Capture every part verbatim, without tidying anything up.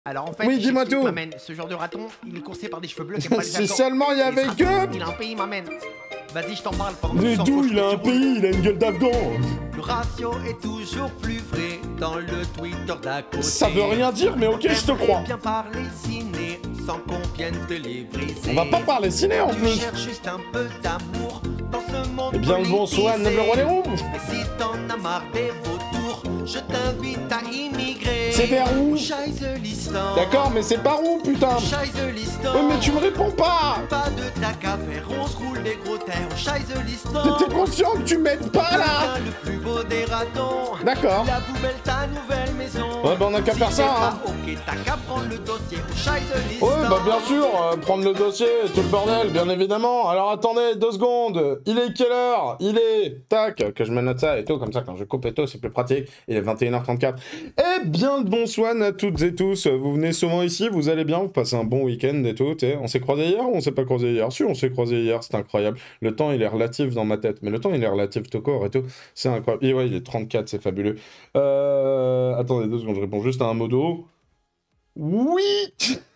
Alors en fait, oui, dis-moi tout. M'amène. Ce genre de raton, il est coursé par des cheveux bleus qui aiment pas les Si seulement il y avait que... Il a un pays, m'amène. Vas-y, je t'en parle pendant Mais d'où il a un pays, il a une gueule d'Afghan. Le ratio est toujours plus vrai dans le Twitter d'à côté. Ça veut rien dire, mais ok, je te crois. Bien parler ciné, sans qu'on vienne te les briser. On va pas parler ciné en plus. Tu cherches juste un peu d'amour dans ce monde. Eh bien le bon Swan, le roi des roues. Mais si t'en as marre des vautours, je t'invite à immigrer. C'est vers où? D'accord, mais c'est par où, putain? Oui, mais tu me réponds pas. Pas de tac à faire, on se roule des gros terres. T'es conscient que tu m'aides pas, là? Le plus beau des ratons. D'accord. La poubelle, ta nouvelle maison. Ouais, bah on a qu'à faire ça, hein. Ok, t'as qu'à prendre le dossier au Scheisse-Liston. Ouais, bah bien sûr, euh, prendre le dossier, tout le bordel, bien évidemment. Alors attendez, deux secondes. Il est quelle heure? Il est... Tac, que je me note ça et tout, comme ça, quand je coupe et tout, c'est plus pratique. Il est vingt et une heures trente-quatre. Eh bien, le bon Swan à toutes et tous. Vous venez souvent ici, vous allez bien, vous passez un bon week-end et tout. On s'est croisé hier ou on s'est pas croisé hier? Si, on s'est croisé hier, c'est incroyable. Le temps, il est relatif dans ma tête, mais le temps, il est relatif tout court et tout. C'est incroyable. Et ouais, il est trente-quatre, c'est fabuleux. Euh... Attendez deux secondes, je réponds juste à un modo. Oui.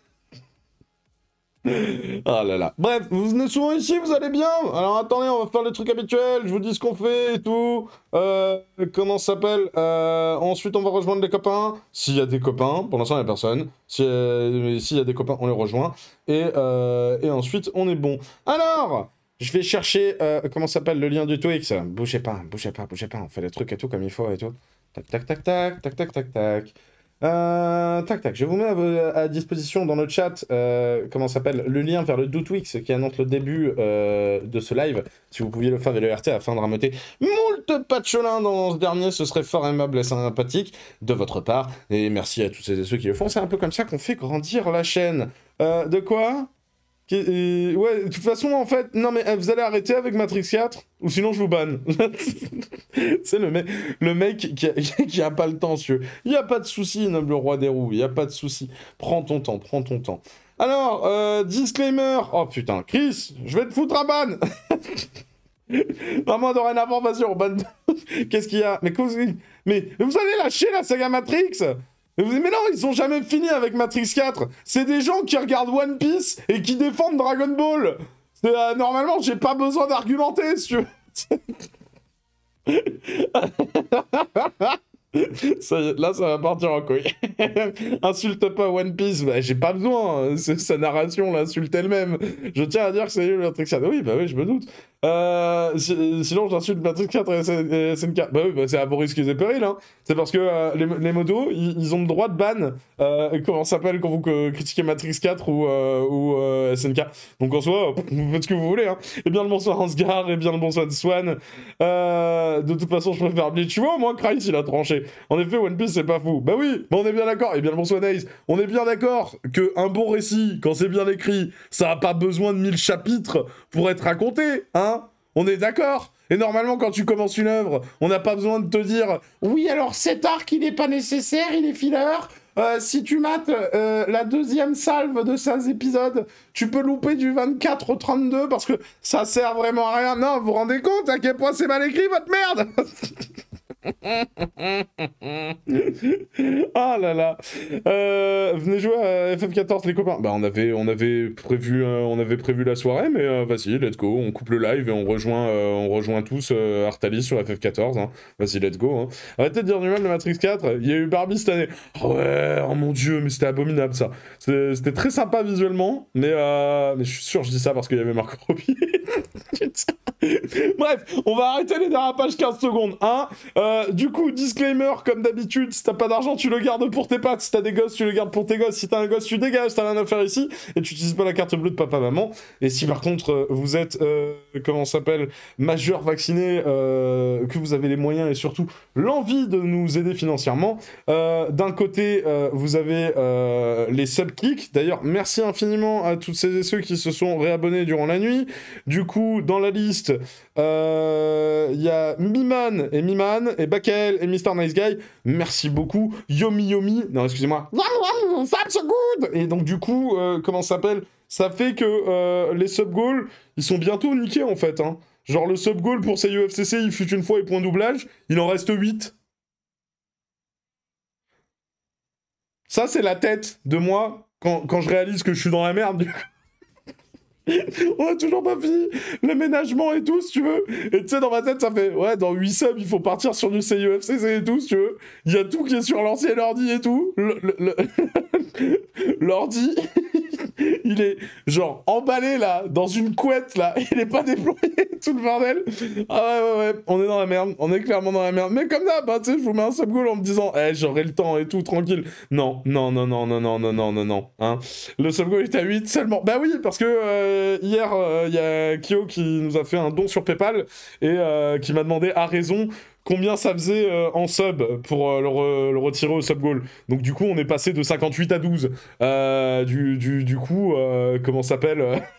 Ah là là. Bref, vous venez souvent ici, vous allez bien? Alors attendez, on va faire les trucs habituels, je vous dis ce qu'on fait et tout. Euh, comment ça s'appelle? euh, Ensuite, on va rejoindre les copains. S'il y a des copains, pour l'instant, il n'y a personne. S'il y, si y a des copains, on les rejoint. Et, euh, et ensuite, on est bon. Alors, je vais chercher, euh, comment ça s'appelle, le lien du Twix. Bougez pas, bougez pas, bougez pas. On fait les trucs et tout comme il faut et tout. Tac, tac, tac, tac, tac, tac, tac, tac. Euh, tac tac, je vous mets à, à disposition dans le chat, euh, comment s'appelle, le lien vers le Doutwix qui annonce le début euh, de ce live. Si vous pouviez le faire avec le R T afin de rameuter moult patcholins dans ce dernier, ce serait fort aimable et sympathique de votre part. Et merci à tous ceux et ceux qui le font, c'est un peu comme ça qu'on fait grandir la chaîne. Euh, de quoi? Qui, euh, ouais, de toute façon, en fait, non mais vous allez arrêter avec Matrix quatre, ou sinon je vous banne. C'est le, mec, le mec qui a, qui a pas le temps, monsieur. Il n'y a pas de souci, noble roi des roues, il n'y a pas de souci. Prends ton temps, prends ton temps. Alors, euh, disclaimer. Oh putain, Chris, je vais te foutre à ban. Vraiment, dorénavant, vas-y, on banne. Qu'est-ce qu'il y a? Mais, mais vous allez lâcher la saga Matrix? Mais non, ils sont jamais finis avec Matrix quatre. C'est des gens qui regardent One Piece et qui défendent Dragon Ball. Euh, normalement, j'ai pas besoin d'argumenter, si tu veux. Ça, là, ça va partir en couille. Insulte pas One Piece, bah, j'ai pas besoin. Sa narration l'insulte elle-même. Je tiens à dire que c'est lui, Matrix quatre. Oui, bah oui, je me doute. Euh, si, sinon, j'insulte Matrix quatre et S N K. Bah oui, bah, c'est à vos risques et périls. Hein. C'est parce que euh, les, les modos, ils, ils ont le droit de ban. Euh, comment ça s'appelle quand vous euh, critiquez Matrix quatre ou, euh, ou euh, S N K. Donc en soi, vous faites ce que vous voulez. Hein. Et bien le bonsoir Ansgar, et bien le bonsoir Swan. Euh, de toute façon, je préfère Bleach. Tu vois, au moins, Christ, il a tranché. En effet, One Piece, c'est pas fou. Bah oui, mais on est bien d'accord. Et bien le bonsoir Days. On est bien d'accord que un bon récit, quand c'est bien écrit, ça a pas besoin de mille chapitres pour être raconté, hein. On est d'accord? Et normalement, quand tu commences une œuvre, on n'a pas besoin de te dire « Oui, alors cet arc, il n'est pas nécessaire, il est filler. Euh, si tu mates euh, la deuxième salve de seize épisodes, tu peux louper du vingt-quatre au trente-deux parce que ça sert vraiment à rien. » Non, vous vous rendez compte à quel point c'est mal écrit, votre merde? Ah là là. Euh, venez jouer à F F quatorze les copains. Bah on avait on avait prévu euh, on avait prévu la soirée, mais euh, vas-y, let's go, on coupe le live et on rejoint euh, on rejoint tous euh, Artalis sur F F quatorze. Hein. Vas-y, let's go. Hein. Arrêtez de dire du mal de Matrix quatre. Il y a eu Barbie cette année. Oh ouais, oh mon dieu, mais c'était abominable ça. C'était très sympa visuellement, mais euh, mais je suis sûr je dis ça parce qu'il y avait Marco Robbie. Bref, on va arrêter les dérapages quinze secondes. Hein. Euh, du coup, disclaimer, comme d'habitude, si t'as pas d'argent, tu le gardes pour tes pattes. Si t'as des gosses, tu le gardes pour tes gosses. Si t'as un gosse, tu dégages, t'as rien à faire ici. Et tu utilises pas la carte bleue de papa-maman. Et si par contre, euh, vous êtes, euh, comment ça s'appelle, majeur vacciné, euh, que vous avez les moyens et surtout l'envie de nous aider financièrement, euh, d'un côté, euh, vous avez euh, les subkicks. D'ailleurs, merci infiniment à toutes celles et ceux qui se sont réabonnés durant la nuit. Du coup, dans la liste, il euh, y a Miman et Miman et Bakel et Mister Nice Guy. Merci beaucoup. Yomi Yomi. Non, excusez-moi. That's so good. Et donc, du coup, euh, comment ça s'appelle? Ça fait que euh, les sub-goals, ils sont bientôt niqués en fait. Hein. Genre, le sub-goal pour ces U F C C, il fut une fois et point doublage, il en reste huit. Ça, c'est la tête de moi quand, quand je réalise que je suis dans la merde, du coup. On a toujours pas fini l'aménagement et tout, si tu veux. Et tu sais, dans ma tête, ça fait, ouais, dans huit subs, il faut partir sur du C I E F C C et tout, si tu veux. Il y a tout qui est sur l'ancien ordi et tout. L'ordi, il est genre emballé là, dans une couette là. Il est pas déployé, tout le bordel. Ah ouais, ouais, ouais, on est dans la merde. On est clairement dans la merde. Mais comme ça, bah, tu sais, je vous mets un sub goal en me disant, eh, j'aurai le temps et tout, tranquille. Non, non, non, non, non, non, non, non, non, non. Hein. Le sub goal est à huit seulement. Bah oui, parce que. Euh, Hier, il euh, y a Kyo qui nous a fait un don sur PayPal et euh, qui m'a demandé à raison combien ça faisait euh, en sub pour euh, le, re le retirer au sub goal. Donc du coup, on est passé de cinquante-huit à douze. Euh, du, du, du coup, euh, comment ça s'appelle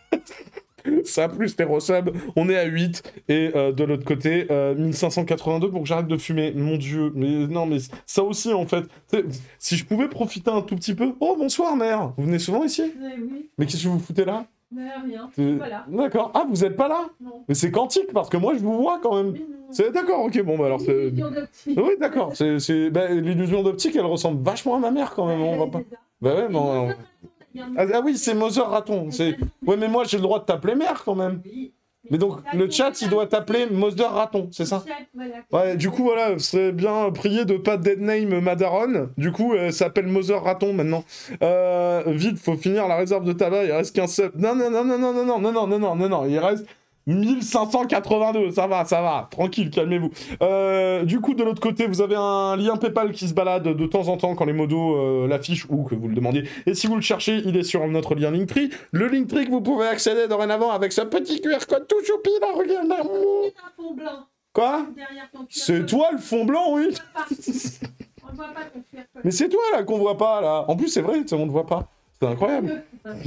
ça plus les resubs, on est à huit. Et euh, de l'autre côté, euh, mille cinq cent quatre-vingt-deux pour que j'arrête de fumer. Mon Dieu, mais non, mais ça aussi en fait. Si je pouvais profiter un tout petit peu. Oh, bonsoir mère. Vous venez souvent ici? Oui, oui. Mais qu'est-ce que vous foutez là? Mais rien, je suis pas là. D'accord. Ah, vous êtes pas là? Non. Mais c'est quantique, parce que moi, je vous vois quand même. C'est d'accord, ok, bon, bah alors c'est... L'illusion d'optique. Oui, d'accord. C'est... Bah, l'illusion d'optique, elle ressemble vachement à ma mère quand même, on va pas... Bah ouais, non... Ah, ah oui, c'est Mother Raton. C'est... Ouais, mais moi, j'ai le droit de t'appeler mère quand même. Oui. Mais donc, le chat, il doit t'appeler Mother Raton, c'est ça? Ouais, du coup, voilà, ce serait bien prié de pas deadname Madaron. Du coup, euh, ça s'appelle Mother Raton maintenant. Euh, vite, faut finir la réserve de tabac, il reste qu'un sub. Non, non, non, non, non, non, non, non, non, non, non, non, non, il reste mille cinq cent quatre-vingt-deux, ça va, ça va, tranquille, calmez-vous. Euh, du coup, de l'autre côté, vous avez un lien PayPal qui se balade de temps en temps quand les modos euh, l'affichent ou que vous le demandiez. Et si vous le cherchez, il est sur notre lien Linktree. Le Linktree que vous pouvez accéder dorénavant avec ce petit Q R code tout choupi, là, regarde là. C'est un fond blanc. Quoi? C'est toi le fond blanc, oui. On ne voit pas ton Q R code. Mais c'est toi, là, qu'on voit pas, là. En plus, c'est vrai, on ne voit pas. C'est incroyable.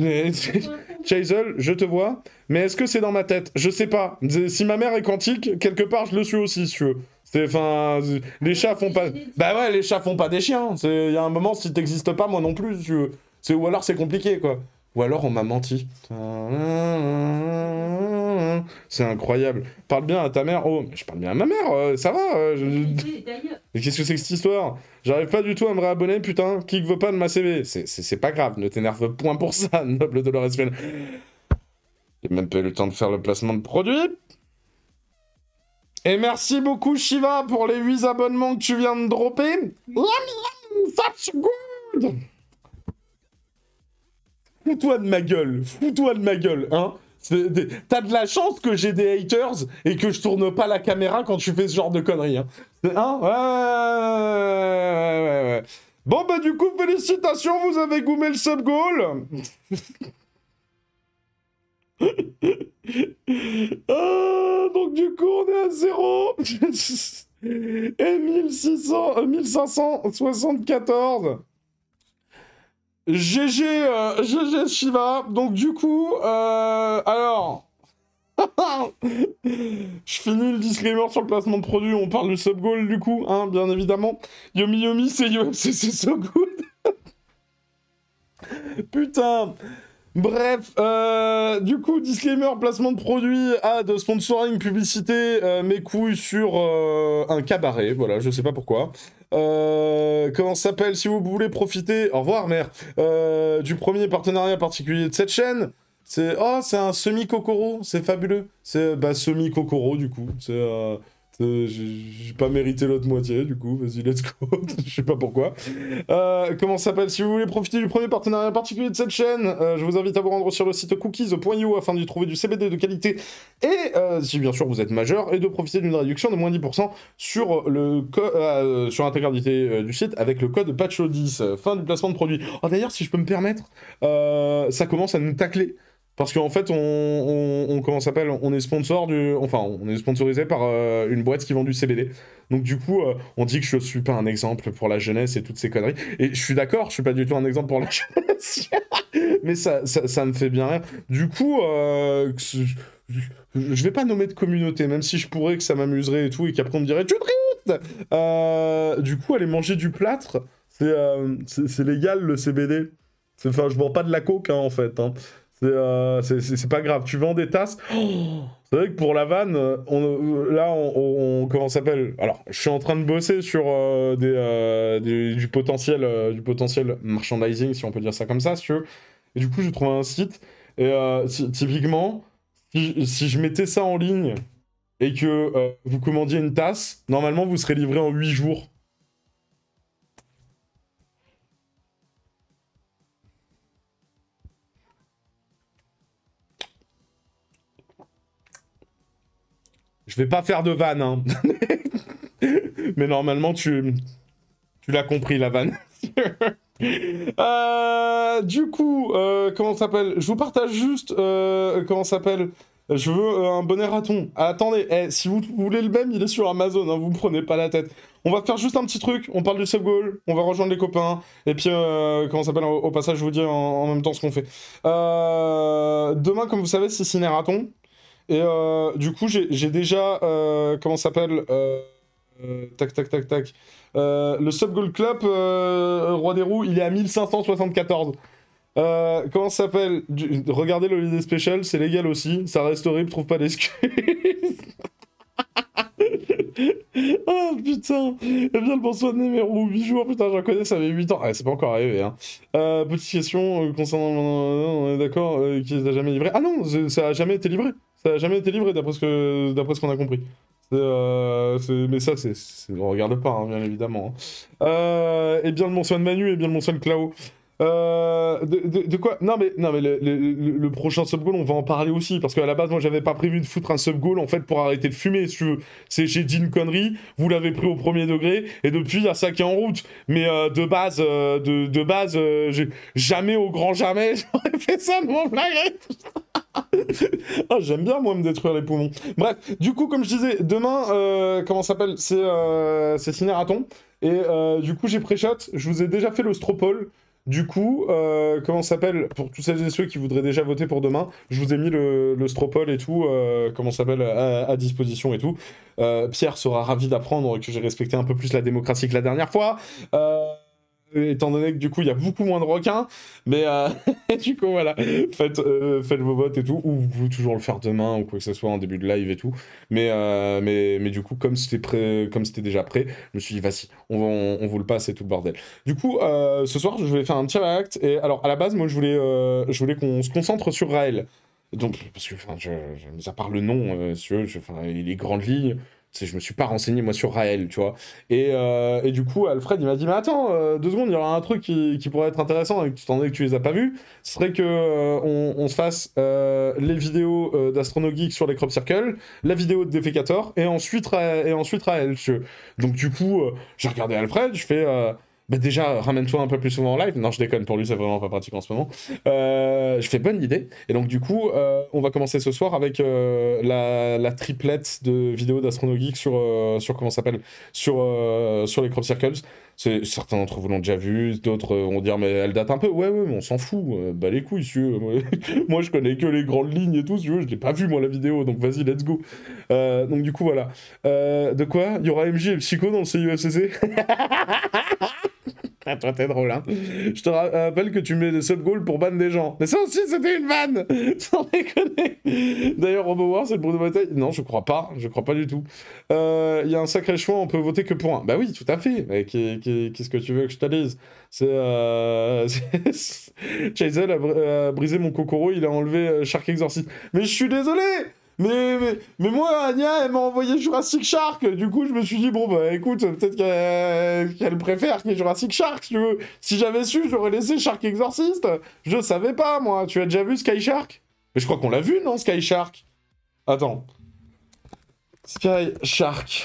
Chazel, je te vois, mais est-ce que c'est dans ma tête? Je sais pas. Si ma mère est quantique, quelque part, je le suis aussi, si tu veux. C'est, enfin, les chats font pas... Bah ouais, les chats font pas des chiens. Il y a un moment, si t'existes pas, moi non plus, si tu veux. Ou alors, c'est compliqué, quoi. Ou alors, on m'a menti. C'est incroyable. Parle bien à ta mère. Oh, mais je parle bien à ma mère, euh, ça va. Euh, je... Mais qu'est-ce que c'est que cette histoire? J'arrive pas du tout à me réabonner, putain. Qui veut pas de ma C V? C'est pas grave, ne t'énerve point pour ça, noble Dolores Fen. J'ai même pas eu le temps de faire le placement de produit. Et merci beaucoup, Shiva, pour les huit abonnements que tu viens de dropper. That's good. Fous-toi de ma gueule, fous-toi de ma gueule, hein. T'as de la chance que j'ai des haters et que je tourne pas la caméra quand tu fais ce genre de conneries, hein. Hein? Ouais, ouais, ouais, ouais, ouais. Bon, bah du coup, félicitations, vous avez goumé le sub goal. Ah, donc du coup, on est à zéro. Et mille six cents, euh, mille cinq cent soixante-quatorze. G G, euh, G G Shiva. Donc du coup, euh, alors... Je finis le disclaimer sur le placement de produit, on parle du sub goal du coup, hein, bien évidemment. Yomi Yomi, c'est U F C, c'est so good. Putain. Bref, euh, du coup, disclaimer, placement de produit, ad, sponsoring, publicité, euh, mes couilles sur euh, un cabaret, voilà, je sais pas pourquoi. Euh, comment ça s'appelle? Si vous voulez profiter, au revoir mère, euh, du premier partenariat particulier de cette chaîne, c'est oh, c'est un semi-Kokoro, c'est fabuleux. C'est bah semi-Kokoro du coup, c'est... Euh... J'ai pas mérité l'autre moitié, du coup, vas-y, let's go, je sais pas pourquoi. Euh, comment ça s'appelle? Si vous voulez profiter du premier partenariat particulier de cette chaîne, euh, je vous invite à vous rendre sur le site cookies point i o afin d'y trouver du C B D de qualité, et euh, si bien sûr vous êtes majeur, et de profiter d'une réduction de moins dix pour cent sur le euh, sur l'intégralité euh, du site avec le code patcho dix, fin du placement de produit. Oh, d'ailleurs, si je peux me permettre, euh, ça commence à nous tacler. Parce qu'en fait, on, on, on comment s'appelle, on est sponsor du, enfin, on est sponsorisé par euh, une boîte qui vend du C B D. Donc du coup, euh, on dit que je suis pas un exemple pour la jeunesse et toutes ces conneries. Et je suis d'accord, je suis pas du tout un exemple pour la jeunesse. Mais ça, ça, ça me fait bien rire. Du coup, euh, je vais pas nommer de communauté, même si je pourrais que ça m'amuserait et tout, et qu'après on me dirait tu tristes. Euh, du coup, aller manger du plâtre, c'est euh, légal le C B D. Enfin, je vends pas de la coke hein, en fait. Hein. C'est euh, c'est- c'est- c'est pas grave. Tu vends des tasses. Oh, c'est vrai que pour la vanne, euh, on, euh, là, on, on- on- comment ça s'appelle? Alors, je suis en train de bosser sur euh, des, euh, des- du potentiel, euh, du potentiel merchandising, si on peut dire ça comme ça, si tu veux. Et du coup, j'ai trouvé un site. Et euh, ty- typiquement, si, si je mettais ça en ligne et que euh, vous commandiez une tasse, normalement, vous serez livré en huit jours. Je vais pas faire de vanne, hein. Mais normalement, tu, tu l'as compris, la vanne. Euh, du coup, euh, comment ça s'appelle? Je vous partage juste, euh, comment ça s'appelle? Je veux euh, un bonnet raton. Ah, attendez, eh, si vous voulez le même, il est sur Amazon, hein, vous me prenez pas la tête. On va faire juste un petit truc, on parle du sub-goal, on va rejoindre les copains, et puis, euh, comment ça s'appelle? Au, au passage, je vous dis en, en même temps ce qu'on fait. Euh, demain, comme vous savez, c'est Ciné-Raton. Et euh, du coup, j'ai j'ai déjà, euh, comment ça s'appelle? euh, euh, tac, tac, tac, tac. Euh, le Sub Goal Club, euh, Roi des Roues, il est à mille cinq cent soixante-quatorze. Euh, comment ça s'appelle? Du- Regardez le Holiday Special, c'est légal aussi. Ça reste horrible, trouve pas d'excuses. Oh putain! Eh bien, le bonsoir de numéro huit jours, putain, j'en connais, ça fait huit ans. Ah, c'est pas encore arrivé, hein. Euh, petite question euh, concernant. On est d'accord, euh, qui n'a jamais livré. Ah non, c'est- ça a jamais été livré. Ça a jamais été livré, d'après ce que- d'après ce qu'on a compris. C'est, euh, c'est- Mais ça, c'est, c'est- on regarde pas, hein, bien évidemment, hein. Euh, et bien le bonsoir de Manu, et bien le bonsoir de Clao. Euh, de, de- de quoi? Non mais, non, mais le, le- le- le prochain sub-goal, on va en parler aussi, parce qu'à la base, moi, j'avais pas prévu de foutre un sub-goal, en fait, pour arrêter de fumer, si tu veux. C'est, j'ai dit une connerie, vous l'avez pris au premier degré, et depuis, il y a ça qui est en route. Mais euh, de base, euh, de, de base, euh, j'ai jamais au grand jamais, j'aurais fait ça de mon blague. Ah, j'aime bien, moi, me détruire les poumons. Bref, du coup, comme je disais, demain, euh, comment ça s'appelle? C'est euh, c'est Ciné-Raton. Et euh, du coup, j'ai pré-shot. Je vous ai déjà fait le Stropole. Du coup, euh, comment ça s'appelle? Pour tous celles et ceux qui voudraient déjà voter pour demain, je vous ai mis le, le Stropole et tout, euh, comment ça s'appelle, à, à disposition et tout. Euh, Pierre sera ravi d'apprendre que j'ai respecté un peu plus la démocratie que la dernière fois. Euh, étant donné que du coup il y a beaucoup moins de requins, mais euh, du coup voilà, faites, euh, faites vos votes et tout, ou vous pouvez toujours le faire demain ou quoi que ce soit en début de live et tout, mais, euh, mais, mais du coup comme c'était prêt, comme c'était déjà prêt, je me suis dit vas-y, on, on, on vous le passe et tout le bordel. Du coup euh, ce soir je voulais faire un petit react, et alors à la base moi je voulais, euh, je voulais qu'on se concentre sur Raël, donc parce que enfin je, je, mis à part le nom, euh, si tu veux, je, enfin, les grandes lignes. C'est, je me suis pas renseigné moi sur Raël, tu vois. Et, euh, et du coup, Alfred il m'a dit mais attends, euh, deux secondes, il y aura un truc qui, qui pourrait être intéressant, et étant donné que tu les as pas vus, ce serait que euh, on, on se fasse euh, les vidéos euh, d'Astrono Geek sur les crop circles, la vidéo de Defecator, et ensuite Ra- et ensuite Raël. tu- Donc du coup, euh, j'ai regardé Alfred, je fais euh, bah déjà ramène-toi un peu plus souvent en live. Non, je déconne, pour lui c'est vraiment pas pratique en ce moment. Euh, je fais bonne idée. Et donc du coup, euh, on va commencer ce soir avec euh, la, la triplette de vidéos d'Astrono Geek sur, euh, sur comment ça s'appelle, sur, euh, sur les crop circles. C'est, certains d'entre vous l'ont déjà vu, d'autres euh, vont dire mais elle date un peu. Ouais ouais, mais on s'en fout. Euh, bah les couilles, si tu veux. Moi, moi, je connais que les grandes lignes et tout, si tu veux. Je l'ai pas vu moi la vidéo, donc vas-y, let's go. Euh, donc du coup voilà. Euh, de quoi? Il y aura M J et Psycho dans le C U F C C. Ah, toi, t'es drôle, hein. Je te rappelle que tu mets des sub-goals pour ban des gens. Mais ça aussi, c'était une vanne. Sans déconner. D'ailleurs, RoboWar, c'est le bruit de bataille. Non, je crois pas. Je crois pas du tout. Il euh, y a un sacré choix, on peut voter que pour un. Bah oui, tout à fait. Mais qu'est-ce que tu veux que je te dise? C'est... Euh... Chazel a, br a brisé mon Kokoro, il a enlevé Shark Exorcist. Mais je suis désolé. Mais, mais, mais moi, Anya, elle m'a envoyé Jurassic Shark. Du coup, je me suis dit, bon, bah écoute, peut-être qu'elle qu'elle préfère qu'il y ait Jurassic Shark, si tu veux. Si j'avais su, j'aurais laissé Shark Exorcist. Je savais pas, moi. Tu as déjà vu Sky Shark? Mais je crois qu'on l'a vu, non, Sky Shark? Attends. Sky Shark.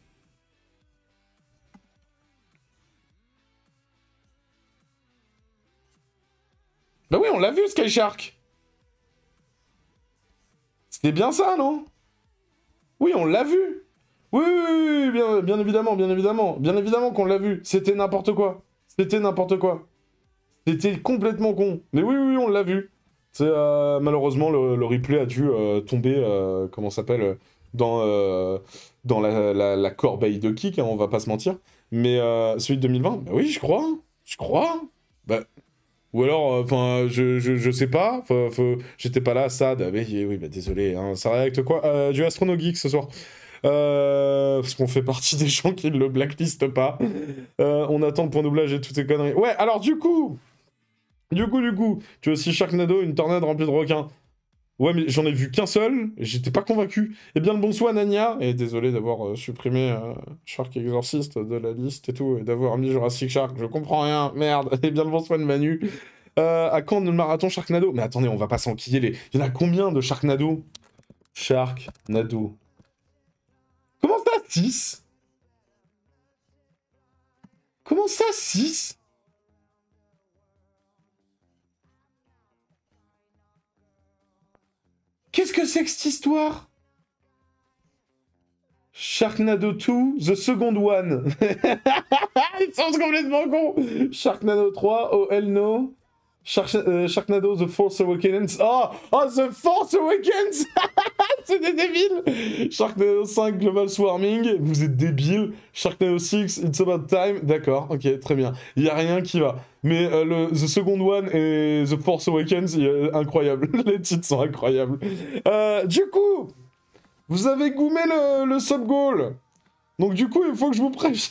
Bah oui, on l'a vu, Sky Shark. C'était bien ça, non? Oui, on l'a vu. Oui, oui, oui, oui, bien, bien évidemment, bien évidemment. Bien évidemment qu'on l'a vu. C'était n'importe quoi. C'était n'importe quoi. C'était complètement con. Mais oui, oui, oui, on l'a vu. C'est euh, malheureusement, le, le replay a dû euh, tomber, euh, comment ça s'appelle, dans, euh, dans la, la, la corbeille de kick, hein, on va pas se mentir. Mais euh, celui de deux mille vingt, bah oui, je crois. Je crois. Bah, Ou alors, enfin, je, je, je sais pas, faut, faut... j'étais pas là, Sad, mais oui, bah désolé, hein, ça réacte quoi euh, du Astrono Geek ce soir. Euh, parce qu'on fait partie des gens qui ne le blacklistent pas. Euh, on attend le point doublage et toutes ces conneries. Ouais, alors du coup, du coup, du coup, tu as aussi Sharknado, une tornade remplie de requins. Ouais, mais j'en ai vu qu'un seul, et j'étais pas convaincu. Eh bien, le bonsoir, Nania, et désolé d'avoir euh, supprimé euh, Shark Exorcist de la liste et tout, et d'avoir mis Jurassic Shark, je comprends rien, merde. Eh bien, le bonsoir, Manu. Euh, à quand le marathon Sharknado? Mais attendez, on va pas s'enquiller les... Il y en a combien de Sharknado? Sharknado. Comment ça, six? Comment ça, six? Qu'est-ce que c'est que cette histoire? Sharknado deux, The Second One. Ils sont complètement cons. Sharknado trois, Oh Hell No. Shark euh, Sharknado The Force Awakens. Oh, oh The Force Awakens. C'est des débiles. Sharknado cinq, Global Swarming. Vous êtes débiles. Sharknado six, It's About Time. D'accord, ok, très bien. Il n'y a rien qui va. Mais euh, le The Second One et The Force Awakens, euh, incroyable. Les titres sont incroyables. Euh, du coup, vous avez goumé le, le sub-goal. Donc du coup, il faut que je vous prévienne.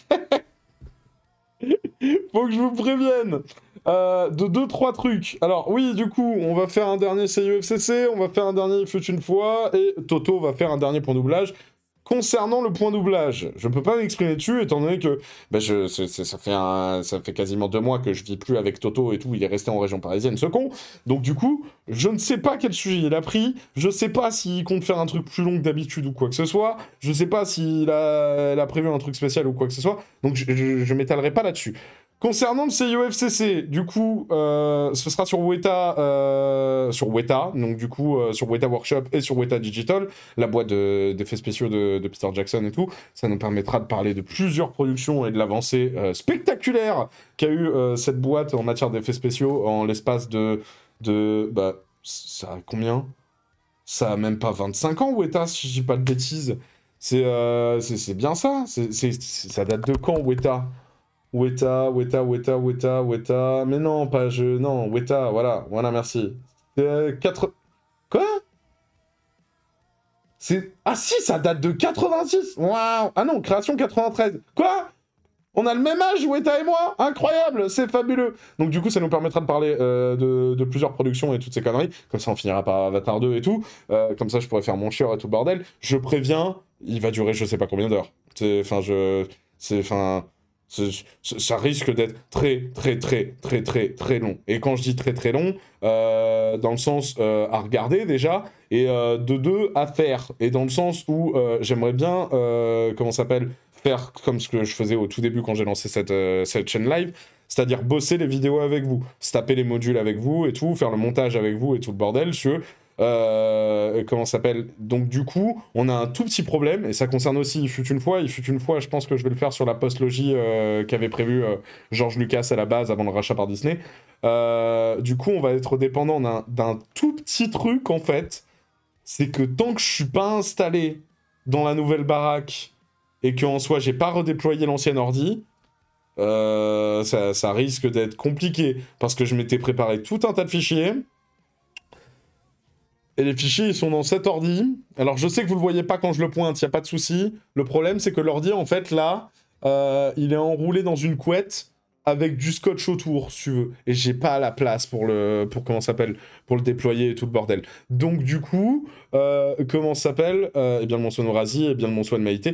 Faut que je vous prévienne. Euh, de deux trois trucs. Alors oui, du coup, on va faire un dernier C I U F C C, on va faire un dernier Il fut une fois, et Toto va faire un dernier point doublage. Concernant le point doublage, je ne peux pas m'exprimer dessus, étant donné que bah, je, c est, c est, ça, fait un, ça fait quasiment deux mois que je vis plus avec Toto et tout, il est resté en région parisienne, ce con. Donc du coup, je ne sais pas quel sujet il a pris, je sais pas s'il compte faire un truc plus long que d'habitude ou quoi que ce soit, je sais pas s'il a, il a prévu un truc spécial ou quoi que ce soit, donc je, je, je m'étalerai pas là-dessus. Concernant le C I U F C C, du coup, euh, ce sera sur Weta, euh, sur Weta, donc du coup, euh, sur Weta Workshop et sur Weta Digital, la boîte d'effets spéciaux de, de Peter Jackson et tout. Ça nous permettra de parler de plusieurs productions et de l'avancée euh, spectaculaire qu'a eu euh, cette boîte en matière d'effets spéciaux en l'espace de, de... Bah, ça a combien? Ça a même pas vingt-cinq ans, Weta, si je dis pas de bêtises. C'est euh, c'est bien ça. C'est ça date de quand, Weta? Weta, Weta, Weta, Weta, Weta... Mais non, pas je... Non, Weta, voilà, voilà, merci. Euh, quatre... Quoi? C'est... Ah si, ça date de quatre-vingt-six. Waouh. Ah non, création quatre-vingt-treize. Quoi? On a le même âge, Weta et moi. Incroyable, c'est fabuleux. Donc du coup, ça nous permettra de parler euh, de, de plusieurs productions et toutes ces conneries. Comme ça, on finira par Avatar deux et tout. Euh, comme ça, je pourrais faire mon chieur et tout le bordel. Je préviens, il va durer je sais pas combien d'heures. Enfin, je... C'est... Enfin... Ça risque d'être très, très, très, très, très, très long. Et quand je dis très, très long, euh, dans le sens euh, à regarder déjà, et euh, de deux à faire. Et dans le sens où euh, j'aimerais bien, euh, comment ça s'appelle, faire comme ce que je faisais au tout début quand j'ai lancé cette, euh, cette chaîne live, c'est-à-dire bosser les vidéos avec vous, se taper les modules avec vous et tout, faire le montage avec vous et tout le bordel, sur Euh, comment ça s'appelle? Donc du coup, on a un tout petit problème, et ça concerne aussi Il fut une fois. Il fut une fois, je pense que je vais le faire sur la post-logie euh, qu'avait prévu euh, George Lucas à la base avant le rachat par Disney. Euh, du coup, on va être dépendant d'un tout petit truc, en fait. C'est que tant que je suis pas installé dans la nouvelle baraque, et qu'en soi, j'ai pas redéployé l'ancienne ordi, euh, ça, ça risque d'être compliqué, parce que je m'étais préparé tout un tas de fichiers. Et les fichiers, ils sont dans cet ordi. Alors, je sais que vous le voyez pas quand je le pointe, il n'y a pas de souci. Le problème, c'est que l'ordi, en fait, là, euh, il est enroulé dans une couette avec du scotch autour, si tu veux. Et j'ai pas la place pour le... pour comment ça s'appelle, pour le déployer et tout le bordel. Donc, du coup, euh, comment ça s'appelle euh, Eh bien, le Monsoon Razi, et bien le Monsoon Maïté.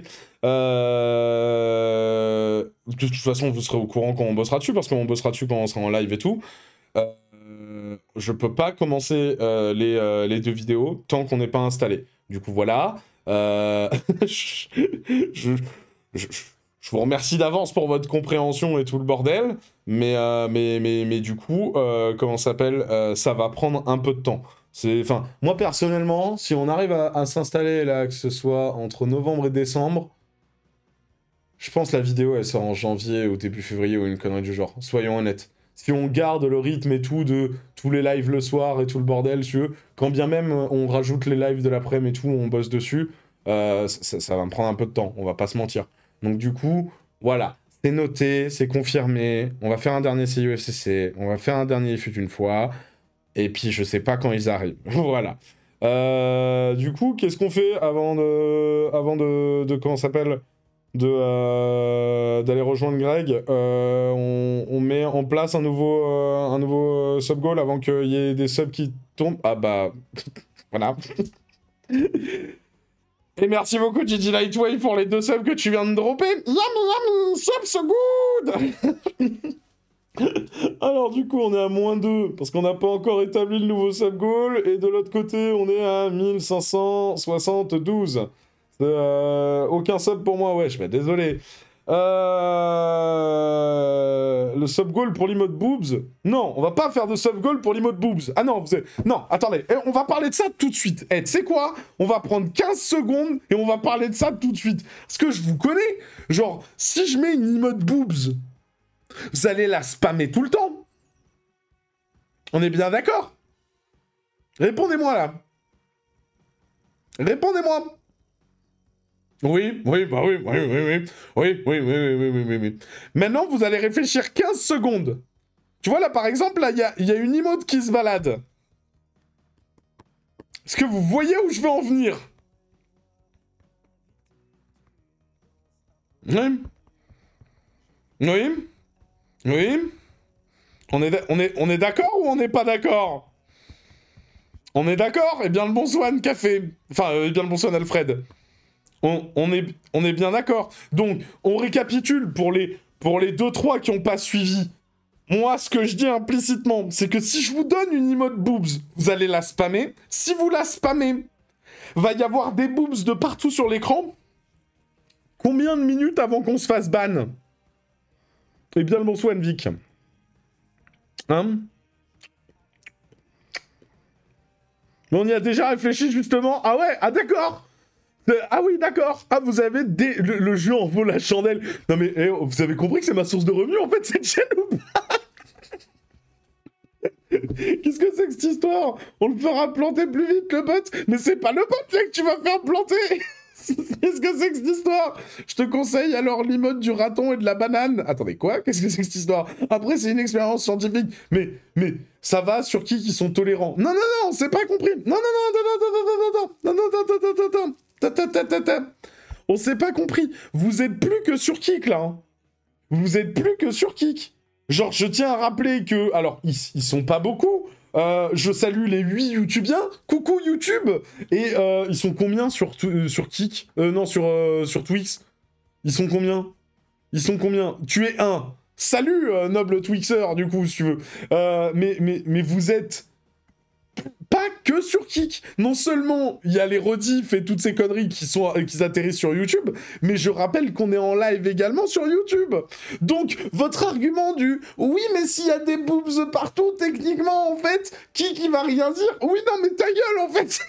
Euh... De toute façon, vous serez au courant quand on bossera dessus, parce qu'on bossera dessus quand on sera en live et tout. Euh... Je peux pas commencer euh, les, euh, les deux vidéos tant qu'on n'est pas installé. Du coup, voilà. Euh... je, je, je, je vous remercie d'avance pour votre compréhension et tout le bordel. Mais, euh, mais, mais, mais du coup, euh, comment ça s'appelle euh, ça va prendre un peu de temps. Enfin, moi, personnellement, si on arrive à, à s'installer là, que ce soit entre novembre et décembre, je pense que la vidéo, elle sort en janvier ou début février ou une connerie du genre. Soyons honnêtes. Si on garde le rythme et tout de tous les lives le soir et tout le bordel, si eux, quand bien même on rajoute les lives de l'après-midi et tout, on bosse dessus, euh, ça, ça va me prendre un peu de temps, on va pas se mentir. Donc du coup, voilà. C'est noté, c'est confirmé. On va faire un dernier C I U F C C. On va faire un dernier Il fut une fois. Et puis, je sais pas quand ils arrivent. Voilà. Euh, du coup, qu'est-ce qu'on fait avant de... Avant de... de comment ça s'appelle de euh, d'aller rejoindre Greg, euh, on, on met en place un nouveau, euh, un nouveau sub goal avant qu'il y ait des subs qui tombent. Ah bah, voilà. Et merci beaucoup Gigi Lightwave pour les deux subs que tu viens de dropper. Yummy yummy, sub so good. Alors du coup on est à moins deux parce qu'on n'a pas encore établi le nouveau sub goal et de l'autre côté on est à mille cinq cent soixante-douze. Euh, aucun sub pour moi, wesh, mais désolé. Euh... Le sub goal pour l'emote boobs. Non, on va pas faire de sub goal pour l'emote boobs. Ah non, vous avez... non, attendez, eh, on va parler de ça tout de suite. Eh, tu sais quoi? On va prendre quinze secondes et on va parler de ça tout de suite. Parce que je vous connais. Genre, si je mets une emote boobs, vous allez la spammer tout le temps. On est bien d'accord? Répondez-moi là. Répondez-moi. Oui, oui, bah oui, oui, oui, oui, oui, oui, oui, oui, oui, oui, oui, oui. Maintenant, vous allez réfléchir quinze secondes. Tu vois, là, par exemple, là, il y a, y a une emote qui se balade. Est-ce que vous voyez où je veux en venir? Oui. Oui. Oui. On est, on est, on est d'accord ou on n'est pas d'accord? On est d'accord? Eh bien, le bon Swan Café. Enfin, euh, eh bien, le bon Swan Alfred. On, on, est, on est bien d'accord. Donc, on récapitule pour les, pour les deux trois qui n'ont pas suivi. Moi, ce que je dis implicitement, c'est que si je vous donne une emote boobs, vous allez la spammer. Si vous la spammez, va y avoir des boobs de partout sur l'écran. Combien de minutes avant qu'on se fasse ban? Eh bien, le bon Swan Vic. Hein? Mais on y a déjà réfléchi, justement. Ah ouais, ah d'accord. Ah oui, d'accord. Ah, vous avez des... le, le jeu en vaut la chandelle. Non mais, eh, vous avez compris que c'est ma source de revenus, en fait, cette chaîne ou pas? Qu'est-ce que c'est que cette histoire? On le fera planter plus vite, le bot. Mais c'est pas le bot, là, que tu vas faire planter. Qu'est-ce que c'est que cette histoire? Je te conseille alors l'emote du raton et de la banane. Attendez, quoi? Qu'est-ce que c'est que cette histoire? Après, c'est une expérience scientifique. Mais, mais, ça va sur qui qui sont tolérants? Non, non, non, c'est pas compris. Non, non, non, non, non, non, non, non, non, non, non, non, non, non, non. Ta, ta, ta, ta, ta. On s'est pas compris. Vous êtes plus que sur Kik, là. Hein. Vous êtes plus que sur Kik. Genre, je tiens à rappeler que... Alors, ils, ils sont pas beaucoup. Euh, je salue les huit YouTubiens. Coucou YouTube. Et euh, ils sont combien sur, euh, sur Kik euh, Non, sur, euh, sur Twix. Ils sont combien Ils sont combien Tu es un. Salut, euh, noble Twixer, du coup, si tu veux. Euh, mais, mais, mais vous êtes... Pas que sur Kik. Non seulement il y a les rediffs et toutes ces conneries qui, sont, qui atterrissent sur YouTube, mais je rappelle qu'on est en live également sur YouTube. Donc, votre argument du « Oui, mais s'il y a des boobs partout, techniquement, en fait, Kik, il va rien dire. » Oui, non, mais ta gueule, en fait.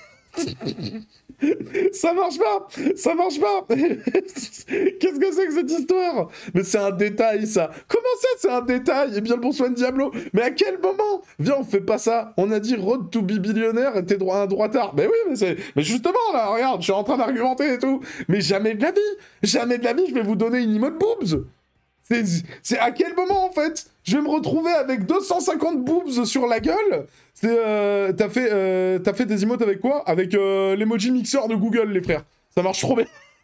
Ça marche pas. Ça marche pas. Qu'est-ce que c'est que cette histoire? Mais c'est un détail, ça. Comment ça, c'est un détail? Eh bien, le bon soin de Diablo. Mais à quel moment? Viens, on fait pas ça. On a dit road to be billionnaire et t'es droit, un droitard. Mais oui, mais c'est... Mais justement, là, regarde, je suis en train d'argumenter et tout. Mais jamais de la vie. Jamais de la vie, je vais vous donner une emote boobs. C'est... c'est à quel moment, en fait? Je vais me retrouver avec deux cent cinquante boobs sur la gueule. C'est, euh, t'as fait, euh, t'as fait des emotes avec quoi? Avec euh, l'emoji mixer de Google, les frères. Ça marche trop bien.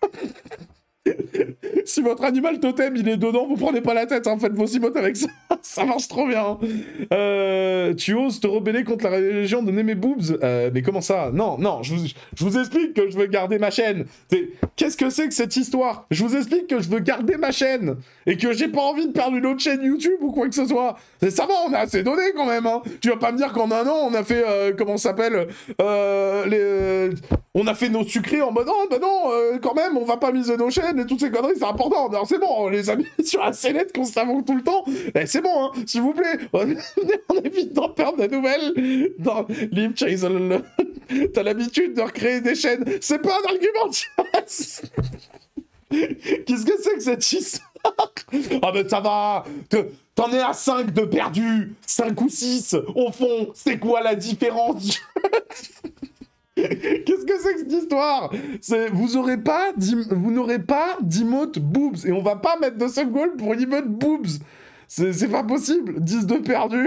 Si votre animal totem, il est dedans, vous prenez pas la tête, hein, faites vos emotes avec ça. Ça marche trop bien. Euh, tu oses te rebeller contre la religion de Némé Boobs euh, Mais comment ça? Non, non, je vous, je vous explique que je veux garder ma chaîne. Qu'est-ce que c'est que cette histoire? Je vous explique que je veux garder ma chaîne. Et que j'ai pas envie de perdre une autre chaîne YouTube ou quoi que ce soit. Ça va, on a assez donné quand même. Hein. Tu vas pas me dire qu'en un an, on a fait, euh, comment ça s'appelle euh, les, euh, on a fait nos sucrés en mode, non, bah non, euh, quand même, on va pas miser nos chaînes et toutes ces conneries, c'est important. Alors c'est bon, on les a mis sur la sellette constamment tout le temps. Eh, c'est bon, hein, s'il vous plaît. On évite d'en perdre des nouvelles. Dans Live Chasel, t'as l'habitude de recréer des chaînes. C'est pas un argument de chasse. Qu'est-ce que c'est que cette histoire? Ah ben ça va. T'en es à cinq de perdus. cinq ou six. Au fond, c'est quoi la différence? Qu'est-ce que c'est que cette histoire? C'est vous aurez pas vous n'aurez pas d'emote boobs et on va pas mettre de sub goal pour l'emote boobs. C'est pas possible. dix de perdu.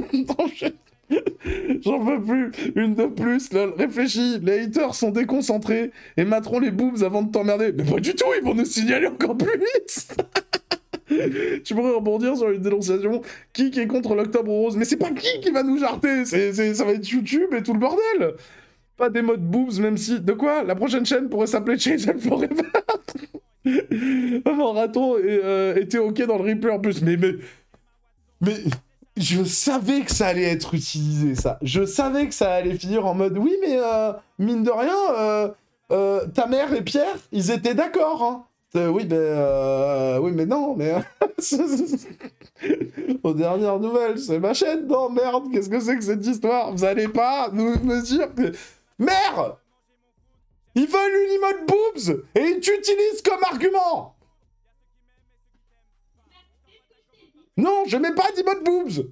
J'en peux plus. Une de plus. Lol. Réfléchis. Les haters sont déconcentrés et mettront les boobs avant de t'emmerder. Mais pas du tout. Ils vont nous signaler encore plus vite. Tu pourrais rebondir sur une dénonciation. Qui est contre l'Octobre Rose? Mais c'est pas qui qui va nous jarter. C'est, c'est, ça va être YouTube et tout le bordel. Pas des modes boobs, même si... De quoi? La prochaine chaîne pourrait s'appeler Chasel Forever. Mon raton euh, était ok dans le Reaper en plus. Mais, mais... Mais... Je savais que ça allait être utilisé, ça. Je savais que ça allait finir en mode... Oui, mais euh, mine de rien, euh, euh, ta mère et Pierre, ils étaient d'accord, hein. Euh, oui, mais... Euh, oui, mais non, mais... Aux dernières nouvelles, c'est ma chaîne, non, merde, qu'est-ce que c'est que cette histoire? Vous allez pas nous, me dire que... Merde! Ils veulent une emote boobs et ils t'utilisent comme argument! Non, je mets pas d'emote boobs!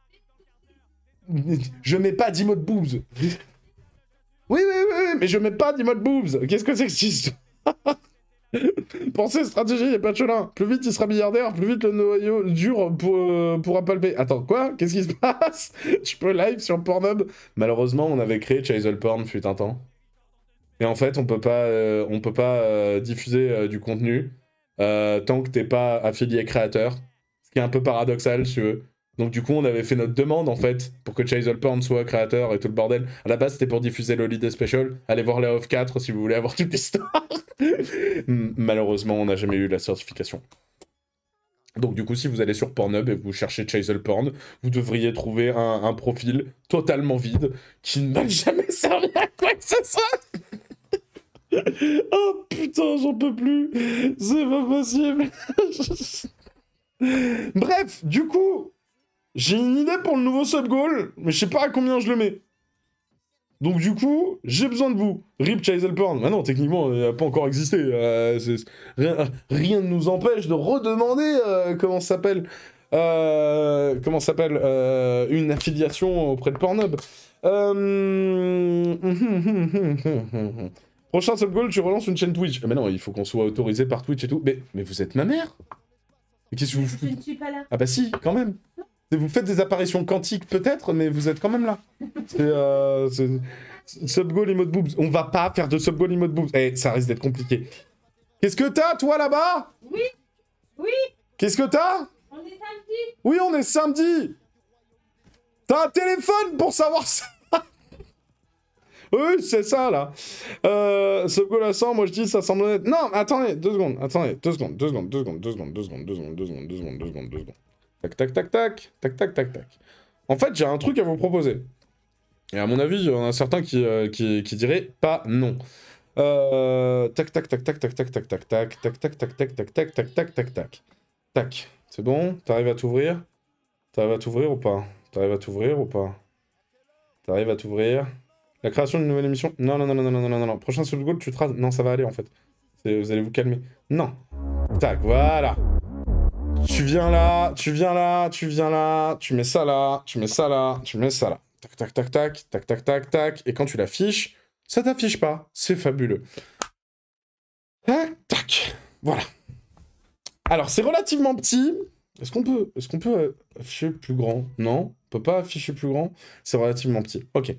Je mets pas d'emote boobs. Oui, oui, oui, oui, mais je mets pas d'emote boobs. Qu'est-ce que c'est que cette histoire? Pensez stratégie, il n'y a pas de chelin. Plus vite il sera milliardaire, plus vite le noyau dur pour, euh, pourra palper. Attends, quoi? Qu'est-ce qui se passe? Tu peux live sur Pornhub? Malheureusement, on avait créé Chasel Porn fut un temps. Et en fait, on peut pas, euh, on peut pas euh, diffuser euh, du contenu euh, tant que t'es pas affilié créateur. Ce qui est un peu paradoxal, si tu veux. Donc du coup, on avait fait notre demande, en fait, pour que Chasel Porn soit créateur et tout le bordel. À la base, c'était pour diffuser l'Holiday Special. Allez voir la off quatre si vous voulez avoir toute l'histoire. Malheureusement, on n'a jamais eu la certification. Donc du coup, si vous allez sur Pornhub et vous cherchez Chasel Porn, vous devriez trouver un, un profil totalement vide qui ne m'a jamais servi à quoi que ce soit. Oh putain, j'en peux plus. C'est pas possible. Bref, du coup... J'ai une idée pour le nouveau sub goal, mais je sais pas à combien je le mets. Donc du coup, j'ai besoin de vous. Rip Chasel Porn. Ah non, techniquement, il n'a pas encore existé. Euh, rien, rien ne nous empêche de redemander euh, comment ça s'appelle euh, comment ça s'appelle euh, une affiliation auprès de Pornhub. Euh... Prochain sub goal, tu relances une chaîne Twitch. Ah mais non, il faut qu'on soit autorisé par Twitch et tout. Mais, mais vous êtes ma mère. Qu'est-ce que vous... Je ne suis pas là. Ah bah si, quand même. Vous faites des apparitions quantiques peut-être, mais vous êtes quand même là. C'est euh, sub goal emote boobs. On va pas faire de sub goal emote boobs. Eh, ça risque d'être compliqué. Qu'est-ce que t'as, toi, là-bas? Oui. Oui. Qu'est-ce que t'as? On est samedi. Oui, on est samedi. T'as un téléphone pour savoir ça? Oui, c'est ça, là. Euh, sub goal à cent, moi je dis ça semble honnête. Non, attendez, deux secondes, attendez, deux secondes, deux secondes, deux secondes, deux secondes, deux secondes, deux secondes, deux secondes, deux secondes, deux secondes, deux secondes. Tac, tac, tac, tac, tac, tac, tac, tac. En fait, j'ai un truc à vous proposer. Et à mon avis, il y en a certains qui, euh, qui, qui diraient pas non. Euh... Tac, tac, tac, tac, tac, tac, tac, tac, tac, tac, tac, tac, tac, tac, tac, tac, tac, tac, tac. Tac. C'est bon? T'arrives à t'ouvrir? T'arrives à t'ouvrir ou pas? T'arrives à t'ouvrir ou pas? T'arrives à t'ouvrir? La création d'une nouvelle émission? Non, non, non, non, non, non, non, non. Prochain sub goal, tu traces? Non, ça va aller, en fait. Vous allez vous calmer. Non. Tac, voilà. Tu viens là, tu viens là, tu viens là, tu mets ça là, tu mets ça là, tu mets ça là. Tac, tac, tac, tac, tac, tac, tac, tac. Et quand tu l'affiches, ça t'affiche pas. C'est fabuleux. Tac, tac. Voilà. Alors, c'est relativement petit. Est-ce qu'on peut, est-ce qu'on peut afficher plus grand? Non, on peut pas afficher plus grand. C'est relativement petit. Ok.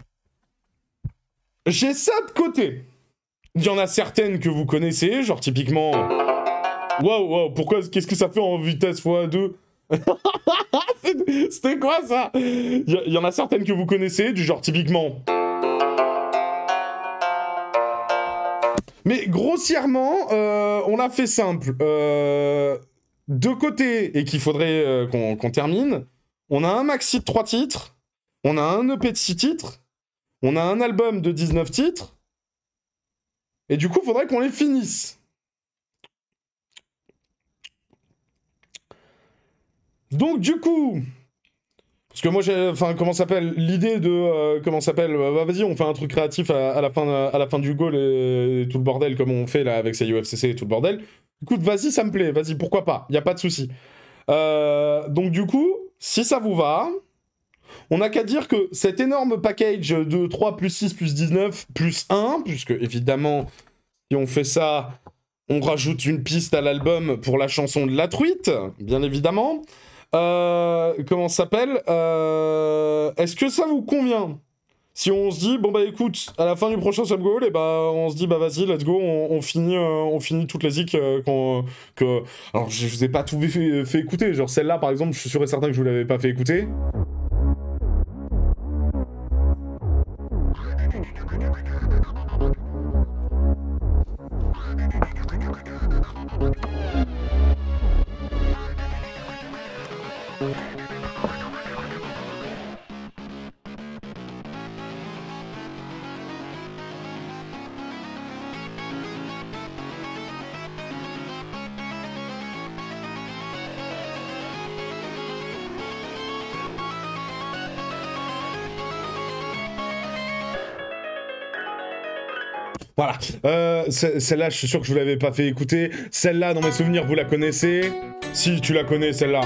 J'ai ça de côté. Il y en a certaines que vous connaissez, genre typiquement... Waouh, waouh, pourquoi, qu'est-ce que ça fait en vitesse fois deux? C'était quoi ça? Il y, y en a certaines que vous connaissez, du genre typiquement... Mais grossièrement, euh, on l'a fait simple. Euh, de côté, et qu'il faudrait euh, qu'on qu'on termine, on a un maxi de trois titres, on a un E P de six titres, on a un album de dix-neuf titres, et du coup, il faudrait qu'on les finisse. Donc du coup, parce que moi j'ai, enfin comment s'appelle, l'idée de, euh, comment s'appelle, bah vas-y on fait un truc créatif à, à, la, fin, à la fin du goal et, et tout le bordel comme on fait là avec ces U F C C et tout le bordel. Écoute, vas-y ça me plaît, vas-y pourquoi pas, y a pas de souci. Euh, donc du coup, si ça vous va, On n'a qu'à dire que cet énorme package de trois plus six plus dix-neuf plus un, puisque évidemment, si on fait ça, on rajoute une piste à l'album pour la chanson de la truite, bien évidemment. Euh, comment ça s'appelle euh, Est-ce que ça vous convient? Si on se dit, bon bah écoute, à la fin du prochain sub goal, et bah on se dit, bah vas-y, let's go, on, on, finit, euh, on finit toutes les zik euh, qu'on... Que... Alors je vous ai pas tout fait, fait écouter, genre celle-là par exemple, je suis sûr et certain que je vous l'avais pas fait écouter. Voilà, euh, celle-là, je suis sûr que je vous l'avais pas fait écouter. Celle-là, dans mes souvenirs, vous la connaissez. Si, tu la connais, celle-là.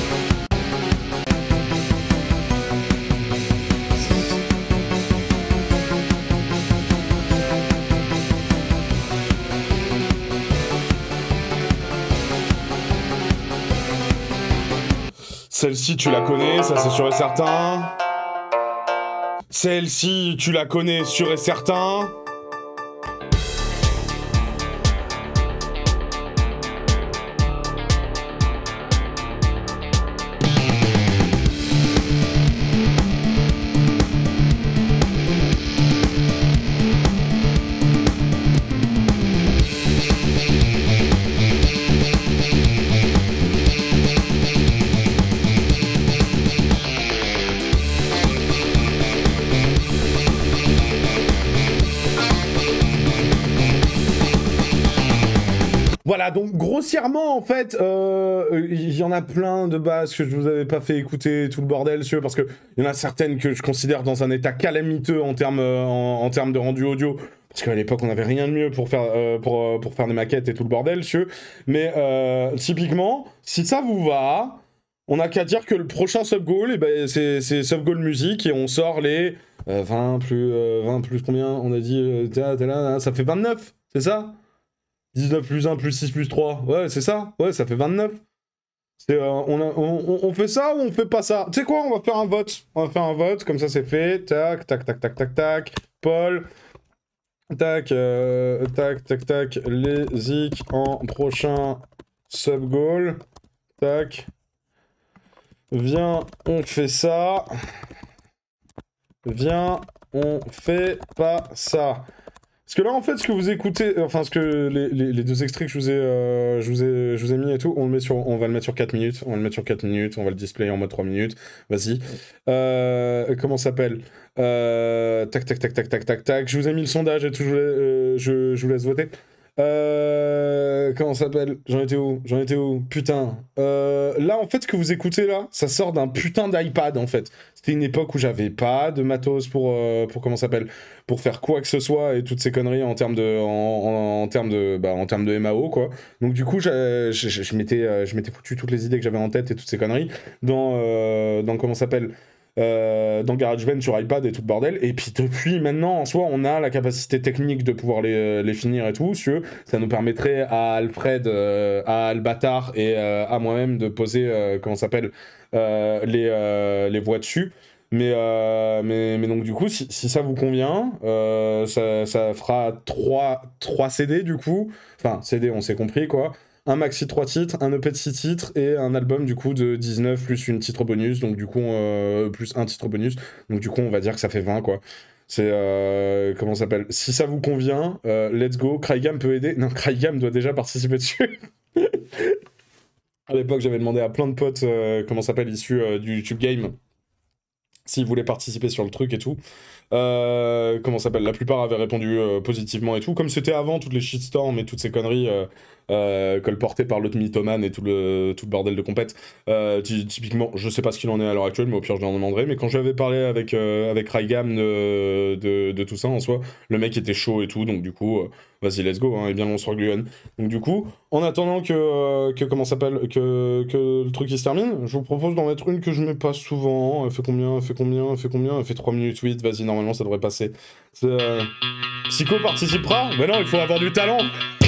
Celle-ci, tu la connais, ça c'est sûr et certain. Celle-ci, tu la connais, sûr et certain. Voilà, donc grossièrement, en fait, euh, il y en a plein de bases que je vous avais pas fait écouter, tout le bordel, parce qu'il y en a certaines que je considère dans un état calamiteux en termes en, en termes de rendu audio, parce qu'à l'époque, on n'avait rien de mieux pour faire, euh, pour, pour faire des maquettes et tout le bordel, mais euh, typiquement, si ça vous va, on n'a qu'à dire que le prochain sub-goal, eh ben, c'est sub-goal musique, et on sort les euh, vingt plus, euh, vingt plus combien? On a dit, euh, t'es là, t'es là, ça fait vingt-neuf, c'est ça? dix-neuf plus un plus six plus trois, ouais, c'est ça, ouais, ça fait vingt-neuf. Euh, on, a, on, on fait ça ou on fait pas ça? Tu sais quoi, on va faire un vote. On va faire un vote, comme ça c'est fait. Tac, tac, tac, tac, tac, tac. Paul. Tac, euh, tac, tac, tac. Les zik en prochain sub-goal. Tac. Viens, on fait ça. Viens, on fait pas ça. Parce que là, en fait, ce que vous écoutez, enfin, ce que les, les, les deux extraits que je vous, ai, euh, je, vous ai, je vous ai mis et tout, on, le met sur, on va le mettre sur quatre minutes, on va le mettre sur quatre minutes, on va le displayer en mode trois minutes, vas-y. Euh, comment ça s'appelle euh, Tac, tac, tac, tac, tac, tac, tac, je vous ai mis le sondage et tout, je, euh, je, je vous laisse voter. Euh, comment ça s'appelle? J'en étais où? J'en étais où? Putain. Euh, là, en fait, ce que vous écoutez là, ça sort d'un putain d'iPad, en fait. C'était une époque où j'avais pas de matos pour, euh, pour comment ça s'appelle, pour faire quoi que ce soit et toutes ces conneries en termes de, en, en, en termes de, bah, en termes de M A O, quoi. Donc du coup, je, je, je m'étais, je m'étais foutu toutes les idées que j'avais en tête et toutes ces conneries dans, euh, dans comment ça s'appelle. Euh, dans GarageBand sur iPad et tout le bordel, et puis depuis maintenant en soi on a la capacité technique de pouvoir les, les finir et tout, si ça nous permettrait à Alfred, euh, à Albatar et euh, à moi-même de poser euh, comment ça s'appelle euh, les, euh, les voix dessus, mais, euh, mais, mais donc du coup si, si ça vous convient, euh, ça, ça fera trois C D du coup, enfin C D on s'est compris quoi, un maxi de trois titres, un E P de six titres et un album du coup de dix-neuf plus une titre bonus, donc du coup euh, plus un titre bonus, donc du coup on va dire que ça fait vingt quoi. C'est euh, comment ça s'appelle? Si ça vous convient, euh, let's go. Craigam peut aider. Non, Craigam doit déjà participer dessus. À l'époque j'avais demandé à plein de potes euh, comment ça s'appelle issus euh, du YouTube Game s'ils voulaient participer sur le truc et tout. Euh, comment ça s'appelle? La plupart avaient répondu euh, positivement et tout. Comme c'était avant, toutes les shitstorms et toutes ces conneries euh, euh, colportées par l'autre mythomane et tout le, tout le bordel de compète. Euh, typiquement, je sais pas ce qu'il en est à l'heure actuelle, mais au pire, je lui en demanderai. Mais quand j'avais parlé avec, euh, avec Raigam de, de, de tout ça en soi, le mec était chaud et tout. Donc du coup, euh, Vas-y, let's go, hein, et bien bonsoir Gluon. Donc du coup, en attendant que, euh, que comment s'appelle, que, que le truc il se termine, je vous propose d'en mettre une que je mets pas souvent. Elle fait combien, elle fait combien, elle fait combien, elle fait trois minutes huit, vas-y, normalement ça devrait passer. Euh... Psycho participera? Mais non, il faut avoir du talent.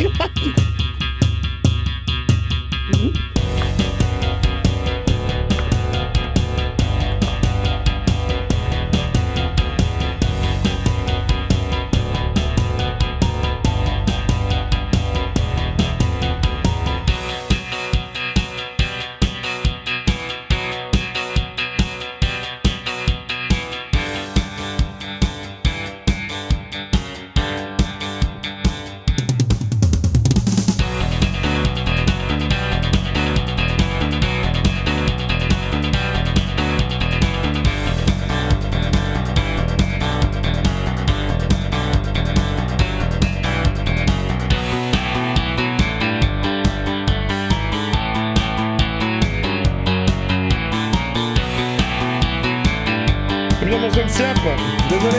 Désolé.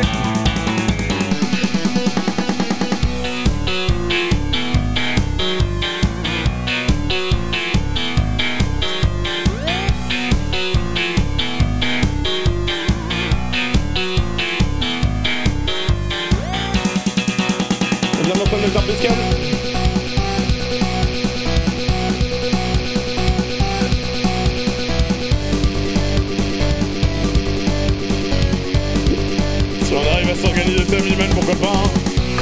On vient d'entendre le Dark Scan. Si on arrive à s'organiser ça minimal, pourquoi pas, hein.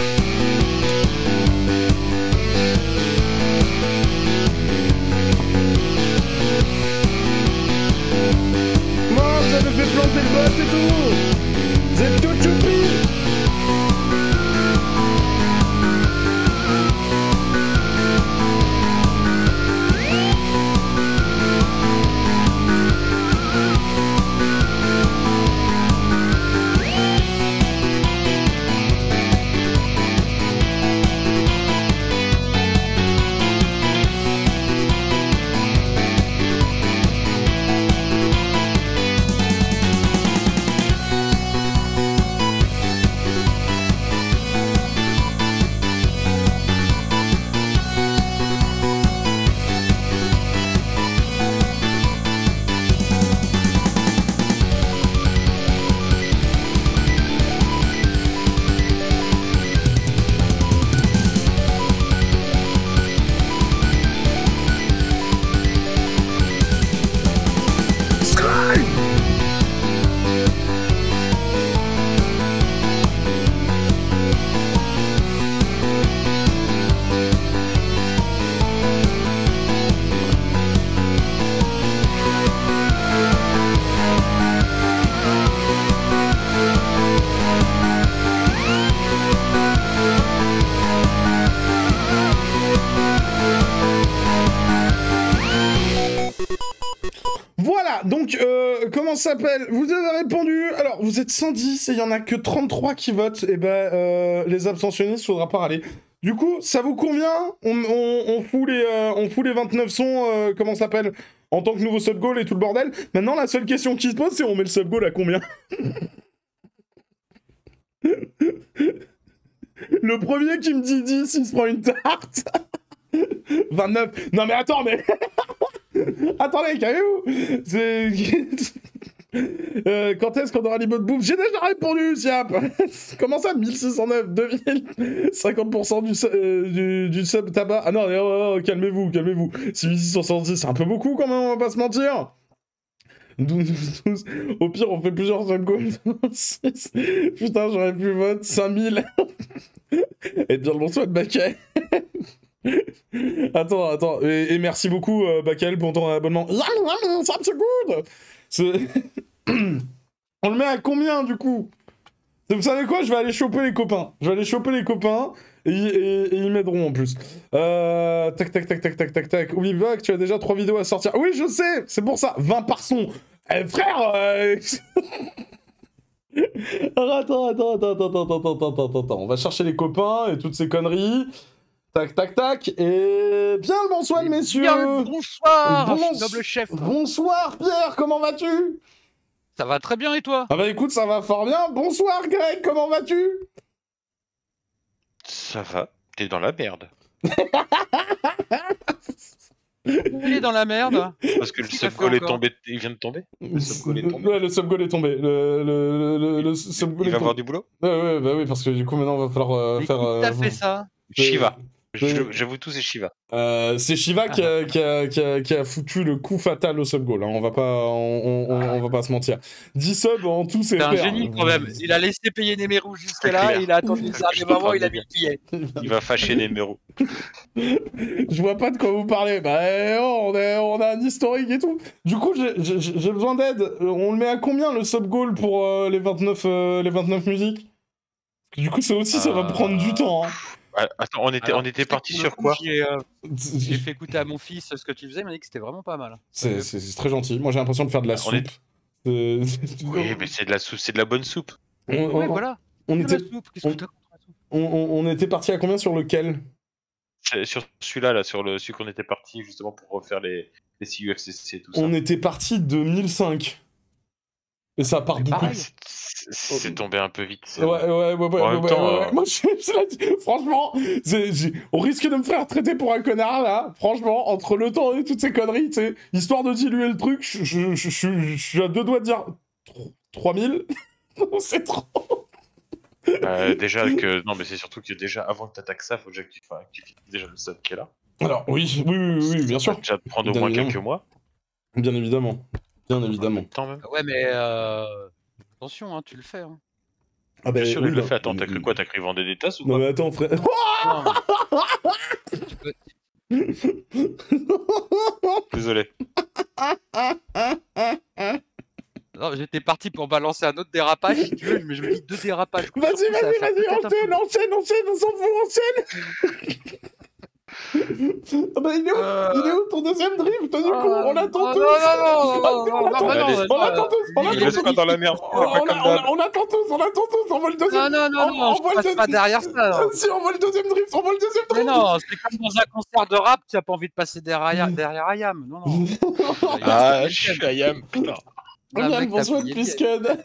Moi, vous avez fait planter le bot et tout. Vous êtes tout choupi. Voilà, donc, euh, comment ça s'appelle? Vous avez répondu, alors, vous êtes cent dix et il y en a que trente-trois qui votent, et ben, euh, les abstentionnistes, faudra pas râler. Du coup, ça vous convient? on, on, on, fout les, euh, on fout les vingt-neuf sons, euh, comment ça s'appelle? En tant que nouveau sub-goal et tout le bordel. Maintenant, la seule question qui se pose, c'est on met le sub-goal à combien? Le premier qui me dit dix, il se prend une tarte. vingt-neuf. Non mais attends, mais... Attendez, calmez-vous. C'est... euh, quand est-ce qu'on aura les mots de bouffe? J'ai déjà répondu, Siap. Comment ça, mille six cent neuf, deux mille, cinquante pour cent du, euh, du, du sub tabac. Ah non, oh, oh, calmez-vous, calmez-vous. six mille six cent soixante-dix, c'est un peu beaucoup quand même, on va pas se mentir. douze, douze, douze. Au pire, on fait plusieurs sub-goals. Putain, j'aurais pu voter cinq mille. Et bien le bonsoir de Bakel. Attends, attends. Et, et merci beaucoup, euh, Bakel, pour ton abonnement. Ça me good. On le met à combien, du coup? Vous savez quoi? Je vais aller choper les copains. Je vais aller choper les copains. Et, et, et ils m'aideront en plus. Euh, tac, tac, tac, tac, tac, tac, tac. Oui, Bac, tu as déjà trois vidéos à sortir. Oui, je sais, c'est pour ça. vingt par son. Eh, frère euh... Attends, attends, attends, attends, attends, attends, attends, attends, attends. On va chercher les copains et toutes ces conneries. Tac, tac, tac. Et bien le bonsoir, messieurs. Bien le bonsoir, Bon... noble chef. Bonsoir, Pierre, comment vas-tu? Ça va très bien, et toi? Ah bah écoute, ça va fort bien. Bonsoir, Greg, comment vas-tu? Ça va. t'es dans la merde. Il est dans la merde. Parce que le Qu'est-ce qu'il a sub-goal fait est encore tombé. Il vient de tomber. Le sub-goal est tombé. Ouais, le sub-goal est tombé. Le, le, le, le sub-goal Il est va avoir tombé. du boulot. Ouais, ouais, bah oui, parce que du coup, maintenant, il va falloir euh, Mais faire... qui euh, t'a fait ça? Shiva. euh, Je- J'avoue tout, c'est Shiva. Euh, c'est Shiva qui, a, qui, a, qui, a, qui a foutu le coup fatal au sub-goal, hein. On va pas, on, on, on, on va pas se mentir. dix subs en tout, c'est C'est un faire. génie quand même. Il a laissé payer Nemeru jusque C'est là, clair. il a attendu le dernier Je peux moment, pas il a me mis le billet. Il va fâcher les méros. Je vois pas de quoi vous parlez. Bah, eh, oh, on, est, on a un historique et tout. Du coup, j'ai- j'ai j'ai besoin d'aide. On le met à combien le sub-goal pour euh, les, vingt-neuf, euh, les vingt-neuf musiques? Parce que du coup, ça aussi, ça va Euh, prendre du temps. Hein. Ah, Attends, on était, Alors, on était tu sais parti que pour sur le coup, quoi? J'ai euh, j'ai fait écouter à mon fils ce que tu faisais, il m'a dit que c'était vraiment pas mal. C'est c'est- c'est très gentil. Moi, j'ai l'impression de faire de la On soupe. est- Euh, Oui, mais c'est de la soupe, c'est de la bonne soupe. on, on- Ouais, voilà. on De la était, soupe, qu'est-ce que on- t'as contre la soupe? on, on- on était parti à combien sur lequel? C'est sur celui-là, là, sur le celui qu'on était parti justement pour refaire les, les C U F C C et tout ça. On était parti de mille cinq. Et ça part C'est beaucoup. pareil. C'est- C'est c'est tombé un peu vite. c'est Ouais, vrai. ouais, ouais, ouais, En même ouais, temps, ouais, ouais. euh, Moi, je, je l'ai dit, franchement, c'est- j'ai- on risque de me faire traiter pour un connard, là. Franchement, entre le temps et toutes ces conneries, tu sais, histoire de diluer le truc, je, je, je, je- je suis à deux doigts de dire trois mille. C'est trop. Euh, déjà que non, mais c'est surtout que déjà avant que t'attaques ça, faut déjà que tu, enfin, que tu finisses déjà le sub qui est là. Alors, oui, oui, oui, oui, bien Ça sûr. va déjà te prendre au Bien moins évidemment. quelques mois. Bien évidemment. Bien évidemment. Tant même. Ouais, mais euh, attention, hein, tu le fais. Hein. Ah Bien sûr, il le là. fait. Attends, t'as cru quoi? T'as cru vendre des tasses ou Non, quoi? mais attends, frère. Non, mais tu peux- Désolé. non, j'étais parti pour balancer un autre dérapage, si tu veux, mais je me dis deux dérapages. Vas-y, Surtout, ça va vas-y, faire vas-y, peut-être un enchaîne, peu- enchaîne, enchaîne, on s'en fout, enchaîne. Ah bah, il est où, Euh, il est où ton deuxième drift, du coup? Ah, On l'attend ah, tous. non, non, non, non, On non, l'attend non, Allez. non, on non, l'attend tous, on il Il est l'attend reste tous. pas dans la merde. On, on, Pas comme on, d'hab. on attend tous, on attend tous, on voit le deuxième. Non, non, non, On- non, on je voit le passe pas deuxième- derrière ça. là. Si, on voit le deuxième drift, on voit le deuxième Mais drift. non, c'est comme dans un concert de rap, tu as pas envie de passer derrière, derrière Ayam. Non, non. Ah, je suis Ayam, putain. Ah, Bien, mec, t'as bonsoir, plié le puisque...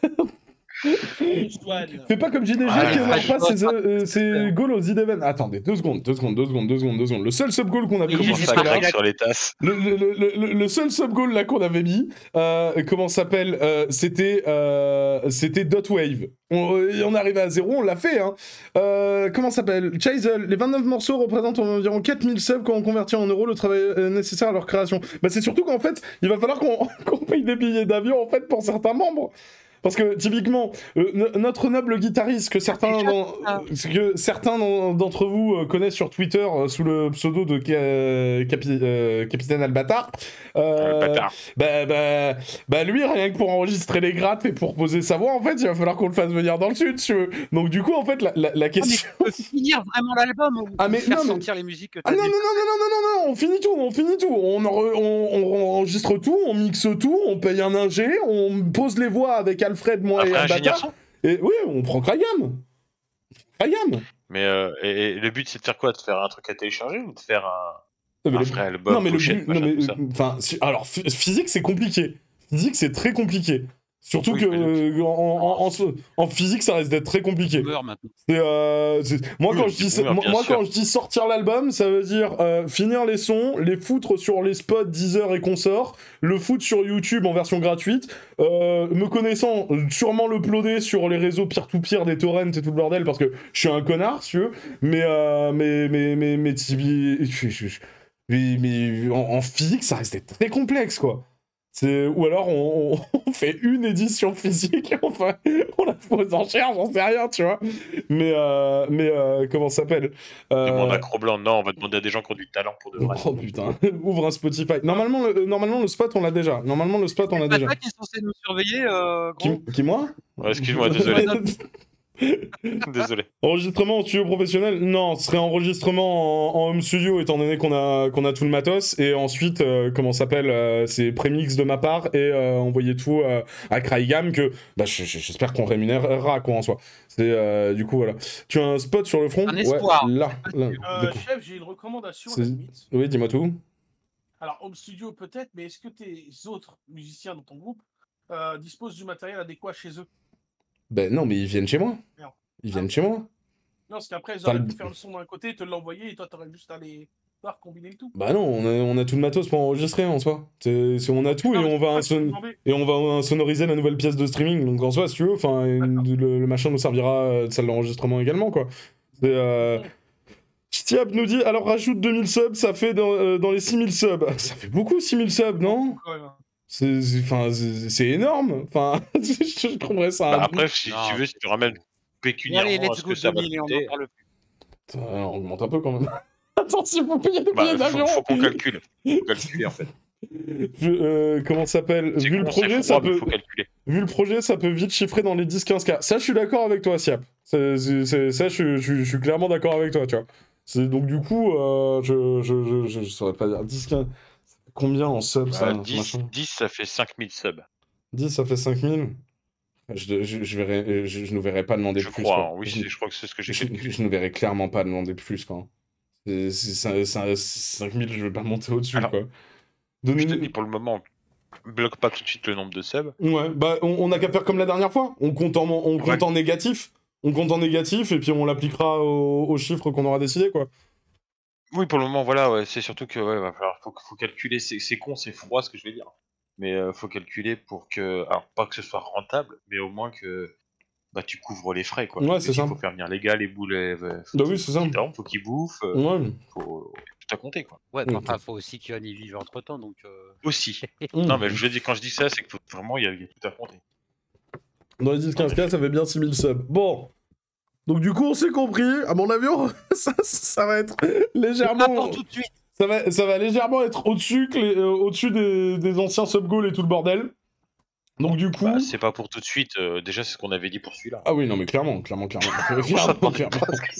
Swan. Fais pas comme J D G Ah, qui la n'aura vache. pas ses, euh, ses goals aux Ideven. Attendez, deux secondes, deux secondes, deux secondes, deux secondes, deux secondes. Le seul sub-goal qu'on avait Oui, mis Comment j'ai ça jusque-là... craque sur les tasses? Le, le, le, le, le seul sub-goal là qu'on avait mis, euh, comment ça s'appelle, euh, c'était euh, c'était Dotwave. On, euh, on arrivait à zéro, on l'a fait. Hein. Euh, comment ça s'appelle, Chazel, les vingt-neuf morceaux représentent environ quatre mille subs quand on convertit en euros le travail euh, nécessaire à leur création. Bah, c'est surtout qu'en fait, il va falloir qu'on qu'on paye des billets d'avion en fait pour certains membres. Parce que typiquement, euh, no- notre noble guitariste que certains, Déjà, dans- ça. que certains dans- d'entre vous euh, connaissent sur Twitter euh, sous le pseudo de Ca- Capi- euh, Capitaine Albatar, euh, Le bâtard. bah, bah, bah lui, rien que pour enregistrer les grattes et pour poser sa voix, en fait, il va falloir qu'on le fasse venir dans le sud, si tu veux. Donc du coup, en fait, la, la, la Ah, mais question... tu peux finir vraiment l'album ou Ah, mais faire non, mais- sortir les musiques que Ah t'as non, non, dit. non, non, non, non, non, non, on finit tout, on finit tout. On, enre- on, on- on enregistre tout, on mixe tout, on paye un ingé, on pose les voix avec Alfred, moi Après et un Albatar. ingénieur son. Et oui, on prend Kragam. Kragam. Mais euh, et, et le but c'est de faire quoi? De faire un truc à télécharger ou de faire un, Non, mais un le- vrai album, non, mais le pochette, but- non, machin, mais, tout ça? enfin, si- alors, phy- physique, c'est compliqué. Physique, c'est très compliqué. Surtout Oui, que je me euh, en, en, en- en physique, ça risque d'être très compliqué. Boomer maintenant. C'est, euh, c'est- moi, Oui, quand je c'est dis, boomer, moi, bien moi, sûr. quand je dis sortir l'album, ça veut dire euh, finir les sons, les foutre sur les spots Deezer et consorts, le foutre sur YouTube en version gratuite, euh, me connaissant, euh, sûrement le uploader sur les réseaux peer-to-peer des torrents et tout le bordel, parce que je suis un connard, si tu veux, mais, euh, mais, mais, mais, mais, mais, je- je- je- mais- mais en, en physique, ça reste d'être très complexe, quoi. C'est... Ou alors on, on- on fait une édition physique, enfin, on la pose en cher, j'en sais rien, tu vois. Mais, euh, mais euh, comment ça s'appelle euh... Demande à Cro-Blanc. Non, on va demander à des gens qui ont du talent pour de vrai. Oh putain, ouvre un Spotify. Normalement, le, normalement, le spot, on l'a déjà. Normalement, le spot, on l'a C'est déjà. pas toi qui est censé nous surveiller, euh, gros. Qui, qui moi Ouais, excuse-moi, désolé. Ouais, Désolé. Enregistrement en studio professionnel? Non, ce serait enregistrement en, en home studio, étant donné qu'on a, qu'on a tout le matos. Et ensuite, euh, comment ça s'appelle euh, c'est prémix de ma part et euh, envoyer tout euh, à Krygam que bah, j- j- j'espère qu'on rémunérera, quoi, en soi. C'est, euh, du coup, voilà. Tu as un spot sur le front? Un espoir. Ouais, là. là. Euh, De quoi chef, j'ai une recommandation à C'est- la limite. Oui, dis-moi tout. Alors, home studio peut-être, mais est-ce que tes autres musiciens dans ton groupe euh, disposent du matériel adéquat chez eux? Ben non, mais ils viennent chez moi. Merde. Ils viennent chez moi. Non, parce qu'après, ils T'as auraient le- pu faire le son d'un côté, te l'envoyer, et toi, t'aurais juste à les voir combiner le tout. Bah non, on a, on a tout le matos pour enregistrer en soi. C'est, c'est- on a tout et Non, mais on va c'est pour ça que je te son- demandais. et on va sonoriser la nouvelle pièce de streaming. Donc en soi, si tu veux, enfin, une- le, le machin nous servira de salle d'enregistrement également, quoi. C'est, euh... Stiap nous dit, alors rajoute deux mille subs, ça fait dans, euh, dans les six mille subs. Ça fait beaucoup six mille subs, non? Quand même, hein. C'est, c'est- enfin, c'est c'est énorme. Enfin, je je trouverais ça. Bah, un après, si Non. tu veux, si tu ramènes Bon, pécuniairement allez, à let's ce go que ça va deux mille et on coûter, en parle plus. Putain, on augmente un peu quand même. Attends, si vous payez des bah, billets d'avion. faut, faut qu'on calcule. Faut calculer en fait. Je- euh, comment ça s'appelle? C'est Vu le con, c'est projet, froid, ça mais peut. faut calculer. Vu le projet, ça peut vite chiffrer dans les dix quinze K. Ça, je suis d'accord avec toi, Siap. C'est- c'est- c'est- Ça, je, je- je suis clairement d'accord avec toi, tu vois. C'est- Donc, du coup, euh, je, je, je, je, je saurais pas dire. dix quinze... Combien en sub, ça, Bah, ce dix, machin dix, ça fait cinq mille subs. dix, ça fait cinq mille. Je, je, je, verrai, je, je ne verrai pas demander Je plus. crois, quoi. hein, oui, je, c'est- je crois que c'est ce que j'ai je, calculé. je ne verrai clairement pas demander plus, quoi. C'est- c'est- c'est- cinq mille, je vais pas monter au-dessus, Alors, quoi. Je te Donnez- dis pour le moment, bloque pas tout de suite le nombre de subs. Ouais, bah on, on a qu'à faire comme la dernière fois. On compte en, on compte Ouais. en négatif. On compte en négatif et puis on l'appliquera aux, aux chiffres qu'on aura décidé, quoi. Oui, pour le moment, voilà, ouais, c'est surtout que ouais, va falloir, faut, faut calculer. C'est c'est con, c'est froid ce que je vais dire. Mais euh, faut calculer pour que, alors pas que ce soit rentable, mais au moins que bah tu couvres les frais, quoi. Ouais, Parce c'est que s'il ça. faut faire venir les gars, les boulets, euh, faut Bah qu'ils- oui, c'est ça. qu'ils dorment, faut qu'ils bouffent, euh, Ouais. faut tout à compter, quoi. Ouais, mais Ok. enfin, faut aussi qu'Yon y vive entre temps, donc. euh, Aussi. Mmh. Non, mais je veux dire, quand je dis ça, c'est que faut- vraiment, il y, a il y a tout à compter. Dans les dix quinze K, ça fait bien six mille subs. Bon. Donc du coup, on s'est compris. À mon avis, on- ça, ça va être Pas légèrement... pour tout de suite. Ça va, ça va légèrement être au-dessus que les- euh, au-dessus des, des anciens sub-goals et tout le bordel. Donc du coup... Bah, c'est pas pour tout de suite. euh, déjà, c'est ce qu'on avait dit pour celui-là. Ah oui, non mais clairement, clairement, clairement. clairement, clairement.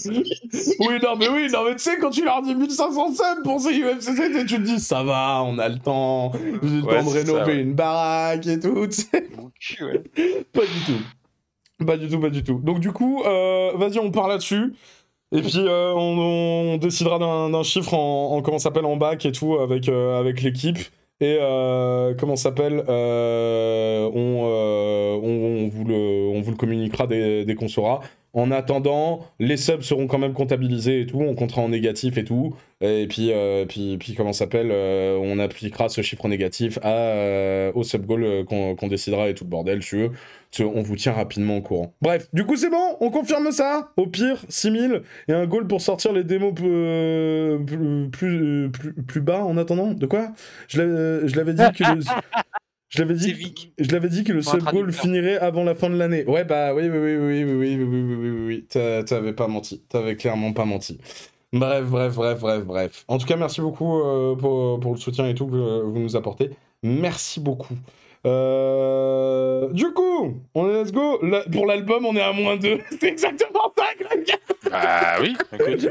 Oui, non mais oui, non mais tu sais, quand tu leur dis mille cinq cents subs pour ces U F C C, tu te dis, ça va, on a le temps, j'ai le Ouais, temps de c'est ça, rénover ouais. une baraque et tout, tu sais. Mon cul, ouais. Pas du tout. Pas du tout, pas du tout. Donc du coup, euh, vas-y, on part là-dessus. Et puis euh, on, on décidera d'un d'un chiffre en, en comment ça s'appelle en bac et tout avec, euh, avec l'équipe. Et euh, comment ça s'appelle euh, on, euh, on, on, vous le, on vous le communiquera dès, dès qu'on saura. En attendant, les subs seront quand même comptabilisés et tout, on comptera en négatif et tout. Et puis, euh, puis, puis comment ça s'appelle euh, on appliquera ce chiffre négatif à, euh, au sub goal euh, qu'on qu'on décidera et tout le bordel, si tu veux. Tu- On vous tient rapidement au courant. Bref, du coup c'est bon, on confirme ça. Au pire, six mille et un goal pour sortir les démos plus, plus, plus, plus, plus bas en attendant. De quoi? Je l'avais je l'avais dit que le... Je l'avais C'est dit, Vic. je l'avais dit que le Pour un sub goal traducteur. finirait avant la fin de l'année. Ouais, bah oui, oui, oui, oui, oui, oui, oui, oui, oui, oui, oui, oui. T'a- T'avais pas menti. T'avais clairement pas menti. Bref, bref, bref, bref, bref. En tout cas, merci beaucoup euh, pour, pour le soutien et tout que vous nous apportez. Merci beaucoup. Euh... Du coup, on est let's go. La- Pour l'album, on est à moins deux. C'est exactement ça, Greg. Bah oui, écoute.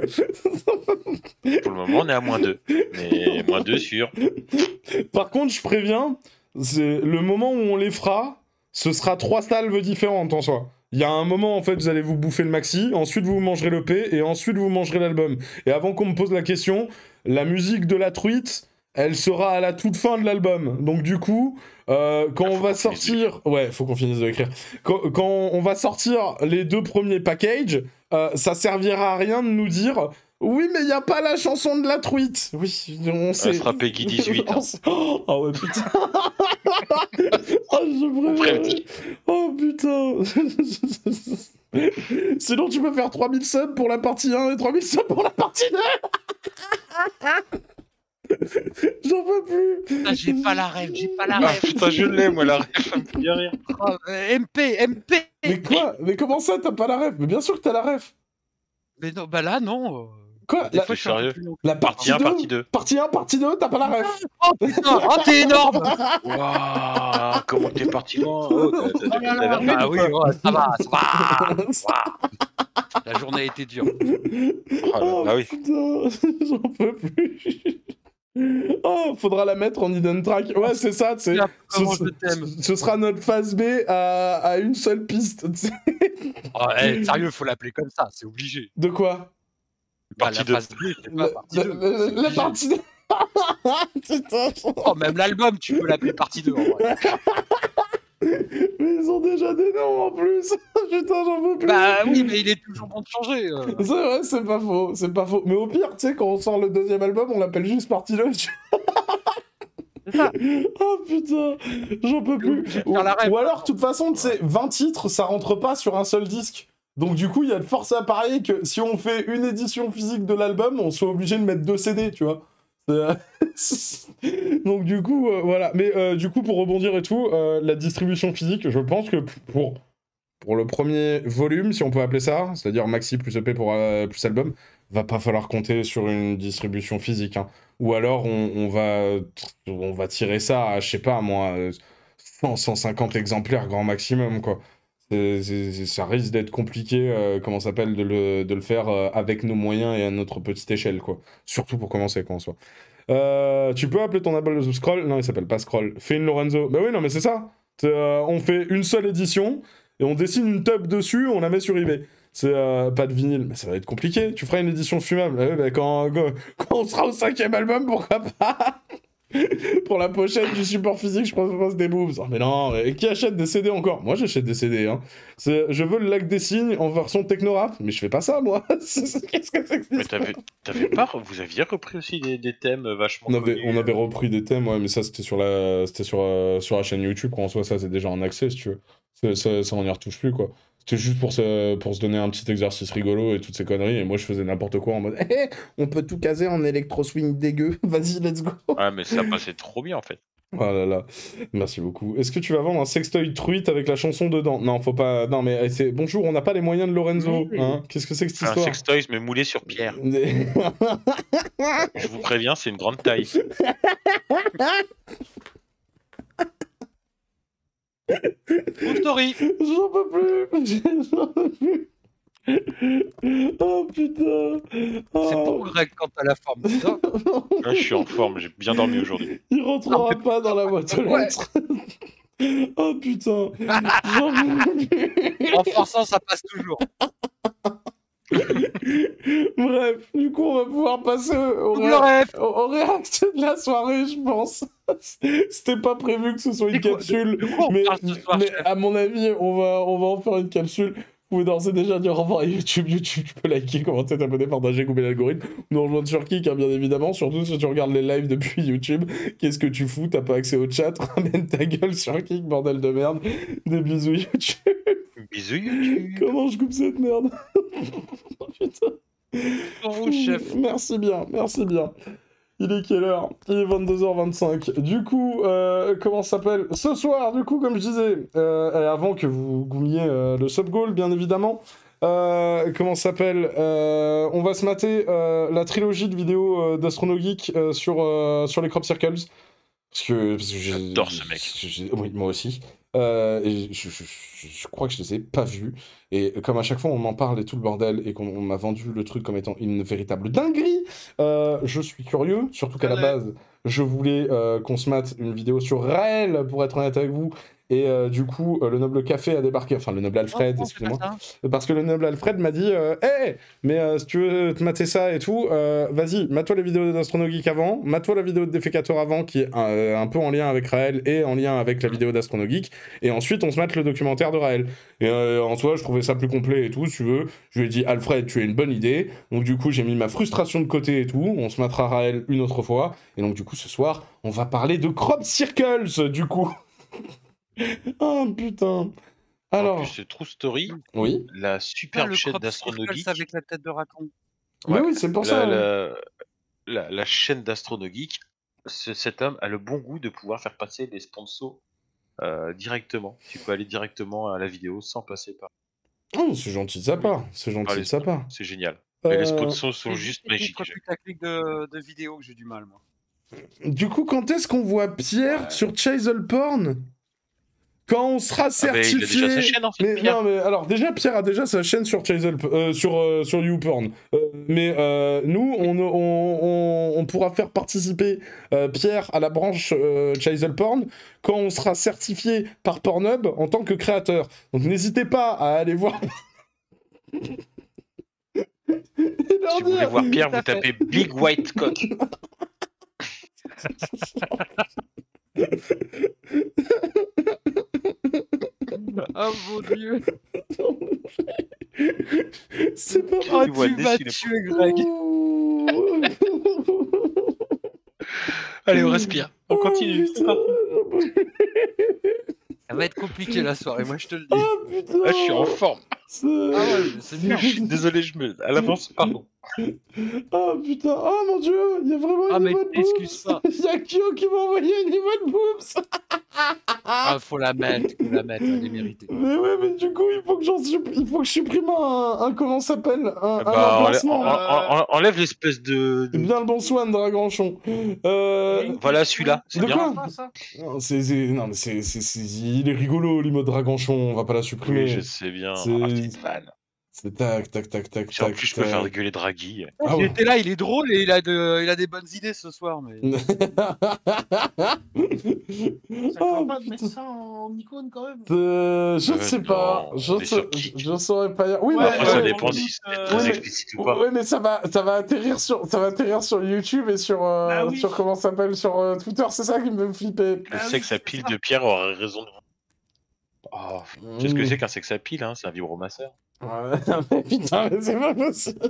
Pour le moment, on est à moins deux. Mais moins deux sur. Par contre, je préviens, c'est le moment où on les fera, ce sera trois salves différentes en soi. Il y a un moment, en fait, vous allez vous bouffer le maxi, ensuite vous mangerez le P, et ensuite vous mangerez l'album. Et avant qu'on me pose la question, la musique de la truite, elle sera à la toute fin de l'album. Donc du coup, euh, quand Ah, on faut va qu'on finisse de sortir... Ouais, faut qu'on finisse de l'écrire. Quand, quand on va sortir les deux premiers packages, euh, ça servira à rien de nous dire... Oui, mais il n'y a pas la chanson de la truite. Oui, on sait. sera Peggy dix-huit, hein. On sait- Oh ouais, putain. Oh, je préfère... Oh putain. Sinon, tu peux faire trois mille subs pour la partie un et trois mille subs pour la partie deux. J'en peux plus. Putain, j'ai pas la rêve, j'ai pas la Ah rêve. putain, je l'ai, moi, la rêve, ça me fait rire. Oh, euh, M P, M P. Mais quoi? Mais comment ça, t'as pas la ref? Mais bien sûr que t'as la ref. Mais non, bah là, non. euh, Quoi? Des La, fois, je suis un peu sérieux plus long. la partie, Partie un, deux, partie deux. Partie un, partie deux, t'as pas la ref. Oh putain, oh t'es énorme. Waouh, comment t'es parti loin? Oh, t'as- t'as- t'as- t'as vermé, Ah ou oui, quoi? oh, ça va, ça va. Waouh. La journée a été dure. Oh, Oh bah oui. putain, j'en peux plus. Oh, faudra la mettre en hidden track. Ouais, c'est ça, c'est. Tiens, comment Ce, je t'aime. ce- ce sera notre phase B à, à une seule piste. tu sais. Oh, eh, sérieux, faut l'appeler comme ça, c'est obligé. De quoi? Bah, Partie la deux. phase B, c'est La, pas partie la- deux. la- c'est la obligé. partie deux. Putain. Oh, même l'album, tu peux l'appeler partie deux en vrai. Mais ils ont déjà des noms en plus. putain, j'en peux plus. Bah oui, mais il est toujours bon de changer. euh. C'est vrai, c'est pas faux, c'est pas faux. Mais au pire, tu sais, quand on sort le deuxième album, on l'appelle juste Party Lodge. C'est ça. Oh putain, j'en peux plus. obligé de Ou, faire la rêve. ou alors, de toute façon, tu sais, vingt titres, ça rentre pas sur un seul disque. Donc du coup, il y a de force à parier que si on fait une édition physique de l'album, on soit obligé de mettre deux C D, tu vois. C'est- Donc du coup, euh, voilà. Mais euh, du coup, pour rebondir et tout, euh, la distribution physique, je pense que pour, pour le premier volume, si on peut appeler ça, c'est-à-dire maxi plus E P pour, euh, plus album, va pas falloir compter sur une distribution physique, hein. Ou alors on, on va, on va tirer ça à, je sais pas moi, euh, cent, cent cinquante exemplaires grand maximum, quoi. C'est- c'est- c'est- ça risque d'être compliqué, euh, comment ça s'appelle, de le, de le faire euh, avec nos moyens et à notre petite échelle, quoi. Surtout pour commencer, quoi, en soi. Euh, tu peux appeler ton album Scroll? Non, il s'appelle pas Scroll. Fais une Lorenzo. Bah oui, non, mais c'est ça. C'est, euh, on fait une seule édition et on dessine une tub dessus, on la met sur eBay. C'est euh, pas de vinyle, mais ça va être compliqué. Tu feras une édition fumable. Ah oui, bah, quand, quand, quand on sera au cinquième album, pourquoi pas? Pour la pochette du support physique, je propose des boobs. Oh, mais non, mais qui achète des C D encore? Moi, j'achète des C D. Hein. C'est- Je veux le lac des signes en version techno-rap, mais je fais pas ça, moi. Qu'est-ce que c'est que cette Mais histoire? t'avais t'avais pas, vous aviez repris aussi des, des thèmes vachement On avait, connus, on avait euh. repris des thèmes, ouais, mais ça c'était sur la, c'était sur, euh, sur la chaîne YouTube, quoi. En soi, ça c'est déjà en accès, si tu veux. Ça, ça, ça, on n'y retouche plus, quoi. C'était juste pour se, pour se donner un petit exercice rigolo et toutes ces conneries, et moi je faisais n'importe quoi en mode Eh, on peut tout caser en électro-swing dégueu, vas-y, let's go. Ouais, mais ça passait trop bien en fait. Oh là là, merci beaucoup. Est-ce que tu vas vendre un sextoy truite avec la chanson dedans? Non, faut pas. Non, mais c'est bonjour, on n'a pas les moyens de Lorenzo. Oui. Hein. Qu'est-ce que c'est que cette Un histoire? sextoys mais moulé sur pierre. Je vous préviens, c'est une grande taille. True story. J'en peux plus. J'en peux plus. Oh putain. Oh. C'est bon, Greg, quand t'as la forme. Ça. Là, je suis en forme, j'ai bien dormi aujourd'hui. Il rentrera pas dans la boîte aux Ouais. lettres. Oh putain. J'en peux plus. En forçant, ça passe toujours. Bref, du coup, on va pouvoir passer au, Double ré- ref. au, au réact de la soirée, je pense. C'était pas prévu que ce soit une C'est quoi- capsule, de quoi on mais, parle ce soir, mais chef à mon avis, on va, on va en faire une capsule. Vous pouvez d'ores et déjà dire au revoir à YouTube. YouTube, tu peux liker, commenter, t'abonner, partager, couper l'algorithme. Nous rejoindre sur Kik, hein, bien évidemment. Surtout si tu regardes les lives depuis YouTube. Qu'est-ce que tu fous? T'as pas accès au chat? Ramène ta gueule sur Kik, bordel de merde. Des bisous YouTube. Bisous YouTube. Comment je coupe cette merde? Oh, putain. Ton rouge, chef. Merci bien, merci bien. Il est quelle heure? Il est vingt-deux heures vingt-cinq. Du coup, euh, comment ça s'appelle? Ce soir, du coup, comme je disais, euh, et avant que vous goumiez euh, le sub-goal, bien évidemment, euh, comment ça s'appelle euh, on va se mater euh, la trilogie de vidéos euh, d'Astronogeek euh, sur, euh, sur les crop circles. Parce que, parce que j'ai- J'adore ce mec. j'ai- Oui, moi aussi. Euh, et je, je- je- je crois que je les ai pas vus. Et comme à chaque fois on m'en parle et tout le bordel, et qu'on on m'a vendu le truc comme étant une véritable dinguerie, euh, je suis curieux, surtout qu'à la Allez. base, je voulais euh, qu'on se mate une vidéo sur Raël, pour être honnête avec vous. Et euh, du coup, euh, le noble café a débarqué, enfin le noble Alfred, Non, non, c'est pas excusez-moi. ça. Parce que le noble Alfred m'a dit euh, Hey, mais euh, si tu veux te mater ça et tout, euh, vas-y, mate-toi les vidéos d'Astronogeek avant, mate-toi la vidéo de Défécateur avant, qui est euh, un peu en lien avec Raël et en lien avec la vidéo d'Astronogeek, et ensuite on se mate le documentaire de Raël. Et euh, en soi, je trouvais ça plus complet et tout, si tu veux. Je lui ai dit Alfred, tu as une bonne idée. Donc du coup, j'ai mis ma frustration de côté et tout. On se matera Raël une autre fois. Et donc du coup, ce soir, on va parler de crop circles, du coup. Oh putain. En Alors, plus, c'est True Story, oui. la Ah, superbe le chaîne crop d'Astronogeek. circles avec la tête de raton. Mais Ouais. oui, c'est pour La, ça. la, la, la chaîne d'Astronogeek, ce- cet homme a le bon goût de pouvoir faire passer les sponsors euh, directement. Tu peux aller directement à la vidéo sans passer par. Oh, c'est gentil de sa part. C'est gentil par de les sa sponsors. part. C'est génial. Et les Euh, sponsors sont C'est juste les magiques. titres putaclic de, de vidéos que j'ai du mal, moi. Du coup, quand est-ce qu'on voit Pierre Ouais. sur Chasel Porn? Quand on sera Ah bah, il a certifié. déjà sa chaîne en fait, Mais Pierre. non, mais alors déjà Pierre a déjà sa chaîne sur Chasel, euh, sur euh, sur YouPorn. Euh, mais euh, nous, on, on, on, on pourra faire participer euh, Pierre à la branche euh, Chasel Porn quand on sera certifié par Pornhub en tant que créateur. Donc n'hésitez pas à aller voir. Et leur Si vous voulez dire- voir Pierre, Tout à vous fait. tapez Big White Cock. Oh mon dieu. C'est pas Oh, Tu vois tu le vas déçu, le tuer Greg. Allez, on respire. On continue. C'est parti. Ça va être compliqué la soirée, moi je te le dis. Ah putain. Ah, je suis en forme. C'est- Ah ouais, mais c'est bien. Je suis désolé, je me. À l'avance, pardon. Ah putain, oh mon dieu, il y a vraiment Ah, une mais emote t'excuses boobs. pas. Il y a Kyo qui m'a envoyé une emote boobs. Ah, faut la mettre, faut la mettre, elle est méritée. Mais ouais, mais du coup, il faut que, j'en supp- il faut que je supprime un, un comment ça s'appelle, un, un Bah, enlève, emplacement. en- en- en- enlève l'espèce de. C'est de- bien le bon soin de Dragranchon. Euh... J'ai une Voilà, question. celui-là, c'est De bien. quoi Pas ça. Non, c'est, c'est- non, mais c'est, c'est, c'est- il est rigolo, l'emote Draganchon, on va pas la supprimer. Oui, je sais bien. C'est- Ah, petite vanne. C'est tac, tac, tac, tac, Puis en tac, plus, je peux faire tac. gueuler Draghi. Ah il ouais. était là, il est drôle et il a, de, il a des bonnes idées ce soir. Mais... Ça Oh, ne pas de putain. mettre ça en icône quand même. Euh, je ne Euh, sais non, pas, on je est ne sur Kik. je, je saurais pas dire. Oui, Ouais, mais, Après, ouais, ça ouais, dépend ouais, si c'est euh, très ouais, explicite ou pas. ouais, mais ça va, ça va atterrir sur, ça va atterrir sur YouTube et sur, euh, Bah oui. sur comment ça s'appelle, sur euh, Twitter. C'est ça qui me fait flipper. Le Ah oui, sexe à c'est pile ça. de Pierre aurait raison de. Oh, tu sais ce que Mmh. c'est qu'un sexe à pile, hein? C'est un vibromasseur. Ouais, mais putain, mais c'est pas possible.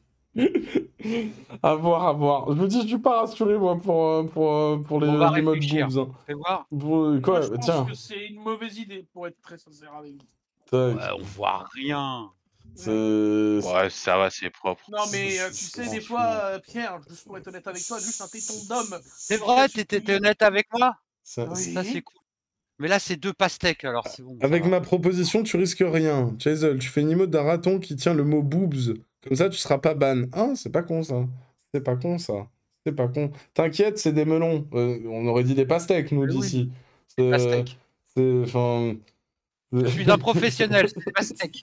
À voir, à voir. Je me dis, je suis pas rassuré, moi, pour, euh, pour, euh, pour les, On va les modes réfléchir. boobs. Hein. Fais voir. Pour- euh, Moi, quoi je pense Tiens. que c'est une mauvaise idée, pour être très sincère avec vous. tac, Ouais, on voit rien. c'est- Ouais, ça va, c'est propre. Non, mais euh, tu sais, des Franchement. fois, euh, Pierre, juste pour être honnête avec toi, juste un téton d'homme. C'est vrai, t'étais t'es honnête avec moi. ça- Oui. Ça, c'est cool. Mais là, c'est deux pastèques, alors c'est bon. ça Avec va. ma proposition, tu risques rien. Chazel, tu fais une emote d'un raton qui tient le mot boobs. Comme ça, tu seras pas ban. Ah, c'est pas con, ça. C'est pas con, ça. C'est pas con. T'inquiète, c'est des melons. Euh, on aurait dit des pastèques, nous, Mais oui, d'ici. Des C'est- pastèques. C'est... Enfin... Je suis un professionnel, c'est des pastèques.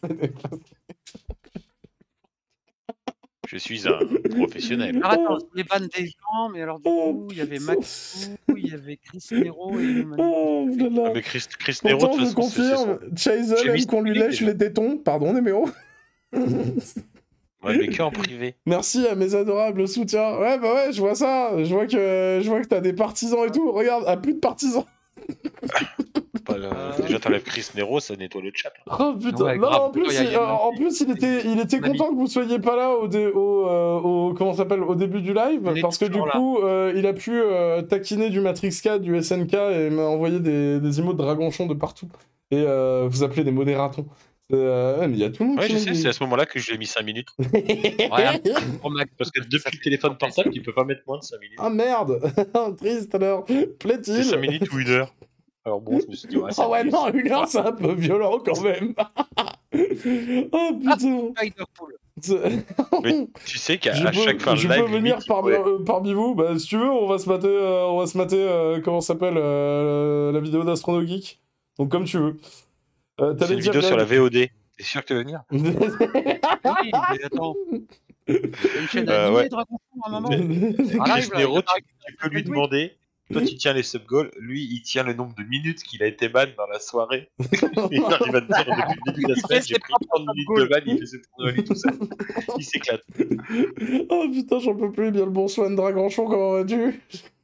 Je suis un professionnel. Alors attends, je les bannes des gens, mais alors du coup, il y avait Max, il y avait Chris Nero et Human. Oh là là. Ah, mais Chris, Chris Nero, Pourtant, de je toute façon, c'est- c'est confirme, Chazel J'ai aime mis qu'on lui celui-là, lèche déjà. les tétons. Pardon, Néméo. son- Ouais, mais que en privé. Merci à mes adorables soutiens. Ouais, bah ouais, je vois ça. Je vois que, je vois que t'as des partisans et tout. Regarde, à plus de partisans. Pas le- Euh. Déjà, t'enlèves Chris Nero, ça nettoie le chat. Oh putain. Ouais, non, grave. en plus, Il y a- il y a il, en Nancy. plus, il était, il était Mon ami. content que vous soyez pas là au, dé- au, euh, au comment ça s'appelle, au début du live, On est parce que du toujours là. coup, euh, il a pu euh, taquiner du Matrix quatre, du S N K et m'a envoyé des, des emotes de dragonchon de partout. Et euh, vous appelez des modératons. Euh, ouais, mais il y a tout le monde Ouais, qui je me sais, dit. c'est à ce moment-là que je l'ai mis cinq minutes. Ouais, pour Max. Parce que depuis le téléphone portable, tu peux pas mettre moins de cinq minutes. Ah merde. Triste alors. C'est Plaît-il cinq minutes ou une heure. Alors bon, je me suis dit, ouais, Ah ouais, minutes. non, une heure, c'est un peu violent quand même. Oh putain. Spider-Pool. C'est- Mais tu sais qu'à Je à peux, chaque fin de je live, peux venir limite, parmi, ouais. euh, parmi vous. Bah, si tu veux, on va se mater, euh, on va se mater euh, comment ça s'appelle, euh, la vidéo d'Astrono Geek. Donc, comme tu veux. Euh, C'est T'allais une dire, vidéo sur la Greg V O D. T'es sûr que tu veux venir? Oui, mais attends. Il y a une chaîne Euh, animée, ouais. Dragon Ball, à un moment. Chris Ah, live, là, Nero, il y a tu, pas- tu peux lui Oui. demander. Toi, tu tiens les sub-goals. Lui, il tient le nombre de minutes qu'il a été ban dans la soirée. il arrive à te dire depuis le début de la Il semaine, fait j'ai ses pris propres trente minutes de sub-goals. ban, il fait ses tournois lui tout seul. Il s'éclate. Oh putain, j'en peux plus. Bien le bon soin de Draganchon, comment vas-tu?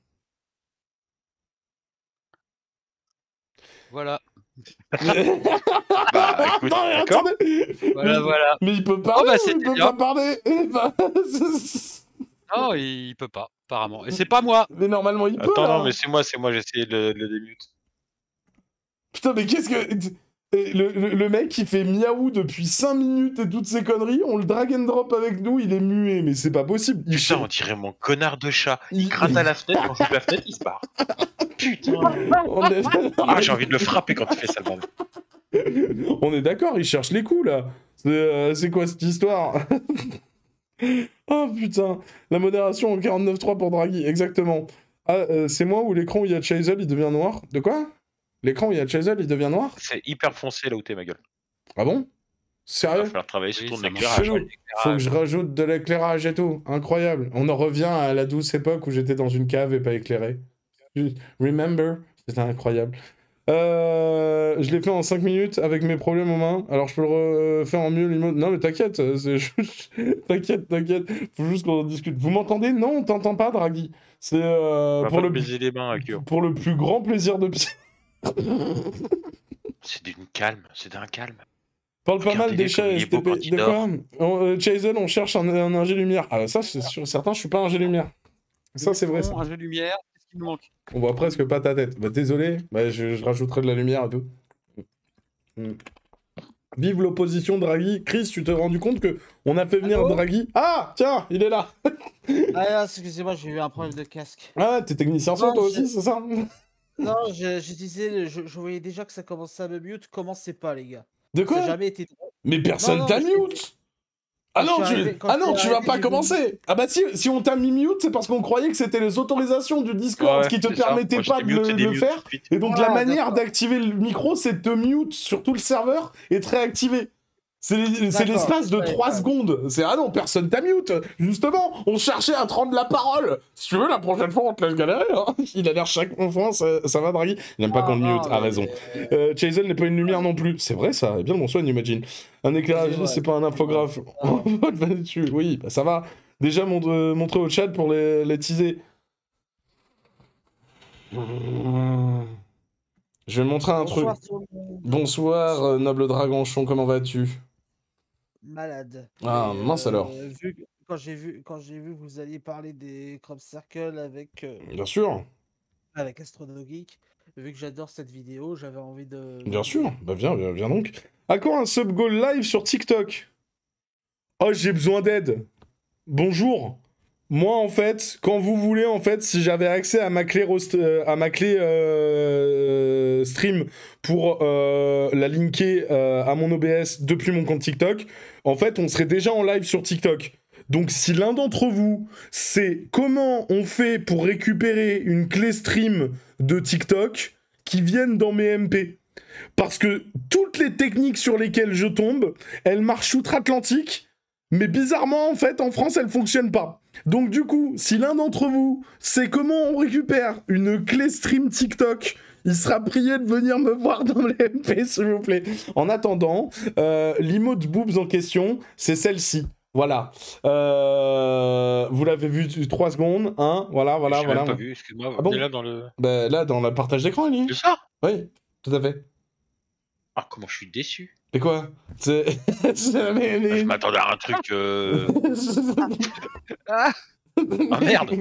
Voilà. Bah, écoute, Attends, d'accord. attendez. Voilà, mais, voilà. mais il peut parler bah, ou il c'était peut bien. pas parler? Bah, c'est- Non, il peut pas, apparemment. Et c'est pas moi. Mais normalement, il peut. Attends, là. non, mais c'est moi, c'est moi, j'ai essayé de le, de le démute. Putain, mais qu'est-ce que... Et Le, le, le mec qui fait miaou depuis cinq minutes et toutes ces conneries, on le drag and drop avec nous, il est muet, mais c'est pas possible. Il Putain, on dirait mon connard de chat. Il Il- gratte à la fenêtre, quand j'ouvre la fenêtre, il se barre. Putain. On est, Ah, j'ai envie de le frapper quand il fait ça, le bordel. on est d'accord, il cherche les coups là. C'est euh, c'est quoi cette histoire? Oh putain, la modération en quarante-neuf trois pour Draghi, exactement. Ah, euh, c'est moi où l'écran où il y a Chazel, il devient noir? De quoi? L'écran où il y a Chazel, il devient noir? C'est hyper foncé là où t'es, ma gueule. Ah bon? Il va Sérieux? falloir travailler sur Oui, ton ça marche. éclairage. Chelou. Faut que je rajoute de l'éclairage et tout. Incroyable. On en revient à la douce époque où j'étais dans une cave et pas éclairé. Remember? C'était incroyable. Euh, je l'ai fait en cinq minutes avec mes problèmes aux mains. Alors je peux le refaire en mieux. l'emo- Non mais t'inquiète. c'est juste- T'inquiète, t'inquiète. Faut juste qu'on en discute. Vous m'entendez? Non, on t'entend pas, Draghi. C'est euh, On va pour, pas le... te baiser les mains, Akio. pour le plus grand plaisir de Pierre. C'est d'une calme, c'est d'un calme. Parle pas mal Regardez-les des chats comme il est S T beau P. quand il De quoi dort. on, euh, Chazen, on cherche un, un ingé lumière. Ah, ça, c'est sûr et certain, je suis pas un ingé lumière. Ça, c'est vrai. Ça. Un jeu de lumière, qu'est-ce qui me manque? On voit presque pas ta tête. Bah, désolé, bah, je, je rajouterai de la lumière et tout. Mm. Vive l'opposition, Draghi. Chris, tu t'es rendu compte que on a fait venir Allô Draghi. Ah, tiens, il est là. Ah, excusez-moi, j'ai eu un problème de casque. Ah, t'es technicien son, Non, toi j'ai- aussi, c'est ça? Non, je, je disais, je, je voyais déjà que ça commençait à me mute. Commencez pas, les gars. De Ça quoi? n'a jamais été drôle. Mais personne Non, non, t'a je- mute. Ah Quand non, je suis tu, arrivé- quand ah je non, suis tu vas arrivé, pas j'ai commencer. Ah bah si, si on t'a mis mute, c'est parce qu'on croyait que c'était les autorisations du Discord Ouais, qui te c'est ça. permettaient Moi, pas j'étais de mute, le, c'est des le mutes faire. tout de suite. Et donc la Ah, manière d'accord. d'activer le micro, c'est de te mute sur tout le serveur et de réactiver. C'est les- c'est D'accord, l'espace de ouais, trois ouais. secondes. C'est ah non, personne t'a mute. Justement, on cherchait à te rendre la parole. Si tu veux, la prochaine fois, on te laisse galérer. Hein. Il a l'air chaque fois, ça, ça va, Draghi. Il n'aime pas qu'on le Non, mute, non, a mais- raison. Euh, Chazel n'est pas une lumière non plus. C'est vrai, ça. Eh bien, bonsoir, imagine. Un éclairagiste, Ouais. c'est pas un infographe. Ah. Oui, bah, ça va. Déjà, montre, euh, montrer au chat pour les, les teaser. Je vais montrer un Bonsoir truc. tout le monde. Bonsoir, euh, noble dragonchon, comment vas-tu? Malade. Ah, Et, mince alors. vu que- quand j'ai vu, quand j'ai vu que vous alliez parler des crop circles avec, euh, Bien sûr, avec Astronogeek, vu que j'adore cette vidéo, j'avais envie de. bien sûr. Bah viens, viens, viens donc. À quand un sub goal live sur TikTok? Oh, j'ai besoin d'aide. Bonjour. Moi, en fait, quand vous voulez, en fait, si j'avais accès à ma clé, rost- euh, à ma clé euh, stream pour euh, la linker euh, à mon O B S depuis mon compte TikTok, en fait, on serait déjà en live sur TikTok. Donc, si l'un d'entre vous, c'est comment on fait pour récupérer une clé stream de TikTok qui viennent dans mes M P. Parce que toutes les techniques sur lesquelles je tombe, elles marchent outre-Atlantique, mais bizarrement, en fait, en France, elles fonctionnent pas. Donc du coup, si l'un d'entre vous sait comment on récupère une clé stream TikTok, il sera prié de venir me voir dans les M P, s'il vous plaît. En attendant, euh, l'emote boobs en question, c'est celle-ci. Voilà. Euh, vous l'avez vu trois secondes, hein. Voilà, voilà, J'ai voilà. même pas vu, excuse-moi. Ah bon On est là dans le. Bah, là, dans le partage d'écran, il C'est est. ça? Oui, tout à fait. Ah, comment je suis déçu. Et quoi? C'est... c'est- mais- Ah, mais- Je m'attendais à un truc. Euh... Ah merde,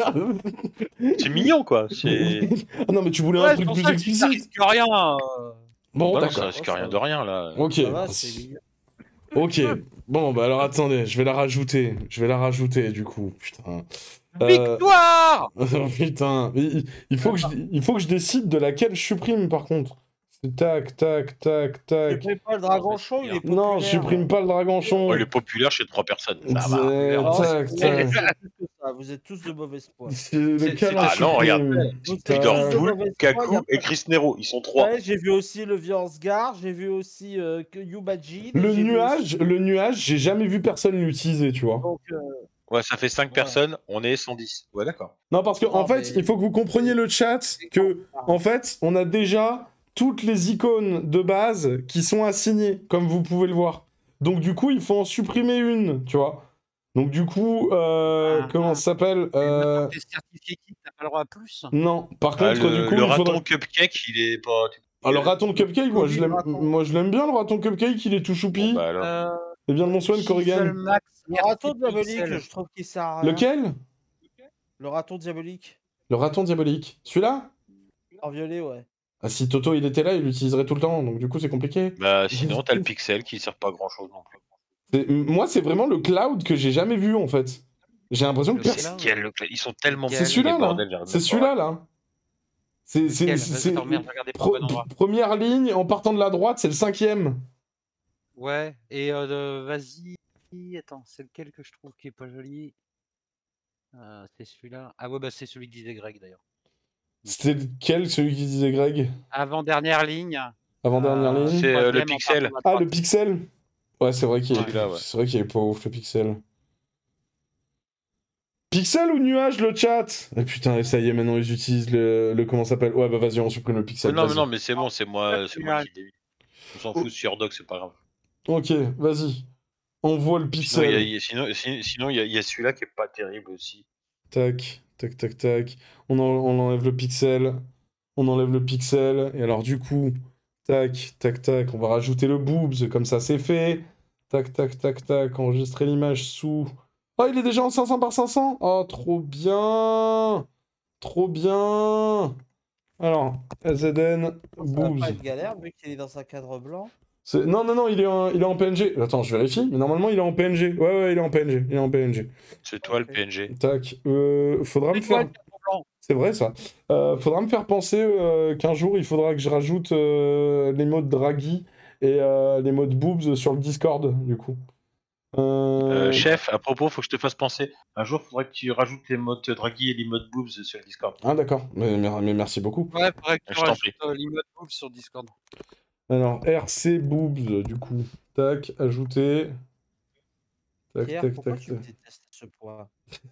c'est mignon quoi. C'est. Ah non, mais tu voulais un Ouais, c'est truc pour plus ça que si ça explicite. risque rien. euh, Bon, Bah non, d'accord. ça risque rien de rien là. Ok. Ça va, c'est mignon. Ok. Bon, bah alors attendez, je vais la rajouter. Je vais la rajouter du coup. Putain. Euh, Victoire! Putain. Il, il faut que je, il faut que je décide de laquelle je supprime par contre. C'est tac, tac, tac, Tu tac. pries pas le dragon chaud, il est populaire. Non, je supprime pas le dragonchon. Oh, il est populaire chez trois personnes. Ça va. C'est- Non, tac, c'est- tac. vous êtes tous que ça, vous êtes tous de mauvaise foi. C'est lequel c'est- on Ah non, regarde. supprime Vous êtes Tidor tous de Fool, mauvaise foi, y a Kaku pas- et Chris Nero, ils sont trois. Ouais, j'ai vu aussi le Viance Gar, j'ai vu aussi euh, que Yubajin. Le j'ai vu nuage, aussi- le nuage, j'ai jamais vu personne l'utiliser, tu vois. Donc, euh, Ouais, ça fait cinq Ouais. personnes, on est cent dix. Ouais, d'accord. Non, parce que en Non, fait, mais- il faut que vous compreniez le chat que, en fait, on a déjà toutes les icônes de base qui sont assignées, comme vous pouvez le voir. Donc du coup, il faut en supprimer une, tu vois. Donc du coup, euh, Ah, comment ah. ça s'appelle euh, T'es certifié qui? T'as pas le droit à plus? Non, par Ah, contre, le du coup, le il raton faudrait... cupcake, il est pas. Ah, le raton de cupcake, moi je Oui, l'aime, le raton. moi je l'aime bien, le raton cupcake, il est tout choupi. Bon, bah alors. Euh, Et bien de mon soin, Corrigan. Pixel Max, le raton R T diabolique, Pixel. je trouve qu'il sert à rien. Lequel? Le raton diabolique. Le raton diabolique. Celui-là? En violet, ouais. Ah, si Toto il était là, il l'utiliserait tout le temps, donc du coup c'est compliqué. Bah sinon, t'as le pixel qui sert pas à grand chose non plus. C'est- Moi, c'est vraiment le cloud que j'ai jamais vu en fait. J'ai l'impression que Le personne. cloud. Quel- le- Ils sont tellement C'est petits, celui-là les là. bordels, j'arrive C'est même pas à celui-là là. C'est c'est Lequel? c'est- Vas-y, attends, merde, regardez pas au pro- bon endroit. première ligne en partant de la droite, c'est le cinquième. Ouais, et euh, de- vas-y. Attends, c'est lequel que je trouve qui est pas joli? Euh, c'est celui-là. Ah ouais, bah c'est celui que disait Greg d'ailleurs. C'était lequel celui qui disait Greg? Avant-dernière ligne. Avant dernière euh, ligne. C'est, euh, le troisième en pixel. partant de la Ah, droite. le pixel. Ouais, c'est vrai qu'il est, Celui-là, ouais. c'est vrai qu'il est pas ouf le pixel. Pixel ou nuage le chat? Ah putain, ça y est, maintenant ils utilisent le, le comment ça s'appelle? Ouais, bah vas-y, on supprime le pixel. non, mais vas-y. non, mais c'est bon, c'est moi, c'est moi celui-là. qui l'ai eu. On s'en fout, sur Doc, c'est pas grave. Ok, vas-y. On voit le Sinon, il pixel. y a, il y a- sinon, si- sinon, il y a, il y a celui-là qui est pas terrible aussi. Tac, tac, tac, tac. On, en- on enlève le pixel. On enlève le pixel. Et alors, du coup, Tac, tac, tac. On va rajouter le boobs, comme ça c'est fait. Tac, tac, tac, tac. Enregistrer l'image sous... Oh, il est déjà en cinq cents par cinq cents. Oh, trop bien. Trop bien. Alors, Z N, Ça va boobs. pas être galère vu qu'il est dans un cadre blanc. C'est- Non, non, non, il est, en... il est en P N G. Attends, je vérifie. Mais normalement, il est en P N G. Ouais, ouais, il est en P N G. Il est en P N G. C'est toi Ok. le P N G. Tac. Euh, faudra me C'est quoi faire... le cadre blanc? C'est vrai, ça. Euh, faudra me faire penser euh, qu'un jour, il faudra que je rajoute euh, les modes Draghi et euh, les modes boobs sur le Discord, du coup. Euh... Euh, chef, à propos, faut que je te fasse penser. Un jour, faudrait que tu rajoutes les modes Draghi et les modes boobs sur le Discord. Ah, d'accord. Mais, mais- mais merci beaucoup. Ouais, faudrait que Je tu t'en rajoutes prie. euh, l'emote boobs sur Discord. Alors, R C boobs, du coup. Tac, ajouter. Tac, Pierre, tac, pourquoi tac, tu me tac. détestes à ce point?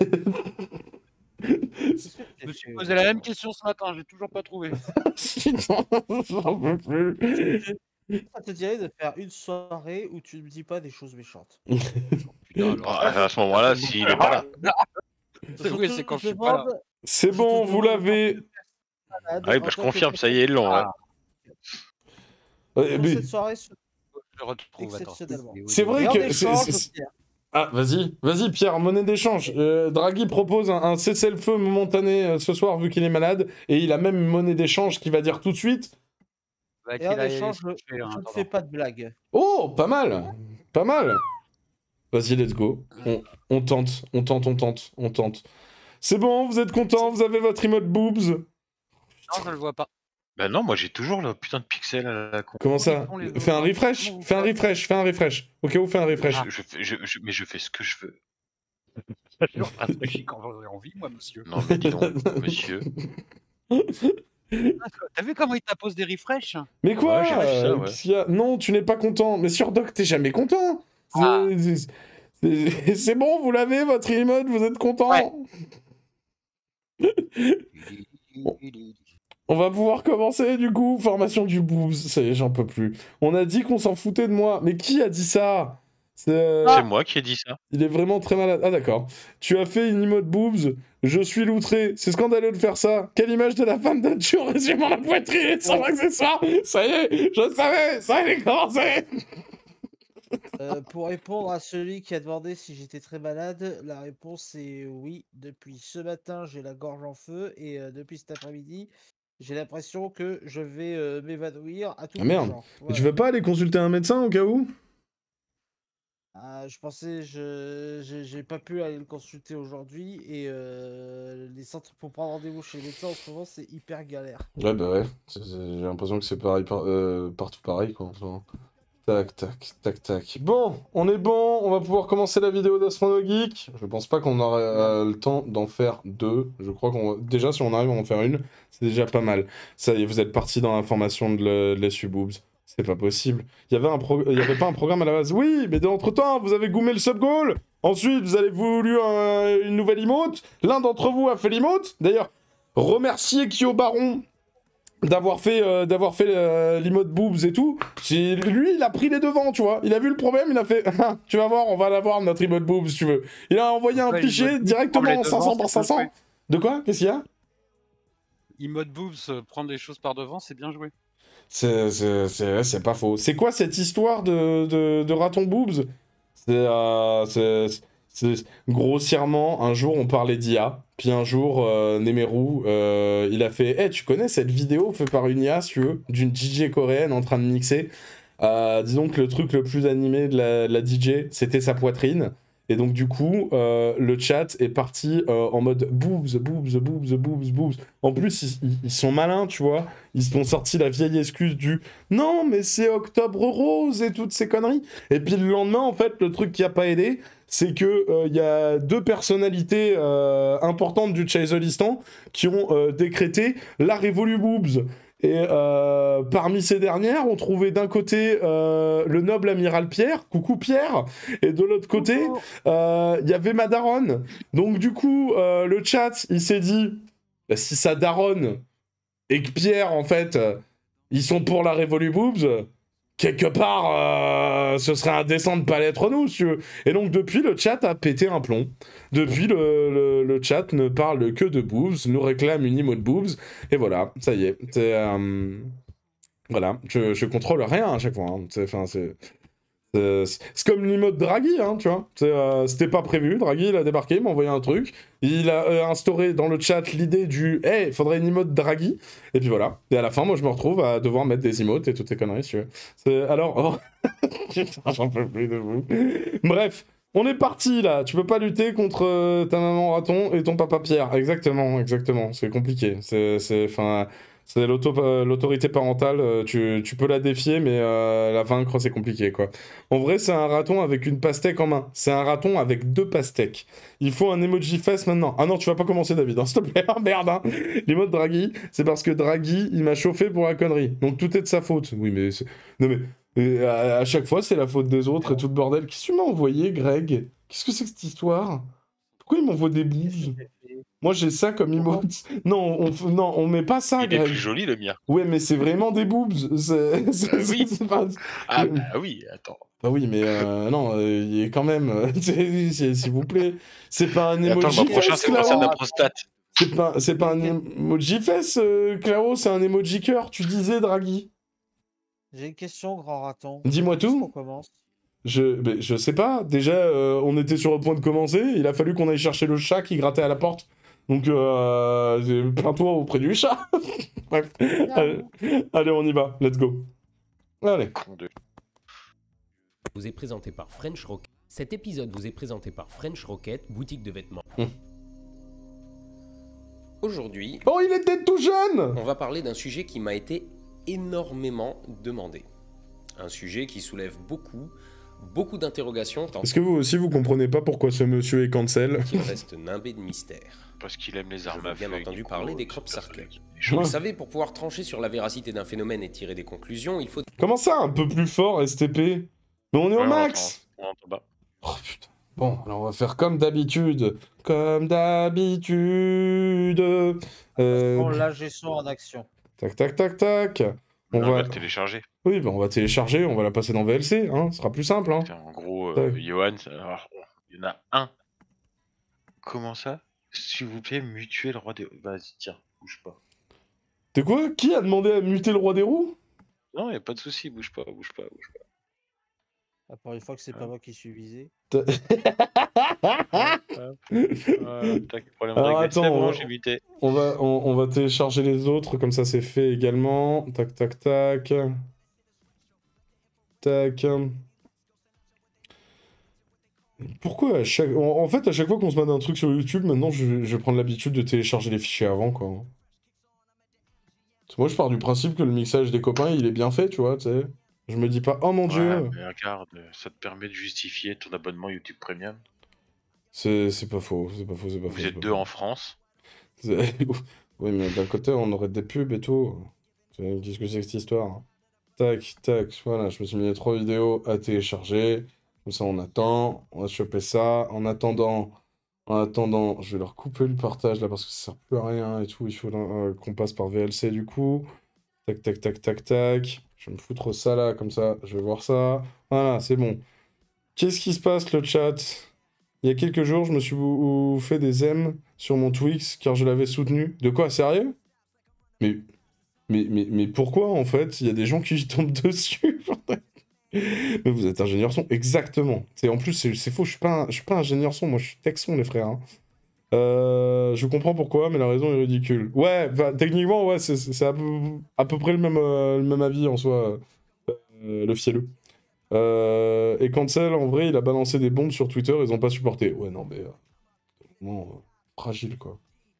Je me suis posé la même question ce matin, j'ai toujours pas trouvé. Putain, j'en peux plus. Ça te dirait de faire une soirée où tu ne dis pas des choses méchantes. Putain, Bah, alors. à ce moment-là, s'il est pas là. C'est Je oui, te c'est quand je suis pas là. demande- C'est je bon, te vous demande l'avez. malade Ah oui, en bah, je tant que confirme, ça y est, ils l'ont. Ah, Euh, personne mais pour cette soirée se- je retrouve, attends. Exceptionnellement. C'est vrai Et en que échange, c'est- c'est- Pierre, Ah, vas-y, vas-y, Pierre, monnaie d'échange. Euh, Draghi propose un, un cessez-le-feu momentané euh, ce soir vu qu'il est malade, et il a même une monnaie d'échange qui va dire tout de suite. Bah, et qu'il en aille échange, se je, coucher, là, en je ne attendant. fais pas de blagues. Oh, pas mal, pas mal. Vas-y, let's go. On, on tente, on tente, on tente, on tente. C'est bon, vous êtes content, vous avez votre emote boobs. Non, je le vois pas. Bah non, moi j'ai toujours le putain de pixel à la con. Comment Comment ça ils font, les Fais un autres refresh, Comment vous fais un faites refresh, fais un refresh. Ok, vous faites un refresh. Je, je fais- je- je- mais je fais ce que je veux. Je rafraîchis quand j'en ai envie, moi, monsieur. Non, mais dis donc, monsieur. T'as vu comment il t'impose des refresh? Mais quoi Ouais, j'ai vu ça, euh, ouais. qu'est-ce qu'il y a Non, tu n'es pas content. Mais sur Doc, t'es jamais content. C'est Ah. c'est- c'est- c'est bon, vous l'avez, votre emote, vous êtes content. Ouais. On va pouvoir commencer, du coup. Formation du boobs. Ça y est, j'en peux plus. On a dit qu'on s'en foutait de moi. Mais qui a dit ça C'est, euh, C'est moi qui ai dit ça. Il est vraiment très malade. Ah, d'accord. Tu as fait une emote boobs. Je suis loutré. C'est scandaleux de faire ça. Quelle image de la femme d'un tueur résumant la poitrine et son accessoire. Ça y est, je savais. Ça allait commencer. Euh, pour répondre à celui qui a demandé si j'étais très malade, la réponse est oui. Depuis ce matin, j'ai la gorge en feu et euh, depuis cet après-midi, j'ai l'impression que je vais euh, m'évanouir à tout Ah, merde. bout. Mais tu veux pas aller consulter un médecin au cas où? Ah, je pensais, je j'ai j'ai pas pu aller le consulter aujourd'hui et euh, les centres pour prendre rendez-vous chez les médecins en ce moment c'est hyper galère. Ouais, bah ouais. C'est- c'est- J'ai l'impression que c'est pareil par- euh, partout pareil, quoi. en ce moment. Tac, tac, tac, tac. Bon, on est bon. On va pouvoir commencer la vidéo d'Astronogeek. Je pense pas qu'on aura euh, le temps d'en faire deux. Je crois qu'on... Déjà, si on arrive à en faire une, c'est déjà pas mal. Ça y est, vous êtes parti dans la formation de le- de l'S U Boobs. C'est pas possible. Il y avait un pro- il y avait pas un programme à la base. Oui, mais entre-temps, vous avez goumé le sub-goal. Ensuite, vous avez voulu un- une nouvelle emote. L'un d'entre vous a fait l'emote. D'ailleurs, remerciez Kyo Baron d'avoir fait, euh, d'avoir fait euh, l'emote boobs et tout. C'est- Lui, il a pris les devants, tu vois. Il a vu le problème, il a fait Ah, tu vas voir, on va l'avoir notre emote boobs, si tu veux. Il a envoyé un Ouais, fichier l'emote boobs directement prend les en cinq cents devants, par c'est bien cinq cents. joué. De quoi? Qu'est-ce qu'il y a? Emote boobs, euh, prendre des choses par devant, c'est bien joué. C'est c'est- c'est- c'est pas faux. C'est quoi cette histoire de, de, de raton boobs? C'est euh, c'est- c'est- grossièrement, un jour on parlait d'I A, puis un jour euh, Nemeru, euh, il a fait hey, tu connais cette vidéo faite par une I A, si tu veux, d'une D J coréenne en train de mixer. Euh, disons que le truc le plus animé de la, de la D J, c'était sa poitrine. Et donc du coup, euh, le chat est parti euh, en mode boobs, boobs, boobs, boobs, boobs. En plus, ils, ils- ils sont malins, tu vois. Ils se sont sortis la vieille excuse du « Non, mais c'est Octobre Rose » et toutes ces conneries. Et puis le lendemain, en fait, le truc qui a pas aidé, c'est que euh, y a deux personnalités euh, importantes du Chaselistan qui ont euh, décrété la révolu boobs. Et euh, parmi ces dernières, on trouvait d'un côté euh, le noble amiral Pierre, coucou Pierre, et de l'autre côté, euh, il y avait ma daronne. Donc du coup, euh, le chat, il s'est dit, bah, si sa daronne et que Pierre, en fait, euh, ils sont pour la révolu boobs, quelque part, euh, ce serait indécent de pas l'être nous, si tu veux. Et donc depuis, le chat a pété un plomb. Depuis, le, le, le chat ne parle que de boobs, nous réclame une emote boobs, et voilà, ça y est. C'est, euh, Voilà, je, je contrôle rien à chaque fois. Hein. C'est, enfin, c'est, c'est, c'est comme l'emote Draghi, hein, tu vois. C'est, euh, c'était pas prévu, Draghi, il a débarqué, il m'a envoyé un truc. Il a euh, instauré dans le chat l'idée du « Hey, faudrait une emote Draghi ». Et puis voilà. Et à la fin, moi, je me retrouve à devoir mettre des emotes et toutes ces conneries, si tu veux. C'est, alors... Oh... Putain, j'en peux plus de vous. Bref. On est parti là, tu peux pas lutter contre euh, ta maman raton et ton papa Pierre. Exactement, exactement, c'est compliqué. C'est, c'est, enfin, c'est l'auto, euh, l'autorité parentale, euh, tu, tu peux la défier, mais euh, la vaincre, c'est compliqué, quoi. En vrai, c'est un raton avec une pastèque en main. C'est un raton avec deux pastèques. Il faut un emoji face maintenant. Ah non, tu vas pas commencer, David, hein, s'il te plaît. Ah merde, hein. Les mots de Draghi, c'est parce que Draghi, il m'a chauffé pour la connerie. Donc tout est de sa faute. Oui, mais... c'est... Non mais... Et à, à chaque fois, c'est la faute des autres et tout le bordel. Qu'est-ce que tu m'as envoyé, Greg? Qu'est-ce que c'est que cette histoire? Pourquoi il m'envoie des bouses? Moi, j'ai ça comme emote. Non, on, f- non, on met pas ça, Il est Greg. plus joli, le mien. Ouais, mais c'est vraiment des boobs. C'est, c'est- Euh, oui. c'est- c'est pas... Ah Euh, bah oui, attends. Bah oui, mais euh, non, euh, il est quand même... euh, c'est- c'est- S'il vous plaît. C'est pas un Et attends, le emoji mois prochain, fesse, c'est le concert de Clao. la prostate. C'est pas, c'est pas un emoji fesse, euh, Clao, c'est un emoji cœur. Tu disais, Draghi. J'ai une question, grand raton. Dis-moi Est-ce qu'on tout. commence? Je, ben, je sais pas. Déjà, euh, on était sur le point de commencer. Il a fallu qu'on aille chercher le chat qui grattait à la porte. Donc, euh, plains-toi auprès du chat. Bref. Allez, allez, on y va. Let's go. Allez. Con de... vous est présenté par French Rocket. Cet épisode vous est présenté par French Rocket, boutique de vêtements. Hum. Aujourd'hui, Oh, il était tout jeune. on va parler d'un sujet qui m'a été énormément demandé. Un sujet qui soulève beaucoup, beaucoup d'interrogations, tant Est-ce que vous aussi, vous comprenez pas pourquoi ce monsieur est cancel? qu'il reste nimbé de mystère. Parce qu'il aime les Je armes veux à bien feu. entendu Nico, parler des c'est crop circles. personnel. Vous Ouais. le savez, pour pouvoir trancher sur la véracité d'un phénomène et tirer des conclusions, il faut Comment ça, un peu plus fort, S T P? Mais on est Ouais, au on max. entend- on entend pas. Oh putain. Bon, alors on va faire comme d'habitude. Comme d'habitude. Euh, Bon, là, j'ai son en action. Tac, tac, tac, tac. On On va va... le télécharger. Oui, bah on va télécharger, on va la passer dans V L C, hein. Ce sera plus simple, hein. Tiens, en gros, euh, Tac. Johan, alors, il y en a un. Comment ça? S'il vous plaît, mutuer le roi des... Vas-y, tiens, bouge pas. T'es quoi? Qui a demandé à muter le roi des roues? Non, y a pas de souci, bouge pas, bouge pas, bouge pas. À part une fois que c'est pas moi qui suis visé. Voilà, tac, problème Alors, réglé. attends, C'est on bon, va- j'ai muté. On va, on, on va télécharger les autres, comme ça c'est fait également. Tac, tac, tac. Tac. Pourquoi à chaque... En, en fait, à chaque fois qu'on se met un truc sur YouTube, maintenant je, je vais prendre l'habitude de télécharger les fichiers avant, quoi. Parce que moi, je pars du principe que le mixage des copains, il est bien fait, tu vois, tu sais. Je me dis pas, oh mon Ouais, dieu, mais regarde, ça te permet de justifier ton abonnement YouTube Premium. c'est c'est pas faux, c'est pas faux, c'est pas faux. Vous c'est êtes pas deux faux. en France. C'est- Oui, mais d'un côté, on aurait des pubs et tout. C'est- Qu'est-ce que c'est que cette histoire? Hein. Tac, tac, voilà, je me suis mis les trois vidéos à télécharger. Comme ça, on attend, on va choper ça. En attendant, en attendant, je vais leur couper le partage là parce que ça sert plus à rien et tout. Il faut euh, qu'on passe par V L C du coup. Tac, tac, tac, tac, tac. Je vais me foutre ça là, comme ça, je vais voir ça. Voilà, c'est bon. Qu'est-ce qui se passe, le chat? Il y a quelques jours, je me suis ou- ou fait des M sur mon Twix car je l'avais soutenu. De quoi, sérieux? Mais, mais, mais, mais pourquoi, en fait, il y a des gens qui tombent dessus? Mais vous êtes ingénieur son, exactement. C'est, en plus, c'est c'est faux, je suis pas, un- je suis pas ingénieur son, moi je suis tech son, les frères. Hein. Euh, je comprends pourquoi, mais la raison est ridicule. Ouais, bah, techniquement, ouais, c'est c'est à peu, à peu près le même, euh, le même avis en soi, euh, le fielleux. Euh, et Cancel, en vrai, il a balancé des bombes sur Twitter, ils ont pas supporté. Ouais, non, mais... Euh, vraiment, euh, fragile, quoi.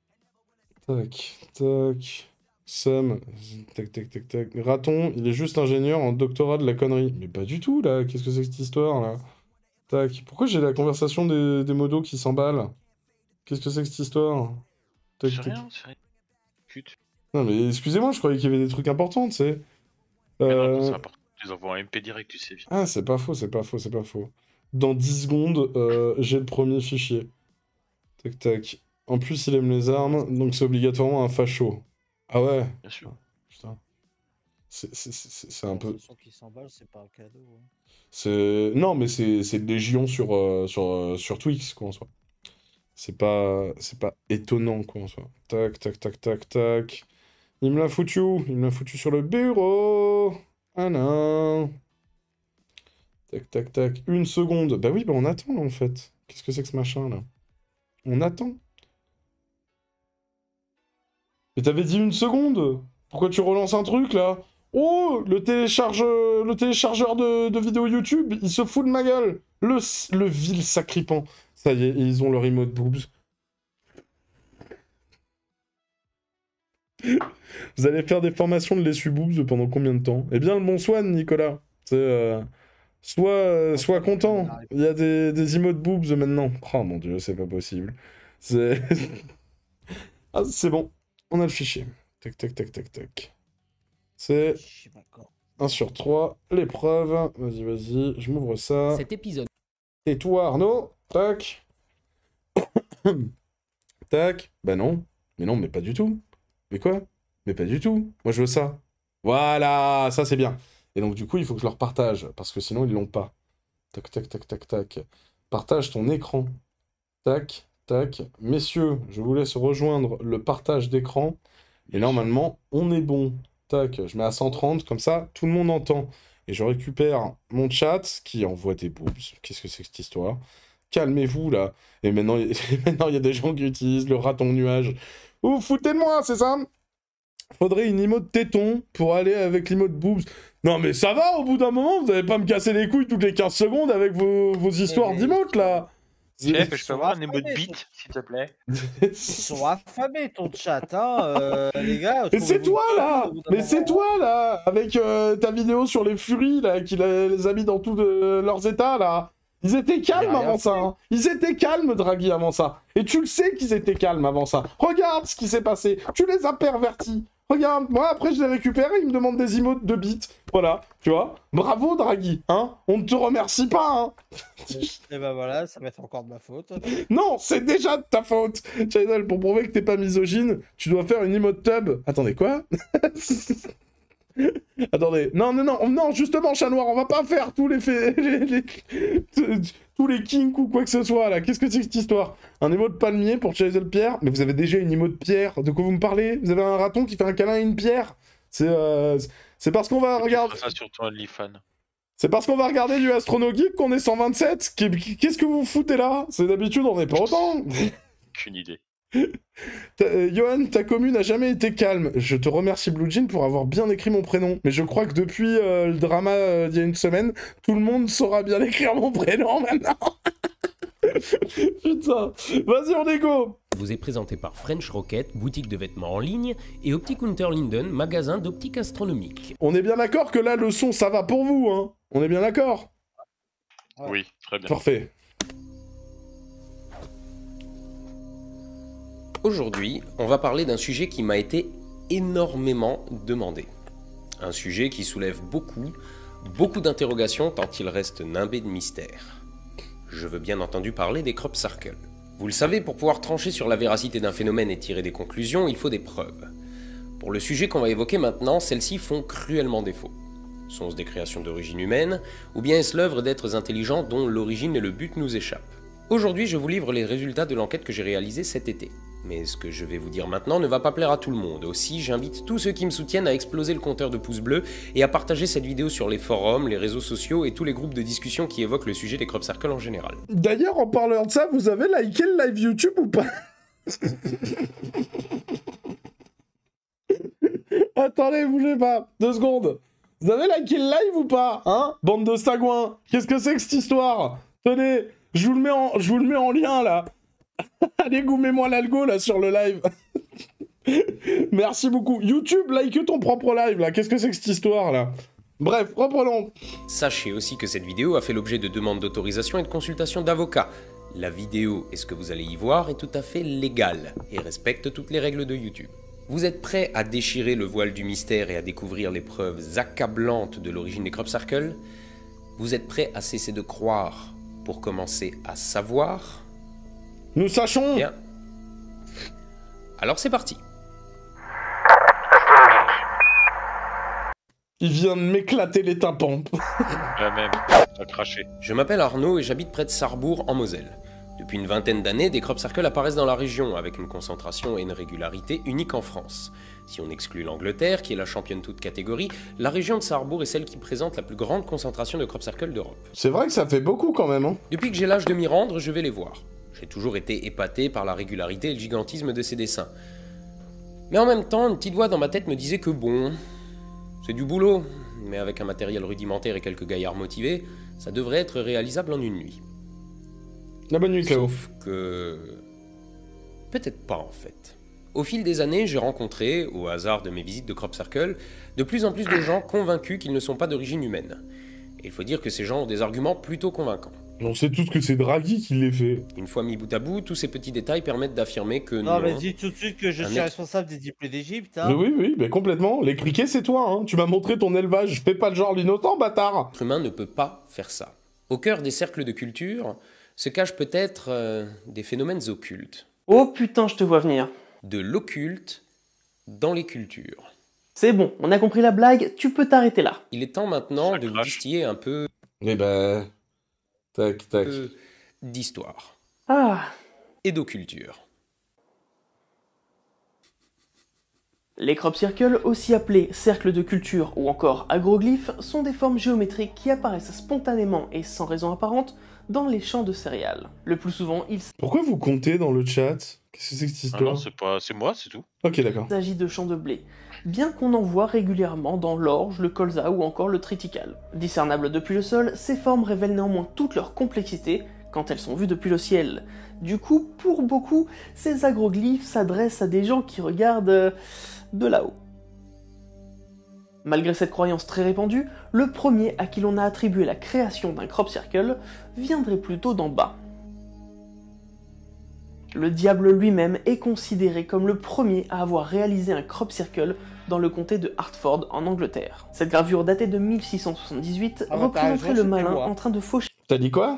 Tac, tac... Sam, tac, tac, tac, tac... Raton, il est juste ingénieur en doctorat de la connerie. Mais pas du tout, là. Qu'est-ce que c'est que cette histoire, là? Tac. Pourquoi j'ai la conversation des, des modos qui s'emballent? Qu'est-ce que c'est que cette histoire? Tac, C'est tac. rien, c'est rien. Cute. Non, mais excusez-moi, je croyais qu'il y avait des trucs importants, tu sais. Mais non, Euh, non, c'est important. Tu les envoies en M P direct, tu sais bien. Ah, c'est pas faux, c'est pas faux, c'est pas faux. Dans dix secondes, euh, j'ai le premier fichier. Tac, tac. En plus, il aime les armes, donc c'est obligatoirement un facho. Ah ouais? Bien sûr. Putain. C'est c'est- c'est- c'est un peu... Conversation qui s'emballe, c'est pas un cadeau. hein. C'est... Non, mais c'est c'est Légion sur, euh, sur, euh, sur Twix, quoi, en soi. C'est pas... c'est pas étonnant, quoi, en soi. Tac, tac, tac, tac, tac. Il me l'a foutu où? Il me l'a foutu sur le bureau. Ah non. Tac, tac, tac. Une seconde. Bah oui, bah on attend, là, en fait. Qu'est-ce que c'est que ce machin, là? On attend. Mais t'avais dit une seconde. Pourquoi tu relances un truc, là? Oh, le, télécharge... le téléchargeur de... de vidéos YouTube, il se fout de ma gueule. Le, le vil sacripant. Ça y est, ils ont leur emote boobs. Vous allez faire des formations de l'essuie-boobs pendant combien de temps? Eh bien, le bon Swan, Nicolas. C'est... Euh... Sois, euh, sois content. Il y a des, des emotes boobs maintenant. Oh mon dieu, c'est pas possible. C'est... ah, c'est bon. On a le fichier. Tac, tac, tac, tac, tac. C'est un sur trois. L'épreuve. Vas-y, vas-y. Je m'ouvre ça. Cet épisode. Et toi, Arnaud. Tac. Tac. Bah non. Mais non, mais pas du tout. Mais quoi? Mais pas du tout. Moi, je veux ça. Voilà, ça, c'est bien. Et donc, du coup, il faut que je leur partage, parce que sinon, ils l'ont pas. Tac, tac, tac, tac, tac. Partage ton écran. Tac, tac. Messieurs, je vous laisse rejoindre le partage d'écran. Et normalement, on est bon. Tac, je mets à cent trente, comme ça, tout le monde entend. Et je récupère mon chat, qui envoie des boobs. Qu'est-ce que c'est que cette histoire? Calmez-vous, là. Et maintenant, il maintenant, y a des gens qui utilisent le raton nuage. Vous vous foutez de moi, c'est ça? Faudrait une emote téton pour aller avec l'emote boobs. Non mais ça va, au bout d'un moment, vous allez pas me casser les couilles toutes les quinze secondes avec vos, vos histoires d'emotes, là. Chef, je peux avoir un emote beat, s'il te plaît? Ils sont affamés, ton chat, hein, euh, les gars. Mais c'est toi, là. Mais c'est toi, là. Avec euh, ta vidéo sur les furies, là, qui les a mis dans tous de leurs états, là. Ils étaient calmes avant ça, hein. Ils étaient calmes, Draghi, avant ça. Et tu le sais qu'ils étaient calmes avant ça. Regarde ce qui s'est passé. Tu les as pervertis. Regarde, moi, après, je les récupère et ils me demandent des emotes de bits. Voilà, tu vois. Bravo, Draghi, hein. On ne te remercie pas, hein. Et bah voilà, ça va être encore de ma faute. Non, c'est déjà de ta faute. Channel, pour prouver que t'es pas misogyne, tu dois faire une emote tub. Attendez, quoi? Attendez, non, non, non, non, justement, chat noir, on va pas faire tous les faits, les, les, tous les kinks ou quoi que ce soit, là. Qu'est-ce que c'est que cette histoire? Un emote palmier pour Chazelle Pierre? Mais vous avez déjà une emote pierre, de quoi vous me parlez? Vous avez un raton qui fait un câlin à une pierre? C'est euh, c'est parce qu'on va regarder... ça sur ton OnlyFans. C'est parce qu'on va regarder du Astrono Geek qu'on est cent vingt-sept? Qu'est-ce que vous foutez là? C'est d'habitude, on n'est pas autant. Aucune idée. Euh, Johan, ta commune n'a jamais été calme. Je te remercie Blue Jean pour avoir bien écrit mon prénom. Mais je crois que depuis euh, le drama euh, d'il y a une semaine, tout le monde saura bien écrire mon prénom maintenant. Putain, vas-y on est go. Vous est présenté par French Rocket, boutique de vêtements en ligne, et Optic Unterlinden, magasin d'optique astronomique. On est bien d'accord que là le son ça va pour vous, hein? On est bien d'accord? Ouais. Oui, très bien. Parfait. Aujourd'hui, on va parler d'un sujet qui m'a été énormément demandé. Un sujet qui soulève beaucoup, beaucoup d'interrogations tant il reste nimbé de mystère. Je veux bien entendu parler des crop circles. Vous le savez, pour pouvoir trancher sur la véracité d'un phénomène et tirer des conclusions, il faut des preuves. Pour le sujet qu'on va évoquer maintenant, celles-ci font cruellement défaut. Sont-ce des créations d'origine humaine, ou bien est-ce l'œuvre d'êtres intelligents dont l'origine et le but nous échappent? Aujourd'hui, je vous livre les résultats de l'enquête que j'ai réalisée cet été. Mais ce que je vais vous dire maintenant ne va pas plaire à tout le monde. Aussi, j'invite tous ceux qui me soutiennent à exploser le compteur de pouces bleus et à partager cette vidéo sur les forums, les réseaux sociaux et tous les groupes de discussion qui évoquent le sujet des crop circles en général. D'ailleurs, en parlant de ça, vous avez liké le live YouTube ou pas? Attendez, bougez pas. Deux secondes. Vous avez liké le live ou pas? Hein? Bande de sagouins. Qu'est-ce que c'est que cette histoire? Tenez, je vous le mets en, je vous le mets en lien, là. Allez, goumez-moi l'algo, là, sur le live. Merci beaucoup. YouTube, like ton propre live, là. Qu'est-ce que c'est que cette histoire, là? Bref, reprenons. Sachez aussi que cette vidéo a fait l'objet de demandes d'autorisation et de consultation d'avocats. La vidéo et ce que vous allez y voir est tout à fait légal et respecte toutes les règles de YouTube. Vous êtes prêts à déchirer le voile du mystère et à découvrir les preuves accablantes de l'origine des crop circles? Vous êtes prêts à cesser de croire pour commencer à savoir? Nous sachons. Bien. Alors c'est parti. Il vient de m'éclater les tympans. La même, à cracher. Je m'appelle Arnaud et j'habite près de Sarrebourg en Moselle. Depuis une vingtaine d'années, des crop circles apparaissent dans la région avec une concentration et une régularité unique en France. Si on exclut l'Angleterre, qui est la championne toute catégorie, la région de Sarrebourg est celle qui présente la plus grande concentration de crop circle d'Europe. C'est vrai que ça fait beaucoup quand même, hein. Depuis que j'ai l'âge de m'y rendre, je vais les voir. J'ai toujours été épaté par la régularité et le gigantisme de ces dessins. Mais en même temps, une petite voix dans ma tête me disait que bon, c'est du boulot, mais avec un matériel rudimentaire et quelques gaillards motivés, ça devrait être réalisable en une nuit. La bonne nuit, Cléo. Sauf que... peut-être pas en fait. Au fil des années, j'ai rencontré, au hasard de mes visites de crop circle, de plus en plus de gens convaincus qu'ils ne sont pas d'origine humaine. Et il faut dire que ces gens ont des arguments plutôt convaincants. On sait tous que c'est Draghi qui les fait. Une fois mis bout à bout, tous ces petits détails permettent d'affirmer que Non, non... mais dis tout de suite que je Un suis mec- responsable des diplômes d'Égypte. Mais Hein. oui, oui, mais complètement. Les criquets, c'est toi, hein. Tu m'as montré ton élevage. Fais pas le genre l'innocent, bâtard. L'être humain ne peut pas faire ça. Au cœur des cercles de culture se cachent peut-être euh, des phénomènes occultes. Oh putain, je te vois venir. De l'occulte dans les cultures. C'est bon, on a compris la blague, tu peux t'arrêter là. Il est temps maintenant Ça de vous crache. distiller un peu Eh ben... Tac, tac. euh, d'histoire Ah, et d'occulture. les crop circles, aussi appelés cercles de culture ou encore agroglyphes, sont des formes géométriques qui apparaissent spontanément et sans raison apparente dans les champs de céréales. Le plus souvent, il Pourquoi vous comptez dans le chat? Qu'est-ce que c'est que cette Ah non, histoire? c'est pas, c'est moi, c'est tout. Ok, d'accord. s'agit de champs de blé, bien qu'on en voit régulièrement dans l'orge, le colza ou encore le triticale. Discernables depuis le sol, ces formes révèlent néanmoins toute leur complexité quand elles sont vues depuis le ciel. Du coup, pour beaucoup, ces agroglyphes s'adressent à des gens qui regardent euh, de là-haut. Malgré cette croyance très répandue, le premier à qui l'on a attribué la création d'un crop circle viendrait plutôt d'en bas. Le diable lui-même est considéré comme le premier à avoir réalisé un crop circle dans le comté de Hertford en Angleterre. Cette gravure datée de mille six cent soixante-dix Ah bah, t'as représenterait raison, le c'était malin moi. en train de faucher T'as dit quoi?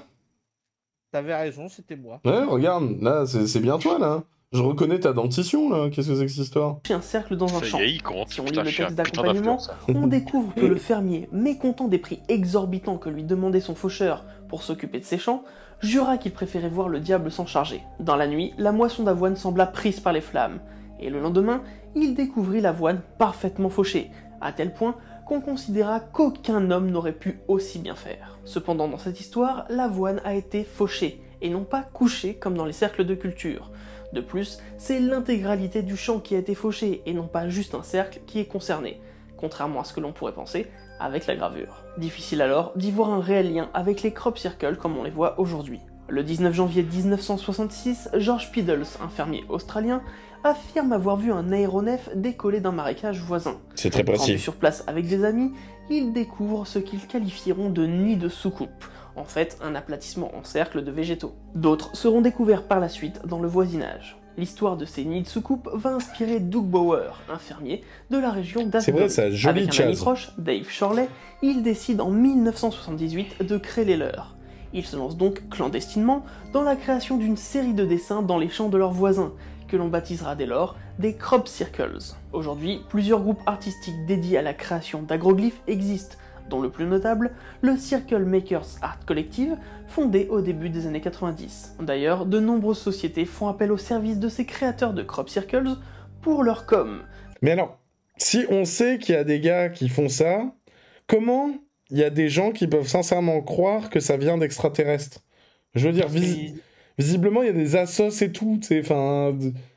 T'avais raison, c'était moi. Ouais, regarde, là, c'est c'est bien toi, là. Je reconnais ta dentition, là. Qu'est-ce que c'est que cette histoire? un cercle dans un Ça champ. y est, il compte. Si on lit Putain, le je suis un texte putain d'accompagnement, d'influenceur. on découvre que le fermier, mécontent des prix exorbitants que lui demandait son faucheur pour s'occuper de ses champs, jura qu'il préférait voir le diable s'en charger. Dans la nuit, la moisson d'avoine sembla prise par les flammes, et le lendemain, il découvrit l'avoine parfaitement fauchée, à tel point qu'on considéra qu'aucun homme n'aurait pu aussi bien faire. Cependant, dans cette histoire, l'avoine a été fauchée, et non pas couchée comme dans les cercles de culture. De plus, c'est l'intégralité du champ qui a été fauché, et non pas juste un cercle qui est concerné, contrairement à ce que l'on pourrait penser avec la gravure. Difficile alors d'y voir un réel lien avec les crop circles comme on les voit aujourd'hui. Le dix-neuf janvier mille neuf cent soixante-six, George Peebles, un fermier australien, affirme avoir vu un aéronef décoller d'un marécage voisin. C'est très Rendu précis. sur place avec des amis, ils découvrent ce qu'ils qualifieront de nid de soucoupe, en fait un aplatissement en cercle de végétaux. D'autres seront découverts par la suite dans le voisinage. L'histoire de ces nids de soucoupe va inspirer Doug Bauer, un fermier de la région d'Asbury. C'est vrai, ça, joli Avec un ami Chaz. proche, Dave Shorley, il décide en mille neuf cent soixante-dix-huit de créer les leurs. Ils se lancent donc clandestinement dans la création d'une série de dessins dans les champs de leurs voisins, que l'on baptisera dès lors des crop circles. Aujourd'hui, plusieurs groupes artistiques dédiés à la création d'agroglyphes existent, dont le plus notable, le Circle Makers Art Collective, fondé au début des années quatre-vingt-dix. D'ailleurs, de nombreuses sociétés font appel au service de ces créateurs de crop circles pour leur com. Mais alors, si on sait qu'il y a des gars qui font ça, comment il y a des gens qui peuvent sincèrement croire que ça vient d'extraterrestres? Je veux dire, vis- visiblement, il y a des assos et tout, tu sais, enfin...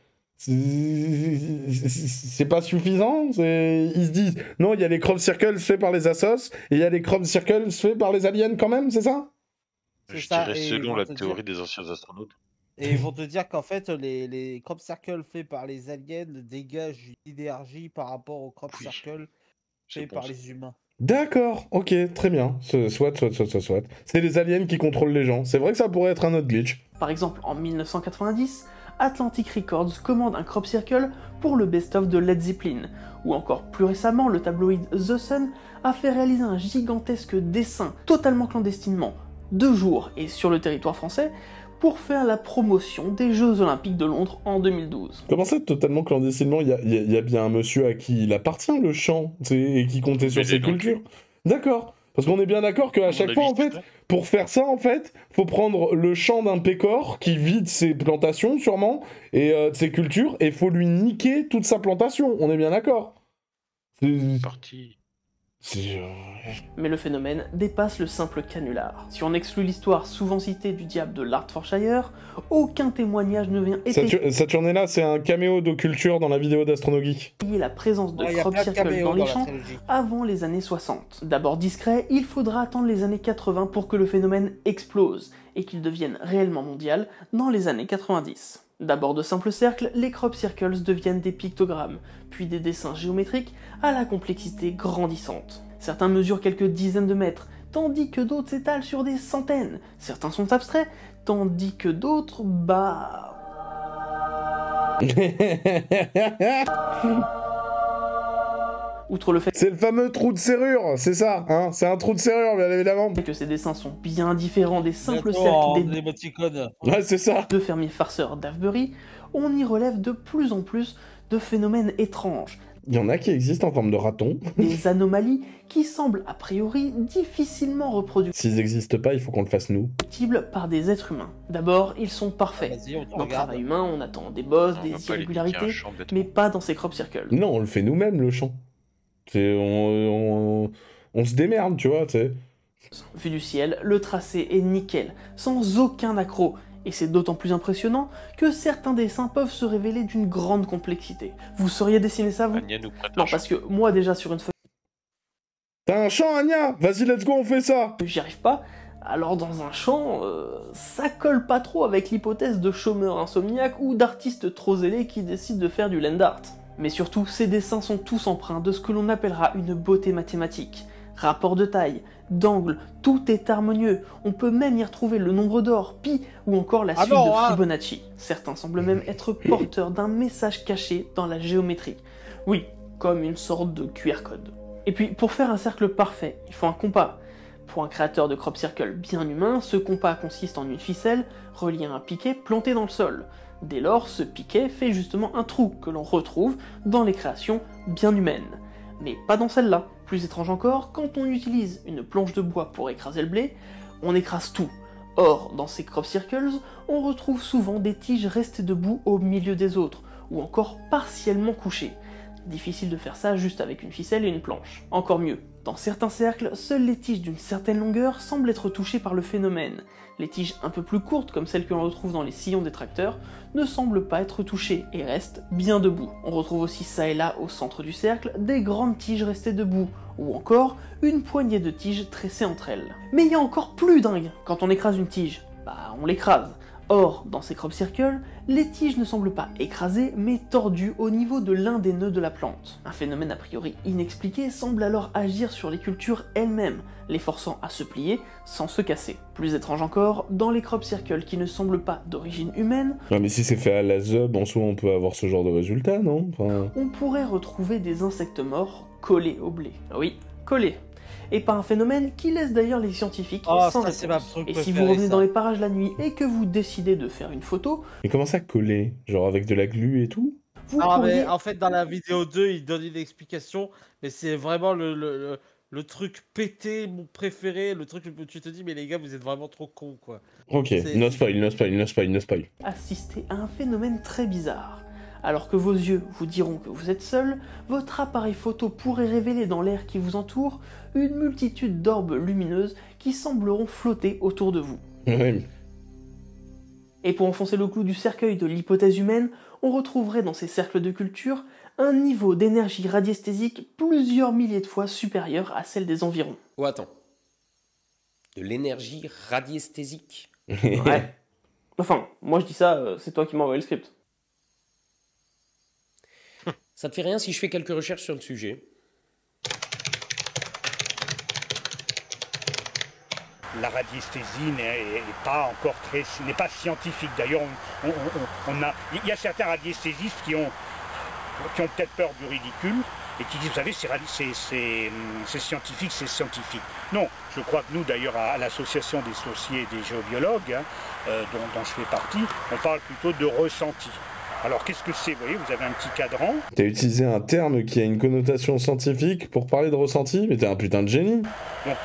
c'est c'est pas suffisant, c'est- ils se disent non, il y a les crop circles faits par les assos et il y a les crop circles faits par les aliens quand même, c'est ça? C'est Je ça, dirais et ils selon vont la te dire- théorie des anciens astronautes. Et ils vont te dire qu'en fait, les, les crop circles faits par les aliens dégagent une énergie par rapport aux crop Oui, circles c'est faits bon, par ça. les humains. D'accord, ok, très bien. Ce- Soit, soit, soit, soit, soit. C'est les aliens qui contrôlent les gens. C'est vrai que ça pourrait être un autre glitch. Par exemple, en mille neuf cent quatre-vingt-dix, Atlantic Records commande un crop circle pour le best-of de Led Zeppelin, ou encore plus récemment, le tabloïd The Sun a fait réaliser un gigantesque dessin, totalement clandestinement, de jour et sur le territoire français, pour faire la promotion des Jeux Olympiques de Londres en deux mille douze. Comment ça, totalement clandestinement? Il y a, il y a- il y a bien un monsieur à qui il appartient le champ, tu sais, et qui comptait sur Mais ses non plus. cultures. D'accord. Parce qu'on est bien d'accord qu'à chaque fois, en fait, pour faire ça, en fait, faut prendre le champ d'un pécor qui vide ses plantations, sûrement, et euh, de ses cultures, et faut lui niquer toute sa plantation. On est bien d'accord. C'est parti. Mais le phénomène dépasse le simple canular. Si on exclut l'histoire souvent citée du diable de l'Hertfordshire, aucun témoignage ne vient étayer Saturnella, c'est un caméo d'occulture dans la vidéo d'Astronogeek. la présence de Ouais, y a crop plein de circles caméos dans les dans la champs trilogie. avant les années soixante. D'abord discret, il faudra attendre les années quatre-vingts pour que le phénomène explose et qu'il devienne réellement mondial dans les années quatre-vingt-dix. D'abord de simples cercles, les crop circles deviennent des pictogrammes, puis des dessins géométriques à la complexité grandissante. Certains mesurent quelques dizaines de mètres, tandis que d'autres s'étalent sur des centaines. Certains sont abstraits, tandis que d'autres, bah... Outre le fait C'est le fameux trou de serrure, c'est ça, hein. C'est un trou de serrure, bien évidemment. que ces dessins sont bien différents des simples Bientôt cercles en des émoticône. Ouais, c'est ça. deux fermiers farceurs d'Avebury, on y relève de plus en plus de phénomènes étranges, Il y en a qui existent en forme de raton. des anomalies qui semblent a priori difficilement reproductibles S'ils n'existent pas, il faut qu'on le fasse nous. par des êtres humains. D'abord, ils sont parfaits. Vas-y, on te Dans le regarde. travail humain, on attend des bosses, On des va pas les niquer un irrégularités, champ bêtement. mais pas dans ces crop circles. Non, on le fait nous-mêmes, le champ. C'est... On, on, on se démerde, tu vois, tu sais. Vu du ciel, le tracé est nickel, sans aucun accroc, et c'est d'autant plus impressionnant que certains dessins peuvent se révéler d'une grande complexité. Vous sauriez dessiner ça, vous? Anya nous prête un Non, champ. parce que moi, déjà, sur une feuille, T'as un champ, Anya. Vas-y, let's go, on fait ça. j'y arrive pas. Alors, dans un champ, euh, ça colle pas trop avec l'hypothèse de chômeur insomniaque ou d'artiste trop zélé qui décide de faire du land art. Mais surtout, ces dessins sont tous empreints de ce que l'on appellera une beauté mathématique. Rapport de taille, d'angle, tout est harmonieux. On peut même y retrouver le nombre d'or, pi, ou encore la Ah suite non, de hein. Fibonacci. Certains semblent même être porteurs d'un message caché dans la géométrie. Oui, comme une sorte de Q R code. Et puis, pour faire un cercle parfait, il faut un compas. Pour un créateur de crop circle bien humain, ce compas consiste en une ficelle reliée à un piquet planté dans le sol. Dès lors, ce piquet fait justement un trou que l'on retrouve dans les créations bien humaines. Mais pas dans celle-là. Plus étrange encore, quand on utilise une planche de bois pour écraser le blé, on écrase tout. Or, dans ces crop circles, on retrouve souvent des tiges restées debout au milieu des autres, ou encore partiellement couchées. Difficile de faire ça juste avec une ficelle et une planche. Encore mieux, dans certains cercles, seules les tiges d'une certaine longueur semblent être touchées par le phénomène. Les tiges un peu plus courtes, comme celles que l'on retrouve dans les sillons des tracteurs, ne semblent pas être touchées et restent bien debout. On retrouve aussi ça et là, au centre du cercle, des grandes tiges restées debout, ou encore une poignée de tiges tressées entre elles. Mais il y a encore plus dingue quand on écrase une tige. Bah, on l'écrase. Or, dans ces crop circles, les tiges ne semblent pas écrasées, mais tordues au niveau de l'un des nœuds de la plante. Un phénomène a priori inexpliqué semble alors agir sur les cultures elles-mêmes, les forçant à se plier sans se casser. Plus étrange encore, dans les crop circles qui ne semblent pas d'origine humaine, Non, mais si c'est fait à la zub, en soi, on peut avoir ce genre de résultat, non? Enfin... on pourrait retrouver des insectes morts collés au blé. Oui, collés. Et pas un phénomène qui laisse d'ailleurs les scientifiques Oh, sans ça, c'est ma réponse. truc Et si préféré, vous revenez ça. dans les parages la nuit et que vous décidez de faire une photo, Mais comment ça coller? Genre avec de la glu et tout? vous Ah, pourriez... mais en fait, dans la vidéo deux, il donne une explication, mais c'est vraiment le, le, le, le truc pété, mon préféré, le truc où tu te dis, mais les gars, vous êtes vraiment trop cons, quoi. Ok, C'est- no spoil, no spoil, no spoil, no spoil. assister à un phénomène très bizarre. Alors que vos yeux vous diront que vous êtes seul, votre appareil photo pourrait révéler dans l'air qui vous entoure une multitude d'orbes lumineuses qui sembleront flotter autour de vous. Ouais. Et pour enfoncer le clou du cercueil de l'hypothèse humaine, on retrouverait dans ces cercles de culture un niveau d'énergie radiesthésique plusieurs milliers de fois supérieur à celle des environs. Oh, attends. De l'énergie radiesthésique. Ouais. Enfin, moi je dis ça, euh, c'est toi qui m'as envoyé le script. Ça te fait rien si je fais quelques recherches sur le sujet? La radiesthésie n'est est pas encore très, n'est pas scientifique. D'ailleurs, on, on- on- on a, il y a certains radiesthésistes qui ont, qui ont peut-être peur du ridicule et qui disent, vous savez, c'est radi- c'est- c'est, hum, c'est scientifique, c'est scientifique. Non, je crois que nous, d'ailleurs, à, à l'association des sociés et des géobiologues, hein, euh, dont, dont je fais partie, on parle plutôt de ressenti. Alors, qu'est-ce que c'est? Vous voyez, vous avez un petit cadran. T'as utilisé un terme qui a une connotation scientifique pour parler de ressenti, mais t'es un putain de génie. Donc, alors,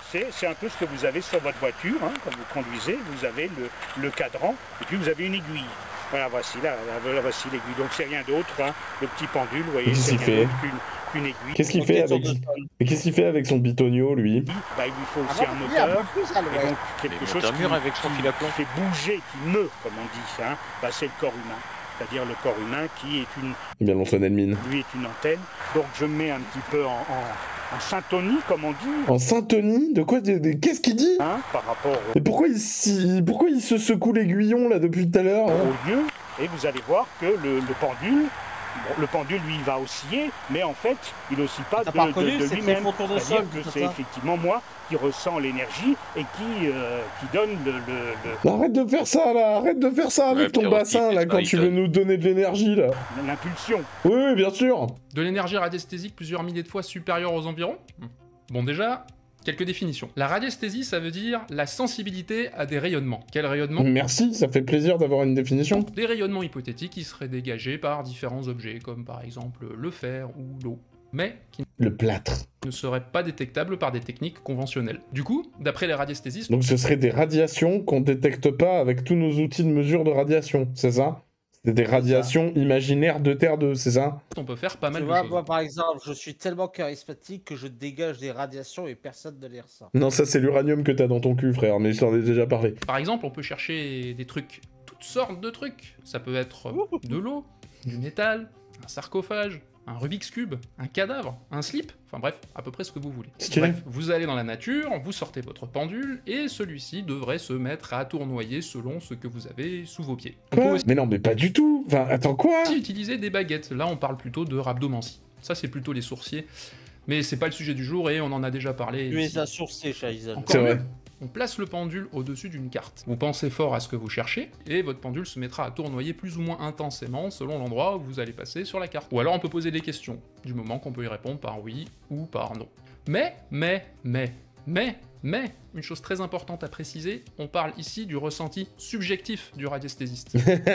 c'est c'est un peu ce que vous avez sur votre voiture, hein, quand vous conduisez, vous avez le, le cadran, et puis vous avez une aiguille. Voilà, voici là, là, là, voici l'aiguille. Donc c'est rien d'autre, hein, le petit pendule, vous voyez, Qu'est-ce c'est qu'il rien fait d'autre qu'une qu'une aiguille. Qu'est-ce qu'il Donc, fait une sorte avec... de tonne. Mais qu'est-ce qu'il fait avec son bitonio, lui? Bah, il lui faut Ah aussi bon, un il y a un moteur, peu plus, ça, le et ouais. donc quelque Les chose moteurs qui, mûrs avec son qui fil à plomb. fait bouger, qui meut, comme on dit, hein, bah, c'est le corps humain. C'est-à-dire le corps humain qui est une, Eh bien, l'Antoine mine. lui est une antenne. Donc je mets un petit peu en, en, en syntonie, comme on dit, En syntonie? De quoi? de- de- Qu'est-ce qu'il dit? hein, par rapport au, Et pourquoi il, s'y- pourquoi il se secoue l'aiguillon, là, depuis tout à l'heure, hein au lieu. Et vous allez voir que le, le pendule, bon, le pendule lui va osciller, mais en fait il oscille pas T'as de, pas de- reconnu, de c'est lui-même. très faux tour de C'est-à-dire sol, que tout c'est ça. effectivement moi qui ressens l'énergie et qui, euh, qui donne le, le- le- Arrête de faire ça, là. Arrête de faire ça avec Ouais, ton Pierrot, bassin, il là, fait quand pas, tu il veux donne. nous donner de l'énergie, là. l'impulsion. Oui, oui, bien sûr. De l'énergie radiesthésique plusieurs milliers de fois supérieure aux environs? Bon déjà, quelques définitions. La radiesthésie, ça veut dire la sensibilité à des rayonnements. Quel rayonnement? Merci, ça fait plaisir d'avoir une définition. Des rayonnements hypothétiques qui seraient dégagés par différents objets, comme par exemple le fer ou l'eau, mais qui Le plâtre. ne seraient pas détectables par des techniques conventionnelles. Du coup, d'après les radiesthésistes, Donc ce serait des radiations qu'on détecte pas avec tous nos outils de mesure de radiation, c'est ça? C'est des radiations imaginaires de Terre deux, c'est ça? on peut faire pas mal Tu de vois, choses. moi par exemple, je suis tellement charismatique que je dégage des radiations et personne ne les ressent. Non, ça c'est l'uranium que t'as dans ton cul, frère, mais je t'en ai déjà parlé. Par exemple, on peut chercher des trucs, toutes sortes de trucs. Ça peut être de l'eau, du métal, un sarcophage, un Rubik's Cube, un cadavre, un slip, enfin bref, à peu près ce que vous voulez. Stylé. Bref, vous allez dans la nature, vous sortez votre pendule, et celui-ci devrait se mettre à tournoyer selon ce que vous avez sous vos pieds. On peut Quoi? aussi Mais non, mais pas du tout. Enfin, attends, quoi? utiliser des baguettes. Là, on parle plutôt de rhabdomancie. Ça, c'est plutôt les sourciers. Mais c'est pas le sujet du jour, et on en a déjà parlé. Tu ici. es un sourcier, Chaïzel. Encore C'est vrai. mieux, on place le pendule au-dessus d'une carte. Vous pensez fort à ce que vous cherchez, et votre pendule se mettra à tournoyer plus ou moins intensément selon l'endroit où vous allez passer sur la carte. Ou alors on peut poser des questions, du moment qu'on peut y répondre par oui ou par non. Mais, mais, mais, mais, mais, une chose très importante à préciser, on parle ici du ressenti subjectif du radiesthésiste.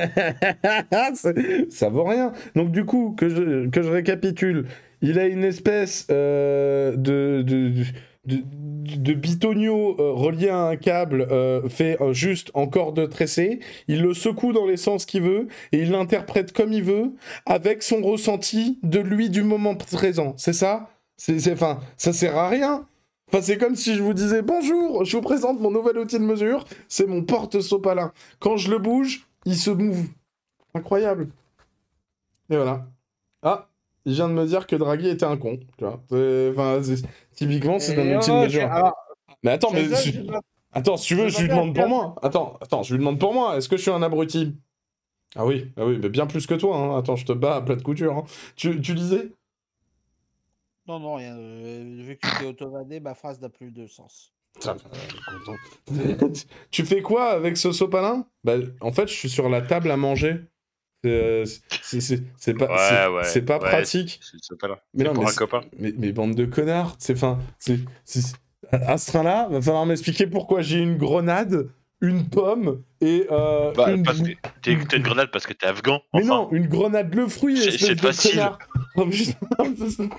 C'est- ça vaut rien. Donc du coup, que je, que je récapitule, il a une espèce euh, de, de, de, de bitonio euh, relié à un câble euh, fait euh, juste en corde tressée, il le secoue dans les sens qu'il veut, et il l'interprète comme il veut, avec son ressenti de lui du moment présent. C'est ça? C'est, c'est, enfin, ça sert à rien. Enfin, c'est comme si je vous disais « Bonjour, je vous présente mon nouvel outil de mesure, c'est mon porte-sopalin. Quand je le bouge, il se move. » Incroyable. Et voilà. Ah, il vient de me dire que Draghi était un con. Tu vois. C'est- Enfin, c'est- typiquement, c'est un Et outil de oh, mesure. j'ai- alors, Mais attends, mais... Chaïzel, je- j'ai pas- Attends, si tu veux, je je lui veux bien demande pour faire- moi. Attends, attends, je lui demande pour moi. Est-ce que je suis un abruti? Ah oui, ah oui, mais bien plus que toi. Hein. Attends, je te bats à plat de couture. Hein. Tu, tu disais? Non, non, rien. euh, vu que tu t'es auto-vanné, ma phrase n'a plus de sens. Ça, euh, content. Tu fais quoi avec ce sopalin? Bah, en fait, je suis sur la table à manger. C'est euh, c'est- c'est- c'est pas, Ouais, c'est- ouais, c'est pas ouais, pratique. C'est c'est pas là. Mais C'est non, pour mais un c'est- copain. Mais, mais bande de connards. C'est fin. C'est c'est- à ce train-là, va falloir m'expliquer pourquoi j'ai une grenade, une pomme et euh, Bah, une. parce que t'es- t'as une grenade parce que t'es afghan. Mais enfin. non, une grenade le fruit, C'est- espèce c'est de facile. connard. Oh, putain.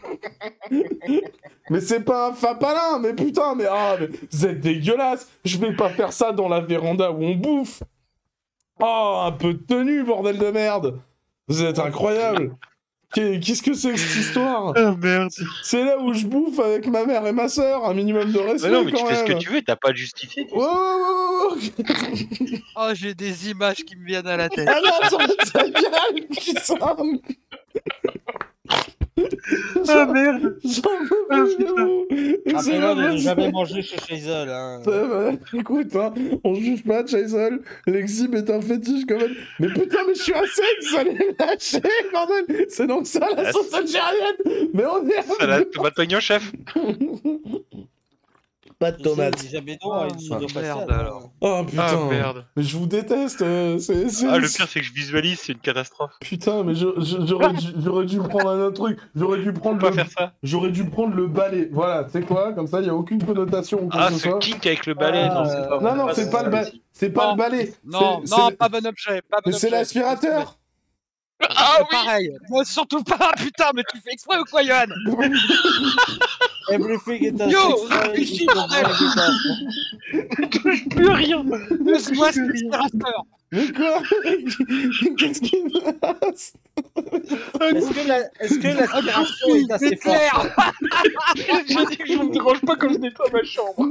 Mais c'est pas un fapalin, mais putain, mais, ah, mais vous êtes dégueulasse. Je vais pas faire ça dans la véranda où on bouffe. Oh, un peu de tenue, bordel de merde. Vous êtes incroyable. Qu'est- Qu'est-ce que c'est que cette histoire? Ah merde. C'est là où je bouffe avec ma mère et ma soeur, un minimum de respect Mais non, mais quand tu fais ce même. que tu veux, t'as pas à le justifier. Ouais, ouais, ouais, ouais. Oh, j'ai des images qui me viennent à la tête. Ah non, attends, ta gueule, putain. Ah merde. J'en peux plus, j'avoue. C'est Rappelez-moi pas de ne possible. jamais manger chez Chaïzel. Hein. Ça va, écoute, hein, on juge pas Chaisel, l'exhibe est un fétiche quand même. Mais putain, mais je suis un sexe, ça les lâcher, bordel. C'est donc ça la Ah, sauce algérienne. Mais on est Ça la tomate oignon, chef. pas de tomates. Chaïzel, jamais non, une Ah, pseudo merde, faciale, alors. hein. Oh putain, Ah merde. mais je vous déteste. euh, c'est, c'est- Ah, le pire, c'est que je visualise, c'est une catastrophe. Putain, mais je- je- j'aurais dû, j'aurais dû prendre un autre truc. J'aurais dû Faut prendre pas le, faire ça. j'aurais dû prendre le balai. Voilà, tu sais quoi, comme ça, il y a aucune connotation ou quoi Ah, que ce ce soit. kink avec le balai, non, c'est pas Non, non, c'est pas le balai. C'est pas Non, le balai. Non, C'est- non, c'est- pas bon objet. Pas bon Mais c'est objet. l'aspirateur. Ah oui. Pareil. Moi, surtout pas, putain, mais tu fais exprès ou quoi, Johan? Everything is a Yo, sexual réfléchis, involvement. Je touche plus rien. Laisse-moi ce aspirateur. Mais quoi? Qu'est-ce qui se passe? Est-ce que la- est-ce que l'aspiration est assez C'est clair. forte? J'ai dit que je me dérange pas quand je nettoie ma chambre.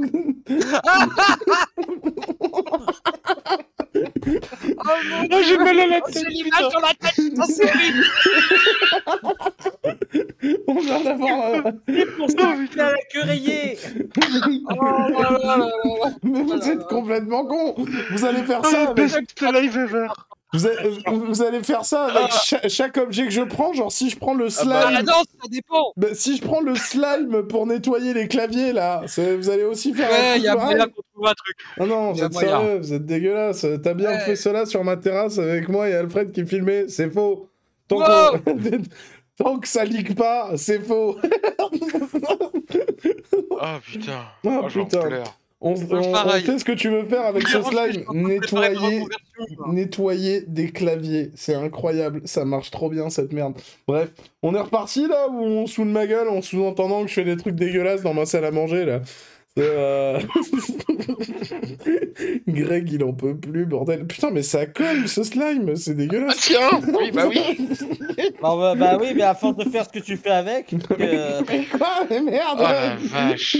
Oh mon Ah, j'ai mal à la Dieu, tête. j'ai l'image sur la tête, putain, c'est horrible. On vient d'avoir. euh, C'est pour ça qu'il a la queue rayée. Oh là là là là là. Mais vous êtes complètement con. Vous allez faire ça Ah, avec. best live ever. Vous allez, vous allez faire ça avec cha- chaque objet que je prends. Genre, si je prends le slime. Ah non, ça dépend. Bah, si je prends le slime pour nettoyer les claviers là, c'est- vous allez aussi faire un Ouais, truc il y a pareil. moyen qu'on trouve un truc. Ah non, vous y a êtes moyen. sérieux, vous êtes dégueulasse. T'as bien Ouais. fait cela sur ma terrasse avec moi et Alfred qui filmait, c'est faux. Tant, Wow. qu'on- Tant que ça leak pas, c'est faux. Ah putain. Ah, Ah, j'en putain. pleure. On, on- on pareil. fait ce que tu veux faire avec ce Franchement, je suis slime. en train de préparer une Nettoyer, reconversion, quoi. nettoyer des claviers. C'est incroyable. Ça marche trop bien cette merde. Bref, on est reparti là où on saoule ma gueule en sous-entendant que je fais des trucs dégueulasses dans ma salle à manger là. Euh... Greg, il en peut plus, bordel. Putain, mais ça colle ce slime, c'est Ah dégueulasse. tiens. Oui, bah oui. Bah, bah, bah oui, mais à force de faire ce que tu fais avec, euh, Mais quoi, mais merde. Oh la vache.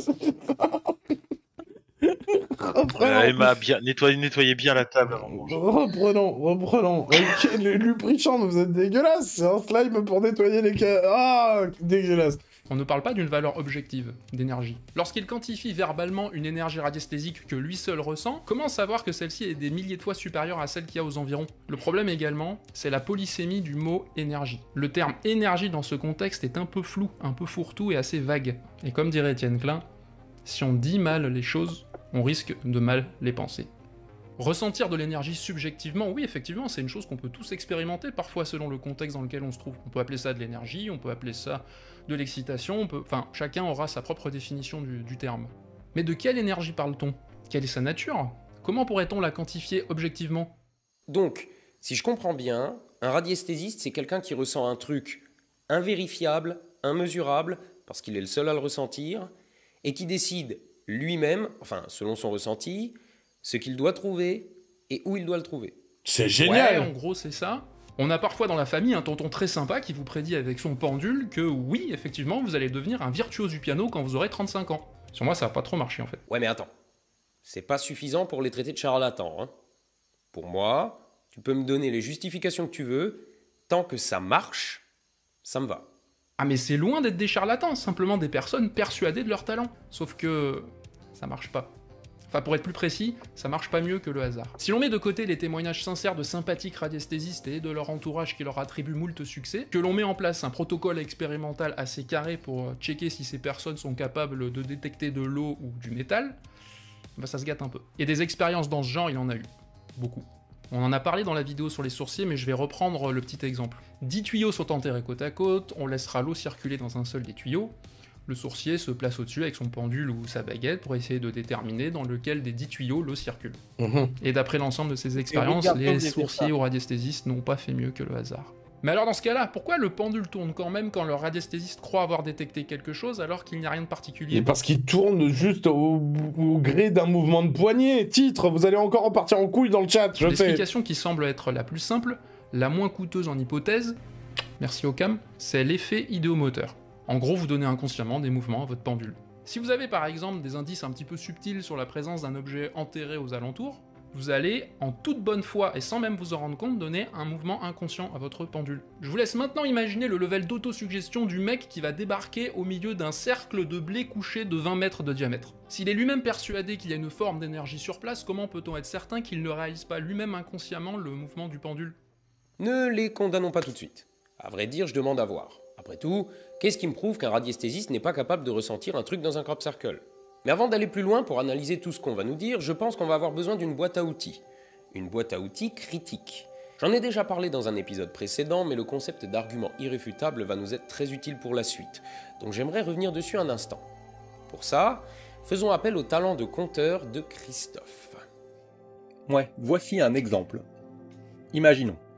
Reprenons. Euh, Emma, bien, nettoyez, nettoyez bien la table avant de manger. Reprenons, reprenons. Ok, le lubrifiant, vous êtes dégueulasse. C'est un slime pour nettoyer les ca... Ah, dégueulasse. On ne parle pas d'une valeur objective d'énergie. Lorsqu'il quantifie verbalement une énergie radiesthésique que lui seul ressent, comment savoir que celle-ci est des milliers de fois supérieure à celle qu'il y a aux environs? Le problème également, c'est la polysémie du mot énergie. Le terme énergie dans ce contexte est un peu flou, un peu fourre-tout et assez vague. Et comme dirait Étienne Klein, si on dit mal les choses, on risque de mal les penser. Ressentir de l'énergie subjectivement, oui, effectivement, c'est une chose qu'on peut tous expérimenter, parfois selon le contexte dans lequel on se trouve. On peut appeler ça de l'énergie, on peut appeler ça de l'excitation, on peut... enfin, chacun aura sa propre définition du, du terme. Mais de quelle énergie parle-t-on? Quelle est sa nature? Comment pourrait-on la quantifier objectivement? Donc, si je comprends bien, un radiesthésiste, c'est quelqu'un qui ressent un truc invérifiable, immesurable, parce qu'il est le seul à le ressentir, et qui décide lui-même, enfin, selon son ressenti, ce qu'il doit trouver et où il doit le trouver. C'est Ouais, génial. en gros, c'est ça. On a parfois dans la famille un tonton très sympa qui vous prédit avec son pendule que oui, effectivement, vous allez devenir un virtuose du piano quand vous aurez trente-cinq ans. Sur moi, ça va pas trop marché en fait. Ouais, mais attends. C'est pas suffisant pour les traiter de charlatans, hein. Pour moi, tu peux me donner les justifications que tu veux, tant que ça marche, ça me va. Ah mais c'est loin d'être des charlatans, simplement des personnes persuadées de leur talent. Sauf que ça marche pas. Enfin, pour être plus précis, ça marche pas mieux que le hasard. Si l'on met de côté les témoignages sincères de sympathiques radiesthésistes et de leur entourage qui leur attribuent moult succès, que l'on met en place un protocole expérimental assez carré pour checker si ces personnes sont capables de détecter de l'eau ou du métal, bah ça se gâte un peu. Et des expériences dans ce genre, il en a eu. Beaucoup. On en a parlé dans la vidéo sur les sourciers, mais je vais reprendre le petit exemple. dix tuyaux sont enterrés côte à côte, on laissera l'eau circuler dans un seul des tuyaux. Le sourcier se place au-dessus avec son pendule ou sa baguette pour essayer de déterminer dans lequel des dix tuyaux l'eau circule. Mmh. Et d'après l'ensemble de ces expériences, regarde comme les j'ai fait sourciers ça. ou radiesthésistes n'ont pas fait mieux que le hasard. Mais alors dans ce cas-là, pourquoi le pendule tourne quand même quand le radiesthésiste croit avoir détecté quelque chose alors qu'il n'y a rien de particulier? Et parce qu'il tourne juste au, au gré d'un mouvement de poignet. Titre, vous allez encore en partir en couille dans le chat, je sais. L'explication qui semble être la plus simple, la moins coûteuse en hypothèse, merci Ocam, c'est l'effet idéomoteur. En gros, vous donnez inconsciemment des mouvements à votre pendule. Si vous avez par exemple des indices un petit peu subtils sur la présence d'un objet enterré aux alentours, vous allez, en toute bonne foi et sans même vous en rendre compte, donner un mouvement inconscient à votre pendule. Je vous laisse maintenant imaginer le level d'autosuggestion du mec qui va débarquer au milieu d'un cercle de blé couché de vingt mètres de diamètre. S'il est lui-même persuadé qu'il y a une forme d'énergie sur place, comment peut-on être certain qu'il ne réalise pas lui-même inconsciemment le mouvement du pendule? Ne les condamnons pas tout de suite. À vrai dire, je demande à voir. Après tout, qu'est-ce qui me prouve qu'un radiesthésiste n'est pas capable de ressentir un truc dans un crop circle? Mais avant d'aller plus loin pour analyser tout ce qu'on va nous dire, je pense qu'on va avoir besoin d'une boîte à outils. Une boîte à outils critique. J'en ai déjà parlé dans un épisode précédent, mais le concept d'argument irréfutable va nous être très utile pour la suite. Donc j'aimerais revenir dessus un instant. Pour ça, faisons appel au talent de conteur de Christophe. Ouais, voici un exemple. Imaginons,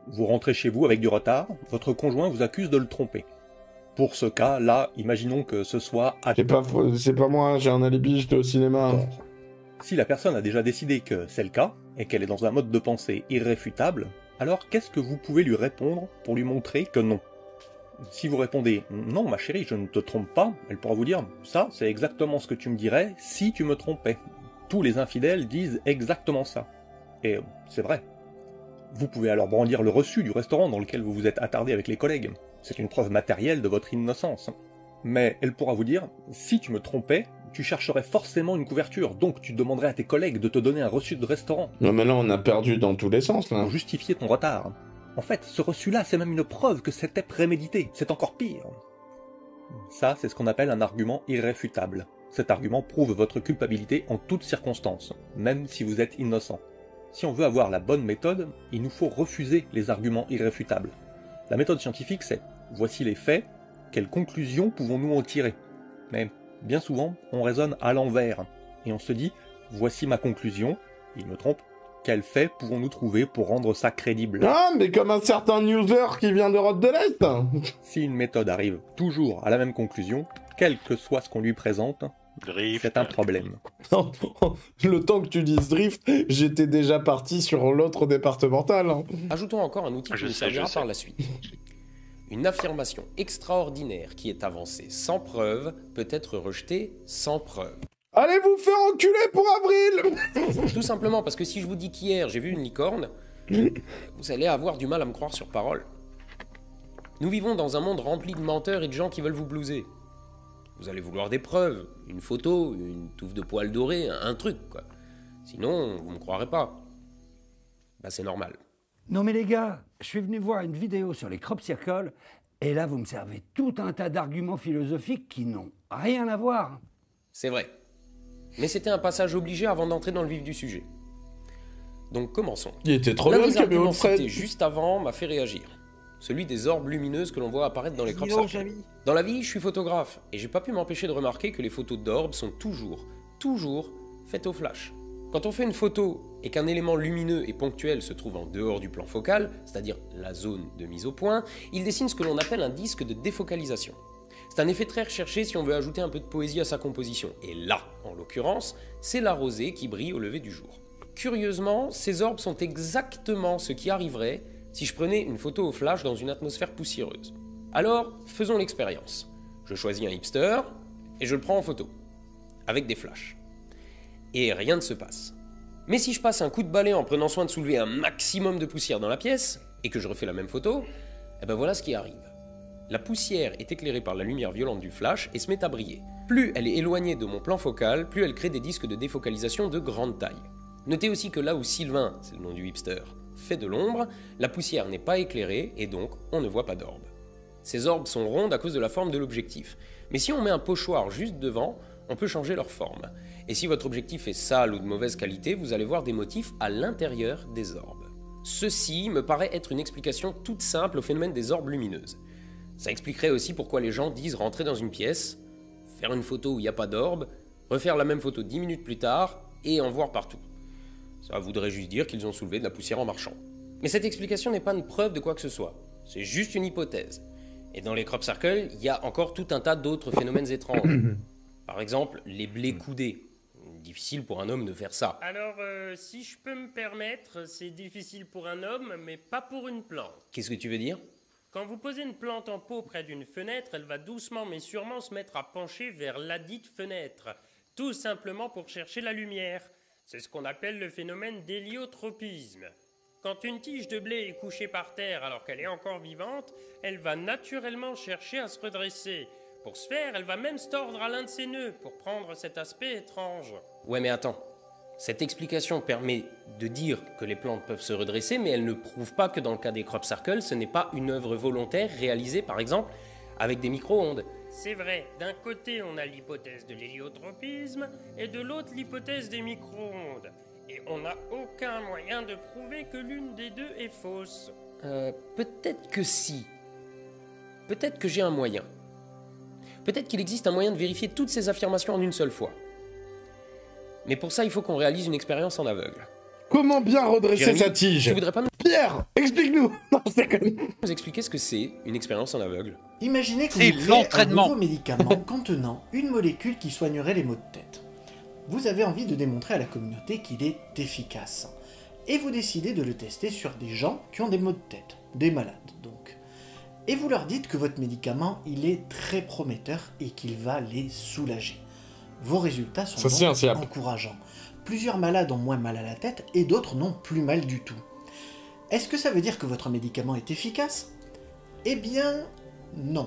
Vous rentrez chez vous avec du retard, votre conjoint vous accuse de le tromper. Pour ce cas, là, imaginons que ce soit... C'est pas, c'est pas moi, j'ai un alibi, j'étais au cinéma. Si la personne a déjà décidé que c'est le cas, et qu'elle est dans un mode de pensée irréfutable, alors qu'est-ce que vous pouvez lui répondre pour lui montrer que non? Si vous répondez « Non, ma chérie, je ne te trompe pas », elle pourra vous dire « Ça, c'est exactement ce que tu me dirais si tu me trompais. » Tous les infidèles disent exactement ça. Et c'est vrai. Vous pouvez alors brandir le reçu du restaurant dans lequel vous vous êtes attardé avec les collègues. C'est une preuve matérielle de votre innocence. Mais elle pourra vous dire « Si tu me trompais, tu chercherais forcément une couverture, donc tu demanderais à tes collègues de te donner un reçu de restaurant. » Non mais là, on a perdu dans tous les sens, là. Pour justifier ton retard. En fait, ce reçu-là, c'est même une preuve que c'était prémédité. C'est encore pire. Ça, c'est ce qu'on appelle un argument irréfutable. Cet argument prouve votre culpabilité en toutes circonstances, même si vous êtes innocent. Si on veut avoir la bonne méthode, il nous faut refuser les arguments irréfutables. La méthode scientifique, c'est « voici les faits, quelles conclusions pouvons-nous en tirer ?» Mais bien souvent, on raisonne à l'envers, et on se dit « voici ma conclusion, il me trompe, quels faits pouvons-nous trouver pour rendre ça crédible ?» Ah, mais comme un certain newser qui vient d'Europe de l'Est. Si une méthode arrive toujours à la même conclusion, quel que soit ce qu'on lui présente, c'est un problème. Le temps que tu dises drift, j'étais déjà parti sur l'autre départemental. Hein. Ajoutons encore un outil qui Je nous sais, servira je sais. par la suite. Une affirmation extraordinaire qui est avancée sans preuve peut être rejetée sans preuve. Allez vous faire enculer pour avril. Tout simplement parce que si je vous dis qu'hier j'ai vu une licorne, vous allez avoir du mal à me croire sur parole. Nous vivons dans un monde rempli de menteurs et de gens qui veulent vous blouser. Vous allez vouloir des preuves, une photo, une touffe de poils dorés, un truc, quoi. Sinon, vous me croirez pas. Bah c'est normal. Non mais les gars, je suis venu voir une vidéo sur les crop circles, et là vous me servez tout un tas d'arguments philosophiques qui n'ont rien à voir. C'est vrai. Mais c'était un passage obligé avant d'entrer dans le vif du sujet. Donc commençons. Il était trop L'un bien des le caméo arguments de Fred. cités juste avant m'a fait réagir. Celui des orbes lumineuses que l'on voit apparaître dans les crop Dis-donc, circles. Jamy. Dans la vie, je suis photographe, et j'ai pas pu m'empêcher de remarquer que les photos d'orbes sont toujours, toujours faites au flash. Quand on fait une photo et qu'un élément lumineux et ponctuel se trouve en dehors du plan focal, c'est-à-dire la zone de mise au point, il dessine ce que l'on appelle un disque de défocalisation. C'est un effet très recherché si on veut ajouter un peu de poésie à sa composition. Et là, en l'occurrence, c'est la rosée qui brille au lever du jour. Curieusement, ces orbes sont exactement ce qui arriverait si je prenais une photo au flash dans une atmosphère poussiéreuse. Alors, faisons l'expérience. Je choisis un hipster et je le prends en photo, avec des flashs. Et rien ne se passe. Mais si je passe un coup de balai en prenant soin de soulever un maximum de poussière dans la pièce, et que je refais la même photo, eh ben voilà ce qui arrive. La poussière est éclairée par la lumière violente du flash et se met à briller. Plus elle est éloignée de mon plan focal, plus elle crée des disques de défocalisation de grande taille. Notez aussi que là où Sylvain, c'est le nom du hipster, fait de l'ombre, la poussière n'est pas éclairée et donc on ne voit pas d'orbes. Ces orbes sont rondes à cause de la forme de l'objectif. Mais si on met un pochoir juste devant, on peut changer leur forme. Et si votre objectif est sale ou de mauvaise qualité, vous allez voir des motifs à l'intérieur des orbes. Ceci me paraît être une explication toute simple au phénomène des orbes lumineuses. Ça expliquerait aussi pourquoi les gens disent rentrer dans une pièce, faire une photo où il n'y a pas d'orbe, refaire la même photo dix minutes plus tard et en voir partout. Ça voudrait juste dire qu'ils ont soulevé de la poussière en marchant. Mais cette explication n'est pas une preuve de quoi que ce soit, c'est juste une hypothèse. Et dans les crop circles, il y a encore tout un tas d'autres phénomènes étranges. Par exemple, les blés coudés. Difficile pour un homme de faire ça. Alors, euh, si je peux me permettre, c'est difficile pour un homme, mais pas pour une plante. Qu'est-ce que tu veux dire? Quand vous posez une plante en pot près d'une fenêtre, elle va doucement mais sûrement se mettre à pencher vers ladite fenêtre, tout simplement pour chercher la lumière. C'est ce qu'on appelle le phénomène d'héliotropisme. Quand une tige de blé est couchée par terre alors qu'elle est encore vivante, elle va naturellement chercher à se redresser. Pour ce faire, elle va même se tordre à l'un de ses nœuds pour prendre cet aspect étrange. Ouais, mais attends. Cette explication permet de dire que les plantes peuvent se redresser, mais elle ne prouve pas que dans le cas des crop circles, ce n'est pas une œuvre volontaire réalisée, par exemple, avec des micro-ondes. C'est vrai, d'un côté on a l'hypothèse de l'héliotropisme et de l'autre l'hypothèse des micro-ondes. Et on n'a aucun moyen de prouver que l'une des deux est fausse. Euh, peut-être que si. Peut-être que j'ai un moyen. Peut-être qu'il existe un moyen de vérifier toutes ces affirmations en une seule fois. Mais pour ça, il faut qu'on réalise une expérience en aveugle. Comment bien redresser Jérémy, sa tige? Tu voudrais pas me... Bien Pierre, explique-nous. Non, c'est quand même... Vous expliquer ce que c'est une expérience en aveugle. Imaginez que C'est vous créez un l'entraînement. nouveau médicament contenant une molécule qui soignerait les maux de tête. Vous avez envie de démontrer à la communauté qu'il est efficace. Et vous décidez de le tester sur des gens qui ont des maux de tête, des malades donc. Et vous leur dites que votre médicament, il est très prometteur et qu'il va les soulager. Vos résultats sont Ça, donc c'est un encourageants. Plusieurs malades ont moins mal à la tête et d'autres n'ont plus mal du tout. Est-ce que ça veut dire que votre médicament est efficace? Eh bien, non.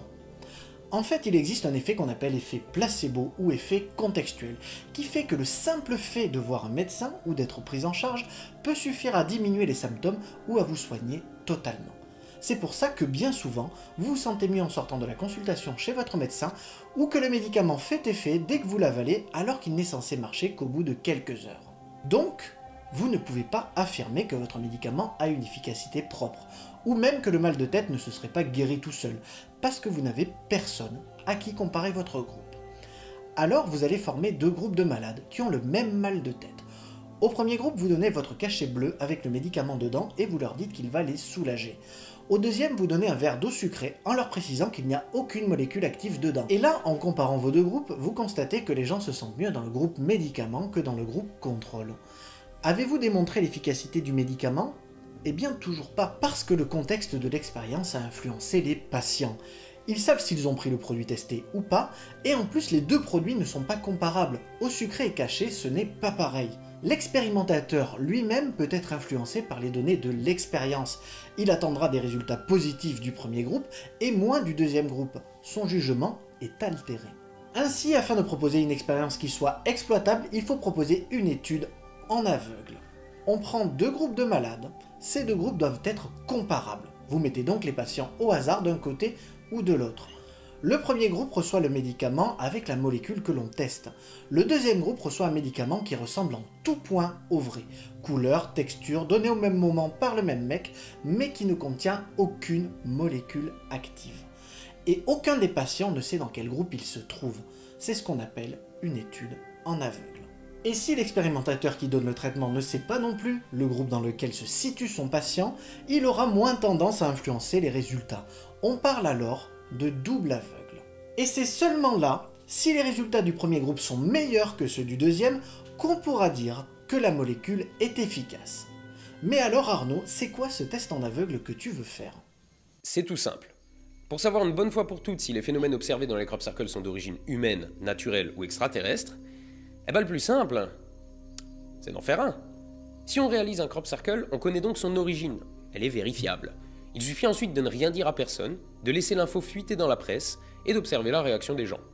En fait, il existe un effet qu'on appelle effet placebo ou effet contextuel, qui fait que le simple fait de voir un médecin ou d'être pris en charge peut suffire à diminuer les symptômes ou à vous soigner totalement. C'est pour ça que bien souvent, vous vous sentez mieux en sortant de la consultation chez votre médecin ou que le médicament fait effet dès que vous l'avalez alors qu'il n'est censé marcher qu'au bout de quelques heures. Donc, vous ne pouvez pas affirmer que votre médicament a une efficacité propre, ou même que le mal de tête ne se serait pas guéri tout seul, parce que vous n'avez personne à qui comparer votre groupe. Alors vous allez former deux groupes de malades qui ont le même mal de tête. Au premier groupe, vous donnez votre cachet bleu avec le médicament dedans et vous leur dites qu'il va les soulager. Au deuxième, vous donnez un verre d'eau sucrée en leur précisant qu'il n'y a aucune molécule active dedans. Et là, en comparant vos deux groupes, vous constatez que les gens se sentent mieux dans le groupe médicament que dans le groupe contrôle. Avez-vous démontré l'efficacité du médicament? Eh bien toujours pas, parce que le contexte de l'expérience a influencé les patients. Ils savent s'ils ont pris le produit testé ou pas, et en plus les deux produits ne sont pas comparables. Au sucré et caché, ce n'est pas pareil. L'expérimentateur lui-même peut être influencé par les données de l'expérience. Il attendra des résultats positifs du premier groupe et moins du deuxième groupe. Son jugement est altéré. Ainsi, afin de proposer une expérience qui soit exploitable, il faut proposer une étude en aveugle. On prend deux groupes de malades, ces deux groupes doivent être comparables. Vous mettez donc les patients au hasard d'un côté ou de l'autre. Le premier groupe reçoit le médicament avec la molécule que l'on teste. Le deuxième groupe reçoit un médicament qui ressemble en tout point au vrai. Couleur, texture, donné au même moment par le même mec, mais qui ne contient aucune molécule active. Et aucun des patients ne sait dans quel groupe il se trouve. C'est ce qu'on appelle une étude en aveugle. Et si l'expérimentateur qui donne le traitement ne sait pas non plus le groupe dans lequel se situe son patient, il aura moins tendance à influencer les résultats. On parle alors de double aveugle. Et c'est seulement là, si les résultats du premier groupe sont meilleurs que ceux du deuxième, qu'on pourra dire que la molécule est efficace. Mais alors Arnaud, c'est quoi ce test en aveugle que tu veux faire? C'est tout simple. Pour savoir une bonne fois pour toutes si les phénomènes observés dans les crop circles sont d'origine humaine, naturelle ou extraterrestre, eh ben le plus simple, c'est d'en faire un. Si on réalise un crop circle, on connaît donc son origine. Elle est vérifiable. Il suffit ensuite de ne rien dire à personne, de laisser l'info fuiter dans la presse et d'observer la réaction des gens.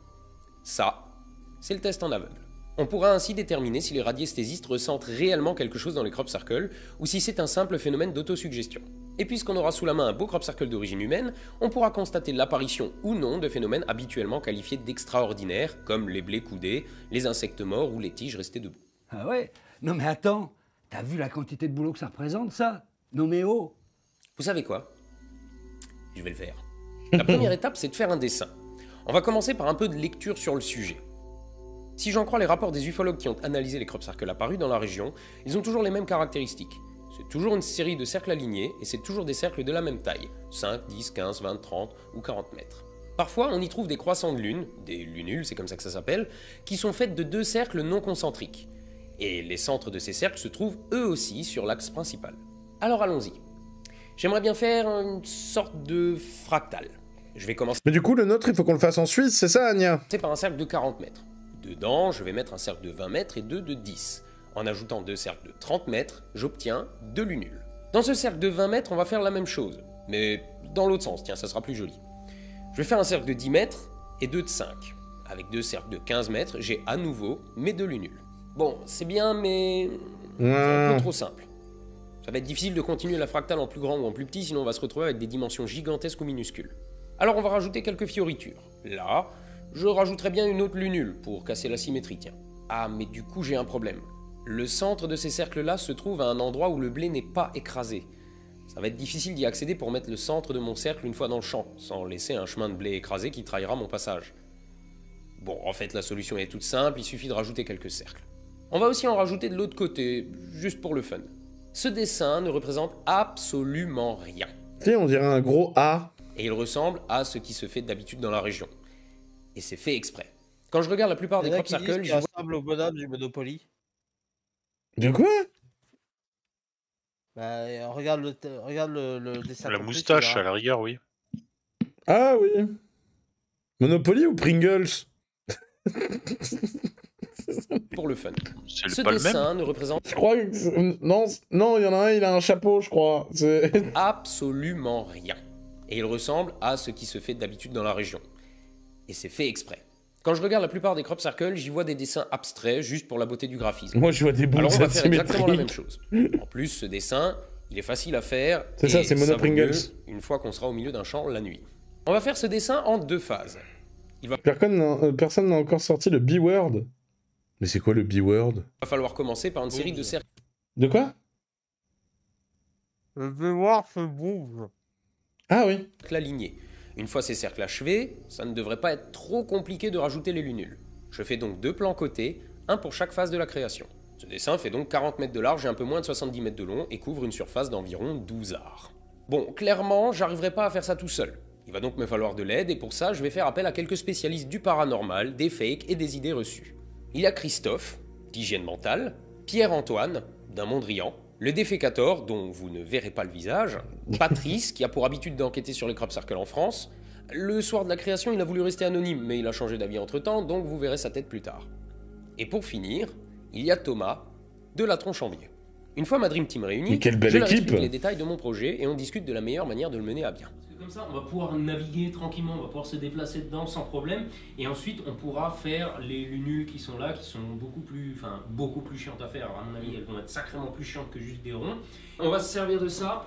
Ça, c'est le test en aveugle. On pourra ainsi déterminer si les radiesthésistes ressentent réellement quelque chose dans les crop circles ou si c'est un simple phénomène d'autosuggestion. Et puisqu'on aura sous la main un beau crop circle d'origine humaine, on pourra constater l'apparition ou non de phénomènes habituellement qualifiés d'extraordinaires, comme les blés coudés, les insectes morts ou les tiges restées debout. Ah ouais? Non mais attends, t'as vu la quantité de boulot que ça représente, ça? Non mais oh! Vous savez quoi? Je vais le faire. La première étape, c'est de faire un dessin. On va commencer par un peu de lecture sur le sujet. Si j'en crois les rapports des ufologues qui ont analysé les crop circles apparus dans la région, ils ont toujours les mêmes caractéristiques. C'est toujours une série de cercles alignés et c'est toujours des cercles de la même taille, cinq, dix, quinze, vingt, trente ou quarante mètres. Parfois, on y trouve des croissants de lune, des lunules, c'est comme ça que ça s'appelle, qui sont faites de deux cercles non concentriques. Et les centres de ces cercles se trouvent eux aussi sur l'axe principal. Alors allons-y. J'aimerais bien faire une sorte de fractal. Je vais commencer... Mais du coup, le nôtre, il faut qu'on le fasse en Suisse, c'est ça, Anya? C'est par un cercle de quarante mètres. Dedans, je vais mettre un cercle de vingt mètres et deux de dix. En ajoutant deux cercles de trente mètres, j'obtiens deux lunules. Dans ce cercle de vingt mètres, on va faire la même chose, mais dans l'autre sens, tiens, ça sera plus joli. Je vais faire un cercle de dix mètres et deux de cinq. Avec deux cercles de quinze mètres, j'ai à nouveau mes deux lunules. Bon, c'est bien, mais c'est un peu trop simple. Ça va être difficile de continuer la fractale en plus grand ou en plus petit, sinon on va se retrouver avec des dimensions gigantesques ou minuscules. Alors on va rajouter quelques fioritures. Là, je rajouterai bien une autre lunule pour casser la symétrie, tiens. Ah, mais du coup j'ai un problème. Le centre de ces cercles-là se trouve à un endroit où le blé n'est pas écrasé. Ça va être difficile d'y accéder pour mettre le centre de mon cercle une fois dans le champ, sans laisser un chemin de blé écrasé qui trahira mon passage. Bon, en fait la solution est toute simple, il suffit de rajouter quelques cercles. On va aussi en rajouter de l'autre côté, juste pour le fun. Ce dessin ne représente absolument rien. Si, on dirait un gros A. Et il ressemble à ce qui se fait d'habitude dans la région. Et c'est fait exprès. Quand je regarde la plupart des crop circles, je ressemble au bonhomme du Monopoly. De quoi? Bah, regarde le, regarde le, le dessin. La complet, moustache, tu à la rigueur, oui. Ah oui. Monopoly ou Pringles? Pour le fun. C'est Ce pas le dessin même. ne représente Je crois que... c'est- Non, c'est- non, il y en a un, il a un chapeau, je crois. C'est... absolument rien. Et il ressemble à ce qui se fait d'habitude dans la région. Et c'est fait exprès. Quand je regarde la plupart des crop circles, j'y vois des dessins abstraits juste pour la beauté du graphisme. Moi, je vois des boules Alors on va faire exactement la même asymétriques. chose. En plus, ce dessin, il est facile à faire. C'est et ça, c'est Mono vaut Pringles. mieux une fois qu'on sera au milieu d'un champ la nuit. On va faire ce dessin en deux phases. Il va Personne n'a euh, personne n'a encore sorti le B-word. Mais c'est quoi le B-word? va falloir commencer par une série de cercles. De quoi? Le mémoire se bouge. Ah oui. Alignés. Une fois ces cercles achevés, ça ne devrait pas être trop compliqué de rajouter les lunules. Je fais donc deux plans côtés, un pour chaque phase de la création. Ce dessin fait donc quarante mètres de large et un peu moins de soixante-dix mètres de long et couvre une surface d'environ douze arts. Bon, clairement, j'arriverai pas à faire ça tout seul. Il va donc me falloir de l'aide et pour ça, je vais faire appel à quelques spécialistes du paranormal, des fakes et des idées reçues. Il y a Christophe, d'hygiène mentale, Pierre-Antoine, d'un Mondrian, le défécator, dont vous ne verrez pas le visage, Patrice, qui a pour habitude d'enquêter sur les crop circles en France. Le soir de la création, il a voulu rester anonyme, mais il a changé d'avis entre-temps, donc vous verrez sa tête plus tard. Et pour finir, il y a Thomas, de la tronche en biais. Une fois ma Dream Team réunie, Mais quelle belle je leur équipe. explique les détails de mon projet et on discute de la meilleure manière de le mener à bien. Comme ça, on va pouvoir naviguer tranquillement, on va pouvoir se déplacer dedans sans problème. Et ensuite, on pourra faire les lunules qui sont là, qui sont beaucoup plus, enfin, beaucoup plus chiantes à faire. Alors, à mon avis, elles vont être sacrément plus chiantes que juste des ronds. On va se servir de ça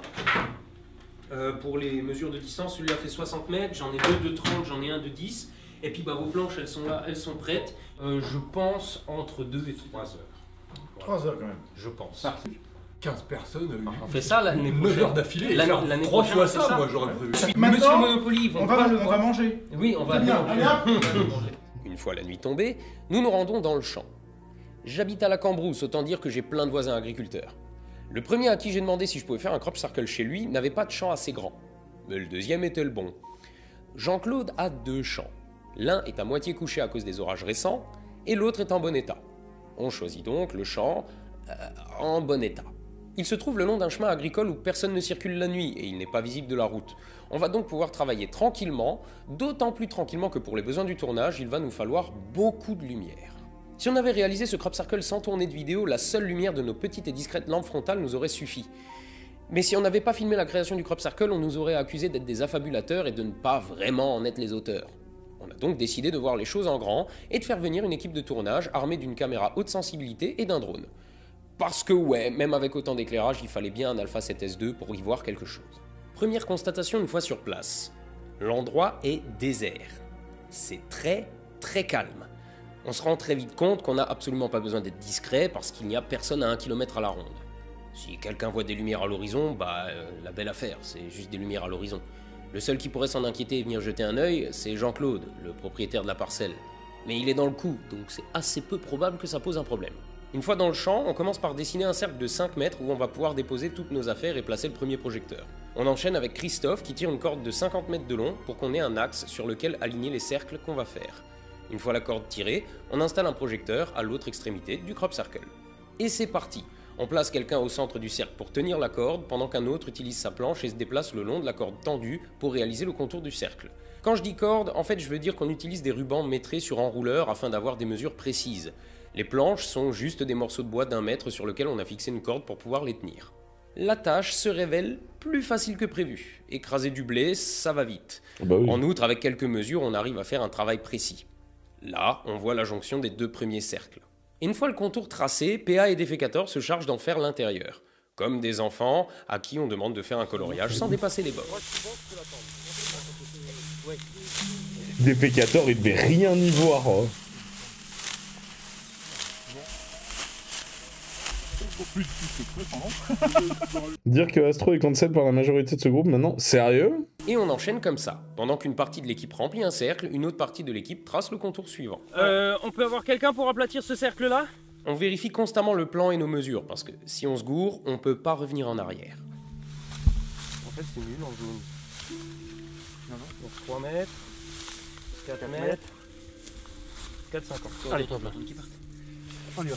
euh, pour les mesures de distance. Celui-là fait soixante mètres, j'en ai deux de trente, j'en ai un de dix. Et puis, bah, vos planches, elles sont là, elles sont prêtes. Euh, je pense entre deux et trois heures. trois heures quand même. Je pense. quinze personnes. On fait ça l'année prochaine. neuf heures d'affilée. L'année- Faire l'année trois prochaine, fois on fait ça, ça. moi j'aurais prévu. Monsieur Maintenant, Monopoly, ils vont on pas va, le on voir. va manger. Oui, on va C'est bien, bien allez, hop. Une fois la nuit tombée, nous nous rendons dans le champ. J'habite à la Cambrousse, autant dire que j'ai plein de voisins agriculteurs. Le premier à qui j'ai demandé si je pouvais faire un crop circle chez lui n'avait pas de champ assez grand. Mais le deuxième était le bon. Jean-Claude a deux champs. L'un est à moitié couché à cause des orages récents, et l'autre est en bon état. On choisit donc le champ euh, en bon état. Il se trouve le long d'un chemin agricole où personne ne circule la nuit et il n'est pas visible de la route. On va donc pouvoir travailler tranquillement, d'autant plus tranquillement que pour les besoins du tournage, il va nous falloir beaucoup de lumière. Si on avait réalisé ce crop circle sans tourner de vidéo, la seule lumière de nos petites et discrètes lampes frontales nous aurait suffi. Mais si on n'avait pas filmé la création du crop circle, on nous aurait accusé d'être des affabulateurs et de ne pas vraiment en être les auteurs. On a donc décidé de voir les choses en grand et de faire venir une équipe de tournage armée d'une caméra haute sensibilité et d'un drone. Parce que ouais, même avec autant d'éclairage, il fallait bien un Alpha sept S deux pour y voir quelque chose. Première constatation une fois sur place. L'endroit est désert. C'est très, très calme. On se rend très vite compte qu'on n'a absolument pas besoin d'être discret parce qu'il n'y a personne à un kilomètre à la ronde. Si quelqu'un voit des lumières à l'horizon, bah, euh, la belle affaire, c'est juste des lumières à l'horizon. Le seul qui pourrait s'en inquiéter et venir jeter un œil, c'est Jean-Claude, le propriétaire de la parcelle. Mais il est dans le coup, donc c'est assez peu probable que ça pose un problème. Une fois dans le champ, on commence par dessiner un cercle de cinq mètres où on va pouvoir déposer toutes nos affaires et placer le premier projecteur. On enchaîne avec Christophe qui tire une corde de cinquante mètres de long pour qu'on ait un axe sur lequel aligner les cercles qu'on va faire. Une fois la corde tirée, on installe un projecteur à l'autre extrémité du crop circle. Et c'est parti! On place quelqu'un au centre du cercle pour tenir la corde, pendant qu'un autre utilise sa planche et se déplace le long de la corde tendue pour réaliser le contour du cercle. Quand je dis corde, en fait je veux dire qu'on utilise des rubans métrés sur enrouleur afin d'avoir des mesures précises. Les planches sont juste des morceaux de bois d'un mètre sur lesquels on a fixé une corde pour pouvoir les tenir. La tâche se révèle plus facile que prévu. Écraser du blé, ça va vite. Bah oui. En outre, avec quelques mesures, on arrive à faire un travail précis. Là, on voit la jonction des deux premiers cercles. Une fois le contour tracé, P A et Défécator se chargent d'en faire l'intérieur. Comme des enfants à qui on demande de faire un coloriage sans dépasser les bords. Défécator, il devait rien y voir. Hein. Dire que Astro est cancel par la majorité de ce groupe maintenant, sérieux? Et on enchaîne comme ça. Pendant qu'une partie de l'équipe remplit un cercle, une autre partie de l'équipe trace le contour suivant. Euh, on peut avoir quelqu'un pour aplatir ce cercle-là? On vérifie constamment le plan et nos mesures, parce que si on se gourre, on peut pas revenir en arrière. En fait, c'est nul en zone. Non, non. Donc trois mètres, quatre mètres, quatre cinquante. Allez, top là. On y va.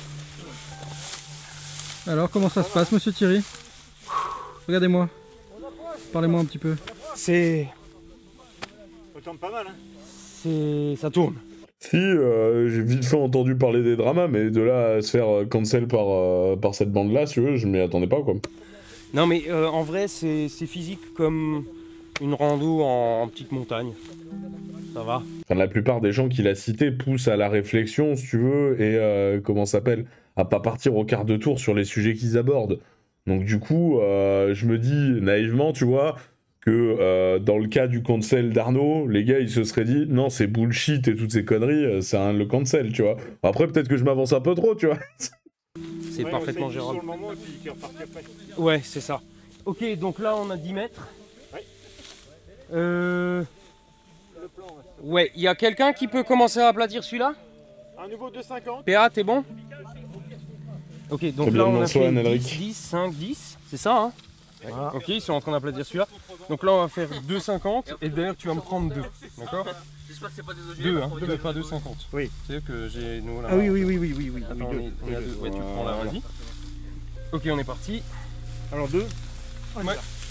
Alors, comment ça se passe, monsieur Thierry? Regardez-moi. Parlez-moi un petit peu. C'est... Ça tourne pas mal, hein. C'est... ça tourne. Si, euh, j'ai vite fait entendu parler des dramas, mais de là à se faire euh, cancel par, euh, par cette bande-là, si tu veux, je m'y attendais pas, quoi. Non, mais euh, en vrai, c'est physique comme une rando en, en petite montagne. Ça va. Enfin, la plupart des gens qu'il a cités poussent à la réflexion, si tu veux, et euh, comment ça s'appelle, à pas partir au quart de tour sur les sujets qu'ils abordent. Donc du coup, euh, je me dis naïvement, tu vois, que euh, dans le cas du cancel d'Arnaud, les gars, ils se seraient dit, non, c'est bullshit et toutes ces conneries, c'est un le cancel, tu vois. Après, peut-être que je m'avance un peu trop, tu vois. C'est ouais, parfaitement gérable. Sur le moment, et puis après. Ouais, c'est ça. Ok, donc là, on a dix mètres. Ouais. Euh... Ouais, il y a quelqu'un qui peut commencer à aplatir celui-là? Un nouveau deux cinquante. P A, t'es bon? Ok, donc Très là bien, on a fait Anne, dix, dix, cinq, dix, c'est ça hein? Voilà. Ok, ils sont en train d'applatir celui-là. Donc là on va faire deux cinquante et d'ailleurs tu vas me prendre deux, d'accord? J'espère que c'est pas des O G. deux, hein, deux, pas deux cinquante. Oui. C'est que j'ai nous là. Ah oui, oui, oui, oui, oui, oui. Attends, on est, on est à deux. Ouais, tu prends là, vas-y. Ok, on est parti. Alors deux. Ouais.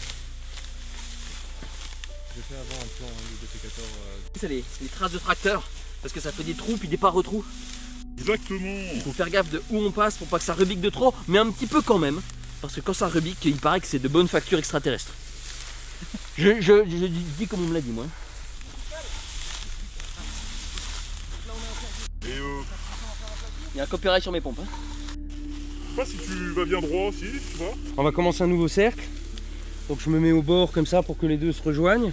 J'ai fait avant un plan hein, du B T quatorze. Euh... C'est les, les traces de tracteur, parce que ça fait des trous puis des pas retrous. Exactement. Il faut faire gaffe de où on passe pour pas que ça rebique de trop, mais un petit peu quand même. Parce que quand ça rebique, il paraît que c'est de bonnes factures extraterrestres. Je, je, je dis comme on me l'a dit moi. Et euh... Il y a un copyright sur mes pompes. Hein. Je sais pas si tu vas bien droit aussi, tu vois. On va commencer un nouveau cercle. Donc je me mets au bord comme ça pour que les deux se rejoignent.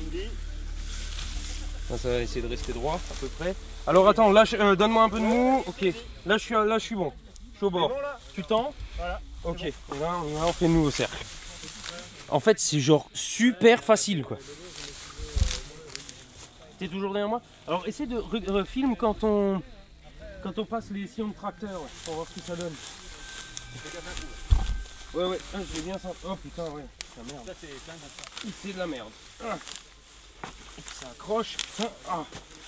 Ça va essayer de rester droit à peu près. Alors attends, là euh, donne-moi un peu de mou. Ok, là je suis là je suis bon. Je suis au bord. Bon, tu tends. Voilà. Ok. Et là, là on fait le nouveau cercle. En fait c'est genre super facile quoi. T'es toujours derrière moi? Alors essaie de refilm quand on quand on passe les sillons de tracteur ouais, pour voir ce que ça donne. Ouais ouais, ah, je vais bien ça. Oh putain ouais, c'est la merde. C'est de la merde. Ah. Ça accroche. Ah.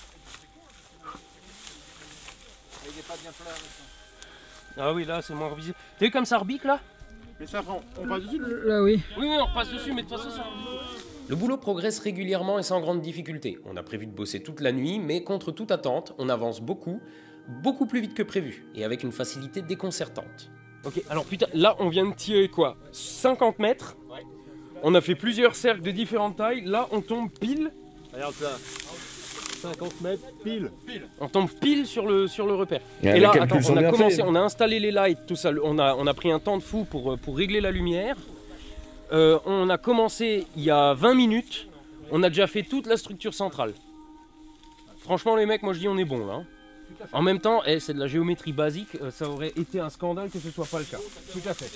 Il est pas bien plat. Ah oui, là c'est moins revisé. T'as vu comme ça rebique là? Mais ça prend. On passe dessus? Là oui. Oui, oui, on repasse dessus, mais de toute façon ça. Le boulot progresse régulièrement et sans grande difficulté. On a prévu de bosser toute la nuit, mais contre toute attente, on avance beaucoup, beaucoup plus vite que prévu, et avec une facilité déconcertante. Ok, alors putain, là on vient de tirer quoi? cinquante mètres. Ouais. On a fait plusieurs cercles de différentes tailles. Là on tombe pile. Regarde ça. cinquante mètres pile. Pile. On tombe pile sur le, sur le repère. Et, et là, attends, on a commencé, fait. on a installé les lights, tout ça. On a, on a pris un temps de fou pour, pour régler la lumière. Euh, on a commencé il y a vingt minutes. On a déjà fait toute la structure centrale. Franchement les mecs, moi je dis on est bon là. Hein. En même temps, eh, c'est de la géométrie basique, euh, ça aurait été un scandale que ce soit pas le cas. Tout à fait.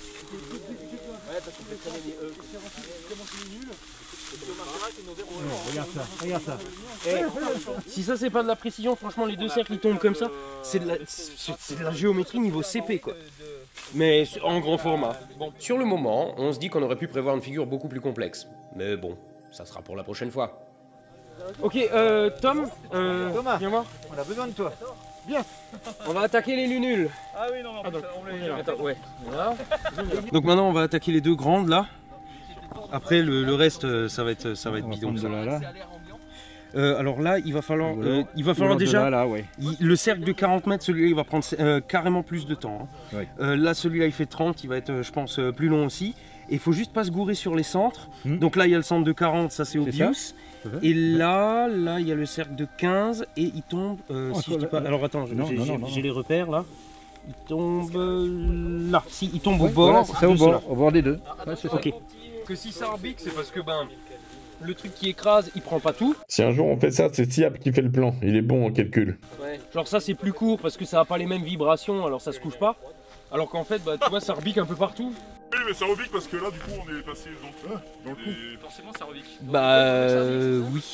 Non, regarde ça, regarde ça. Eh, si ça c'est pas de la précision, franchement les deux cercles ils tombent comme ça, c'est de, de la géométrie niveau C P quoi. Mais en grand format. Bon. Sur le moment, on se dit qu'on aurait pu prévoir une figure beaucoup plus complexe. Mais bon, ça sera pour la prochaine fois. Ok, euh, Tom, euh, Thomas, viens voir. On a besoin de toi. Viens. On va attaquer les lunules. Ah oui, non, non, ah, donc, on les Attends, ouais. Voilà. Donc maintenant on va attaquer les deux grandes là. Après le, le reste ça va être ça va être bidon. Ça. Là, là. Euh, alors là il va falloir euh, il va falloir déjà là, là, ouais. il, le cercle de quarante mètres, celui-là il va prendre euh, carrément plus de temps. Hein. Ouais. Euh, là celui-là il fait trente, il va être je pense plus long aussi. Et il faut juste pas se gourer sur les centres. Mmh. Donc là il y a le centre de quarante, ça c'est obvious. Et là, là, il y a le cercle de quinze et il tombe. Euh, oh, si je dis pas... Alors attends, j'ai les repères là. Il tombe là. Si, il tombe ouais, au bord. Voilà, c'est ça, au bord, au bord des deux. Ouais, c'est ok. Que si ça rebique, c'est parce que ben le truc qui écrase, il prend pas tout. Si un jour on fait ça, c'est Siap qui fait le plan. Il est bon en calcul. Ouais. Genre ça, c'est plus court parce que ça a pas les mêmes vibrations, alors ça se couche pas. Alors qu'en fait, bah tu vois, ça rebique un peu partout. Oui, mais ça rebique parce que là, du coup, on est passé dans le, dans le coup. Forcément, ça rebique. Bah euh, oui.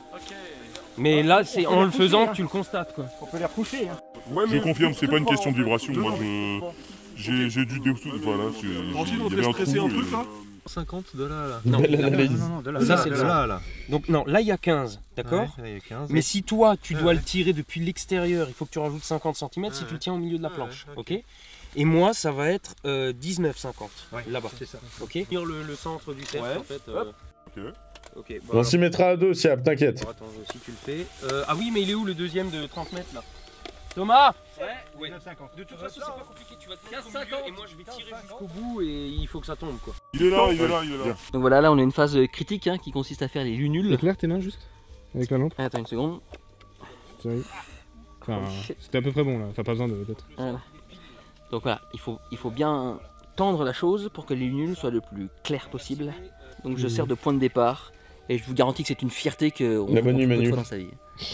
Mais là, c'est en le faisant que tu le constates, quoi. On peut les recoucher. Hein. Je confirme, c'est pas une question de vibration. Moi, je j'ai j'ai dû dessous. Voilà, Tranquille, on te laisse stresser un truc là cinquante de là là. Non, Belle là, analyse. non, non, de là, Ça, ça, c'est de de là. là, là. Donc non, là il y a quinze, d'accord Ouais, là, il y a quinze. Mais si toi tu Ouais, dois ouais. le tirer depuis l'extérieur, il faut que tu rajoutes cinquante centimètres si Ouais, tu le ouais. tiens au milieu de la Ouais, planche, ouais, ok, Et moi ça va être euh, dix-neuf cinquante, Ouais, là-bas, c'est ça. ok. Tenir le, le centre du cercle Ouais. en fait. euh, Ok. Ok. Bah, On s'y mettra à deux, Siab, t'inquiète. alors, attends, si tu le fais. Euh, ah oui, mais il est où le deuxième de trente mètres là? Thomas. Ouais. Ouais. De toute façon c'est pas compliqué, tu vas te mettre au milieu et moi je vais tirer jusqu'au bout et il faut que ça tombe quoi. Il est là, il est là, il est là. Donc voilà, là on a une phase critique hein, qui consiste à faire les lunules. Éclaire tes mains juste avec la lampe. Attends une seconde. Sérieux. Enfin, Oh, shit. c'était à peu près bon là, enfin pas besoin de peut-être. Voilà. Donc voilà, il faut, il faut bien tendre la chose pour que les lunules soient le plus claires possible. Donc je Mmh. sers de point de départ et je vous garantis que c'est une fierté qu'on La bonne nuit, peu de Manu. fois dans sa vie.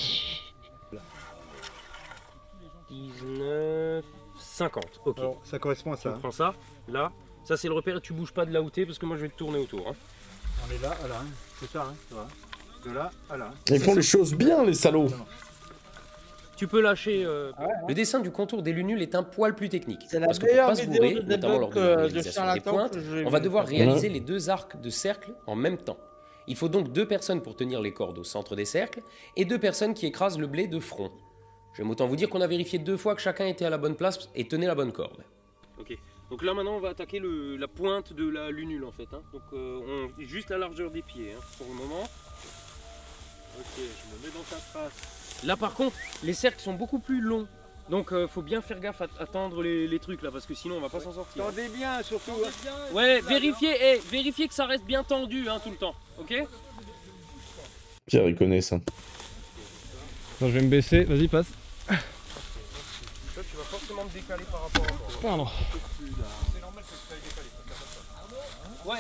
dix-neuf, cinquante, ok. Alors, ça correspond à Tu ça. hein. prends ça, là, ça c'est le repère et tu bouges pas de là où t'es parce que moi je vais te tourner autour. Hein. On est là, à là. hein. C'est ça, hein, tu vois. De là à là. Ils font les choses bien, les salauds. Tu peux lâcher. euh, Le dessin du contour des lunules est un poil plus technique. C'est la Parce que pour meilleure pas se vidéo bourrer, de notamment lors de debug, la euh, de réalisation des charlatan pointes, que j'ai on va vu. devoir Ouais. réaliser les deux arcs de cercle en même temps. Il faut donc deux personnes pour tenir les cordes au centre des cercles et deux personnes qui écrasent le blé de front. J'aime autant vous dire qu'on a vérifié deux fois que chacun était à la bonne place et tenait la bonne corde. Ok. Donc là maintenant on va attaquer le, la pointe de la lunule en fait. Hein. Donc euh, on, juste la largeur des pieds hein, pour le moment. Ok, je me mets dans ta trace. Là par contre, les cercles sont beaucoup plus longs. Donc euh, faut bien faire gaffe à, à tendre les, les trucs là parce que sinon on va pas s'en sortir. Tendez bien, surtout. hein. Ouais, vérifiez, eh, vérifiez que ça reste bien tendu hein, tout le temps. Ok. Pierre, il connaît ça. Attends, je vais me baisser, vas-y passe. Toi, tu vas forcément me décaler par rapport à moi. Pardon. C'est normal que tu ailles décaler. Ouais.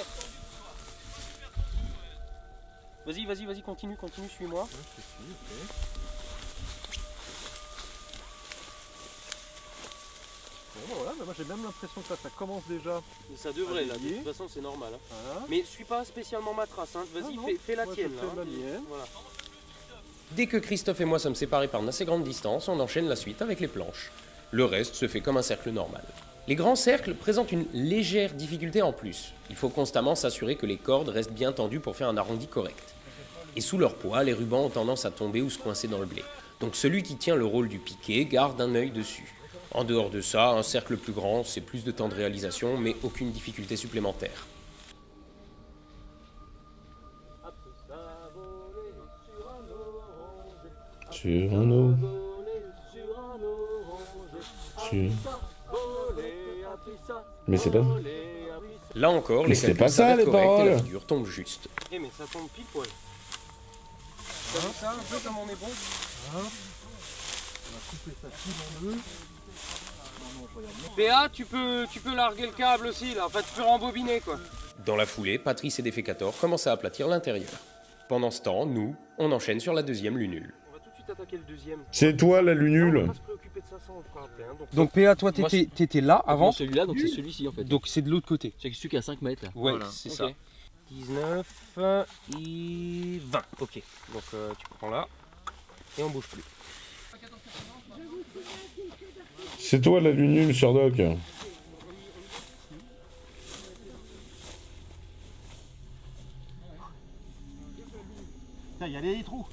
Vas-y, vas-y, vas-y, continue, continue, suis-moi. Bon, voilà, mais moi j'ai même l'impression que là ça commence déjà. Mais ça devrait là, de toute façon c'est normal. Hein. Mais suis pas spécialement ma trace, hein. Vas-y, Non, non, fais, fais la moi, je tienne. fais là, la hein. mienne. Voilà. Dès que Christophe et moi sommes séparés par une assez grande distance, on enchaîne la suite avec les planches. Le reste se fait comme un cercle normal. Les grands cercles présentent une légère difficulté en plus. Il faut constamment s'assurer que les cordes restent bien tendues pour faire un arrondi correct. Et sous leur poids, les rubans ont tendance à tomber ou se coincer dans le blé. Donc celui qui tient le rôle du piquet garde un œil dessus. En dehors de ça, un cercle plus grand, c'est plus de temps de réalisation, mais aucune difficulté supplémentaire. Sur un eau. Sur... Mais c'est pas... Là encore, Mais les c'était calculs pas ça, s'avèrent les corrects et paroles. la figure tombe juste. Eh mais ça tombe pile poil. T'as vu ça un peu comme on est bon? On va couper ça tout en deux. P A, tu peux, tu peux larguer le câble aussi là, enfin tu peux rembobiner quoi. Dans la foulée, Patrice et Defecator commencent à aplatir l'intérieur. Pendant ce temps, nous, on enchaîne sur la deuxième lunule. On va tout de suite attaquer le deuxième. C'est toi la lunule. On va pas se préoccuper de ça, ça on le fera après. Hein. Donc, donc P A, toi Moi, t'étais t'étais là avant. Celui-là, donc c'est celui-ci en fait. Donc c'est de l'autre côté. C'est celui qui est à cinq mètres là. Ouais, Voilà. c'est Ok. ça. dix-neuf et vingt. Ok, donc euh, tu prends là et on bouge plus. C'est toi la lunule, Sherlock. Il y a des trous.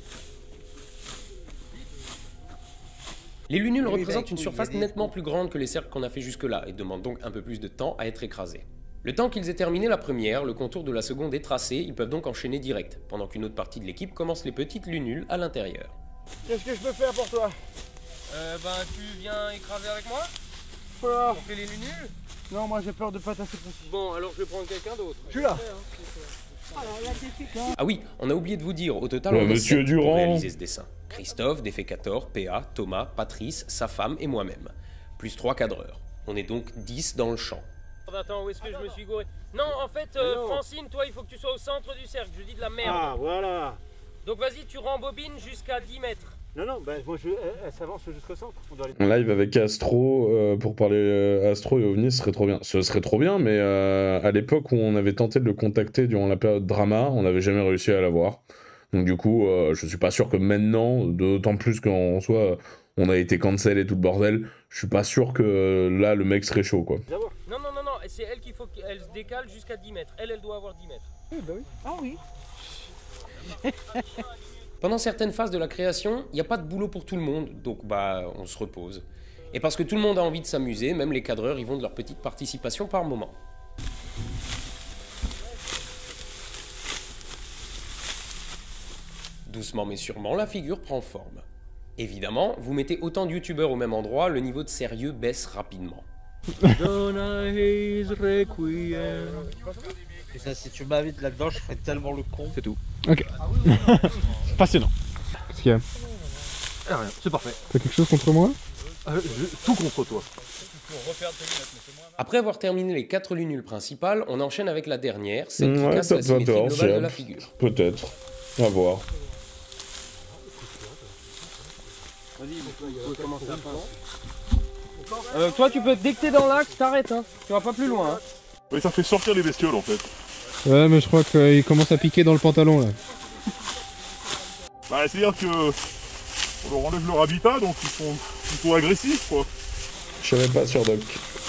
Les lunules Oui, représentent bah, une oui, surface il y a des nettement plus grande que les cercles qu'on a fait jusque-là et demandent donc un peu plus de temps à être écrasés. Le temps qu'ils aient terminé la première, le contour de la seconde est tracé, ils peuvent donc enchaîner direct, pendant qu'une autre partie de l'équipe commence les petites lunules à l'intérieur. Qu'est-ce que je peux faire pour toi? Euh, ben tu viens écraser avec moi? Voilà. On fait les lunules? Non, moi j'ai peur de pas tasser précis. Bon, alors je vais prendre quelqu'un d'autre. Je suis là. Ah oui, on a oublié de vous dire, au total, Ouais, on est Monsieur sept Durand. pour réaliser ce dessin. Christophe, Defecator, P A, Thomas, Patrice, sa femme et moi-même. Plus trois cadreurs. On est donc dix dans le champ. Attends, où est-ce que je me suis gouré? Non, en fait, euh, Francine, toi, il faut que tu sois au centre du cercle. Je dis de la merde. Ah, voilà. Donc vas-y, tu rembobines jusqu'à dix mètres. Non, non, bah, moi je, elle, elle s'avance jusqu'au centre. On doit aller... Un live avec Astro euh, pour parler euh, Astro et OVNI, ce serait trop bien. Ce serait trop bien, mais euh, à l'époque où on avait tenté de le contacter durant la période drama, on n'avait jamais réussi à l'avoir. Donc du coup, euh, je suis pas sûr que maintenant, d'autant plus qu'en soi, on a été cancel et tout le bordel, je suis pas sûr que là, le mec serait chaud, quoi. Non, non, non, non, c'est elle qu'il faut qu'elle se décale jusqu'à dix mètres. Elle, elle doit avoir dix mètres. Oui, bah oui. Ah oui. Pendant certaines phases de la création, il n'y a pas de boulot pour tout le monde, donc bah on se repose. Et parce que tout le monde a envie de s'amuser, même les cadreurs y vont de leur petite participation par moment. Doucement mais sûrement, la figure prend forme. Évidemment, vous mettez autant de youtubeurs au même endroit, le niveau de sérieux baisse rapidement. Et ça, si tu m'invites là-dedans, je ferais tellement le con. C'est tout. Ok. Passionnant. Qu'est-ce qu'il y a? Ah, rien, c'est parfait. T'as quelque chose contre moi? Euh, je- tout contre toi. Après avoir terminé les quatre lunules principales, on enchaîne avec la dernière, celle qui Ouais, casse top la symétrie quatorze, globale de yeah. la figure. Peut-être. À voir. Vas-y, on peut commencer à faire. Euh, toi, tu peux, dès que t'es dans l'axe, t'arrêtes, hein. Tu vas pas plus loin, hein. Oui, ça fait sortir les bestioles en fait. Ouais, mais je crois qu'il commence à piquer dans le pantalon là. Bah, c'est-à-dire que. On leur enlève leur habitat donc ils sont plutôt agressifs quoi. Je savais pas sur Doc.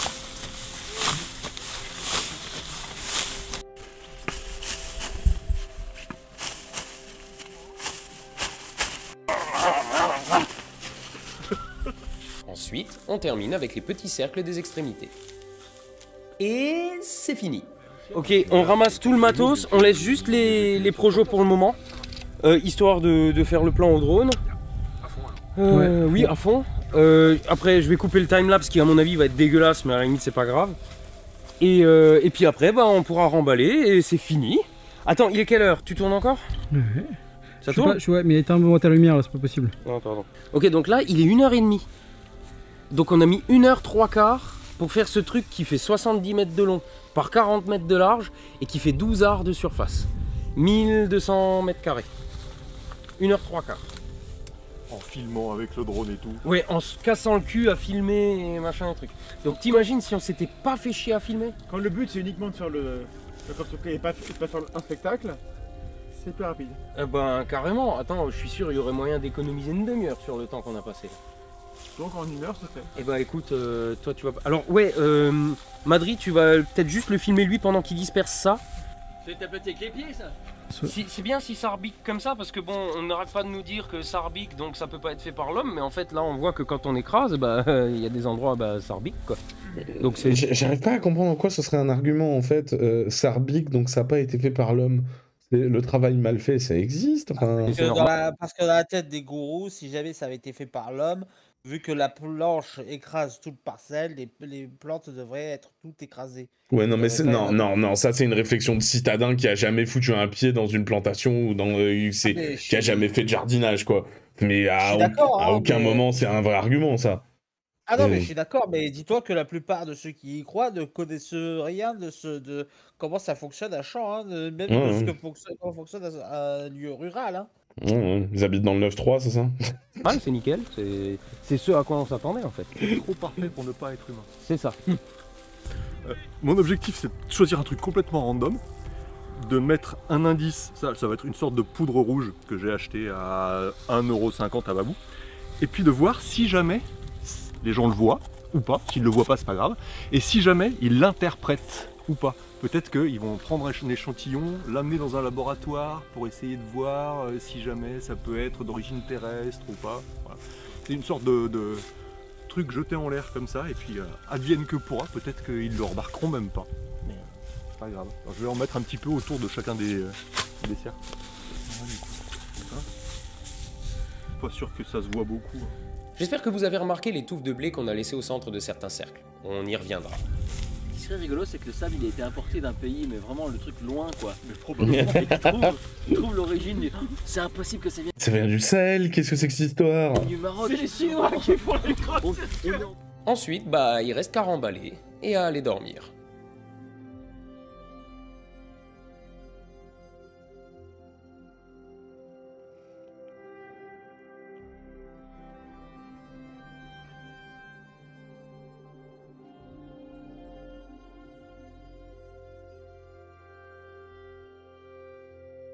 Ensuite, on termine avec les petits cercles des extrémités. Et c'est fini. Ok, on ramasse tout le matos, on laisse juste les, les projos pour le moment, euh, histoire de, de faire le plan au drone. Euh, oui, à fond. Euh, après, je vais couper le timelapse qui, à mon avis, va être dégueulasse, mais à la limite, c'est pas grave. Et, euh, et puis après, bah, on pourra remballer et c'est fini. Attends, il est quelle heure? Tu tournes encore? Ouais. Ça Je sais tourne? pas, je- ouais, mais éteins-moi ta lumière là, c'est pas possible. Non, pardon. Ok, donc là, il est une heure et demie. Donc on a mis une heure trois quarts pour faire ce truc qui fait soixante-dix mètres de long par quarante mètres de large et qui fait douze arts de surface. mille deux cents mètres carrés. une heure trois quarts. En filmant avec le drone et tout. Ouais, en se cassant le cul à filmer et machin et truc. Donc t'imagines si on s'était pas fait chier à filmer? Quand le but c'est uniquement de faire le. Quand tu et pas, et pas faire un spectacle, c'est plus rapide. Eh ben carrément, attends, je suis sûr il y aurait moyen d'économiser une demi-heure sur le temps qu'on a passé. Donc en une heure c'est fait. Eh ben écoute, euh, toi tu vas... Alors ouais, euh, Madrid, tu vas peut-être juste le filmer lui pendant qu'il disperse ça. C'est tapoter avec les pieds, ça. Si- C'est bien si ça arbique comme ça, parce que bon, on n'arrête pas de nous dire que ça arbique, donc ça peut pas être fait par l'homme, mais en fait là on voit que quand on écrase, bah il y a des endroits, bah ça arbique quoi. Donc c'est... J- J'arrive pas à comprendre en quoi ce serait un argument en fait. Euh, ça arbique donc ça n'a pas été fait par l'homme. C'est- Le travail mal fait, ça existe. Enfin, Parce que, dans la, parce que dans la tête des gourous, si jamais ça avait été fait par l'homme, vu que la planche écrase toute parcelle, les, les plantes devraient être toutes écrasées. Ouais, non, mais Il c'est... devrait pas y Non, avoir- non, non, ça c'est une réflexion de citadin qui a jamais foutu un pied dans une plantation ou dans... euh, c'est... mais qui a je- jamais fait de jardinage, quoi. Mais Je à, suis au- d'accord, à hein, aucun mais- moment c'est un vrai argument, ça. Ah non, Et- mais je suis d'accord, mais dis-toi que la plupart de ceux qui y croient ne connaissent rien de, ce, de comment ça fonctionne à Champs, hein, de- même Ouais, de ce ouais. que fonctionne, comment fonctionne un, un lieu rural. Hein. Ouais, ouais, ils habitent dans le neuf trois, c'est ça? Ouais, c'est nickel, c'est... c'est ce à quoi on s'attendait en fait. C'est trop parfait pour ne pas être humain. C'est ça. Euh, mon objectif c'est de choisir un truc complètement random, de mettre un indice, ça, ça va être une sorte de poudre rouge que j'ai acheté à un euro cinquante à Babou, et puis de voir si jamais les gens le voient ou pas, s'ils le voient pas c'est pas grave, et si jamais ils l'interprètent ou pas. Peut-être qu'ils vont prendre un échantillon, l'amener dans un laboratoire pour essayer de voir euh, si jamais ça peut être d'origine terrestre ou pas. Voilà. C'est une sorte de, de truc jeté en l'air comme ça, et puis euh, advienne que pourra, peut-être qu'ils le remarqueront même pas. Mais euh, c'est pas grave. Alors, je vais en mettre un petit peu autour de chacun des, euh, des cercles. Voilà, du coup. Hein. Pas sûr que ça se voit beaucoup. hein. J'espère que vous avez remarqué les touffes de blé qu'on a laissées au centre de certains cercles. On y reviendra. Ce qui serait rigolo, c'est que le sable il a été importé d'un pays, mais vraiment le truc loin quoi. Mais probablement. Et tu trouves, tu trouves l'origine du. C'est impossible que ça vienne Ça vient du Sahel, qu'est-ce que c'est que cette histoire? du Maroc. C'est les Chinois qui font les grosses. Ensuite, bah, il reste qu'à remballer et à aller dormir.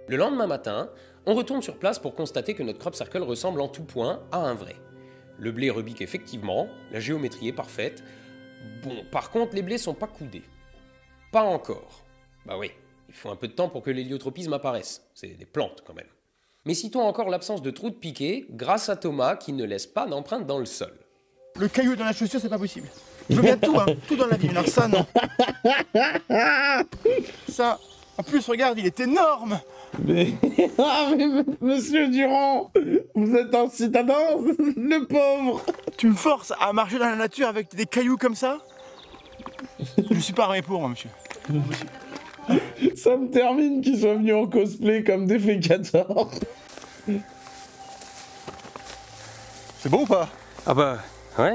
Le lendemain matin, on retourne sur place pour constater que notre crop circle ressemble en tout point à un vrai. Le blé rebique effectivement, la géométrie est parfaite. Bon, par contre, les blés sont pas coudés. Pas encore. Bah oui, il faut un peu de temps pour que l'héliotropisme apparaisse. C'est des plantes quand même. Mais citons encore l'absence de trous de piquet grâce à Thomas qui ne laisse pas d'empreinte dans le sol. Le caillou dans la chaussure, c'est pas possible. Je veux bien tout, hein, tout dans la vie, mais alors ça, non. Ça, en plus, regarde, il est énorme. Mais... Ah, mais monsieur Durand, vous êtes un citadin, le pauvre. Tu me forces à marcher dans la nature avec des cailloux comme ça? Je suis pas armé pour, moi, monsieur. Ça me termine qu'ils soient venus en cosplay comme des fécateurs. C'est bon ou pas? Ah bah, ouais.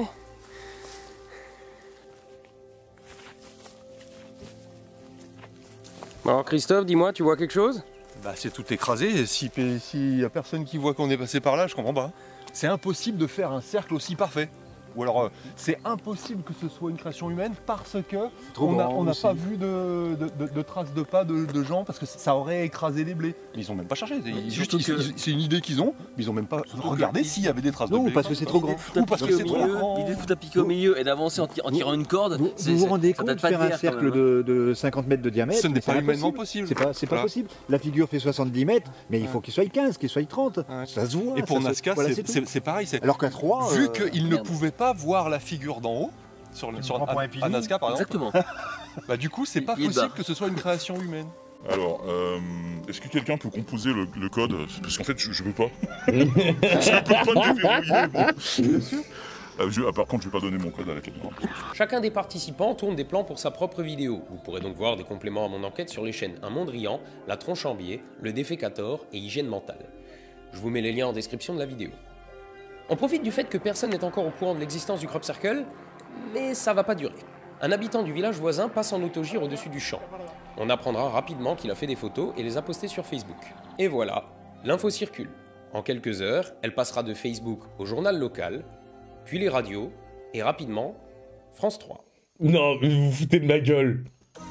Alors Christophe, dis-moi, tu vois quelque chose? Bah c'est tout écrasé, si s'il y a personne qui voit qu'on est passé par là, je comprends pas. C'est impossible de faire un cercle aussi parfait. Ou alors, euh, c'est impossible que ce soit une création humaine parce que Trop on n'a grand on n'a aussi. pas vu de, de- de- de traces de pas de, de gens parce que ça aurait écrasé les blés. Mais ils ont même pas cherché. Ils- juste, surtout ils- que- ils- c'est une idée qu'ils ont, mais ils ont même pas regardé que- s'il y avait des traces de Non, blé. parce que c'est trop grand. Ou parce que c'est trop grand. L'idée de foutre un piquet au milieu et d'avancer en, tir- en tirant une corde, Vous c'est- vous, vous c'est- rendez ça compte date de pas faire un d'hier, quand cercle même, hein. de, de cinquante mètres de diamètre? Ce n'est mais pas c'est humainement impossible. possible. C'est pas, c'est pas Voilà. possible. La figure fait soixante-dix mètres, mais il faut qu'il soit quinze, qu'il soit trente. Ça se voit. Et pour ça se- Nazca, voilà, c'est- tout. c'est c'est pareil. c'est- Alors qu'à trois, vu euh, qu'ils ne merde. pouvaient pas voir la figure d'en haut, sur, le- sur prend pour un à, pilier. à Nazca par exemple, Exactement. bah du coup c'est pas Il est possible bas. que ce soit une création humaine. Alors, euh, est-ce que quelqu'un peut composer le, le code? Parce qu'en fait, je, je peux pas. je peux pas le déverrouiller, bon. Bien sûr. Euh, je- ah, par contre, je vais pas donner mon code à la caméra. Chacun des participants tourne des plans pour sa propre vidéo. Vous pourrez donc voir des compléments à mon enquête sur les chaînes Un Monde Riant, La Tronche en Biais, Le Défécator et Hygiène Mentale. Je vous mets les liens en description de la vidéo. On profite du fait que personne n'est encore au courant de l'existence du crop circle, mais ça va pas durer. Un habitant du village voisin passe en autogire au-dessus du champ. On apprendra rapidement qu'il a fait des photos et les a postées sur Facebook. Et voilà, l'info circule. En quelques heures, elle passera de Facebook au journal local, puis les radios, et rapidement, France trois. Non, mais vous vous foutez de ma gueule.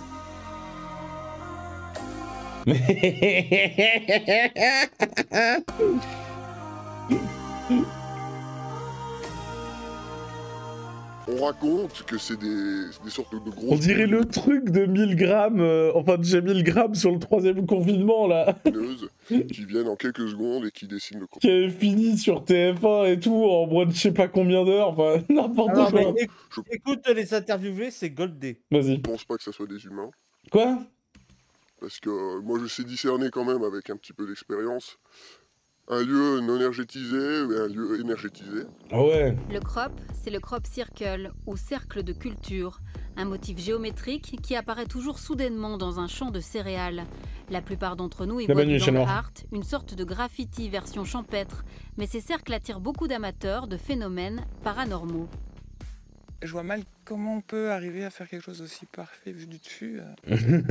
On raconte que c'est des, des sortes de grosses... On dirait le truc de mille grammes, euh, enfin de chez mille grammes sur le troisième confinement là, lumineuses qui viennent en quelques secondes et qui dessinent le corps. qui avait fini sur T F un et tout en moins de je sais pas combien d'heures, enfin n'importe Alors, quoi. mais éc- écoute les interviewés, c'est Goldé. Vas-y. Je pense pas que ça soit des humains. Quoi? Parce que euh, moi je sais discerner quand même avec un petit peu d'expérience un lieu non énergétisé et un lieu énergétisé. Ah ouais. Le crop, c'est le crop circle, ou cercle de culture, un motif géométrique qui apparaît toujours soudainement dans un champ de céréales. La plupart d'entre nous y La voient bonne du nuit, chez land Noir. art, une sorte de graffiti version champêtre, mais ces cercles attirent beaucoup d'amateurs de phénomènes paranormaux. Je vois mal comment on peut arriver à faire quelque chose d'aussi parfait vu du dessus. euh.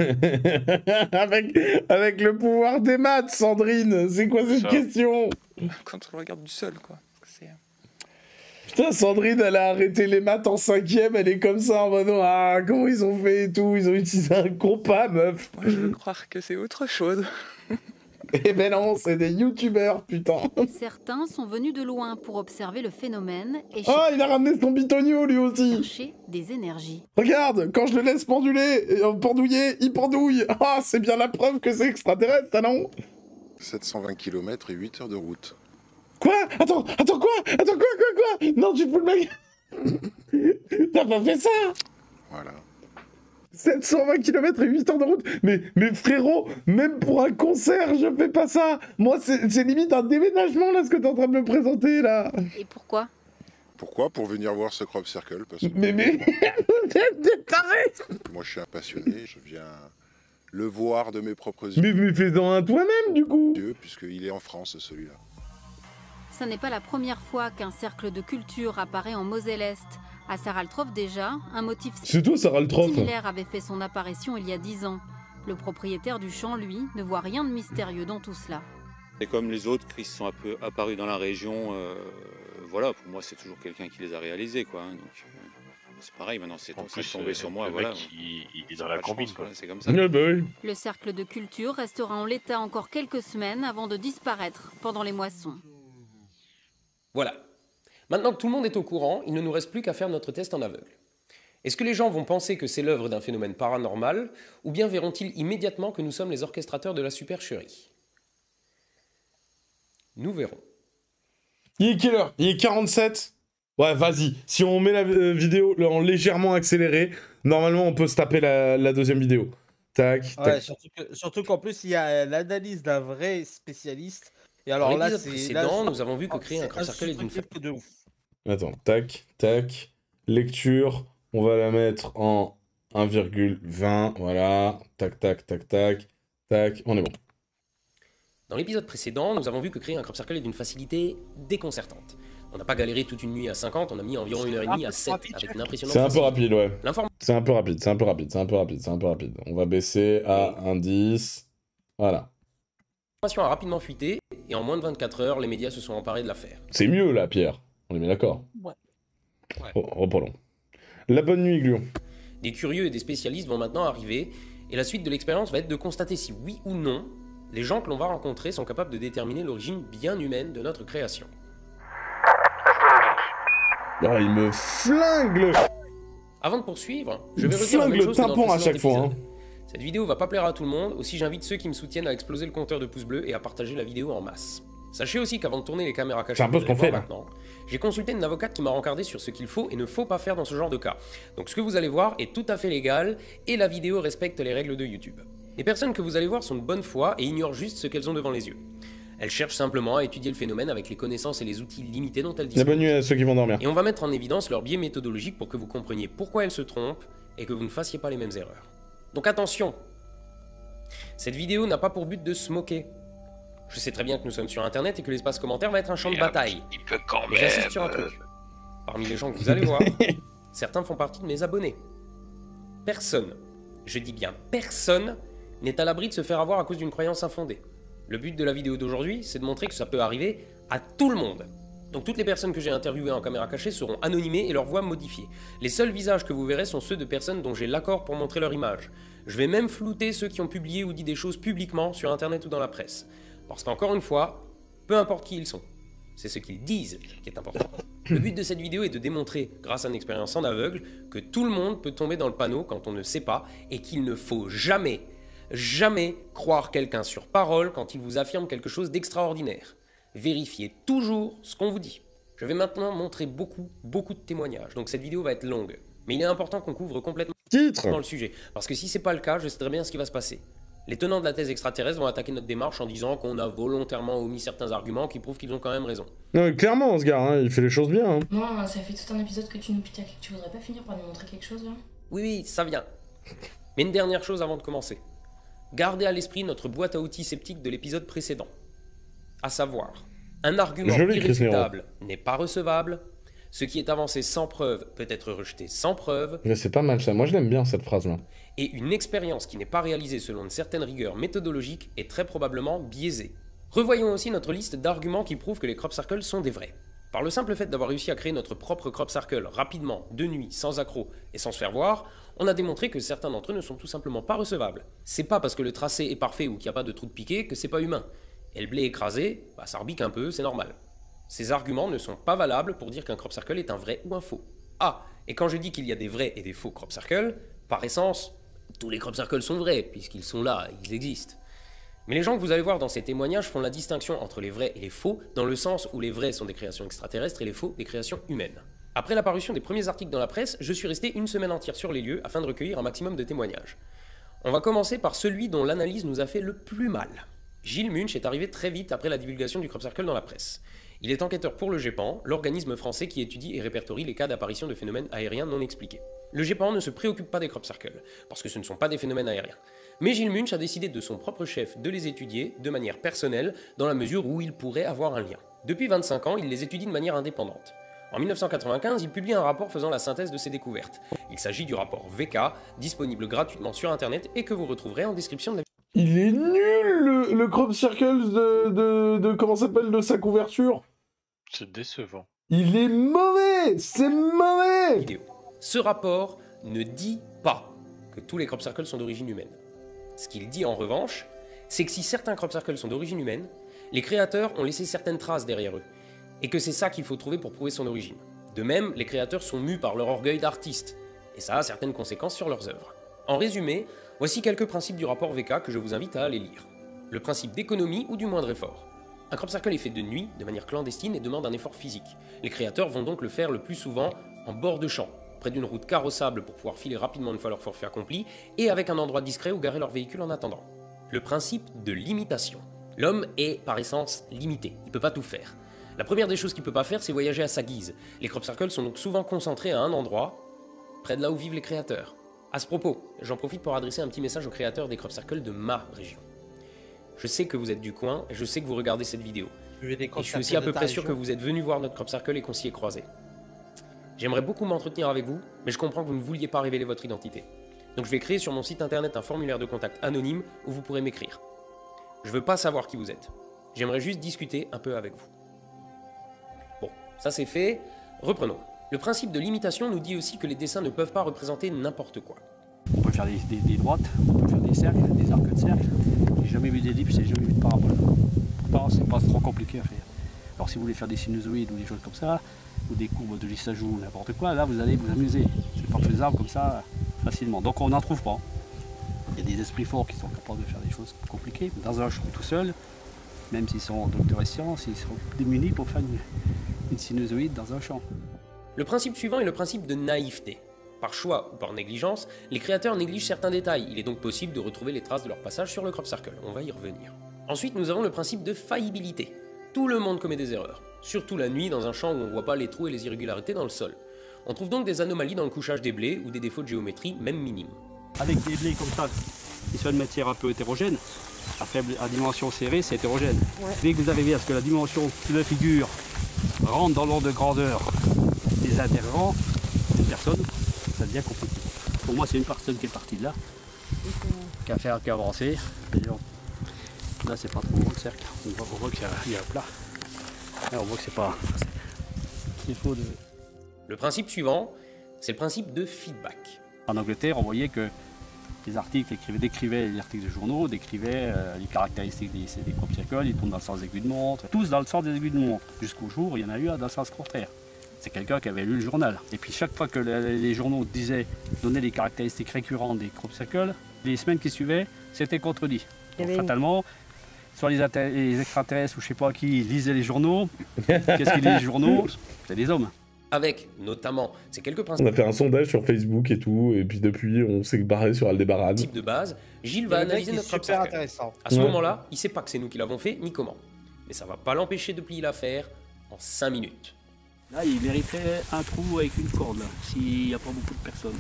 avec, avec le pouvoir des maths, Sandrine, c'est quoi cette Ça. question? Quand on le regarde du sol, quoi. C'est- Putain, Sandrine, elle a arrêté les maths en cinquième, elle est comme ça en mode ah, comment ils ont fait et tout, ils ont utilisé un compas, meuf. Moi, je veux croire que c'est autre chose. Eh ben non, c'est des youtubeurs, putain. Certains sont venus de loin pour observer le phénomène et Ah, il a ramené son bitonio lui aussi. chercher des énergies. Regarde, quand je le laisse penduler, euh, pendouiller, il pendouille. Ah, c'est bien la preuve que c'est extraterrestre, ça non? sept cent vingt kilomètres et huit heures de route. Quoi? Attends, attends quoi? Attends quoi, quoi, quoi? Non, tu fous le mec. T'as pas fait ça? Voilà. sept cent vingt kilomètres et huit heures de route. Mais, mais frérot, même pour un concert, je fais pas ça. Moi, c'est c'est limite un déménagement, là, ce que t'es en train de me présenter, là. Et pourquoi? Pourquoi? Pour venir voir ce crop circle. Parce que Mais, mais, vous êtes des tarés. moi je suis un passionné, je viens le voir de mes propres yeux. Mais, mais fais-en un toi-même, du coup. Puisqu'il est en France, celui-là. Ce n'est pas la première fois qu'un cercle de culture apparaît en Moselle-Est. À Saraltrof déjà, un motif C'est toi, Saraltrof. similaire avait fait son apparition il y a dix ans. Le propriétaire du champ, lui, ne voit rien de mystérieux dans tout cela. Et comme les autres qui sont un peu apparus dans la région, euh, voilà, pour moi c'est toujours quelqu'un qui les a réalisés, quoi. hein, donc, euh, C'est pareil, maintenant, c'est En plus, tombé euh, sur moi, le voilà. mec, il, il est dans Pas la de combine, chance, quoi. voilà, c'est comme ça. Ouais, bah oui. Le cercle de culture restera en l'état encore quelques semaines avant de disparaître pendant les moissons. Voilà. Maintenant que tout le monde est au courant, il ne nous reste plus qu'à faire notre test en aveugle. Est-ce que les gens vont penser que c'est l'œuvre d'un phénomène paranormal, ou bien verront-ils immédiatement que nous sommes les orchestrateurs de la supercherie? Nous verrons. Il est quelle heure? Il est quarante-sept. Ouais, vas-y. Si on met la euh, vidéo en légèrement accéléré, normalement, on peut se taper la, la deuxième vidéo. Tac, tac. Ouais, surtout que- surtout qu'en plus, il y a l'analyse d'un vrai spécialiste. Et alors Dans là, l'épisode c'est. précédent, là, nous avons vu que oh, créer un c'est crop circle est d'une instructif de ouf. Attends, tac, tac. Lecture, on va la mettre en un virgule vingt. Voilà. Tac, tac, tac, tac. Tac, on est bon. Dans l'épisode précédent, nous avons vu que créer un crop circle est d'une facilité déconcertante. On n'a pas galéré toute une nuit à cinquante, on a mis environ une heure et demie à sept avec une impressionnante C'est un peu facilité. rapide, ouais. L'information C'est un peu rapide, c'est un peu rapide, c'est un peu rapide, c'est un peu rapide. On va baisser à un dix. Voilà. a rapidement fuité, et en moins de vingt-quatre heures, les médias se sont emparés de l'affaire. C'est mieux, là, Pierre. On est bien d'accord. Ouais. Oh, reprenons. La bonne nuit, Gluon. Des curieux et des spécialistes vont maintenant arriver, et la suite de l'expérience va être de constater si oui ou non, les gens que l'on va rencontrer sont capables de déterminer l'origine bien humaine de notre création. Oh, il me flingue le... Avant de poursuivre, je Il vais me redire la flingue même le chose que dans tampon le à précédent chaque fois, épisode. Cette vidéo va pas plaire à tout le monde, aussi j'invite ceux qui me soutiennent à exploser le compteur de pouces bleus et à partager la vidéo en masse. Sachez aussi qu'avant de tourner les caméras cachées, C'est un peu que ce qu'on vous allez fait, voir maintenant, j'ai consulté une avocate qui m'a rencardé sur ce qu'il faut et ne faut pas faire dans ce genre de cas. Donc ce que vous allez voir est tout à fait légal et la vidéo respecte les règles de YouTube. Les personnes que vous allez voir sont de bonne foi et ignorent juste ce qu'elles ont devant les yeux. Elles cherchent simplement à étudier le phénomène avec les connaissances et les outils limités dont elles La disposent. bonne nuit à ceux qui vont dormir. Et on va mettre en évidence leur biais méthodologique pour que vous compreniez pourquoi elles se trompent et que vous ne fassiez pas les mêmes erreurs. Donc attention, cette vidéo n'a pas pour but de se moquer. Je sais très bien que nous sommes sur internet et que l'espace commentaire va être un champ de bataille. Mais j'insiste sur un truc. Parmi les gens que vous allez voir, certains font partie de mes abonnés. Personne, je dis bien personne, n'est à l'abri de se faire avoir à cause d'une croyance infondée. Le but de la vidéo d'aujourd'hui, c'est de montrer que ça peut arriver à tout le monde. Donc toutes les personnes que j'ai interviewées en caméra cachée seront anonymées et leurs voix modifiées. Les seuls visages que vous verrez sont ceux de personnes dont j'ai l'accord pour montrer leur image. Je vais même flouter ceux qui ont publié ou dit des choses publiquement sur internet ou dans la presse. Parce qu'encore une fois, peu importe qui ils sont, c'est ce qu'ils disent qui est important. Le but de cette vidéo est de démontrer, grâce à une expérience en aveugle, que tout le monde peut tomber dans le panneau quand on ne sait pas et qu'il ne faut jamais, jamais croire quelqu'un sur parole quand il vous affirme quelque chose d'extraordinaire. Vérifiez toujours ce qu'on vous dit. Je vais maintenant montrer beaucoup, beaucoup de témoignages, donc cette vidéo va être longue. Mais il est important qu'on couvre complètement Titre. le sujet, parce que si c'est pas le cas, je sais très bien ce qui va se passer. Les tenants de la thèse extraterrestre vont attaquer notre démarche en disant qu'on a volontairement omis certains arguments qui prouvent qu'ils ont quand même raison. Non, mais clairement, ce gars, hein, il fait les choses bien. Hein. Non, ça fait tout un épisode que tu nous putaques. Tu voudrais pas finir par nous montrer quelque chose là? Oui, oui, ça vient. Mais une dernière chose avant de commencer. Gardez à l'esprit notre boîte à outils sceptique de l'épisode précédent. À savoir, un argument Joli, Chris irréfutable n'est pas recevable, ce qui est avancé sans preuve peut être rejeté sans preuve, Mais c'est pas mal ça, moi je l'aime bien cette phrase-là. et une expérience qui n'est pas réalisée selon une certaine rigueur méthodologique est très probablement biaisée. Revoyons aussi notre liste d'arguments qui prouvent que les crop circles sont des vrais. Par le simple fait d'avoir réussi à créer notre propre crop circle rapidement, de nuit, sans accroc et sans se faire voir, on a démontré que certains d'entre eux ne sont tout simplement pas recevables. C'est pas parce que le tracé est parfait ou qu'il n'y a pas de trou de piqué que c'est pas humain. Et le blé écrasé, bah ça rebique un peu, c'est normal. Ces arguments ne sont pas valables pour dire qu'un crop circle est un vrai ou un faux. Ah, et quand je dis qu'il y a des vrais et des faux crop circles, par essence, tous les crop circles sont vrais, puisqu'ils sont là, ils existent. Mais les gens que vous allez voir dans ces témoignages font la distinction entre les vrais et les faux, dans le sens où les vrais sont des créations extraterrestres et les faux des créations humaines. Après l'apparition des premiers articles dans la presse, je suis resté une semaine entière sur les lieux afin de recueillir un maximum de témoignages. On va commencer par celui dont l'analyse nous a fait le plus mal. Gilles Munch est arrivé très vite après la divulgation du crop circle dans la presse. Il est enquêteur pour le GEPAN, l'organisme français qui étudie et répertorie les cas d'apparition de phénomènes aériens non expliqués. Le GEPAN ne se préoccupe pas des crop circles, parce que ce ne sont pas des phénomènes aériens. Mais Gilles Munch a décidé de son propre chef de les étudier de manière personnelle, dans la mesure où ils pourraient avoir un lien. Depuis vingt-cinq ans, il les étudie de manière indépendante. En mille neuf cent quatre-vingt-quinze, il publie un rapport faisant la synthèse de ses découvertes. Il s'agit du rapport V K, disponible gratuitement sur internet et que vous retrouverez en description de la Il est nul le, le crop circle de, de, de comment ça s'appelle de sa couverture. C'est décevant. Il est mauvais, c'est mauvais. vidéo. Ce rapport ne dit pas que tous les crop circles sont d'origine humaine. Ce qu'il dit en revanche, c'est que si certains crop circles sont d'origine humaine, les créateurs ont laissé certaines traces derrière eux, et que c'est ça qu'il faut trouver pour prouver son origine. De même, les créateurs sont mus par leur orgueil d'artiste, et ça a certaines conséquences sur leurs œuvres. En résumé, voici quelques principes du rapport V K que je vous invite à aller lire. Le principe d'économie ou du moindre effort. Un crop circle est fait de nuit, de manière clandestine et demande un effort physique. Les créateurs vont donc le faire le plus souvent en bord de champ, près d'une route carrossable pour pouvoir filer rapidement une fois leur forfait accompli, et avec un endroit discret où garer leur véhicule en attendant. Le principe de limitation. L'homme est par essence limité, il ne peut pas tout faire. La première des choses qu'il ne peut pas faire, c'est voyager à sa guise. Les crop circles sont donc souvent concentrés à un endroit, près de là où vivent les créateurs. À ce propos, j'en profite pour adresser un petit message aux créateurs des crop circles de ma région. Je sais que vous êtes du coin et je sais que vous regardez cette vidéo. Et je suis aussi à peu près sûr que vous êtes venus voir notre crop circle et qu'on s'y est croisés. J'aimerais beaucoup m'entretenir avec vous, mais je comprends que vous ne vouliez pas révéler votre identité. Donc je vais créer sur mon site internet un formulaire de contact anonyme où vous pourrez m'écrire. Je veux pas savoir qui vous êtes. J'aimerais juste discuter un peu avec vous. Bon, ça c'est fait. Reprenons. Le principe de limitation nous dit aussi que les dessins ne peuvent pas représenter n'importe quoi. On peut faire des, des, des droites, on peut faire des cercles, des arcs de cercle. J'ai jamais vu d'ellipse, j'ai jamais vu de parabole. Pourtant, c'est pas trop compliqué à faire. Alors si vous voulez faire des sinusoïdes ou des choses comme ça, ou des courbes de Lissajou ou n'importe quoi, là vous allez vous amuser. C'est pas faisable comme ça facilement. Donc on n'en trouve pas. Il y a des esprits forts qui sont capables de faire des choses compliquées. Dans un champ tout seul, même s'ils sont docteurs en sciences, ils sont démunis pour faire une, une sinusoïde dans un champ. Le principe suivant est le principe de naïveté. Par choix ou par négligence, les créateurs négligent certains détails. Il est donc possible de retrouver les traces de leur passage sur le crop circle. On va y revenir. Ensuite, nous avons le principe de faillibilité. Tout le monde commet des erreurs, surtout la nuit dans un champ où on ne voit pas les trous et les irrégularités dans le sol. On trouve donc des anomalies dans le couchage des blés ou des défauts de géométrie, même minimes. Avec des blés comme ça, qui sont de matière un peu hétérogène, à faible à dimension serrée, c'est hétérogène. Ouais. Dès que vous arrivez à ce que la dimension de la figure rentre dans l'ordre de grandeur des adhérents d'une personne, ça devient compliqué. Pour moi, c'est une personne qui est partie de là, qui a fait un qui a avancé. Là, c'est pas trop gros le cercle. On voit, on voit qu'il y, y a un plat. Là, on voit que c'est pas. Il faut de. Le principe suivant, c'est le principe de feedback. En Angleterre, on voyait que les articles écrivaient, décrivaient les articles de journaux, décrivaient euh, les caractéristiques des, des crop circles, ils tournent dans le sens des aiguilles de montre, tous dans le sens des aiguilles de montre, jusqu'au jour où il y en a eu un dans le sens contraire. C'est quelqu'un qui avait lu le journal. Et puis chaque fois que les, les journaux disaient, donnaient les caractéristiques récurrentes des crop circles, les semaines qui suivaient, c'était contredit. Donc, fatalement, soit les, les extraterrestres ou je sais pas qui lisaient les journaux, qu'est-ce qu'ils lisent les journaux? C'est des hommes. Avec, notamment, ces quelques principes... On a fait un sondage sur Facebook et tout, et puis depuis, on s'est barré sur Aldébaran. Type de base, Gilles va analyser notre crop circle. À ce ouais. moment-là, il sait pas que c'est nous qui l'avons fait, ni comment. Mais ça va pas l'empêcher de plier l'affaire en cinq minutes. Là, il mériterait un trou avec une corde, là, s'il n'y a pas beaucoup de personnes.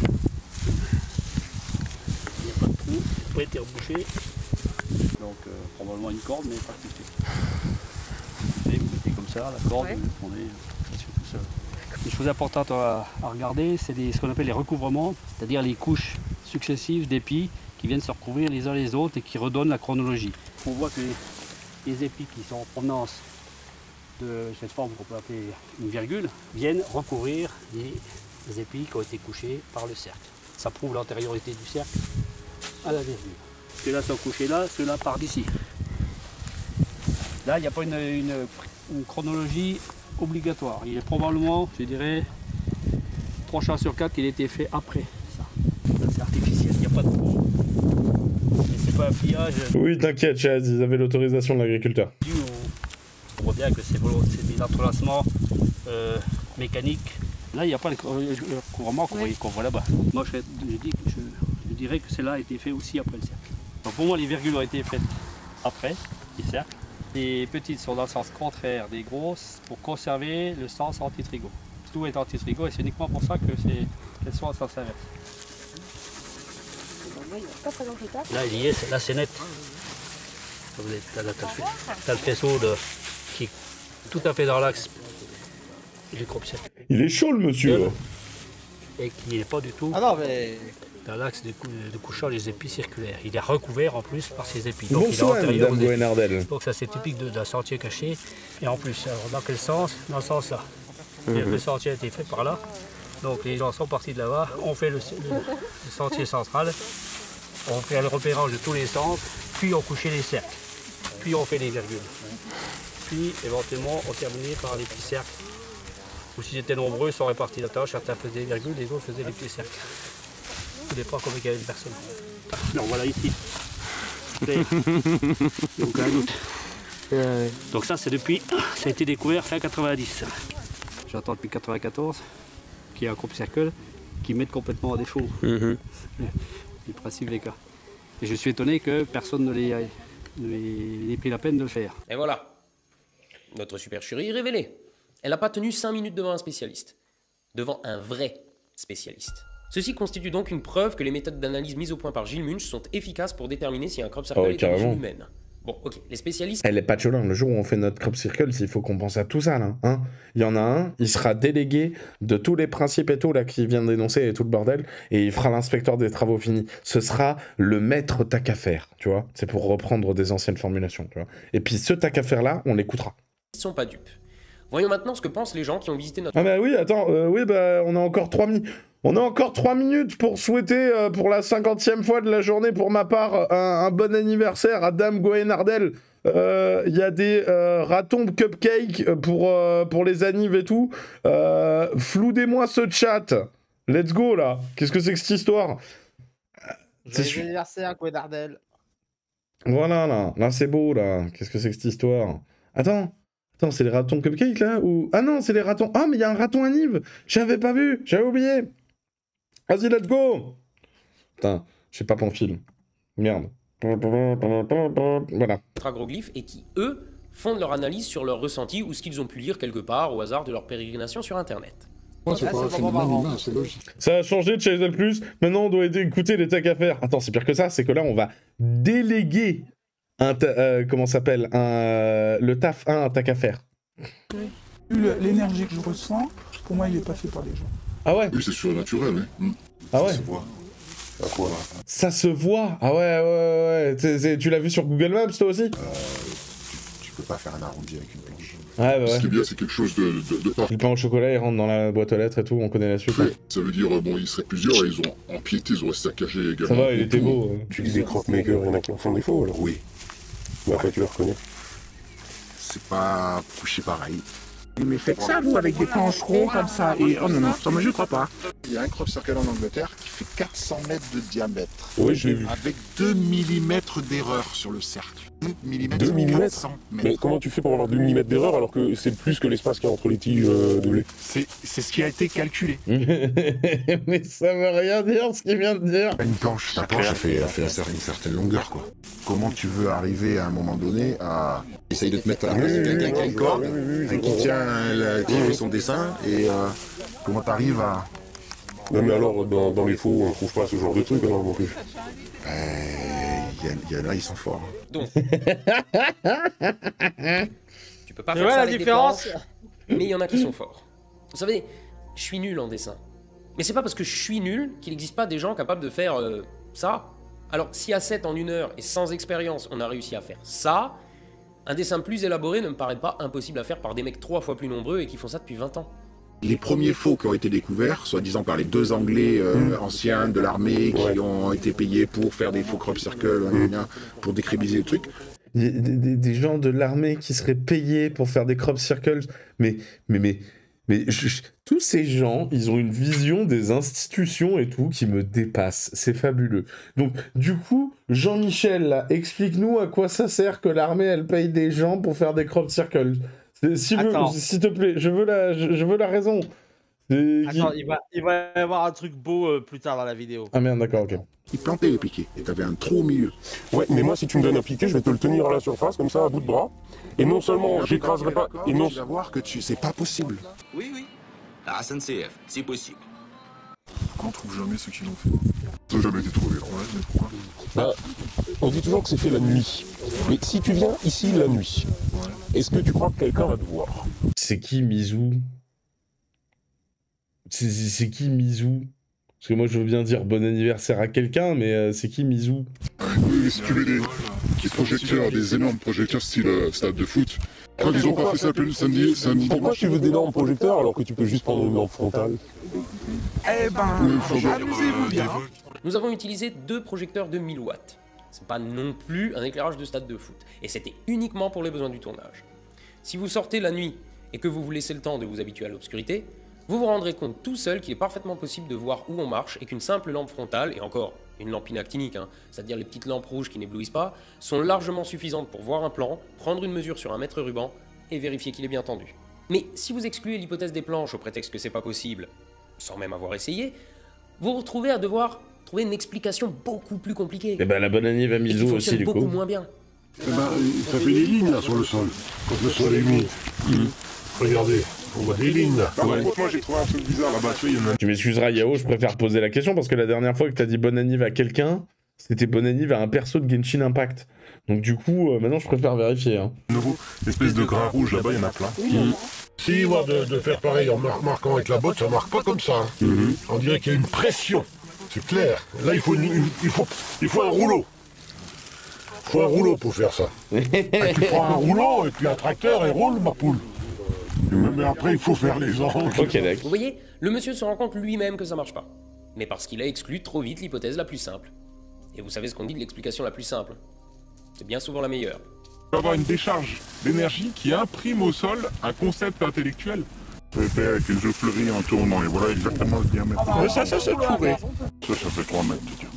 Il n'y a pas de trou, il n'a pas été rebouché. Donc, euh, probablement une corde, mais pas tout. Et vous mettez comme ça, la corde, ouais. On est... Les choses importantes à, à regarder, c'est ce qu'on appelle les recouvrements, c'est-à-dire les couches successives d'épis qui viennent se recouvrir les uns les autres et qui redonnent la chronologie. On voit que les, les épis qui sont en provenance de cette forme qu'on peut appeler une virgule viennent recouvrir les, les épis qui ont été couchés par le cercle. Ça prouve l'antériorité du cercle à la virgule. Ceux-là sont couchés là, ceux-là partent d'ici. Là, il n'y a pas une, une, une chronologie obligatoire. Il est probablement, je dirais, trois chances sur quatre qu'il a été fait après ça. Ça c'est artificiel, il n'y a pas de trou. C'est pas un pliage. Oui, t'inquiète, Chaz, ils avaient l'autorisation de l'agriculteur. On voit bien que c'est des entrelacements euh, mécaniques. Là, il n'y a pas le couvrement qu'on oui. voit là-bas. Moi, je, je, dis, je, je dirais que celle-là a été fait aussi après le cercle. Donc pour moi, les virgules ont été faites après les cercles. Les petites sont dans le sens contraire des grosses pour conserver le sens anti-trigo. Tout est anti-trigo et c'est uniquement pour ça que qu'elles sont en sens inverse. Là, il y est, là c'est net. Là, tu as le faisceau de, qui est tout à fait dans l'axe du crop circle. Il est chaud le monsieur. Et qui n'est pas du tout. Ah non, mais. Dans l'axe de, de couchage des épis circulaires. Il est recouvert en plus par ces épis. Donc, Bonsoir, il est Madame Goenardel. Donc ça c'est typique d'un sentier caché. Et en plus, alors, dans quel sens? Dans ce sens-là. Mm-hmm. Le sentier a été fait par là. Donc les gens sont partis de là-bas, on fait le, le, le sentier central, on fait le repérage de tous les sens, puis on couchait les cercles, puis on fait les virgules. Puis éventuellement on terminait par les petits cercles. Ou si j'étais nombreux, ils sont répartis la tâche, certains faisaient des virgules, les autres faisaient des petits cercles. Tout dépend combien il y avait de personnes. Donc voilà ici. Donc, euh, donc ça c'est depuis, ça a été découvert fin quatre-vingt-dix. J'attends depuis quatre-vingt-quatorze qu'il y ait un crop circle qui mette complètement à défaut mm-hmm. les principes des cas. Et je suis étonné que personne ne l'ait, n'ait pris la peine de le faire. Et voilà, notre supercherie est révélée. Elle n'a pas tenu cinq minutes devant un spécialiste, devant un vrai spécialiste. Ceci constitue donc une preuve que les méthodes d'analyse mises au point par Gilles Munch sont efficaces pour déterminer si un crop circle oh, est d'origine humaine. Bon, ok, les spécialistes... Elle est pas cholin, le jour où on fait notre crop circle, il faut qu'on pense à tout ça, là. Hein, il y en a un, il sera délégué de tous les principes et tout, là, qui vient d'énoncer et tout le bordel, et il fera l'inspecteur des travaux finis. Ce sera le maître tac à faire, tu vois. C'est pour reprendre des anciennes formulations, tu vois. Et puis ce tac à faire-là, on l'écoutera. Ils ne sont pas dupes. Voyons maintenant ce que pensent les gens qui ont visité notre... Ah bah oui, attends, euh, oui, bah on a encore trois minutes. On a encore trois minutes pour souhaiter, euh, pour la cinquantième fois de la journée, pour ma part, un, un bon anniversaire à Dame Goenardel. Il euh, y a des euh, ratons cupcake pour, euh, pour les annives et tout. Euh, floudez-moi ce chat. Let's go, là. Qu'est-ce que c'est que cette histoire? Joyeux anniversaire, Goenardel. Voilà, là. Là, c'est beau, là. Qu'est-ce que c'est que cette histoire? Attends. Attends, c'est les ratons cupcake, là? Ou... Ah non, c'est les ratons... Ah, mais il y a un raton annive. J'avais pas vu. J'avais oublié. Vas-y, let's go. Putain, j'ai pas Pamphile. Merde. Voilà. Agroglyphes et qui, eux, fondent leur analyse sur leur ressenti ou ce qu'ils ont pu lire quelque part au hasard de leur pérégrination sur Internet. Oh, c'est pas un phénomène humain, c'est logique. Ça a changé de Chase Plus. Maintenant, on doit écouter les tacs à faire. Attends, c'est pire que ça. C'est que là, on va déléguer un... Euh, comment ça s'appelle un, le taf un, un tac à faire. L'énergie que je ressens, pour moi, il est pas fait par les gens. Ah ouais? Oui, c'est surnaturel, oui. Mmh. Ah ouais? Ça se voit. À quoi? Ça se voit. Ah ouais, ouais, ouais. ouais. C'est, tu l'as vu sur Google Maps, toi aussi? euh, tu, tu peux pas faire un arrondi avec une planche. Ouais, bah ouais. Ce qui est bien, c'est quelque chose de, de, de part. Le pain au chocolat, il rentre dans la boîte aux lettres et tout, on connaît la suite. Oui. Ça veut dire, bon, ils seraient plusieurs et ils ont empiété, ils auraient saccagé également. Ça va, il était beau. Hein. Tu dis des crop makers, il y en a qui en font des faux alors? Oui. Mais après, tu les reconnais? C'est pas couché pareil. Mais faites ça, vous, avec des planches ronds comme ça. Et oh non, non, ça, moi je crois pas. Il y a un crop circle en Angleterre qui fait quatre cents mètres de diamètre. Oui, je l'ai vu. Avec deux millimètres d'erreur sur le cercle. deux millimètres. deux millimètres. Mais comment tu fais pour avoir deux millimètres d'erreur alors que c'est plus que l'espace qu'il y a entre les tiges euh, de blé? C'est ce qui a été calculé. Mais ça veut rien dire ce qu'il vient de dire. Une planche, ta planche, elle fait, elle fait une certaine longueur, quoi. Comment tu veux arriver à un moment donné à... Essaye de te mettre à la place de quelqu'un qui a une corde, qui tient, la, qui fait son dessin, et euh, comment t'arrives à... Non mais alors, dans, dans les faux, on trouve pas ce genre de truc alors non plus. Il euh, y, y en a, ils sont forts. Donc... tu peux pas Mais faire ouais, ça la avec différence. des planches, mais il y en a qui sont forts. Vous savez, je suis nul en dessin. Mais c'est pas parce que je suis nul qu'il n'existe pas des gens capables de faire euh, ça. Alors, si à sept en une heure et sans expérience, on a réussi à faire ça, un dessin plus élaboré ne me paraît pas impossible à faire par des mecs trois fois plus nombreux et qui font ça depuis vingt ans. Les premiers faux qui ont été découverts, soi-disant par les deux Anglais euh, mmh. anciens de l'armée qui ouais. ont été payés pour faire des faux crop circles, mmh. pour décribiliser le truc. Des, des, des gens de l'armée qui seraient payés pour faire des crop circles, mais... mais, mais... Mais je, je, tous ces gens, ils ont une vision des institutions et tout qui me dépasse. C'est fabuleux. Donc, du coup, Jean-Michel, là, explique-nous à quoi ça sert que l'armée, elle paye des gens pour faire des crop circles. S'il te plaît, je veux la, je, je veux la raison. Attends, il va, il va y avoir un truc beau euh, plus tard dans la vidéo. Ah merde, d'accord, ok. Ils plantaient les piquets et t'avais un trou au milieu. Ouais, mais moi, si tu me donnes un piquet, je vais te le tenir à la surface, comme ça, à bout de bras. Et non seulement j'écraserai pas... Et non... Tu vas voir que tu... c'est pas possible. Oui, oui. La S N C F, c'est possible. Pourquoi on trouve jamais ceux qui l'ont fait? Ça n'a jamais été trouvé, ouais, mais pourquoi? Bah, on dit toujours que c'est fait la nuit. Mais si tu viens ici la nuit, ouais. Est-ce que tu crois que quelqu'un va te voir? C'est qui Mizou? C'est qui Mizou? Parce que moi, je veux bien dire bon anniversaire à quelqu'un, mais euh, c'est qui Mizou? Oui, si tu veux des petits projecteurs, des énormes projecteurs style euh, stade de foot. Quand ils ont pas fait ça le samedi, samedi. Pourquoi tu veux d'énormes projecteurs alors que tu peux juste prendre une lampe frontale? Eh ben, amusez-vous bien. Nous avons utilisé deux projecteurs de mille watts. C'est pas non plus un éclairage de stade de foot. Et c'était uniquement pour les besoins du tournage. Si vous sortez la nuit et que vous vous laissez le temps de vous habituer à l'obscurité, vous vous rendrez compte tout seul qu'il est parfaitement possible de voir où on marche et qu'une simple lampe frontale, et encore une lampe inactinique, hein, c'est-à-dire les petites lampes rouges qui n'éblouissent pas, sont largement suffisantes pour voir un plan, prendre une mesure sur un mètre ruban et vérifier qu'il est bien tendu. Mais si vous excluez l'hypothèse des planches au prétexte que c'est pas possible, sans même avoir essayé, vous vous retrouvez à devoir trouver une explication beaucoup plus compliquée. Et bah la bonne anniv à Mizou aussi du coup. beaucoup moins bien. Eh ben, ça fait des lignes là sur le sol, quand le sol est humide. Mmh. Regardez, on voit des lignes là. Ouais. Moi j'ai trouvé un truc bizarre là-bas, tu vois, il y en a... Tu m'excuseras Yao, je préfère poser la question parce que la dernière fois que t'as dit bonne anniv à quelqu'un, c'était bonne anniv à un perso de Genshin Impact. Donc du coup, euh, maintenant je préfère vérifier. Hein. Nouveau, espèce de grain rouge là-bas, il y en a plein. Mmh. Si, moi, de, de faire pareil en mar marquant avec la botte, ça marque pas comme ça. Hein. Mmh. On dirait qu'il y a une pression, c'est clair. Là, il faut, une, une, il faut, il faut un rouleau. Il faut un rouleau pour faire ça. Et tu prends un rouleau et puis un tracteur et roule, ma poule. Mais après, il faut faire les angles. Ok, d'accord. Vous voyez, le monsieur se rend compte lui-même que ça marche pas. Mais parce qu'il a exclu trop vite l'hypothèse la plus simple. Et vous savez ce qu'on dit de l'explication la plus simple? C'est bien souvent la meilleure. Il faut avoir une décharge d'énergie qui imprime au sol un concept intellectuel. C'est fait avec les œufs fleuris en tournant, et voilà exactement le diamètre. Mais ça, ça, c'est trouvé. Ça, ça fait trois mètres de diamètre.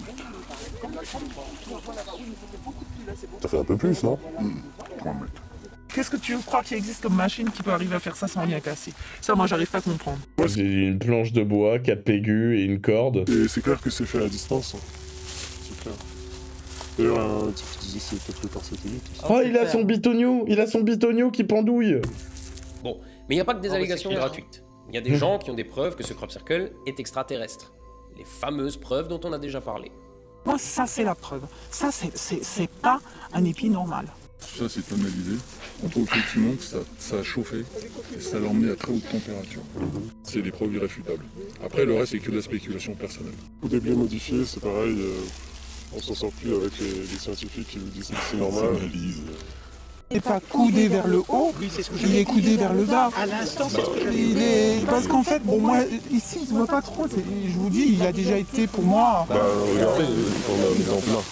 Ça fait un peu plus, non? mmh, trois mètres. Qu'est-ce que tu crois qu'il existe comme machine qui peut arriver à faire ça sans rien casser? Ça, moi, j'arrive pas à comprendre. C'est une planche de bois, quatre pégus et une corde. Et c'est clair que c'est fait à distance. Hein. C'est clair. D'ailleurs, euh, tu disais c'est peut-être fait par satellite. Oh, il a son bitonio, il a son bitonio qui pendouille. Bon, mais il n'y a pas que des Oh, allégations clair, gratuites. Il y a des gens qui ont des preuves que ce crop circle est extraterrestre. Les fameuses preuves dont on a déjà parlé. Moi, ça, c'est la preuve. Ça, c'est pas un épi normal. Ça, c'est analysé. On trouve effectivement que ça, ça a chauffé et ça l'a emmené à très haute température. C'est des preuves irréfutables. Après, le reste, c'est que de la spéculation personnelle. Ou des blés modifiés, c'est pareil. Euh, on s'en sort plus avec les, les scientifiques qui nous disent que c'est normal. Il n'est pas coudé vers le haut, il est coudé vers le bas. À l'instant, c'est ce que il est... Parce qu'en fait, bon, moi, ici, il se voit pas trop. Je vous dis, il a déjà été pour moi. Bah, regardez, on a un exemple là.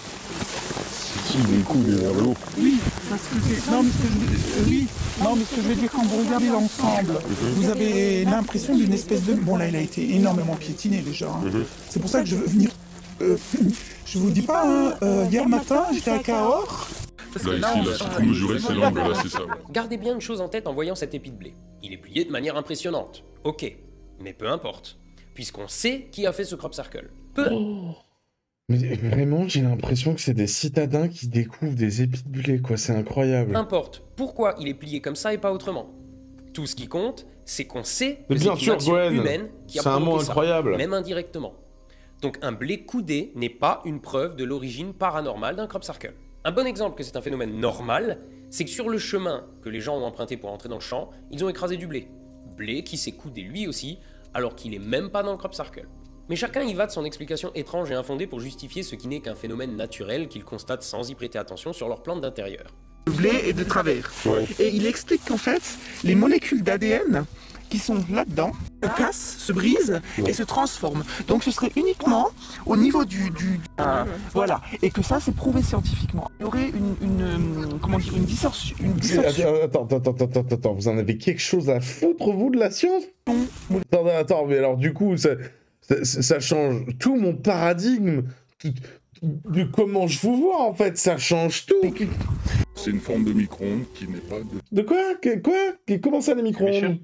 Il est coudé vers le haut. Oui, parce que c'est... Non, mais ce que je veux... oui. Non, mais ce que je veux dire, quand vous regardez l'ensemble, vous avez l'impression d'une espèce de... Bon, là, il a été énormément piétiné, déjà. Hein. Mm-hmm. C'est pour ça que je veux venir... Euh, je vous dis pas, hein, euh, hier matin, j'étais à Cahors. Là, ici, là, si faut mesurer, c'est l'angle, là, c'est ça. Gardez bien une chose en tête en voyant cet épi de blé. Il est plié de manière impressionnante. Ok, mais peu importe. Puisqu'on sait qui a fait ce crop circle. Peu... Oh. Mais vraiment, j'ai l'impression que c'est des citadins qui découvrent des épis de blé, quoi. C'est incroyable. Importe pourquoi il est plié comme ça et pas autrement. Tout ce qui compte, c'est qu'on sait que bien c'est sûr, une action Gwen. humaine qui a C'est un mot provoqué ça, incroyable. même indirectement. Donc un blé coudé n'est pas une preuve de l'origine paranormale d'un crop circle. Un bon exemple que c'est un phénomène normal, c'est que sur le chemin que les gens ont emprunté pour entrer dans le champ, ils ont écrasé du blé. Blé qui s'est coudé lui aussi, alors qu'il est même pas dans le crop circle. Mais chacun y va de son explication étrange et infondée pour justifier ce qui n'est qu'un phénomène naturel qu'ils constatent sans y prêter attention sur leur plante d'intérieur. Le blé est de travers. Ouais. Et il explique qu'en fait, les molécules d'A D N qui sont là-dedans se cassent, se brisent ouais. et se transforment. Donc ce serait uniquement au niveau du... du euh, voilà. Et que ça, c'est prouvé scientifiquement. Il y aurait une... une comment dire, une distorsion... Une distorsion. Attends, attends, attends, attends, attends, vous en avez quelque chose à foutre, vous, de la science? Attends, attends, mais alors du coup, ça, ça, ça change tout mon paradigme de comment je vous vois, en fait. Ça change tout. C'est une forme de micro-ondes qui n'est pas de... De quoi? Quoi? Comment ça, les micro-ondes?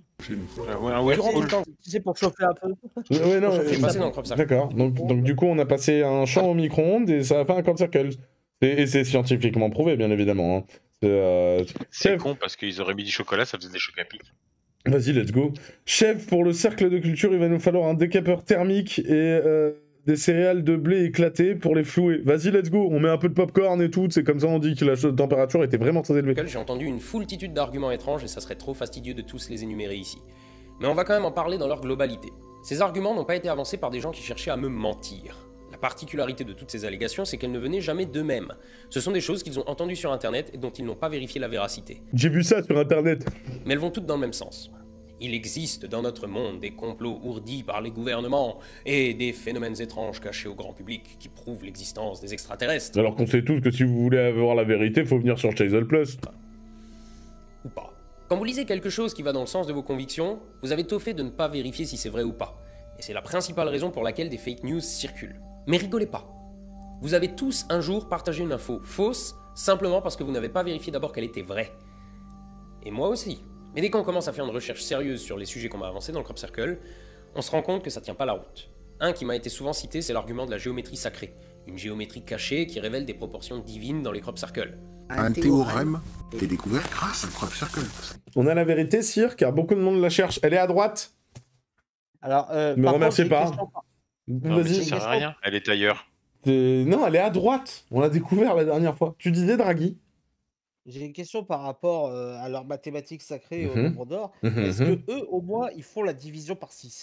C'est pour chauffer un peu. Ouais, non, euh, passer dans le crop circle. D'accord. Donc, donc, du coup, on a passé un champ au micro-ondes et ça a fait un crop circle. Et, et c'est scientifiquement prouvé, bien évidemment. Hein. C'est euh... Chef... con parce qu'ils auraient mis du chocolat, ça faisait des chocs à pic. Vas-y, let's go. Chef, pour le cercle de culture, il va nous falloir un décapeur thermique et euh, des céréales de blé éclatées pour les flouer. Vas-y, let's go. On met un peu de popcorn et tout. C'est comme ça, on dit que la température était vraiment très élevée. J'ai entendu une foultitude d'arguments étranges et ça serait trop fastidieux de tous les énumérer ici. Mais on va quand même en parler dans leur globalité. Ces arguments n'ont pas été avancés par des gens qui cherchaient à me mentir. La particularité de toutes ces allégations, c'est qu'elles ne venaient jamais d'eux-mêmes. Ce sont des choses qu'ils ont entendues sur internet et dont ils n'ont pas vérifié la véracité. J'ai vu ça sur internet. Mais elles vont toutes dans le même sens. Il existe dans notre monde des complots ourdis par les gouvernements et des phénomènes étranges cachés au grand public qui prouvent l'existence des extraterrestres. Alors qu'on sait tous que si vous voulez avoir la vérité, faut venir sur Chazelle Plus. Ou pas. Quand vous lisez quelque chose qui va dans le sens de vos convictions, vous avez tôt fait de ne pas vérifier si c'est vrai ou pas. Et c'est la principale raison pour laquelle des fake news circulent. Mais rigolez pas. Vous avez tous un jour partagé une info fausse, simplement parce que vous n'avez pas vérifié d'abord qu'elle était vraie. Et moi aussi. Mais dès qu'on commence à faire une recherche sérieuse sur les sujets qu'on m'a avancés dans le Crop Circle, on se rend compte que ça tient pas la route. Un qui m'a été souvent cité, c'est l'argument de la géométrie sacrée. Une géométrie cachée qui révèle des proportions divines dans les Crop Circles. Un théorème est découvert grâce à Crop Circle. On a la vérité, Sire, car beaucoup de monde la cherche. Elle est à droite. Alors, euh, Me par remerciez contre, j'ai pas. une question par- Non, mais Vas-y. ça sert à rien. Elle est ailleurs. C'est- Non, elle est à droite. On l'a découvert la dernière fois. Tu disais, Draghi? J'ai une question par rapport euh, à leurs mathématiques sacrées et au Mhm. nombre d'or. Mhm, Est-ce mhm. que eux, au moins, ils font la division par six?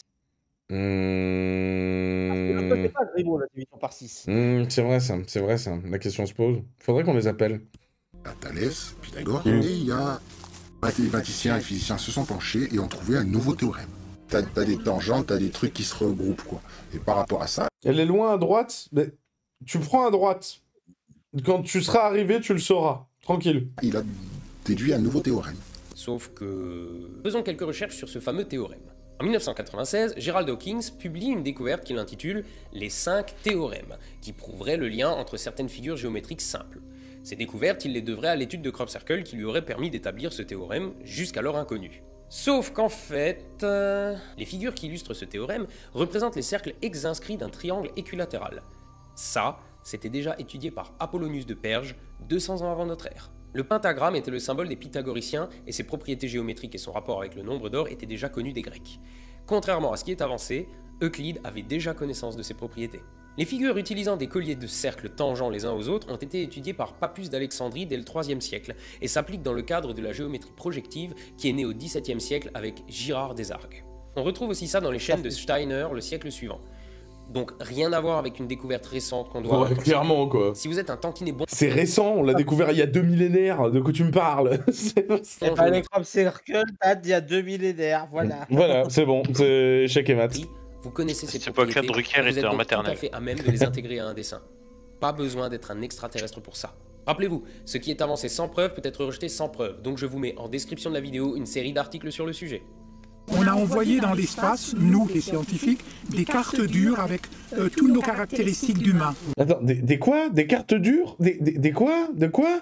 Mmh... C'est pas Grimaud, la division par six. Mmh, c'est vrai ça, c'est vrai ça. La question se pose. Faudrait qu'on les appelle. À Thalès, Pythagore, Mm. et il y a les mathématiciens et physiciens se sont penchés et ont trouvé un nouveau théorème. T'as as des tangentes, t'as des trucs qui se regroupent, quoi. Et par rapport à ça... Elle est loin à droite, mais tu prends à droite. Quand tu seras arrivé, tu le sauras. Tranquille. Il a déduit un nouveau théorème. Sauf que... Faisons quelques recherches sur ce fameux théorème. En mille neuf cent quatre-vingt-seize, Gerald Hawkins publie une découverte qu'il intitule « Les cinq théorèmes », qui prouverait le lien entre certaines figures géométriques simples. Ces découvertes, il les devrait à l'étude de Crop Circle qui lui aurait permis d'établir ce théorème, jusqu'alors inconnu. Sauf qu'en fait, euh, les figures qui illustrent ce théorème représentent les cercles ex-inscrits d'un triangle équilatéral. Ça, c'était déjà étudié par Apollonius de Perge, deux cents ans avant notre ère. Le pentagramme était le symbole des pythagoriciens et ses propriétés géométriques et son rapport avec le nombre d'or étaient déjà connus des Grecs. Contrairement à ce qui est avancé, Euclide avait déjà connaissance de ces propriétés. Les figures utilisant des colliers de cercles tangents les uns aux autres ont été étudiées par Pappus d'Alexandrie dès le troisième siècle et s'appliquent dans le cadre de la géométrie projective qui est née au dix-septième siècle avec Girard Desargues. On retrouve aussi ça dans les chaînes de Steiner le siècle suivant. Donc rien à voir avec une découverte récente qu'on doit... Ouais, clairement, quoi. Si vous êtes un tantinet bon... C'est récent, on l'a découvert il y a deux millénaires. De quoi tu me parles? C'est- Eh ben, les Crop Circle datent d'il y a deux millénaires, voilà. Voilà, c'est bon, c'est échec et mat. Vous connaissez ces C'est pas que propriétés, Drucker vous était êtes en donc maternelle. tout à fait à même de les intégrer à un dessin. Pas besoin d'être un extraterrestre pour ça. Rappelez-vous, ce qui est avancé sans preuve peut être rejeté sans preuve, donc je vous mets en description de la vidéo une série d'articles sur le sujet. On a envoyé dans l'espace, nous les scientifiques, des cartes dures avec euh, toutes nos caractéristiques d'humains. Attends, des, des quoi? Des cartes dures? Des, des, des quoi? De quoi?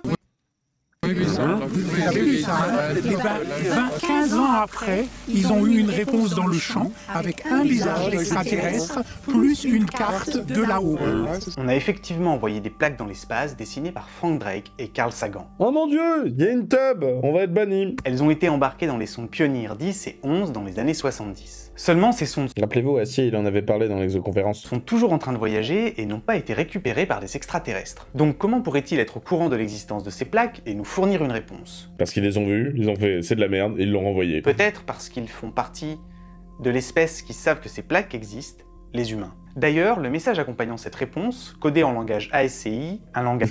Vous avez vu ça, hein? Eh ben, vingt, quinze ans après, ils ont eu une réponse dans le champ avec un visage extraterrestre plus une carte de là-haut. On a effectivement envoyé des plaques dans l'espace dessinées par Frank Drake et Carl Sagan. Oh mon dieu, il y a une tub, on va être banni. Elles ont été embarquées dans les sondes Pioneer dix et onze dans les années soixante-dix. Seulement, ces sondes Rappelez-vous, Acier, il en avait parlé dans l'exoconférence. sont toujours en train de voyager et n'ont pas été récupérées par des extraterrestres. Donc comment pourraient-ils être au courant de l'existence de ces plaques et nous fournir une réponse? Parce qu'ils les ont vus, ils ont fait c'est de la merde, et ils l'ont renvoyé. Peut-être parce qu'ils font partie de l'espèce qui savent que ces plaques existent, les humains. D'ailleurs, le message accompagnant cette réponse, codé en langage A S C I, un langage...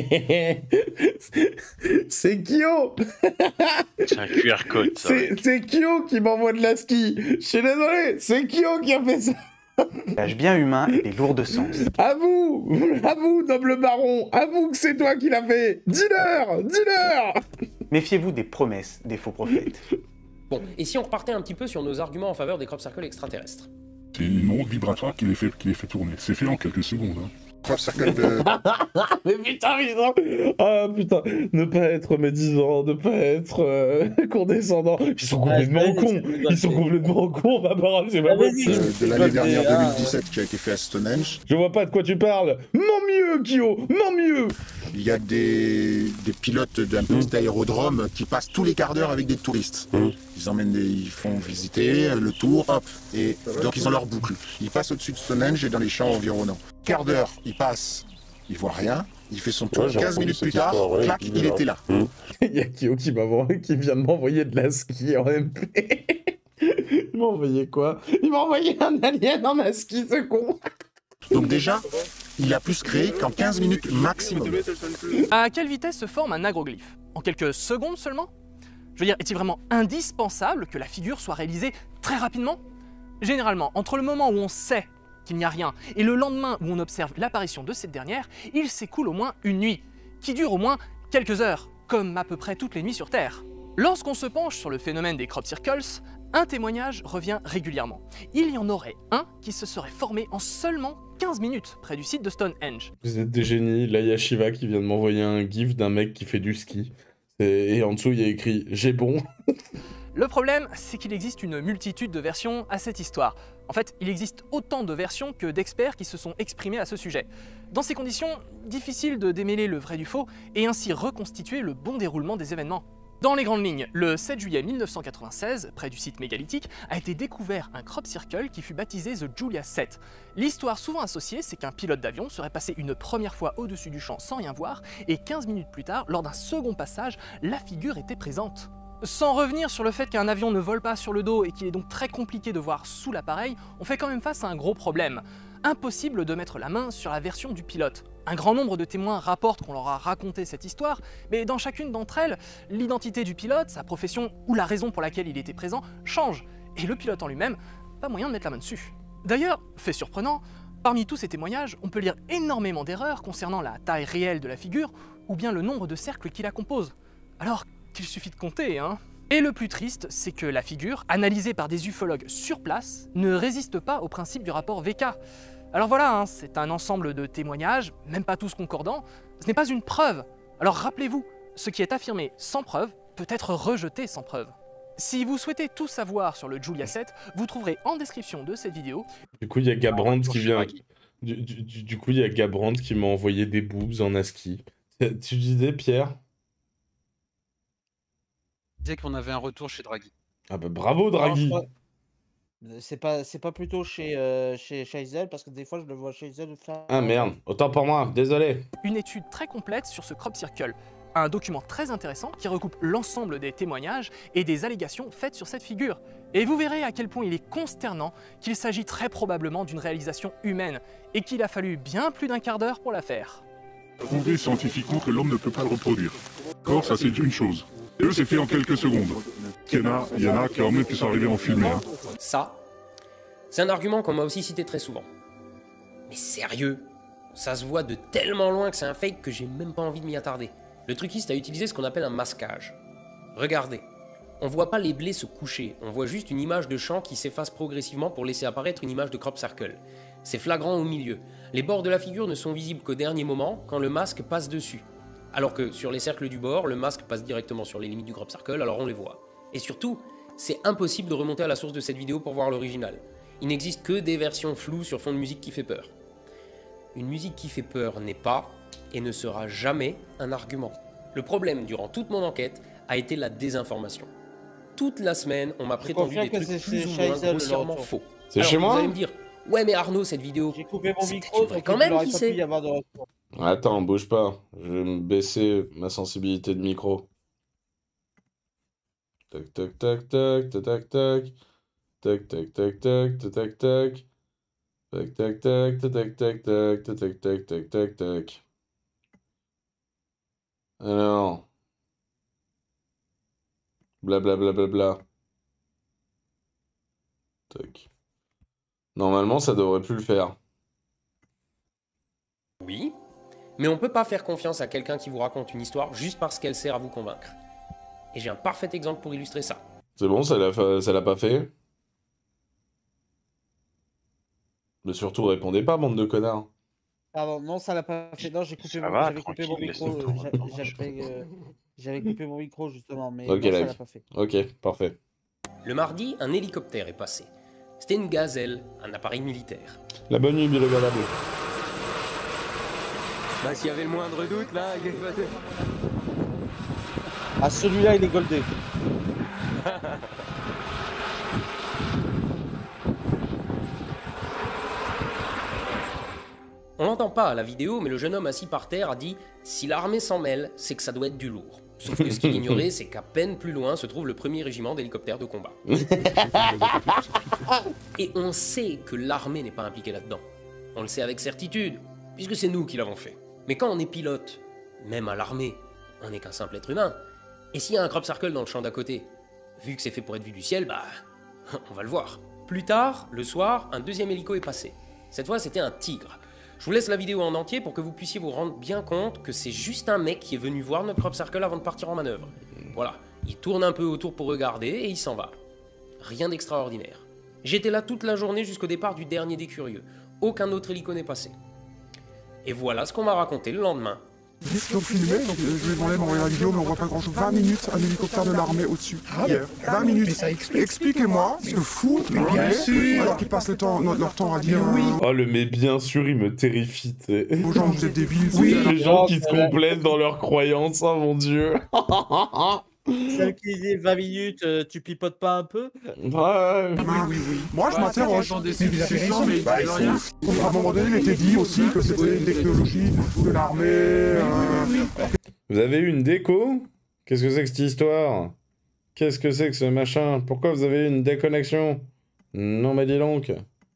C'est Kyo. C'est un Q R code, ça. C'est c'est Kyo qui m'envoie de la ski. Je suis désolé, c'est Kyo qui a fait ça. langage bien humain et lourd de sens. À vous, à vous, noble baron, à vous que c'est toi qui l'as fait. Dis-leur, dis-leur. Méfiez-vous des promesses des faux prophètes. Bon, et si on repartait un petit peu sur nos arguments en faveur des crop circles extraterrestres? C'est une onde vibratoire qui les fait, qui les fait tourner. C'est fait en quelques secondes. Hein. Crop Circle de... Mais putain, putain. Ah putain, ne pas être médisant, ne pas être euh, condescendant. Ils sont complètement cons. Ils sont complètement cons, ma parole, c'est pas possible. de, de l'année dernière, deux mille dix-sept, qui a été fait à Stonehenge. Je vois pas de quoi tu parles. M'en mieux, Kyo, m'en mieux. Il y a des, des pilotes d'un petit aérodrome qui passent tous les quarts d'heure avec des touristes. Ils emmènent des, ils font visiter le tour, hop, et donc ils ont leur boucle. Ils passent au-dessus de Stonehenge et dans les champs environnants. Quart d'heure, il passe, il voit rien, il fait son tour. Ouais, j'ai quinze minutes entendu plus cette tard, histoire, ouais, clac, il il est était là. Il y a Kyo qui, qui vient de m'envoyer de la ski en M P. Il m'a envoyé quoi? Il m'a envoyé un alien en ASCII, ce con. Donc déjà, il a plus créé qu'en quinze minutes maximum. À quelle vitesse se forme un agroglyphe? En quelques secondes seulement? Je veux dire, est-il vraiment indispensable que la figure soit réalisée très rapidement? Généralement, entre le moment où on sait qu'il n'y a rien et le lendemain où on observe l'apparition de cette dernière, il s'écoule au moins une nuit, qui dure au moins quelques heures, comme à peu près toutes les nuits sur Terre. Lorsqu'on se penche sur le phénomène des crop circles, un témoignage revient régulièrement. Il y en aurait un qui se serait formé en seulement quinze minutes près du site de Stonehenge. Vous êtes des génies. Là, il y a Shiva qui vient de m'envoyer un gif d'un mec qui fait du ski. Et, et en dessous, il y a écrit « J'ai bon ». Le problème, c'est qu'il existe une multitude de versions à cette histoire. En fait, il existe autant de versions que d'experts qui se sont exprimés à ce sujet. Dans ces conditions, difficile de démêler le vrai du faux et ainsi reconstituer le bon déroulement des événements. Dans les grandes lignes, le sept juillet mille neuf cent quatre-vingt-seize, près du site mégalithique, a été découvert un crop circle qui fut baptisé The Julia sept. L'histoire souvent associée, c'est qu'un pilote d'avion serait passé une première fois au-dessus du champ sans rien voir, et quinze minutes plus tard, lors d'un second passage, la figure était présente. Sans revenir sur le fait qu'un avion ne vole pas sur le dos et qu'il est donc très compliqué de voir sous l'appareil, on fait quand même face à un gros problème. Impossible de mettre la main sur la version du pilote. Un grand nombre de témoins rapportent qu'on leur a raconté cette histoire, mais dans chacune d'entre elles, l'identité du pilote, sa profession ou la raison pour laquelle il était présent change, et le pilote en lui-même, pas moyen de mettre la main dessus. D'ailleurs, fait surprenant, parmi tous ces témoignages, on peut lire énormément d'erreurs concernant la taille réelle de la figure ou bien le nombre de cercles qui la composent. Alors qu'il suffit de compter, hein. Et le plus triste, c'est que la figure, analysée par des ufologues sur place, ne résiste pas au principe du rapport V K. Alors voilà, hein, c'est un ensemble de témoignages, même pas tous concordants, ce n'est pas une preuve. Alors rappelez-vous, ce qui est affirmé sans preuve peut être rejeté sans preuve. Si vous souhaitez tout savoir sur le Julia sept, vous trouverez en description de cette vidéo... Du coup, il y a Gabrand qui vient... Du, du, du coup, il y a Gabrand qui m'a envoyé des boobs en ASCII. Tu disais, Pierre? Je disais qu'on avait un retour chez Draghi. Ah bah bravo, Draghi. C'est pas, c'est pas plutôt chez, euh, chez Shaisel, parce que des fois je le vois chez Shaisel faire... Ah merde, autant pour moi, désolé. Une étude très complète sur ce crop circle. Un document très intéressant qui recoupe l'ensemble des témoignages et des allégations faites sur cette figure. Et vous verrez à quel point il est consternant qu'il s'agit très probablement d'une réalisation humaine et qu'il a fallu bien plus d'un quart d'heure pour la faire. Prouver scientifiquement que l'homme ne peut pas le reproduire. D'accord, ça c'est une chose. Et eux, c'est fait en quelques secondes. Il y en a, il y en a qui ont même pu s'arriver en filmé. Hein. Ça, c'est un argument qu'on m'a aussi cité très souvent. Mais sérieux, ça se voit de tellement loin que c'est un fake que j'ai même pas envie de m'y attarder. Le truquiste a utilisé ce qu'on appelle un masquage. Regardez, on voit pas les blés se coucher, on voit juste une image de champ qui s'efface progressivement pour laisser apparaître une image de crop circle. C'est flagrant au milieu. Les bords de la figure ne sont visibles qu'au dernier moment, quand le masque passe dessus. Alors que sur les cercles du bord, le masque passe directement sur les limites du crop circle, alors on les voit. Et surtout, c'est impossible de remonter à la source de cette vidéo pour voir l'original. Il n'existe que des versions floues sur fond de musique qui fait peur. Une musique qui fait peur n'est pas, et ne sera jamais, un argument. Le problème, durant toute mon enquête, a été la désinformation. Toute la semaine, on m'a prétendu des trucs plus ou moins grossièrement faux. C'est chez moi ? Vous allez me dire, ouais mais Arnaud, cette vidéo, j'ai coupé mon micro, vrai quand même, qui sait ? Attends, bouge pas. Je vais me baisser ma sensibilité de micro. Tac, tac, tac, tac, tac, tac, tac. Tac, tac, tac, tac, tac, tac, tac. Tac, tac, tac, tac, tac, tac, tac, tac, tac, tac, tac, tac. Alors. Blablabla. Bla, bla, bla. Tac. Normalement, ça devrait plus le faire. Oui, mais on peut pas faire confiance à quelqu'un qui vous raconte une histoire juste parce qu'elle sert à vous convaincre. Et j'ai un parfait exemple pour illustrer ça. C'est bon, ça l'a fa... ça l'a pas fait. Mais surtout, répondez pas, bande de connards. Pardon, non, ça l'a pas fait. Non, j'ai coupé, mon... va, j'avais coupé mon micro. euh, j'a- J'avais euh, j'avais coupé mon micro justement, mais Ok, non, ça live. l'a pas fait. Ok, parfait. Le mardi, un hélicoptère est passé. C'était une gazelle, un appareil militaire. La bonne nuit, biodégradable. Bah s'il y avait le moindre doute là, il est passé. Ah, celui-là, il est goldé. On l'entend pas à la vidéo, mais le jeune homme assis par terre a dit « Si l'armée s'en mêle, c'est que ça doit être du lourd ». Sauf que ce qu'il ignorait, c'est qu'à peine plus loin se trouve le premier régiment d'hélicoptères de combat. Et on sait que l'armée n'est pas impliquée là-dedans. On le sait avec certitude, puisque c'est nous qui l'avons fait. Mais quand on est pilote, même à l'armée, on n'est qu'un simple être humain. Et s'il y a un crop circle dans le champ d'à côté, vu que c'est fait pour être vu du ciel, bah, on va le voir. Plus tard, le soir, un deuxième hélico est passé. Cette fois, c'était un tigre. Je vous laisse la vidéo en entier pour que vous puissiez vous rendre bien compte que c'est juste un mec qui est venu voir notre crop circle avant de partir en manœuvre. Voilà, il tourne un peu autour pour regarder et il s'en va. Rien d'extraordinaire. J'étais là toute la journée jusqu'au départ du dernier des curieux. Aucun autre hélico n'est passé. Et voilà ce qu'on m'a raconté le lendemain. Donc filmé, donc je lui ai demandé d'envoyer la vidéo, mais on voit pas grand chose. vingt minutes, un hélicoptère de l'armée au-dessus. Ah, hier. vingt minutes. Ça explique. Expliquez-moi ce que foutent les bien sûr, alors qu'ils passent le temps, leur temps à dire oui. Oh, le mais bien sûr, il me terrifie, tu sais. Aux gens, vous êtes débiles. Oui, les gens qui se complètent dans leurs croyances, oh mon dieu. Celle qui dit vingt minutes, euh, tu pipotes pas un peu? Ouais, oui, oui, oui. Moi, je m'interroge. Mais il a raison, mais bah, rien. À un moment donné, il était dit aussi que c'était une technologie de l'armée. Euh... Vous avez eu une déco? Qu'est-ce que c'est que cette histoire? Qu'est-ce que c'est que ce machin? Pourquoi vous avez eu une déconnexion? Non, mais dis donc.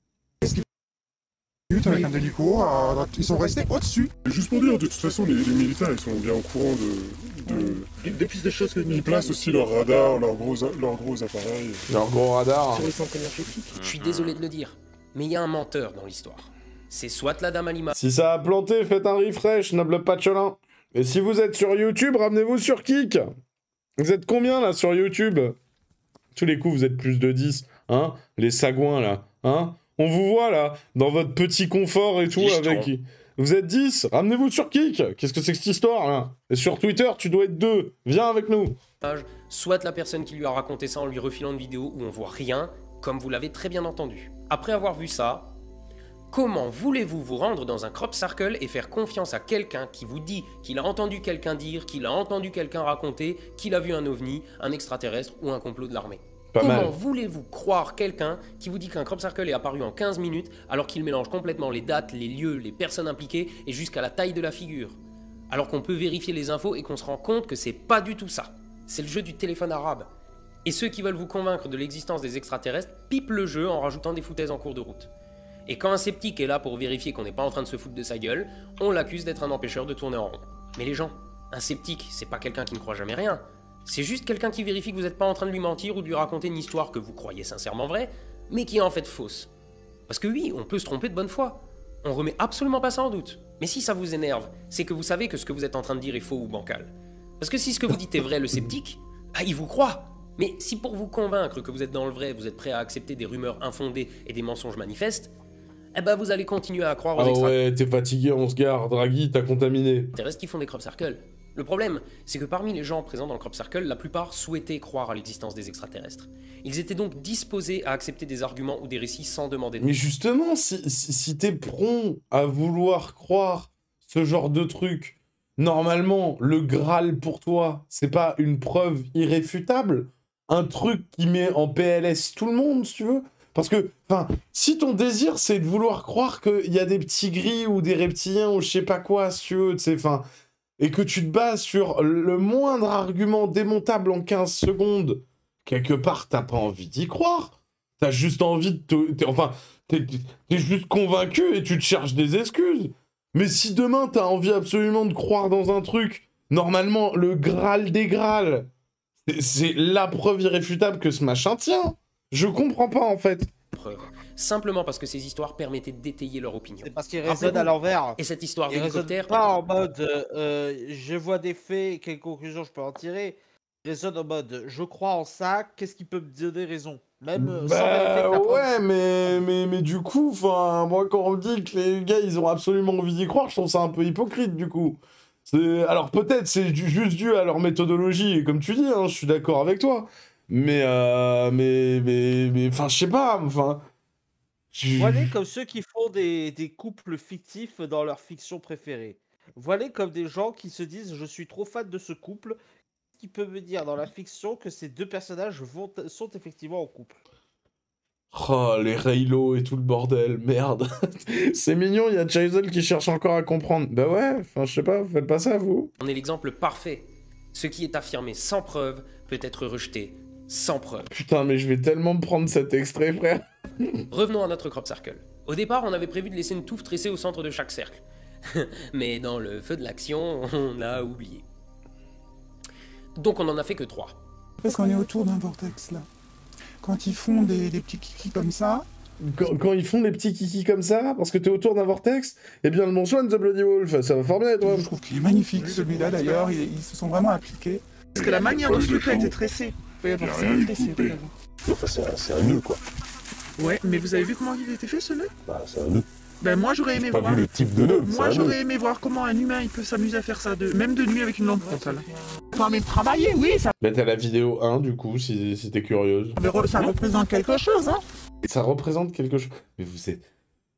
Avec un hélico, euh, ils sont restés au-dessus. Juste pour dire, de toute façon, les, les militaires, ils sont bien au courant de... de... Des pistes de choses que... Ils placent aussi leurs radars, leurs gros, leurs gros appareils. Leurs gros radars. Je suis désolé de le dire, mais il y a un menteur dans l'histoire. C'est soit la dame à l'image... Si ça a planté, faites un refresh, noble Pacholin. Et si vous êtes sur YouTube, ramenez-vous sur Kik. Vous êtes combien, là, sur YouTube? Tous les coups, vous êtes plus de dix, hein? Les sagouins, là, hein? On vous voit, là, dans votre petit confort et tout, avec... Vous êtes dix, ramenez-vous sur Kik. Qu'est-ce que c'est que cette histoire, là? Et sur Twitter, tu dois être deux. Viens avec nous. Soit la personne qui lui a raconté ça en lui refilant une vidéo où on voit rien, comme vous l'avez très bien entendu. Après avoir vu ça, comment voulez-vous vous rendre dans un crop circle et faire confiance à quelqu'un qui vous dit qu'il a entendu quelqu'un dire, qu'il a entendu quelqu'un raconter, qu'il a vu un ovni, un extraterrestre ou un complot de l'armée? Pas Comment mal. voulez-vous croire quelqu'un qui vous dit qu'un crop circle est apparu en quinze minutes alors qu'il mélange complètement les dates, les lieux, les personnes impliquées et jusqu'à la taille de la figure? Alors qu'on peut vérifier les infos et qu'on se rend compte que c'est pas du tout ça. C'est le jeu du téléphone arabe. Et ceux qui veulent vous convaincre de l'existence des extraterrestres pipent le jeu en rajoutant des foutaises en cours de route. Et quand un sceptique est là pour vérifier qu'on n'est pas en train de se foutre de sa gueule, on l'accuse d'être un empêcheur de tourner en rond. Mais les gens, un sceptique, c'est pas quelqu'un qui ne croit jamais rien. C'est juste quelqu'un qui vérifie que vous n'êtes pas en train de lui mentir ou de lui raconter une histoire que vous croyez sincèrement vraie, mais qui est en fait fausse. Parce que oui, on peut se tromper de bonne foi. On remet absolument pas ça en doute. Mais si ça vous énerve, c'est que vous savez que ce que vous êtes en train de dire est faux ou bancal. Parce que si ce que vous dites est vrai, le sceptique, ah, il vous croit. Mais si pour vous convaincre que vous êtes dans le vrai, vous êtes prêt à accepter des rumeurs infondées et des mensonges manifestes, eh ben vous allez continuer à croire aux Ah extraterrestres. ouais, t'es fatigué, on se gare. Draghi, t'as contaminé. Qui font des crop circles. Le problème, c'est que parmi les gens présents dans le crop circle, la plupart souhaitaient croire à l'existence des extraterrestres. Ils étaient donc disposés à accepter des arguments ou des récits sans demander de... Mais justement, si, si, si t'es prompt à vouloir croire ce genre de truc, normalement, le Graal pour toi, c'est pas une preuve irréfutable? Un truc qui met en P L S tout le monde, si tu veux? Parce que, enfin, si ton désir, c'est de vouloir croire qu'il y a des petits gris ou des reptiliens ou je sais pas quoi, si tu veux, tu sais, enfin... et que tu te bases sur le moindre argument démontable en quinze secondes, quelque part, t'as pas envie d'y croire. T'as juste envie de te... t'es- enfin, t'es t'es juste convaincu et tu te cherches des excuses. Mais si demain, t'as envie absolument de croire dans un truc, normalement, le Graal des Graals, c'est- c'est la preuve irréfutable que ce machin tient. Je comprends pas, en fait. preuves. Simplement parce que ces histoires permettaient d'étayer leur opinion. C'est parce qu'ils raisonnent à l'envers. Et cette histoire Ils raisonnent d'hélicoptère... pas en mode euh, euh, je vois des faits, quelles conclusions je peux en tirer. Ils raisonnent en mode je crois en ça, qu'est-ce qui peut me donner raison? Même euh, sans vérifier Bah que la preuve- ouais, mais, mais, mais du coup, enfin, moi quand on me dit que les gars ils ont absolument envie d'y croire, je trouve ça un peu hypocrite du coup. C'est- Alors peut-être c'est du- juste dû à leur méthodologie, et comme tu dis, hein, je suis d'accord avec toi. Mais, euh, mais, mais, mais, enfin, je sais pas, enfin... je- Voilés comme ceux qui font des, des couples fictifs dans leur fiction préférée. Voilés comme des gens qui se disent je suis trop fan de ce couple, qui peut me dire dans la fiction que ces deux personnages vont, sont effectivement en couple. Oh, les Raylo et tout le bordel, merde. C'est mignon, il y a Chazel qui cherche encore à comprendre. Bah ouais, enfin, je sais pas, vous faites pas ça, vous? On est l'exemple parfait. Ce qui est affirmé sans preuve peut être rejeté sans preuve. Putain, mais je vais tellement me prendre cet extrait, frère. Revenons à notre crop circle. Au départ, on avait prévu de laisser une touffe tressée au centre de chaque cercle. Mais dans le feu de l'action, on a oublié. Donc on en a fait que trois. Parce qu'on est autour d'un vortex, là. Quand ils font des, des petits kikis comme ça... Quand, quand ils font des petits kikis comme ça, parce que t'es autour d'un vortex, eh bien le bon soin de The Bloody Wolf, ça va fort bien et toi. Je trouve qu'il est magnifique, celui-là d'ailleurs, ils, ils se sont vraiment appliqués. Parce que la manière dont ce truc-là a été tressé, il va y avoir ça tressé, regarde. Enfin, c'est un, c'est un nœud, quoi. Ouais, mais vous avez vu comment il a été fait, ce nœud? Bah, c'est un nœud. Ben moi j'aurais aimé J'ai pas voir. vu le type de nœud. Moi j'aurais aimé voir comment un humain il peut s'amuser à faire ça, de... même de nuit avec une lampe frontale. Pas même travailler, oui, ça. Mais t'as la vidéo un du coup, si, si t'es curieuse. Mais re- ça représente quelque chose, hein. Ça représente quelque chose. Mais vous êtes.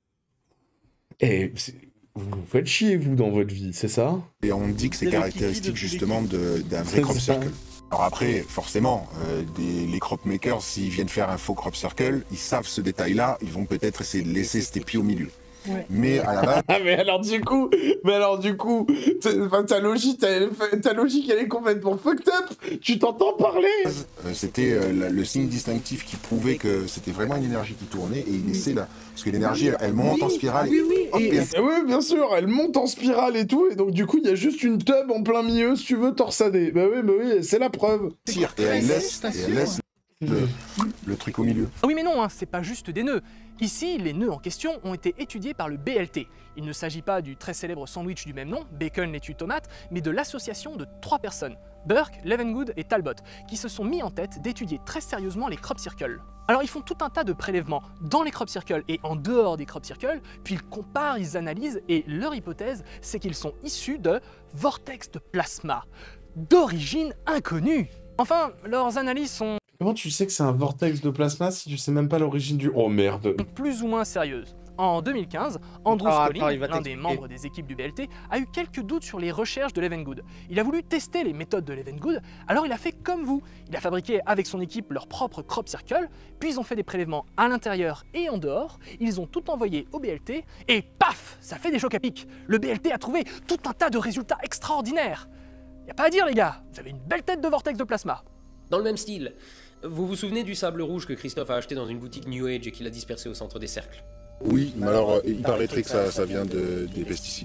Eh, c'est- vous vous faites chier vous dans votre vie, c'est ça? Et on dit que c'est C'est le caractéristique kiki de justement de- d'un vrai C'est crop ça. circle. Alors après, forcément, euh, des- les crop makers, s'ils viennent faire un faux crop circle, ils savent ce détail-là, ils vont peut-être essayer de laisser cet épi au milieu. Ouais. Mais à la base, Ah mais alors du coup, mais alors du coup, t'as- enfin, ta logique, ta, ta logique elle est complètement fucked up. Tu t'entends parler? euh, c'était euh, la- le signe distinctif qui prouvait que c'était vraiment une énergie qui tournait et il laissait là, parce que l'énergie elle, elle monte en spirale. Oui, oui, hop, et, et elle- et- oui, bien sûr, elle monte en spirale et tout, et donc du coup il y a juste une tub en plein milieu si tu veux torsader. Bah oui, bah oui, c'est la preuve. tire et elle laisse, et elle laisse le, le truc au milieu. Ah oui mais non, hein, c'est pas juste des nœuds. Ici, les nœuds en question ont été étudiés par le B L T. Il ne s'agit pas du très célèbre sandwich du même nom, bacon, laitue, tomate, mais de l'association de trois personnes, Burke, Levengood et Talbot, qui se sont mis en tête d'étudier très sérieusement les crop circles. Alors ils font tout un tas de prélèvements dans les crop circles et en dehors des crop circles, puis ils comparent, ils analysent, et leur hypothèse, c'est qu'ils sont issus de vortex de plasma, d'origine inconnue. Enfin, leurs analyses sont Comment tu sais que c'est un vortex de plasma si tu sais même pas l'origine du... Oh merde. plus ou moins sérieuses. En deux mille quinze, Andrew Ah, Scully, attends, il va l'un des t'expliquer. membres des équipes du B L T, a eu quelques doutes sur les recherches de Levengood. Il a voulu tester les méthodes de Levengood, alors il a fait comme vous. Il a fabriqué avec son équipe leur propre crop circle, puis ils ont fait des prélèvements à l'intérieur et en dehors, ils ont tout envoyé au B L T, et paf, ça fait des chocs à pic. Le B L T a trouvé tout un tas de résultats extraordinaires. Y a pas à dire les gars, vous avez une belle tête de vortex de plasma. Dans le même style, vous vous souvenez du sable rouge que Christophe a acheté dans une boutique New Age et qu'il a dispersé au centre des cercles? Oui, mais alors euh, il paraîtrait que ça, ça vient de, des pesticides.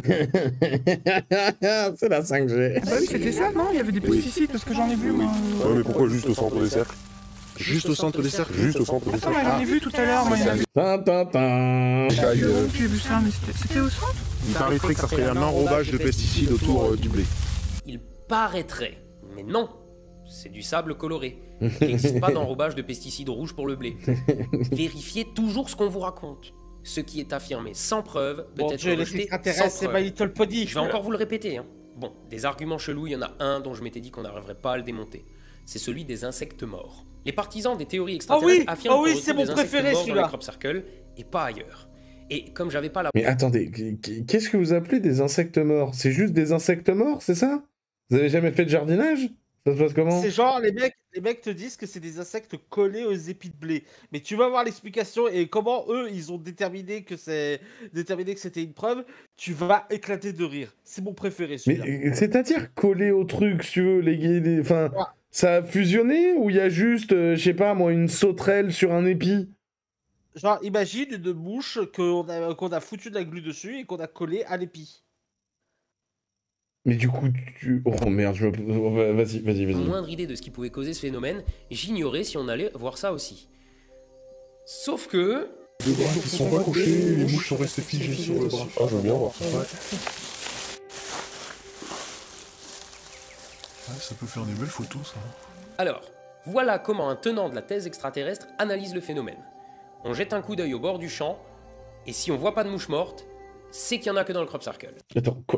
C'est la cinq G. Bah oui, c'était ça, non? Il y avait des pesticides, parce que j'en ai vu, moi. Ouais, mais pourquoi juste au centre des cercles? Juste au centre des cercles. Juste au centre des Attends, cercles. mais j'en ai vu tout à l'heure, moi. il y en avait- Tintin. J'ai vu ça, mais c'était c'était au centre? Il paraîtrait que ça serait un enrobage de pesticides autour euh, du blé. Il paraîtrait, mais non, c'est du sable coloré. Il n'existe pas d'enrobage de pesticides rouges pour le blé. Vérifiez toujours ce qu'on vous raconte. Ce qui est affirmé sans preuve peut Bon être Dieu, les rejeté extraterrestres, sans c'est preuve. My Little Pony. Je vais encore vous le répéter. Hein. Bon, des arguments chelous, il y en a un dont je m'étais dit qu'on n'arriverait pas à le démonter. C'est celui des insectes morts. Les partisans des théories extraterrestres oui, affirment ah oui, qu'on c'est retrouve mon des insectes préféré, morts dans celui-là. les crop circles et pas ailleurs. Et comme j'avais pas la... Mais attendez, qu'est-ce que vous appelez des insectes morts? C'est juste des insectes morts, c'est ça? Vous avez jamais fait de jardinage? Ça se passe comment? C'est genre, les mecs, les mecs te disent que c'est des insectes collés aux épis de blé. Mais tu vas voir l'explication et comment eux, ils ont déterminé que c'est déterminé que c'était une preuve. Tu vas éclater de rire. C'est mon préféré, celui-là. Mais c'est-à-dire coller au truc, si tu veux, les... les- Enfin, ça a fusionné ou il y a juste, euh, je sais pas moi, une sauterelle sur un épi? Genre, imagine une mouche qu'on a, qu'on a foutu de la glu dessus et qu'on a collé à l'épi. Mais du coup, tu... Oh merde, je... me- vas-y, vas-y, vas-y. moindre idée de ce qui pouvait causer ce phénomène, j'ignorais si on allait voir ça aussi. Sauf que... Les bras qui sont pas couchés, les mouches sont restées figées sur le bras. Ah, je veux bien voir ça. Ouais, ça peut faire des belles photos, ça. Alors, voilà comment un tenant de la thèse extraterrestre analyse le phénomène. On jette un coup d'œil au bord du champ, et si on voit pas de mouche morte, c'est qu'il y en a que dans le crop circle. Attends, quoi...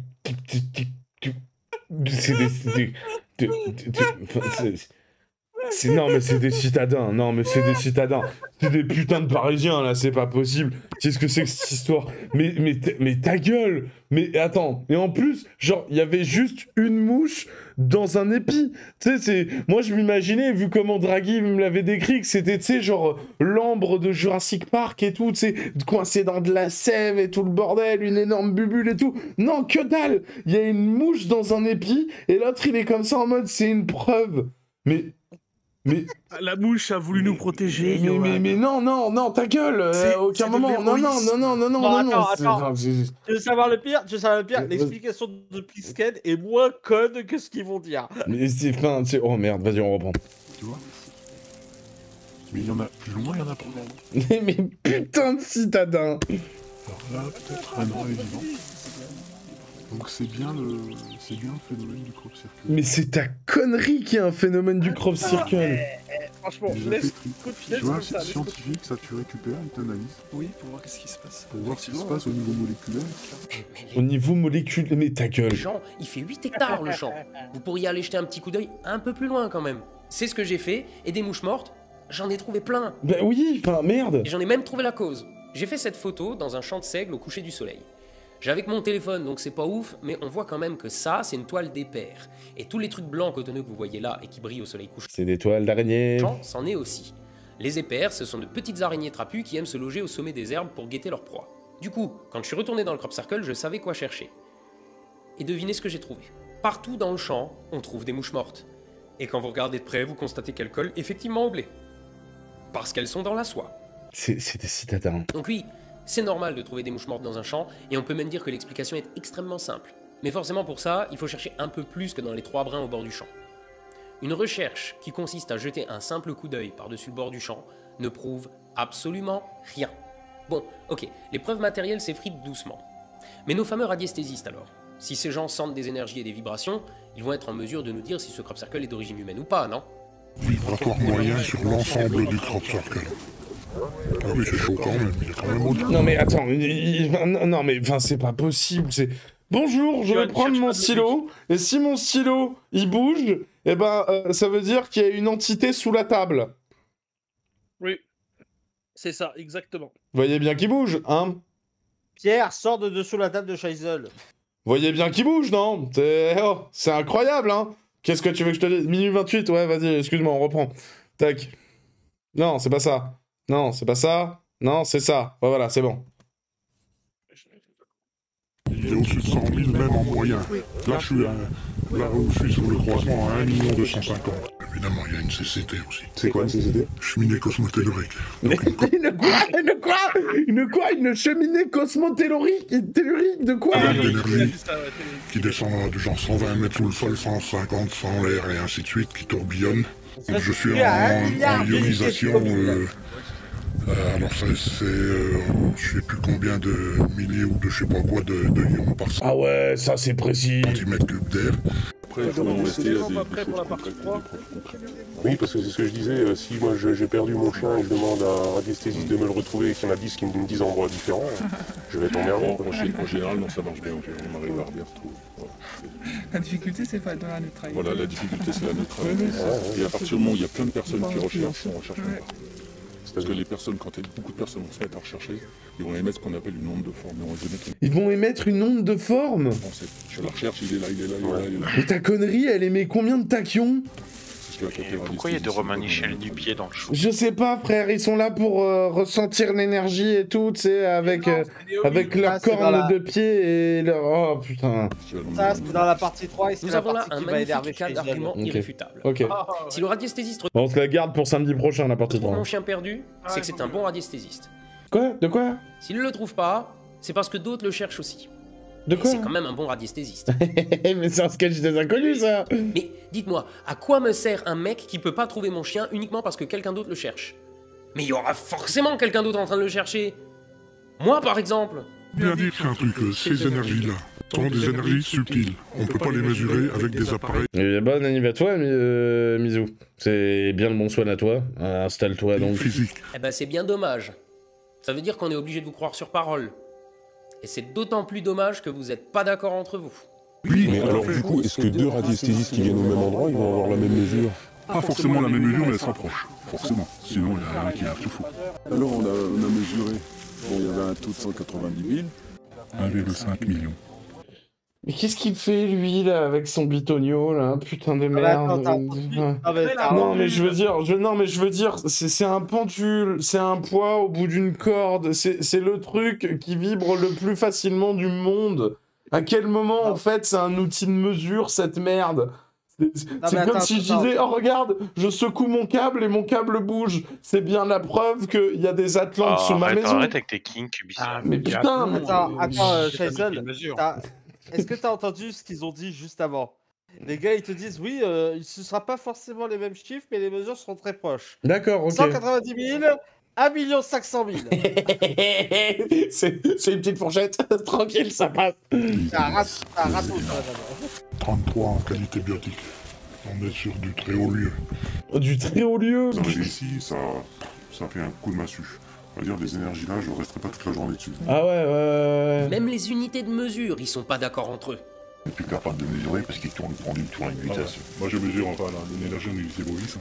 C'est des... c'est des- de- de- de- enfin, c'est- C'est non mais c'est des citadins, non mais c'est des citadins, c'est des putains de Parisiens là, c'est pas possible. Qu'est-ce que c'est que cette histoire? Mais mais mais ta gueule. Mais attends, et en plus, genre il y avait juste une mouche dans un épi. Tu sais, c'est moi je m'imaginais vu comment Draghi me l'avait décrit que c'était tu sais genre l'ambre de Jurassic Park et tout, tu sais, coincé dans de la sève et tout le bordel, une énorme bubule et tout. Non, que dalle. Il y a une mouche dans un épi et l'autre il est comme ça en mode c'est une preuve. Mais Mais... La mouche a voulu nous protéger. Mais, mais, mais non, non, non, ta gueule, euh, aucun moment. Non, non, non, non, non, non, Bon, non, attends, non. attends. c'est- Tu veux savoir le pire? Tu veux savoir le pire? L'explication de Plisken est moins conne que ce qu'ils vont dire. Mais c'est fin, c'est... Oh merde, vas-y, on reprend. Tu vois? Mais il y en a plus loin, il y en a pas. mais, mais putain de citadin. Alors là, peut-être un an est vivant. Donc c'est bien le, c'est bien le phénomène du crop circle. Mais c'est ta connerie qui est un phénomène du crop circle. Franchement, Déjà laisse fait, continuer tu vois, comme ça. c'est laisse scientifique, ça tu récupères, ils t'analysent. Oui, pour voir qu'est-ce qui se passe. Pour voir ce qui se passe au niveau moléculaire. Au niveau moléculaire, mais ta gueule. Champ, il fait huit hectares le champ. Vous pourriez aller jeter un petit coup d'œil un peu plus loin quand même. C'est ce que j'ai fait, et des mouches mortes, j'en ai trouvé plein. Bah oui, enfin merde. Et j'en ai même trouvé la cause. J'ai fait cette photo dans un champ de seigle au coucher du soleil. J'ai avec mon téléphone, donc c'est pas ouf, mais on voit quand même que ça, c'est une toile d'éper. Et tous les trucs blancs cotonneux que vous voyez là et qui brillent au soleil couchant, C'est des toiles d'araignée. c'en est aussi. Les épers, ce sont de petites araignées trapues qui aiment se loger au sommet des herbes pour guetter leur proie. Du coup, quand je suis retourné dans le crop circle, je savais quoi chercher. Et devinez ce que j'ai trouvé. Partout dans le champ, on trouve des mouches mortes. Et quand vous regardez de près, vous constatez qu'elles collent effectivement au blé. Parce qu'elles sont dans la soie. C'est c'est des citadins. Donc oui, c'est normal de trouver des mouches mortes dans un champ, et on peut même dire que l'explication est extrêmement simple. Mais forcément pour ça, il faut chercher un peu plus que dans les trois brins au bord du champ. Une recherche qui consiste à jeter un simple coup d'œil par-dessus le bord du champ ne prouve absolument rien. Bon, ok, les preuves matérielles s'effritent doucement. Mais nos fameux radiesthésistes alors? Si ces gens sentent des énergies et des vibrations, ils vont être en mesure de nous dire si ce crop circle est d'origine humaine ou pas, non? Vibratoire moyen sur l'ensemble du crop circle. Ah mais c'est chaud quand même, il y a quand même autre. Non mais attends, il- il- non, non, mais enfin c'est pas possible, c'est... Bonjour, je vais prendre mon stylo, et si mon stylo, il bouge, eh ben euh, ça veut dire qu'il y a une entité sous la table. Oui, c'est ça, exactement. Voyez bien qu'il bouge, hein? Pierre, sors de dessous la table de Scheisel. Voyez bien qu'il bouge, non? C'est oh, c'est incroyable, hein? Qu'est-ce que tu veux que je te dise? Minuit vingt-huit, ouais, vas-y, excuse-moi, on reprend. Tac. Non, c'est pas ça. Non, c'est pas ça. Non, c'est ça. Ouais, voilà, c'est bon. Il est au-dessus de cent mille même en moyen. Là je suis à, là où je suis sur le croisement à un million deux cent cinquante. Évidemment il y a une C C T aussi. C'est quoi une C C T? Cheminée cosmotellurique. Une quoi? Une quoi? Une quoi? Une cheminée cosmotellurique? Tellurique de quoi? Avec de l'énergie qui descend du genre cent vingt mètres sous le sol, cent cinquante, cent l'air et ainsi de suite, qui tourbillonne. Donc je suis en, en ionisation. Euh, euh, alors ça c'est, euh, je sais plus combien de milliers ou de je sais pas quoi de, de ions par Ah ouais, ça c'est précis. centimètre cube d'air. Après, il faut rester à des, des choses concrètes. Oui, parce que c'est ce que je disais, euh, si moi je- j'ai perdu mon chien et je demande à un radiesthésiste de me le retrouver et qu'il y en a dix qui me disent endroits différents, je vais être emmerdé. En, en- en général, non, ça marche bien. On arrive à bien retrouver. Voilà. La difficulté, c'est pas dans la neutralité. Voilà, la difficulté, c'est la neutralité. Ouais, ouais, Et à partir du moment où il y a plein de personnes qui Ouais. recherchent, on recherche même pas. Parce que les personnes, quand beaucoup de personnes vont se mettre à rechercher, ils vont émettre ce qu'on appelle une onde de forme. Et on va émettre une... Ils vont émettre une onde de forme. Je la recherche, il est là, il est là, il est là, il est là. Mais ta connerie, elle émet combien de tachyons? Pourquoi il y a de Romain Michel du pied dans le show? Je sais pas, frère, ils sont là pour euh, ressentir l'énergie et tout, tu sais, avec, euh, avec leurs Ah, c'est dans cornes la- de pied et leur... Oh, putain. Ça, c'est dans la partie trois et c'est Nous la avons là partie un qui va énerver magnifique cas Scheisel. d'argument Ok. irréfutable. Ok. Si le radiesthésiste Bon, on se la garde pour samedi prochain, la partie retrouve trois. mon chien perdu, c'est que c'est un bon radiesthésiste. Quoi? De quoi? S'il ne le trouve pas, c'est parce que d'autres le cherchent aussi. De Et quoi? c'est quand même un bon radiesthésiste. Mais c'est un sketch des inconnus, ça. Mais dites-moi, à quoi me sert un mec qui peut pas trouver mon chien uniquement parce que quelqu'un d'autre le cherche? Mais il y aura forcément quelqu'un d'autre en train de le chercher. Moi, par exemple. Bien dire un truc, euh, ces énergies-là sont des énergies subtiles. On peut pas les mesurer avec des appareils. Et bon anniversaire à toi, Mi- euh, Mizou. C'est bien le bon soin à toi. Euh, Installe-toi donc. Eh ben c'est bien dommage. Ça veut dire qu'on est obligé de vous croire sur parole. Et c'est d'autant plus dommage que vous êtes pas d'accord entre vous. Mais alors du coup, est-ce que deux radiesthésistes qui viennent au même endroit, ils vont avoir la même mesure? Pas forcément la même mesure, mais elle se rapproche. Forcément. Sinon, il y en a qui a tout faux. Alors, on a, on a mesuré. Bon, il y avait un taux de cent quatre-vingt-dix mille. un virgule cinq million. Mais qu'est-ce qu'il fait, lui, là, avec son bitonio, là? Putain de bah, merde. attends, Ouais. Ah, mais t'as- Non, mais je veux dire, je, non, mais je veux dire, c'est c'est un pendule, c'est un poids au bout d'une corde, c'est c'est le truc qui vibre le plus facilement du monde. À quel moment, en fait, c'est un outil de mesure, cette merde? C'est c'est mais comme attends, si je attends. disais, oh regarde, je secoue mon câble et mon câble bouge. C'est bien la preuve qu'il y a des Atlantes Ah, sous ma arrête, maison. arrête avec tes kinks, bizarres. mais putain, mais- Attends, attends, euh, Je sais pas Faisal, mettre une mesure. t'as- est-ce que t'as entendu ce qu'ils ont dit juste avant? Les gars, ils te disent, oui, euh, ce sera pas forcément les mêmes chiffres, mais les mesures seront très proches. D'accord, ok. cent quatre-vingt-dix mille, un million cinq cent mille. C'est c'est une petite fourchette, tranquille, ça passe. C'est un rat- c'est un râteau, ça, d'abord. trente-trois en qualité biotique. On est sur du très haut lieu. Du très haut lieu. Vous arrivez ici, ça, ça fait un coup de massue. On va dire, les énergies là, je resterai pas toute la journée dessus. Ah ouais, ouais, ouais, ouais. Même les unités de mesure, ils sont pas d'accord entre eux. On est plus capable de mesurer parce qu'ils tournent, tournent, tournent à une vitesse. Moi je mesure enfin l'énergie en unité bovis.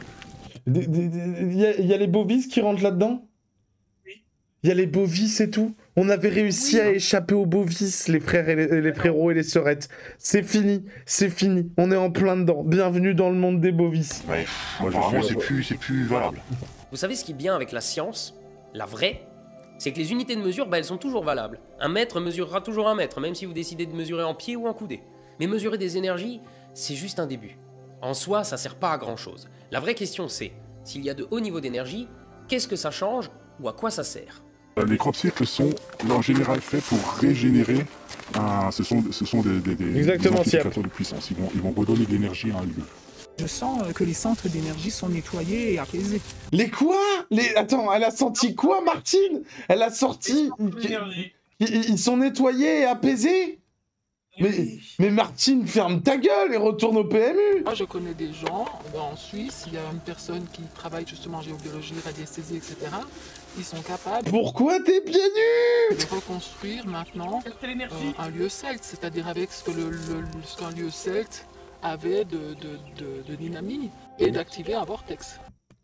Il y, a- y a les bovis qui rentrent là-dedans? Il y a les bovis et tout. On avait réussi à échapper aux bovis, les frères et les, les frérots et les sœurettes. C'est fini, c'est fini. On est en plein dedans. Bienvenue dans le monde des bovis. Ouais, moi apparemment c'est plus, c'est plus valable. Vous savez ce qui est bien avec la science, la vraie, c'est que les unités de mesure, bah, elles sont toujours valables. Un mètre mesurera toujours un mètre, même si vous décidez de mesurer en pied ou en coudée. Mais mesurer des énergies, c'est juste un début. En soi, ça sert pas à grand chose. La vraie question c'est, s'il y a de hauts niveaux d'énergie, qu'est-ce que ça change ou à quoi ça sert? Les crop circles sont en général faits pour régénérer. Un, ce sont, ce sont des, des, des, Exactement, des amplificateurs de puissance. Ils vont, ils vont redonner de l'énergie à un lieu. Je sens euh, que les centres d'énergie sont nettoyés et apaisés. Les quoi? Les... Attends, elle a senti quoi, Martine? Elle a sorti... Ils, ils- ils sont nettoyés et apaisés? Mais, mais Martine, ferme ta gueule et retourne au P M U. Moi, je connais des gens, ben, en Suisse, il y a une personne qui travaille justement en géobiologie, radiesthésie, et cetera. Ils sont capables... Pourquoi t'es pieds nus? De reconstruire maintenant euh, un lieu celte, c'est-à-dire avec ce que le, le- ce qu'un lieu celte avait de, de, de, de dynamique et d'activer un vortex.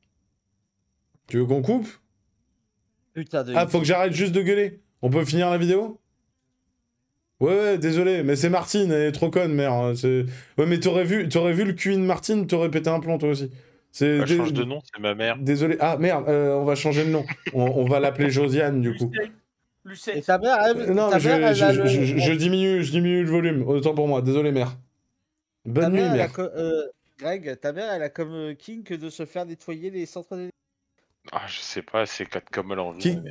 Tu veux qu'on coupe? Putain de... Ah, faut que j'arrête juste de gueuler. On peut finir la vidéo? Ouais, ouais, désolé, mais c'est Martine, elle est trop conne, merde. c'est- Ouais, mais t'aurais vu, t'aurais vu le Q I de Martine, t'aurais pété un plomb, toi aussi. C'est Elle dé- change de nom, c'est ma mère. Désolé. Ah, merde, euh, on va changer le nom. On, on va l'appeler Josiane, du coup. Et ta mère, elle, Euh, Non, ta mais je, mère, elle je- a je- le- je- je diminue, je diminue le volume. Autant pour moi, désolé, mère. ta Bonne nuit, mère, elle a mère. co- euh, Greg, ta mère, elle a comme euh, king que de se faire nettoyer les centres d'énergie. Ah, je sais pas, c'est quatre comme elle en Qui- vie. mais-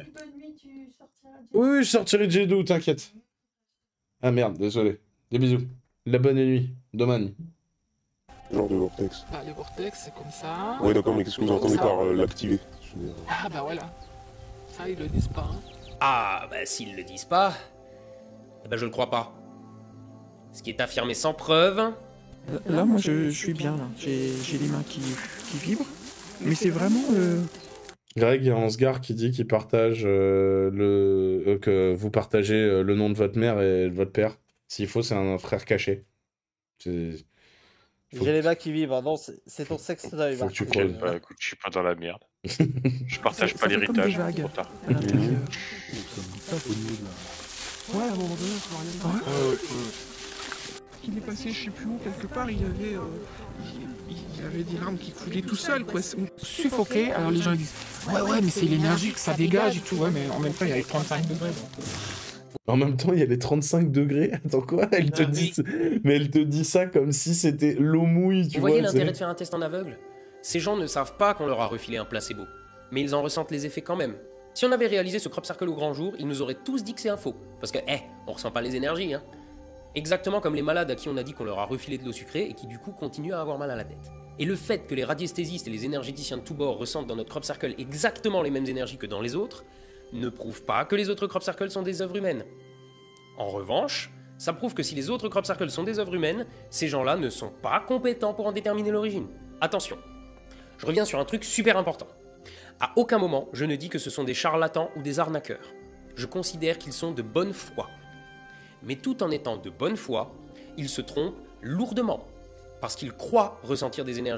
Oui, oui, je sortirai J deux, t'inquiète. Ah merde, désolé. Des bisous. La bonne nuit. Demain. Genre de vortex. Bah, les vortex, c'est comme ça. Oui, d'accord, mais qu'est-ce que vous entendez par euh, l'activer? Je veux dire, Ah, bah voilà. Ça, ils le disent pas. Hein. Ah, bah s'ils le disent pas, eh ben je le crois pas. Ce qui est affirmé sans preuve... Là, moi, je, je suis bien, là. J'ai j'ai les mains qui, qui vibrent. Mais c'est vraiment... euh, Greg, il y a Ansgar qui dit qu'il partage euh, le... euh, que vous partagez euh, le nom de votre mère et de votre père. S'il faut, c'est un frère caché. C'est... Faut- J'ai les mains qui vivent, hein. Non, c'est c'est ton sexe d'œil. Faut que tu Martin. creuses. Bah écoute, je suis pas dans la merde. Je partage Ça- pas ça fait comme des l'héritage, vagues. trop tard. à l'intérieur. Ouais, à un moment donné, il faut rien Ouais. Il est passé, je sais plus où, quelque part, il avait, euh, il, il avait des larmes qui coulaient tout seul, quoi. Suffoqué, alors les gens ils disent ouais, ouais, mais c'est l'énergie que ça dégage et tout, ouais, mais en même temps, il y avait trente-cinq degrés. donc. En même temps, il y a les trente-cinq degrés. Attends, quoi? Elle te Ah, dit... Mais elle te dit ça comme si c'était l'eau mouille, tu Vous vois. voyez c'est- l'intérêt de faire un test en aveugle? Ces gens ne savent pas qu'on leur a refilé un placebo, mais ils en ressentent les effets quand même. Si on avait réalisé ce crop circle au grand jour, ils nous auraient tous dit que c'est un faux. Parce que, eh, on ressent pas les énergies, hein. Exactement comme les malades à qui on a dit qu'on leur a refilé de l'eau sucrée et qui du coup continuent à avoir mal à la tête. Et le fait que les radiesthésistes et les énergéticiens de tous bords ressentent dans notre crop circle exactement les mêmes énergies que dans les autres, ne prouve pas que les autres crop circles sont des œuvres humaines. En revanche, ça prouve que si les autres crop circles sont des œuvres humaines, ces gens-là ne sont pas compétents pour en déterminer l'origine. Attention, je reviens sur un truc super important. À aucun moment, je ne dis que ce sont des charlatans ou des arnaqueurs. Je considère qu'ils sont de bonne foi. Mais tout en étant de bonne foi, ils se trompent lourdement. Parce qu'ils croient ressentir des énergies,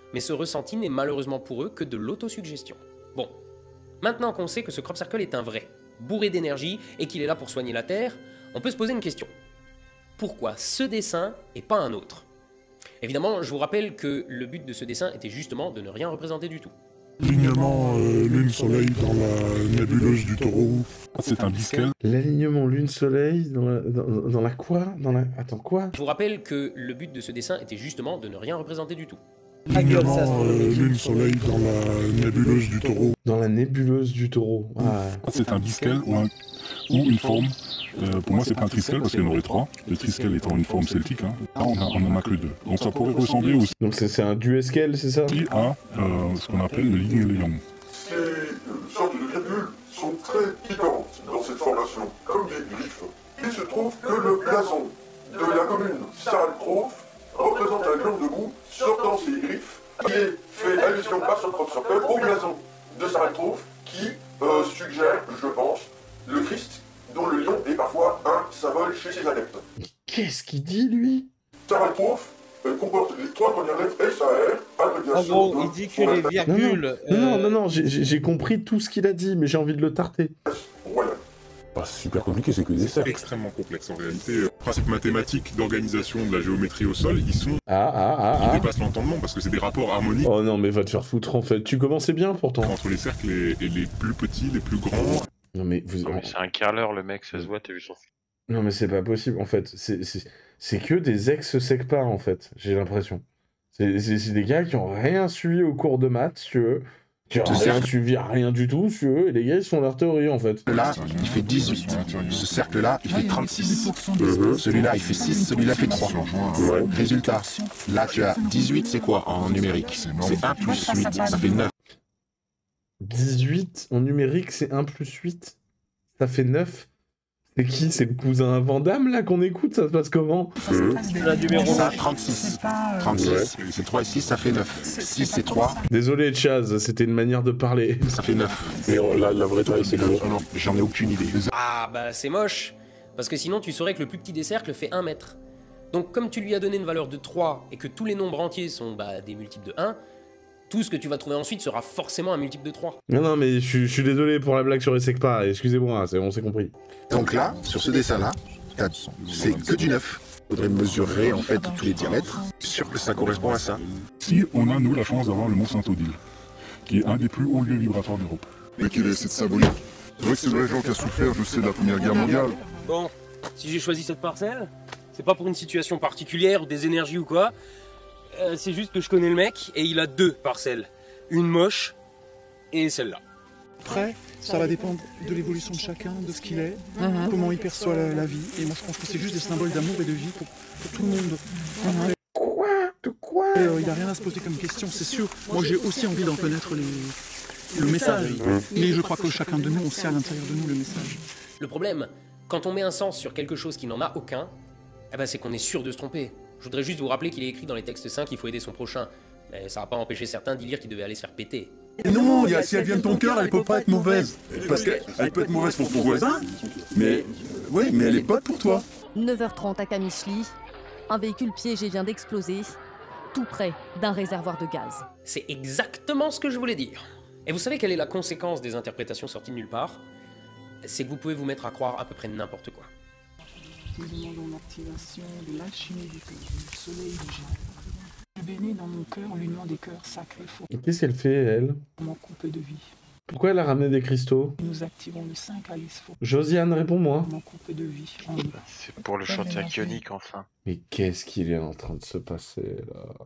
mais ce ressenti n'est malheureusement pour eux que de l'autosuggestion. Bon, maintenant qu'on sait que ce crop circle est un vrai, bourré d'énergie et qu'il est là pour soigner la Terre, on peut se poser une question. Pourquoi ce dessin et pas un autre? Évidemment, je vous rappelle que le but de ce dessin était justement de ne rien représenter du tout. L'alignement euh, Lune-Soleil dans la nébuleuse du Taureau, c'est un bisquel. L'alignement Lune-Soleil dans la, dans, dans la quoi dans la... Attends, quoi? Je vous rappelle que le but de ce dessin était justement de ne rien représenter du tout. L'alignement euh, Lune-Soleil dans la nébuleuse du Taureau. Dans la nébuleuse du Taureau. Ah. C'est un bisquel ou, un, ou une forme. Euh, pour moi, c'est pas un triskel parce qu'il y en aurait trois. Le triskel étant une forme celtique. Hein. Là, on en a que deux. Donc ça pourrait ressembler aussi. Donc c'est un duesquel, c'est ça? À euh, ce qu'on appelle le yin et le yang. Ces sortes de tribules sont très différentes dans cette formation, comme des griffes. Il se trouve que le blason de la commune Saraltrophe représente un lion debout sortant ses griffes, qui fait allusion par son crop circle au blason de Saraltrophe, qui euh, suggère, je pense, le Christ, dont le lion est parfois un symbole chez ses adeptes. Qu'est-ce qu'il dit, lui? Saraltrophe euh, comporte les trois premières lettres S A R, abréviation En gros, de... il dit que les virgules... Non, non, euh, non, non, non, j'ai compris tout ce qu'il a dit, mais j'ai envie de le tarter. Pas super compliqué, c'est que des cercles. Extrêmement complexe en réalité. Les principes mathématiques d'organisation de la géométrie au sol, ils sont... Ah, ah, ah, Ils ah. dépassent l'entendement parce que c'est des rapports harmoniques. Oh non, mais va te faire foutre, en fait. Tu commençais bien, pourtant. Entre les cercles et, et les plus petits, les plus grands. Non, mais vous... Non, mais c'est un carleur, le mec, ça se voit, t'as vu son film. Non, mais c'est pas possible, en fait. C'est que des ex-secpas, en fait, j'ai l'impression. C'est des gars qui ont rien suivi au cours de maths, si tu veux. Qui ont rien suivi à rien du tout, si tu veux, et les gars, ils sont leur théorie, en fait. Là, il fait dix-huit. Ce cercle-là, il fait trente-six. Mmh. Celui-là, il fait six, celui-là fait trois. Ouais. Résultat, là, tu as dix-huit, c'est quoi en numérique? C'est un plus huit, ça fait neuf. dix-huit en numérique, c'est un plus huit. Ça fait neuf. C'est qui? C'est le cousin à Vandame, là, qu'on écoute? Ça se passe comment? Mmh. Ça, trente-six. trente-six. C'est trois et six, ça fait neuf. six et trois. Désolé, Chaz, c'était une manière de parler. Ça fait neuf. Mais la, la vraie taille, c'est non, non, j'en ai aucune idée. Ah bah c'est moche, parce que sinon tu saurais que le plus petit des cercles fait un mètre. Donc comme tu lui as donné une valeur de trois et que tous les nombres entiers sont bah, des multiples de un, tout ce que tu vas trouver ensuite sera forcément un multiple de trois. Non, non, mais je, je suis désolé pour la blague sur les secpas, excusez-moi, on s'est compris. Donc là, sur ce dessin-là, c'est que du neuf. Il faudrait mesurer en fait tous les diamètres. Je suis sûr que ça correspond à ça. Si on a, nous, la chance d'avoir le mont Saint-Odile, qui est un des plus hauts lieux vibratoires d'Europe. Mais quelle est cette symbolique? C'est vrai que c'est une région qui a souffert, je sais, de la Première Guerre mondiale. Bon, si j'ai choisi cette parcelle, c'est pas pour une situation particulière ou des énergies ou quoi. Euh, c'est juste que je connais le mec et il a deux parcelles. Une moche et celle-là. Après, ça va dépendre de l'évolution de chacun, de ce qu'il est, Mhm. comment il perçoit la, la vie. Et moi, je pense que c'est juste des symboles d'amour et de vie pour, pour tout le monde. Après, quoi De quoi euh, Il n'a rien à se poser comme question, c'est sûr. Moi, j'ai aussi envie d'en connaître les, le message. Mais je crois que chacun de nous, on sait à l'intérieur de nous le message. Le problème, quand on met un sens sur quelque chose qui n'en a aucun, eh ben c'est qu'on est sûr de se tromper. Je voudrais juste vous rappeler qu'il est écrit dans les textes saints qu'il faut aider son prochain. Mais ça va pas empêcher certains d'y lire qu'ils devaient aller se faire péter. Et non, y a, si elle vient de ton cœur, elle peut pas être mauvaise. Parce qu'elle peut être mauvaise pour ton voisin, mais oui, mais elle est pas pour toi. neuf heures trente à Kamichli, un véhicule piégé vient d'exploser, tout près d'un réservoir de gaz. C'est exactement ce que je voulais dire. Et vous savez quelle est la conséquence des interprétations sorties de nulle part? C'est que vous pouvez vous mettre à croire à peu près n'importe quoi. Nous demandons l'activation de l'alchimie du cœur, du soleil du génie. Je bénis dans mon cœur l'union des cœurs sacrés faux. Et qu'est-ce qu'elle fait, elle? Mon couple de vie. Pourquoi elle a ramené des cristaux? Nous activons le cinq calices faux. Josiane, réponds-moi. Mon couple de vie. C'est pour le chantier ionique, enfin. Mais qu'est-ce qu'il est en train de se passer,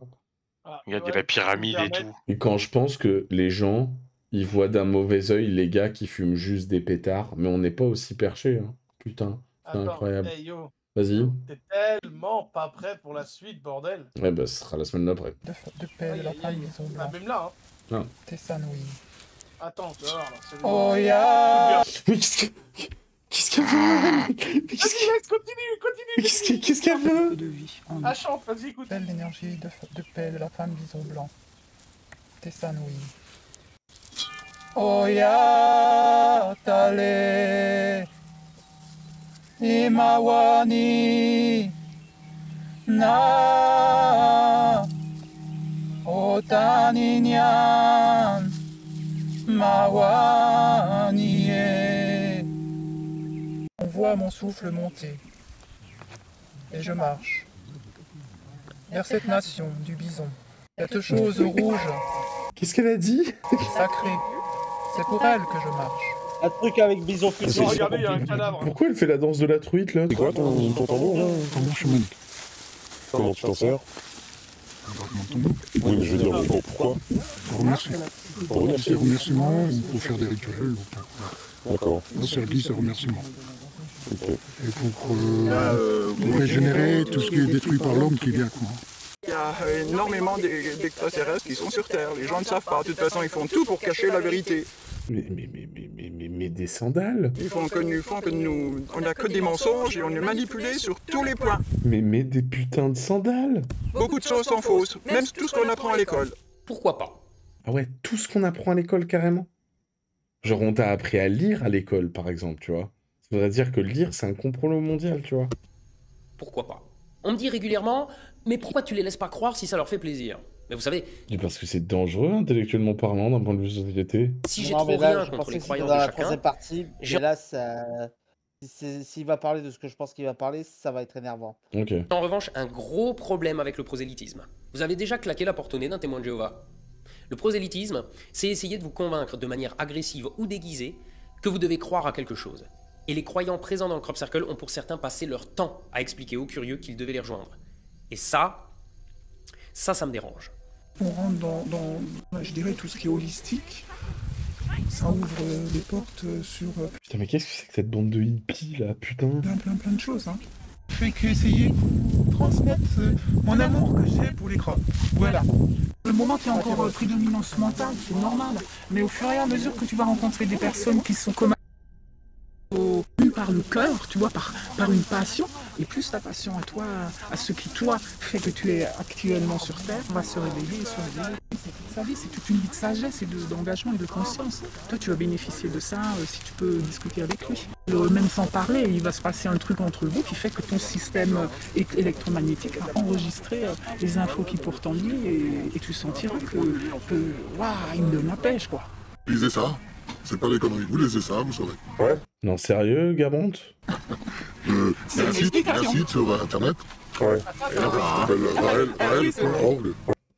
là? Regarde, il y a la pyramide et tout. Et quand je pense que les gens, ils voient d'un mauvais œil les gars qui fument juste des pétards, mais on n'est pas aussi perché, hein. Putain, c'est Attends, incroyable. hey, yo. Vas-y. T'es tellement pas prêt pour la suite, bordel. Ouais, bah, ce sera la semaine d'après. De, de paix, de la trahison Ah, blanche. même là, hein. Ah. Tessanoï. Attends, tu vas voir, là. c'est le- Oh ya. Mais qu'est-ce que... Qu'est-ce qu'elle veut? Vas-y, Lex, continue, continue. Qu'est-ce qu'elle qu'est-ce qu'elle veut? De vie. Ah, chante, vas-y, écoute. Belle l'énergie de, de paix de la femme bison blanc. Tessanoï. Oh ya tale. Imawani. Na. Oh Taninian Mawaniye. On voit mon souffle monter. Et je marche vers cette nation du bison. Cette chose rouge. Qu'est-ce qu'elle a dit? Sacrée. C'est pour elle que je marche. Un truc avec bison fusil. Regardez, il y a un cadavre. Pourquoi elle fait la danse de la truite là? C'est quoi ton, ton tambour là? Tambour chamanique. Comment tu t'en sers? Oui, mais je veux dire, bon, pourquoi? Pour remercier. Pour remercier. C'est remerciements ou pour faire des rituels. D'accord. Là, c'est l'église, c'est remerciements. Okay. Et pour, euh, pour régénérer tout ce qui est détruit par l'homme qui vient, quoi. Il y a énormément d'extraterrestres qui sont sur Terre. Les gens ne savent pas. De toute façon, ils font tout pour cacher la vérité. Mais, mais, mais, mais, mais, mais, mais des sandales? Ils font que nous, font que nous, on n'a que des mensonges et on est manipulé sur tous les points. Mais, mais des putains de sandales? Beaucoup de choses sont fausses, même tout ce qu'on apprend à l'école. Pourquoi pas? Ah ouais, tout ce qu'on apprend à l'école carrément? Genre on t'a appris à lire à l'école par exemple, tu vois. Ça voudrait dire que lire c'est un complot mondial, tu vois. Pourquoi pas? On me dit régulièrement, mais pourquoi tu les laisses pas croire si ça leur fait plaisir? Mais vous savez... Et parce que c'est dangereux intellectuellement parlant d'un point de vue société. Si j'ai Non, trop mais là, rien je contre pensais les que croyances c'était de dans la chacun... troisième partie, j'ai- mais là, ça... si c'est- s'il va parler de ce que je pense qu'il va parler, ça va être énervant. Ok. En revanche, un gros problème avec le prosélytisme. Vous avez déjà claqué la porte au nez d'un témoin de Jéhovah. Le prosélytisme, c'est essayer de vous convaincre de manière agressive ou déguisée que vous devez croire à quelque chose. Et les croyants présents dans le crop circle ont pour certains passé leur temps à expliquer aux curieux qu'ils devaient les rejoindre. Et ça, ça, ça me dérange. On rentre dans, dans, je dirais, tout ce qui est holistique. Ça ouvre euh, des portes euh, sur euh, Putain mais qu'est-ce que c'est que cette bande de hippies là, putain? plein, plein, plein de choses. Hein. Je fais qu'essayer de vous transmettre euh, mon amour que j'ai pour les crops. Voilà. Le moment qui est encore euh, prédominance mentale, c'est normal. Mais au fur et à mesure que tu vas rencontrer des personnes qui sont comme au- par le cœur, tu vois, par, par une passion, et plus ta passion à toi, à ce qui toi fait que tu es actuellement sur Terre, va se réveiller, se réveiller. Vous savez, c'est toute une vie de sagesse et de- d'engagement et de conscience. Toi, tu vas bénéficier de ça euh, si tu peux discuter avec lui. Le- même sans parler, il va se passer un truc entre vous qui fait que ton système euh, é- électromagnétique va enregistrer euh, les infos qui portent en lui et, et tu sentiras que, que waouh, il me donne la pêche, quoi. Lisez ça, c'est pas des conneries. Vous lisez ça, vous saurez. Ouais. Non sérieux, Gamont? Euh, Il y a un site, il y a un site sur internet. Ouais. Et là, ça s'appelle raël point org.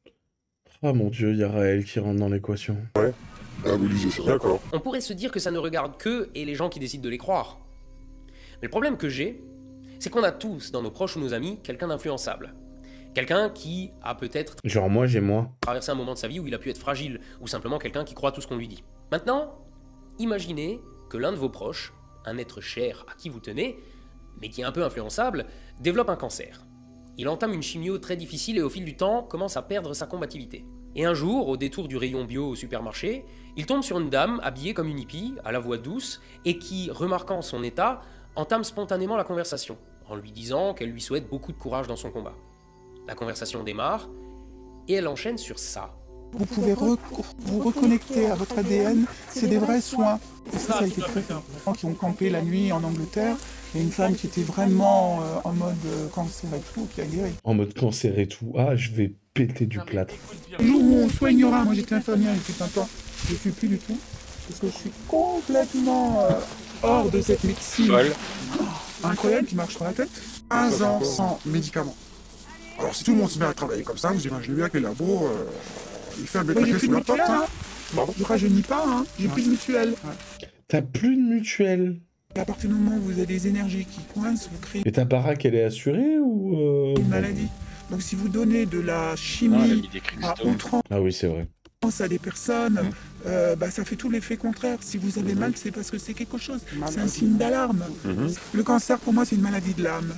Ah mon dieu, il y a Raël qui rentre dans l'équation. Ouais. Là, vous lisez ça. D'accord. On pourrait se dire que ça ne regarde que et les gens qui décident de les croire. Mais le problème que j'ai, c'est qu'on a tous, dans nos proches ou nos amis, quelqu'un d'influençable. Quelqu'un qui a peut-être Genre moi j'ai moi. traversé un moment de sa vie où il a pu être fragile, ou simplement quelqu'un qui croit tout ce qu'on lui dit. Maintenant, imaginez que l'un de vos proches, un être cher à qui vous tenez, mais qui est un peu influençable, développe un cancer. Il entame une chimio très difficile et au fil du temps commence à perdre sa combativité. Et un jour, au détour du rayon bio au supermarché, il tombe sur une dame habillée comme une hippie, à la voix douce, et qui, remarquant son état, entame spontanément la conversation, en lui disant qu'elle lui souhaite beaucoup de courage dans son combat. La conversation démarre, et elle enchaîne sur ça. Vous pouvez re- vous reconnecter à votre A D N, c'est des vrais soins. Et ça, ça a été très des gens qui ont campé la nuit en Angleterre. Il y a une femme qui était vraiment euh, en mode euh, cancer et tout, qui a guéri. En mode cancer et tout. Ah, je vais péter du plâtre. Le jour où on soignera, moi j'étais infirmière il y a un temps, je ne suis plus du tout, parce que je suis complètement euh, hors de cette médecine. Oh, incroyable qui marche sur la tête. quinze ans sans médicaments. Alors si tout le monde se met à travailler comme ça, vous imaginez bien que les labos, euh, il fait un bêta sous la porte. Hein. Je rajeunis pas, hein. J'ai plus de mutuelle. T'as plus de mutuelle? Et à partir du moment où vous avez des énergies qui coincent, vous créez Et ta baraque elle est assurée ou... euh, une maladie. Donc si vous donnez de la chimie à outrance Ah oui c'est vrai. à des personnes, euh, bah, ça fait tout l'effet contraire. Si vous avez mal, c'est parce que c'est quelque chose. C'est un signe d'alarme. Mhm. Le cancer, pour moi, c'est une maladie de l'âme.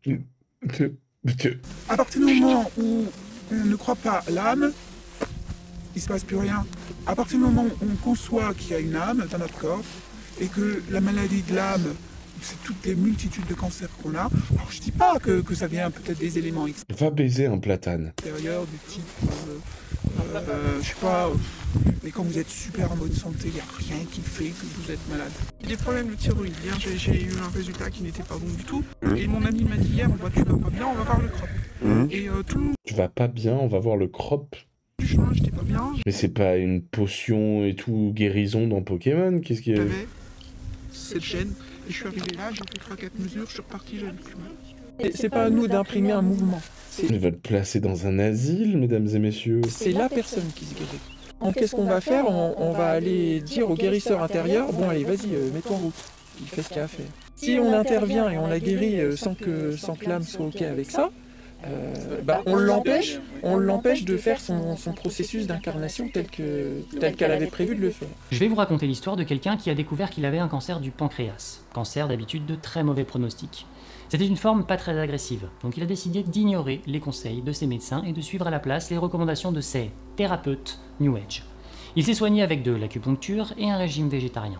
Que- À partir du moment où on ne croit pas à l'âme, il se passe plus rien. À partir du moment où on conçoit qu'il y a une âme dans notre corps et que la maladie de l'âme, c'est toutes les multitudes de cancers qu'on a. Alors je dis pas que, que ça vient peut-être des éléments Va baiser un platane. extérieurs du type, euh, euh, je sais pas, euh, mais quand vous êtes super en bonne santé, il n'y a rien qui fait que vous êtes malade. Des problèmes de thyroïde. Hier, j'ai- j'ai eu un résultat qui n'était pas bon du tout. Et mon ami m'a dit hier, on voit que tu vas pas bien, on va voir le crop. Mhm. Et euh, tout le monde Tu vas pas bien, on va voir le crop. du chemin, j'étais pas bien. Mais c'est pas une potion et tout guérison dans Pokémon, qu'est-ce qu'il y a? J'avais cette chaîne, et je suis arrivé là, j'ai fait trois quatre mesures, je suis reparti, j'avais plus mal. C'est pas à nous d'imprimer un mouvement. Il va te placer dans un asile, mesdames et messieurs. C'est la personne qui se guérit. Donc qu'est-ce qu'on va faire? on, on va aller dire au guérisseur intérieur, bon allez vas-y, euh, mets-toi en route. Il fait ce qu'il a à faire. Si on intervient et on la guérit euh, sans que, sans que l'âme soit ok avec ça, euh, bah, on l'empêche on l'empêche de faire son, son processus d'incarnation tel que tel qu'elle avait prévu de le faire. Je vais vous raconter l'histoire de quelqu'un qui a découvert qu'il avait un cancer du pancréas. Cancer d'habitude de très mauvais pronostic. C'était une forme pas très agressive, donc il a décidé d'ignorer les conseils de ses médecins et de suivre à la place les recommandations de ses thérapeutes New Age. Il s'est soigné avec de l'acupuncture et un régime végétarien.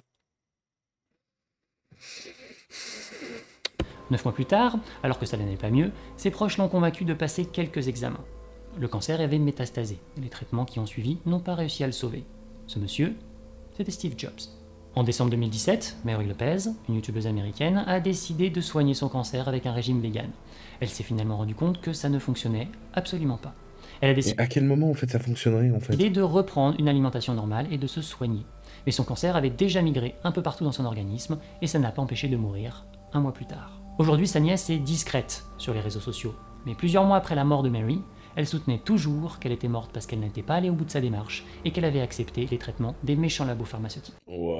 Neuf mois plus tard, alors que ça n'allait pas mieux, ses proches l'ont convaincu de passer quelques examens. Le cancer avait métastasé, et les traitements qui ont suivi n'ont pas réussi à le sauver. Ce monsieur, c'était Steve Jobs. En décembre deux mille dix-sept, Mary Lopez, une youtubeuse américaine, a décidé de soigner son cancer avec un régime vegan. Elle s'est finalement rendue compte que ça ne fonctionnait absolument pas. Elle a décidé Et à quel moment en fait ça fonctionnerait en fait? de reprendre une alimentation normale et de se soigner. Mais son cancer avait déjà migré un peu partout dans son organisme et ça n'a pas empêché de mourir un mois plus tard. Aujourd'hui, sa nièce est discrète sur les réseaux sociaux, mais plusieurs mois après la mort de Mary, elle soutenait toujours qu'elle était morte parce qu'elle n'était pas allée au bout de sa démarche et qu'elle avait accepté les traitements des méchants labos pharmaceutiques.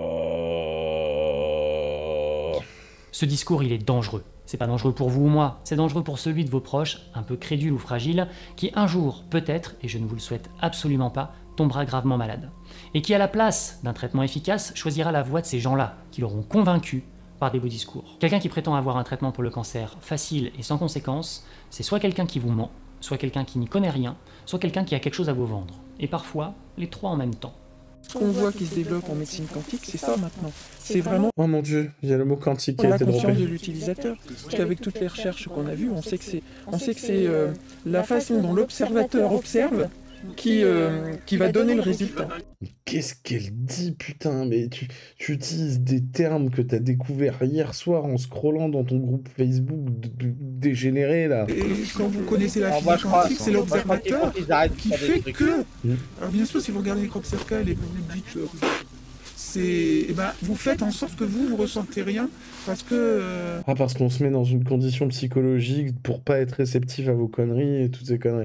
Wow. Ce discours, il est dangereux. C'est pas dangereux pour vous ou moi, c'est dangereux pour celui de vos proches, un peu crédules ou fragiles, qui un jour, peut-être, et je ne vous le souhaite absolument pas, tombera gravement malade. Et qui, à la place d'un traitement efficace, choisira la voie de ces gens-là, qui l'auront convaincu par des beaux discours. Quelqu'un qui prétend avoir un traitement pour le cancer facile et sans conséquences, c'est soit quelqu'un qui vous ment, soit quelqu'un qui n'y connaît rien, soit quelqu'un qui a quelque chose à vous vendre. Et parfois, les trois en même temps. Ce qu'on voit qui se développe en médecine quantique, c'est ça maintenant. C'est vraiment Oh mon dieu, il y a le mot quantique qui a la été conscience droppé. de l'utilisateur. Parce qu'avec toutes les recherches qu'on a vues, on sait que c'est on sait que c'est euh, la façon dont l'observateur observe qui, euh, qui va donner le résultat. Qu'est-ce qu'elle dit, putain? Mais tu, tu utilises des termes que t'as découverts hier soir en scrollant dans ton groupe Facebook d- d- dégénéré, là. Et quand vous connaissez la Alors, physique moi, je crois- quantique, c'est moi, je crois l'observateur qu'il faut qu'ils arrêtent de qui faire des fait trucs. que... Mm. Alors bien sûr, si vous regardez les crop circles et que vous dites... euh, c'est... eh ben, vous faites en sorte que vous, vous ressentez rien, parce que... euh, Ah, parce qu'on se met dans une condition psychologique pour pas être réceptif à vos conneries et toutes ces conneries.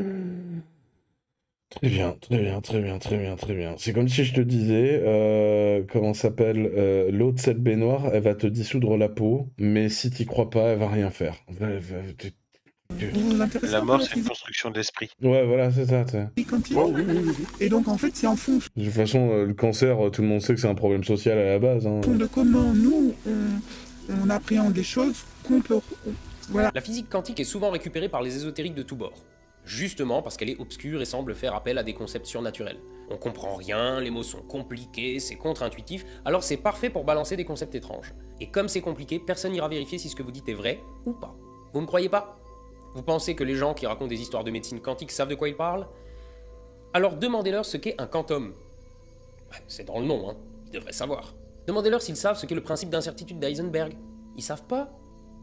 Très bien, très bien, très bien, très bien, très bien. C'est comme si je te disais, euh, comment s'appelle, euh, l'eau de cette baignoire, elle va te dissoudre la peau, mais si t'y crois pas, elle va rien faire. Elle va- tu- tu- vous vous intéressez La un peu à mort, la c'est une physique construction de l'esprit. Ouais, voilà, c'est ça. t'sais. quantique. Et donc en fait, c'est en fonction De toute façon, euh, le cancer, euh, tout le monde sait que c'est un problème social à la base. Hein. de comment nous, on, on appréhende les choses, qu'on peut... Voilà. La physique quantique est souvent récupérée par les ésotériques de tous bords. Justement parce qu'elle est obscure et semble faire appel à des concepts surnaturels. On comprend rien, les mots sont compliqués, c'est contre-intuitif, alors c'est parfait pour balancer des concepts étranges. Et comme c'est compliqué, personne n'ira vérifier si ce que vous dites est vrai ou pas. Vous me croyez pas? Vous pensez que les gens qui racontent des histoires de médecine quantique savent de quoi ils parlent? Alors demandez-leur ce qu'est un quantum. C'est dans le nom, hein, ils devraient savoir. Demandez-leur s'ils savent ce qu'est le principe d'incertitude d'Heisenberg. Ils savent pas?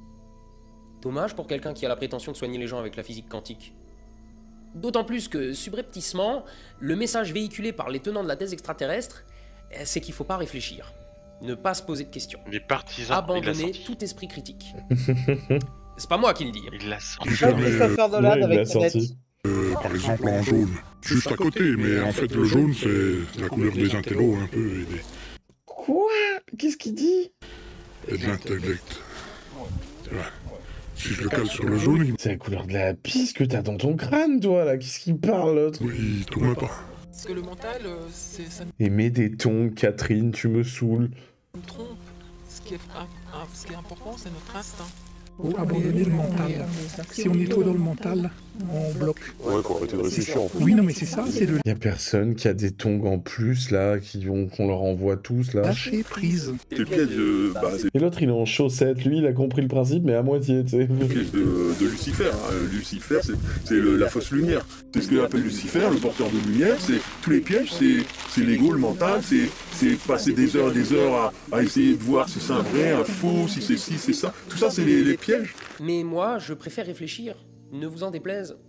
Dommage pour quelqu'un qui a la prétention de soigner les gens avec la physique quantique. D'autant plus que, subrepticement, le message véhiculé par les tenants de la thèse extraterrestre, eh, c'est qu'il faut pas réfléchir. Ne pas se poser de questions. Les partisans, il l'a Abandonner senti. tout esprit critique. C'est pas moi qui le dis. Il l'a senti. J'ai jamais, Christopher Nolan Ouais, il avec l'a sa sorti. euh, par exemple, en jaune. Juste à côté, mais en fait, le jaune, c'est la couleur des intellos un peu, et, des- Quoi? Qu'est-ce qu'il dit? et de l'intellect. Ouais. Si je le cale sur le jaune, il... C'est la couleur de la pisse que t'as dans ton crâne, toi, là. Qu'est-ce qu'il parle, l'autre? Oui, il tourne pas. Parce que le mental, euh, c'est, ça Et mets des tons, Catherine, tu me saoules. nous trompe. Ce qui est, un- un- ce qui est important, c'est notre instinct. Faut abandonner le mental. Si on est trop dans le mental, on bloque. Ouais, faut arrêter de réfléchir en fait. Oui, non, mais c'est ça, c'est de Y a personne qui a des tongs en plus, là, qui vont, qu'on leur envoie tous, là. lâcher prise. C'est le piège, euh, bah, c'est Et l'autre, il est en chaussettes. Lui, il a compris le principe, mais à moitié, tu sais. le piège de, de Lucifer. hein. Lucifer, c'est c'est le- la fausse lumière. C'est ce que appelle Lucifer, le porteur de lumière. C'est tous les pièges, c'est c'est l'ego, le mental. C'est c'est passer des heures et des heures à, à essayer de voir si c'est un vrai, un faux, si c'est ci, c'est ça. Tout ça, c'est les, les pièges. Mais moi, je préfère réfléchir. Ne vous en déplaise.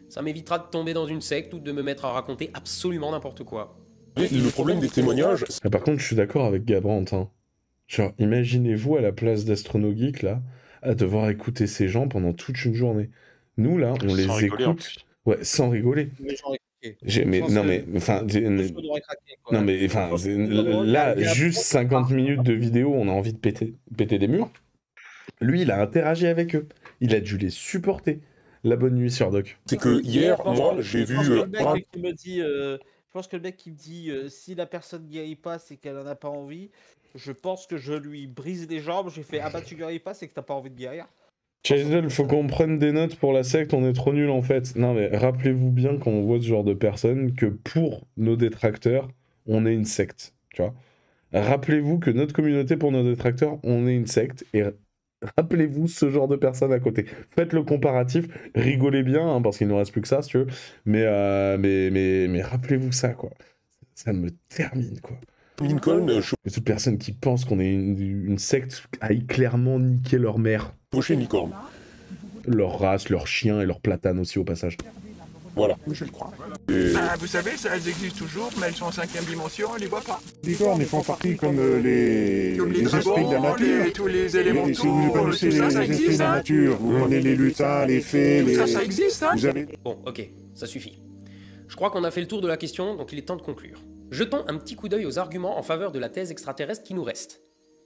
Ça m'évitera de tomber dans une secte ou de me mettre à raconter absolument n'importe quoi. Le problème des témoignages... Ah, par contre, je suis d'accord avec Gabrant. Hein. Genre, imaginez-vous à la place d'Astronogeek, là, à devoir écouter ces gens pendant toute une journée. Nous, là, on Sans les rigoler, en écoute... Ouais, sans rigoler. Mais j'aurais craqué. J'ai- Mais pense non, que- mais... Enfin, j'ai- je pense qu'on aurait craqué, quoi. non, mais enfin, c'est- Il y a- là, il y a- juste cinquante minutes de vidéo, on a envie de péter, péter des murs. Lui, il a interagi avec eux. Il a dû les supporter. La bonne nuit, Sir Doc. C'est que hier, Je pense moi, que- j'ai je vu... pense que euh, le mec Brad- qui me dit, euh, je pense que le mec qui me dit euh, si la personne guérit pas, c'est qu'elle en a pas envie. Je pense que je lui brise les jambes. J'ai fait ah bah tu guéris pas, c'est que t'as pas envie de guérir. Chazel, faut qu'on prenne des notes pour la secte, on est trop nuls en fait. Non mais rappelez-vous bien quand on voit ce genre de personnes que pour nos détracteurs, on est une secte, tu vois. Rappelez-vous que notre communauté pour nos détracteurs, on est une secte et rappelez-vous ce genre de personnes à côté. Faites le comparatif, rigolez bien hein, parce qu'il ne nous reste plus que ça si tu veux, mais, euh, mais, mais, mais rappelez-vous ça quoi. Ça me termine quoi. Lincoln, euh, je- Et toute personne qui pense qu'on est une, une secte aille clairement niquer leur mère. Fauché Licorne. Leur race, leur chien et leur platane aussi au passage. Voilà. Je le crois. Et- Ah, vous savez, ça, elles existent toujours, mais elles sont en cinquième dimension, on les voit pas. Les cornes, ils font partie comme euh, les, Comme les les esprits de la dragons, nature. les- tous les Et si élémentaux, vous connaissez tout les, ça, ça les esprits existe, de la hein. nature, vous connaissez les lutins, les fées, Tout les... ça, ça existe, hein. Vous avez... Bon, ok, ça suffit. Je crois qu'on a fait le tour de la question, donc il est temps de conclure. Jetons un petit coup d'œil aux arguments en faveur de la thèse extraterrestre qui nous reste.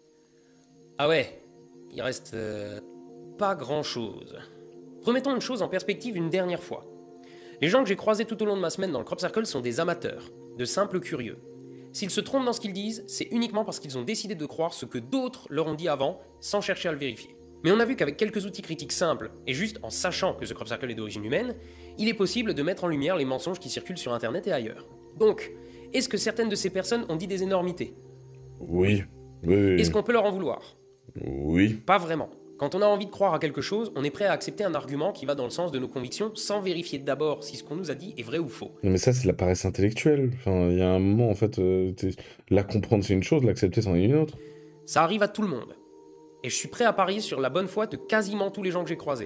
Ah ouais, il reste euh, pas grand-chose. Remettons une chose en perspective une dernière fois. Les gens que j'ai croisés tout au long de ma semaine dans le Crop Circle sont des amateurs, de simples curieux. S'ils se trompent dans ce qu'ils disent, c'est uniquement parce qu'ils ont décidé de croire ce que d'autres leur ont dit avant, sans chercher à le vérifier. Mais on a vu qu'avec quelques outils critiques simples, et juste en sachant que ce Crop Circle est d'origine humaine, il est possible de mettre en lumière les mensonges qui circulent sur Internet et ailleurs. Donc, est-ce que certaines de ces personnes ont dit des énormités? Oui. Oui. oui. Est-ce qu'on peut leur en vouloir? Oui. Pas vraiment. Quand on a envie de croire à quelque chose, on est prêt à accepter un argument qui va dans le sens de nos convictions sans vérifier d'abord si ce qu'on nous a dit est vrai ou faux. Non, mais ça, c'est de la paresse intellectuelle. Enfin, il y a un moment, en fait, euh, t'es- la comprendre, c'est une chose, l'accepter, c'en est une autre. Ça arrive à tout le monde. Et je suis prêt à parier sur la bonne foi de quasiment tous les gens que j'ai croisés.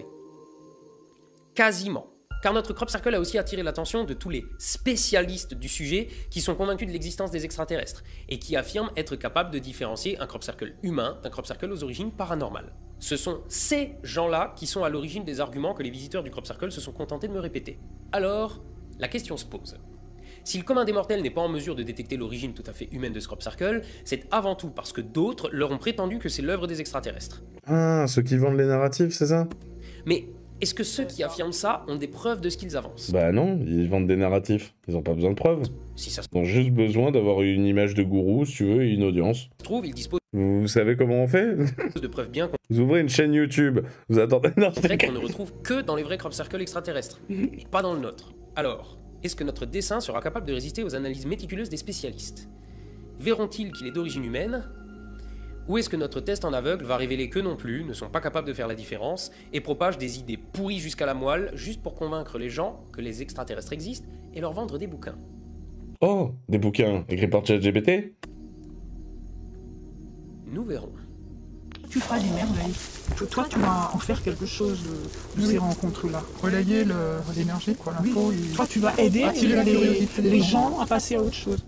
Quasiment. Car notre Crop Circle a aussi attiré l'attention de tous les spécialistes du sujet qui sont convaincus de l'existence des extraterrestres et qui affirment être capables de différencier un Crop Circle humain d'un Crop Circle aux origines paranormales. Ce sont ces gens-là qui sont à l'origine des arguments que les visiteurs du Crop Circle se sont contentés de me répéter. Alors, la question se pose. Si le commun des mortels n'est pas en mesure de détecter l'origine tout à fait humaine de ce Crop Circle, c'est avant tout parce que d'autres leur ont prétendu que c'est l'œuvre des extraterrestres. Ah, ceux qui vendent les narratifs, c'est ça? Mais est-ce que ceux qui affirment ça ont des preuves de ce qu'ils avancent? Bah non, ils vendent des narratifs. Ils ont pas besoin de preuves. Si ça se Ils ont juste besoin d'avoir une image de gourou, si tu veux, et une audience. trouve, ils disposent Vous savez comment on fait? de preuves bien Vous ouvrez une chaîne YouTube, vous attendez... Non, je concrètes qu'on déconne. ne retrouve que dans les vrais Crop Circle extraterrestres, et pas dans le nôtre. Alors, est-ce que notre dessin sera capable de résister aux analyses méticuleuses des spécialistes? Verront-ils qu'il est d'origine humaine? Ou est-ce que notre test en aveugle va révéler qu'eux non plus ne sont pas capables de faire la différence et propagent des idées pourries jusqu'à la moelle juste pour convaincre les gens que les extraterrestres existent et leur vendre des bouquins? Oh, des bouquins écrits par ChatGPT? Nous verrons. Tu feras des merveilles. Toi, toi, tu vas en faire quelque chose de, de ces rencontres-là. Relayer le- l'énergie, quoi, l'info. et- Toi, tu vas aider Attirer la les, curiosité des les gens. gens à passer à autre chose.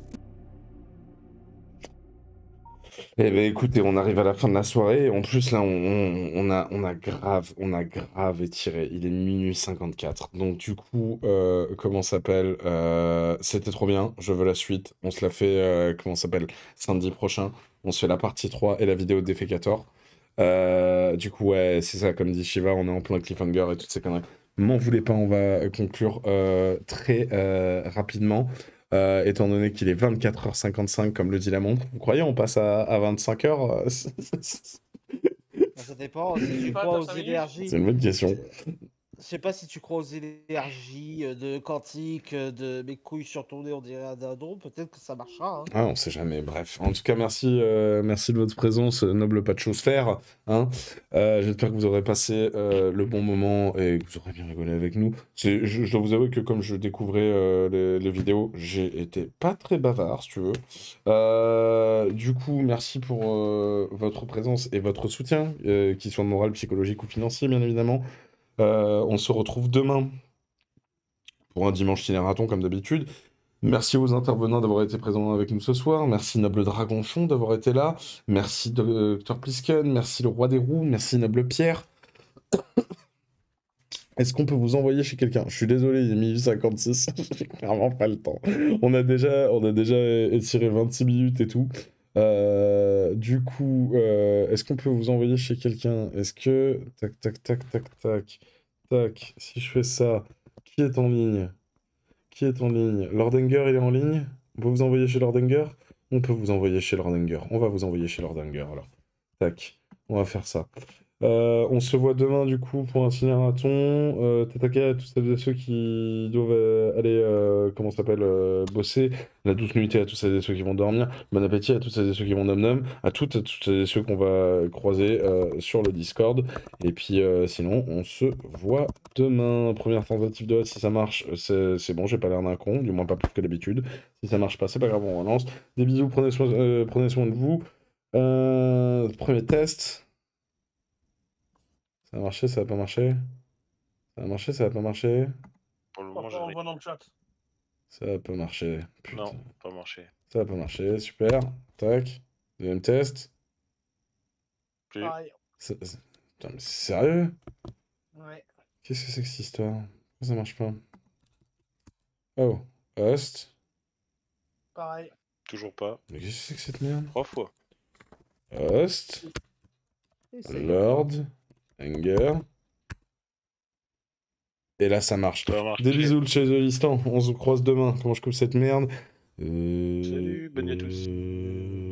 Eh ben écoutez, on arrive à la fin de la soirée. En plus là, on, on- on a, on a grave, on a grave étiré. Il est minuit cinquante-quatre. Donc du coup, euh, comment ça s'appelle euh, c'était trop bien. Je veux la suite. On se la fait, euh, comment ça s'appelle samedi prochain. On se fait la partie trois et la vidéo de Defecator. Euh, du coup, ouais, c'est ça. Comme dit Shiva, on est en plein cliffhanger et toutes ces conneries. M'en voulez pas, on va conclure euh, très euh, rapidement. Euh, étant donné qu'il est vingt-quatre heures cinquante-cinq, comme le dit la montre. Vous croyez on passe à, à vingt-cinq heures? Ça dépend. Si tu crois aux énergies. C'est une bonne question. Je sais pas si tu crois aux énergies euh, de quantique, euh, de mes couilles sur ton nez, on dirait un dindon. Peut-être que ça marchera. Hein. Ah, on sait jamais. Bref. En tout cas, merci, euh, merci de votre présence, euh, noble pas de choses faire. Hein. Euh, J'espère que vous aurez passé euh, le bon moment et que vous aurez bien rigolé avec nous. C'est- Je, je dois vous avouer que comme je découvrais euh, les, les vidéos, j'ai été pas très bavard, si tu veux. Euh, du coup, merci pour euh, votre présence et votre soutien, euh, qu'il soit moral, psychologique ou financier, bien évidemment. Euh, on se retrouve demain pour un dimanche ciné-raton comme d'habitude. Merci aux intervenants d'avoir été présents avec nous ce soir. Merci Noble Dragonchon d'avoir été là. Merci Docteur Plisken. Merci le Roi des Roues. Merci Noble Pierre. Est-ce qu'on peut vous envoyer chez quelqu'un? Je suis désolé, il est minuit cinquante-six, j'ai clairement pas le temps. On a déjà, on a déjà étiré vingt-six minutes et tout. Euh, du coup, euh, est-ce qu'on peut vous envoyer chez quelqu'un? Est-ce que... Tac, tac, tac, tac, tac. Tac, si je fais ça, qui est en ligne? Qui est en ligne? Lordanger, il est en ligne? On peut vous envoyer chez Lordanger? On peut vous envoyer chez Lordanger. On va vous envoyer chez Lordanger, alors. Tac, on va faire ça. Euh, on se voit demain du coup pour un ciné-raton. Euh, Tataka à tous celles et ceux qui doivent euh, aller, euh, comment ça s'appelle, euh, bosser. La douce nuitée à tous celles et ceux qui vont dormir. Bon appétit à tous celles et ceux qui vont nom-nom. À toutes, à toutes celles et ceux qu'on va croiser euh, sur le Discord. Et puis euh, sinon, on se voit demain. Première tentative de hot, si ça marche, c'est bon, j'ai pas l'air d'un con, du moins pas plus que d'habitude. Si ça marche pas, c'est pas grave, on relance. Des bisous, prenez soin, euh, prenez soin de vous. Euh, premier test. Ça a marché, ça a pas marché? Ça a marché, ça a pas marché? Pour le Papa, moment, j'ai on rien. voit dans le chat. Ça a pas marché. Non, pas marché. Ça a pas marché, super. Tac. Deuxième test. Plus. Pareil. C'est- c'est- Putain, mais c'est sérieux? Ouais. Qu'est-ce que c'est que cette histoire? Pourquoi ça marche pas? Oh, host. Pareil. Toujours pas. Mais qu'est-ce que c'est que cette merde? Trois fois. Host. Essaye. Lord. Anger. Et là, ça marche. Ça a marché. Des bisous chez The Listan. On se croise demain. Comment je coupe cette merde? Euh... Salut, bonne nuit à tous. euh,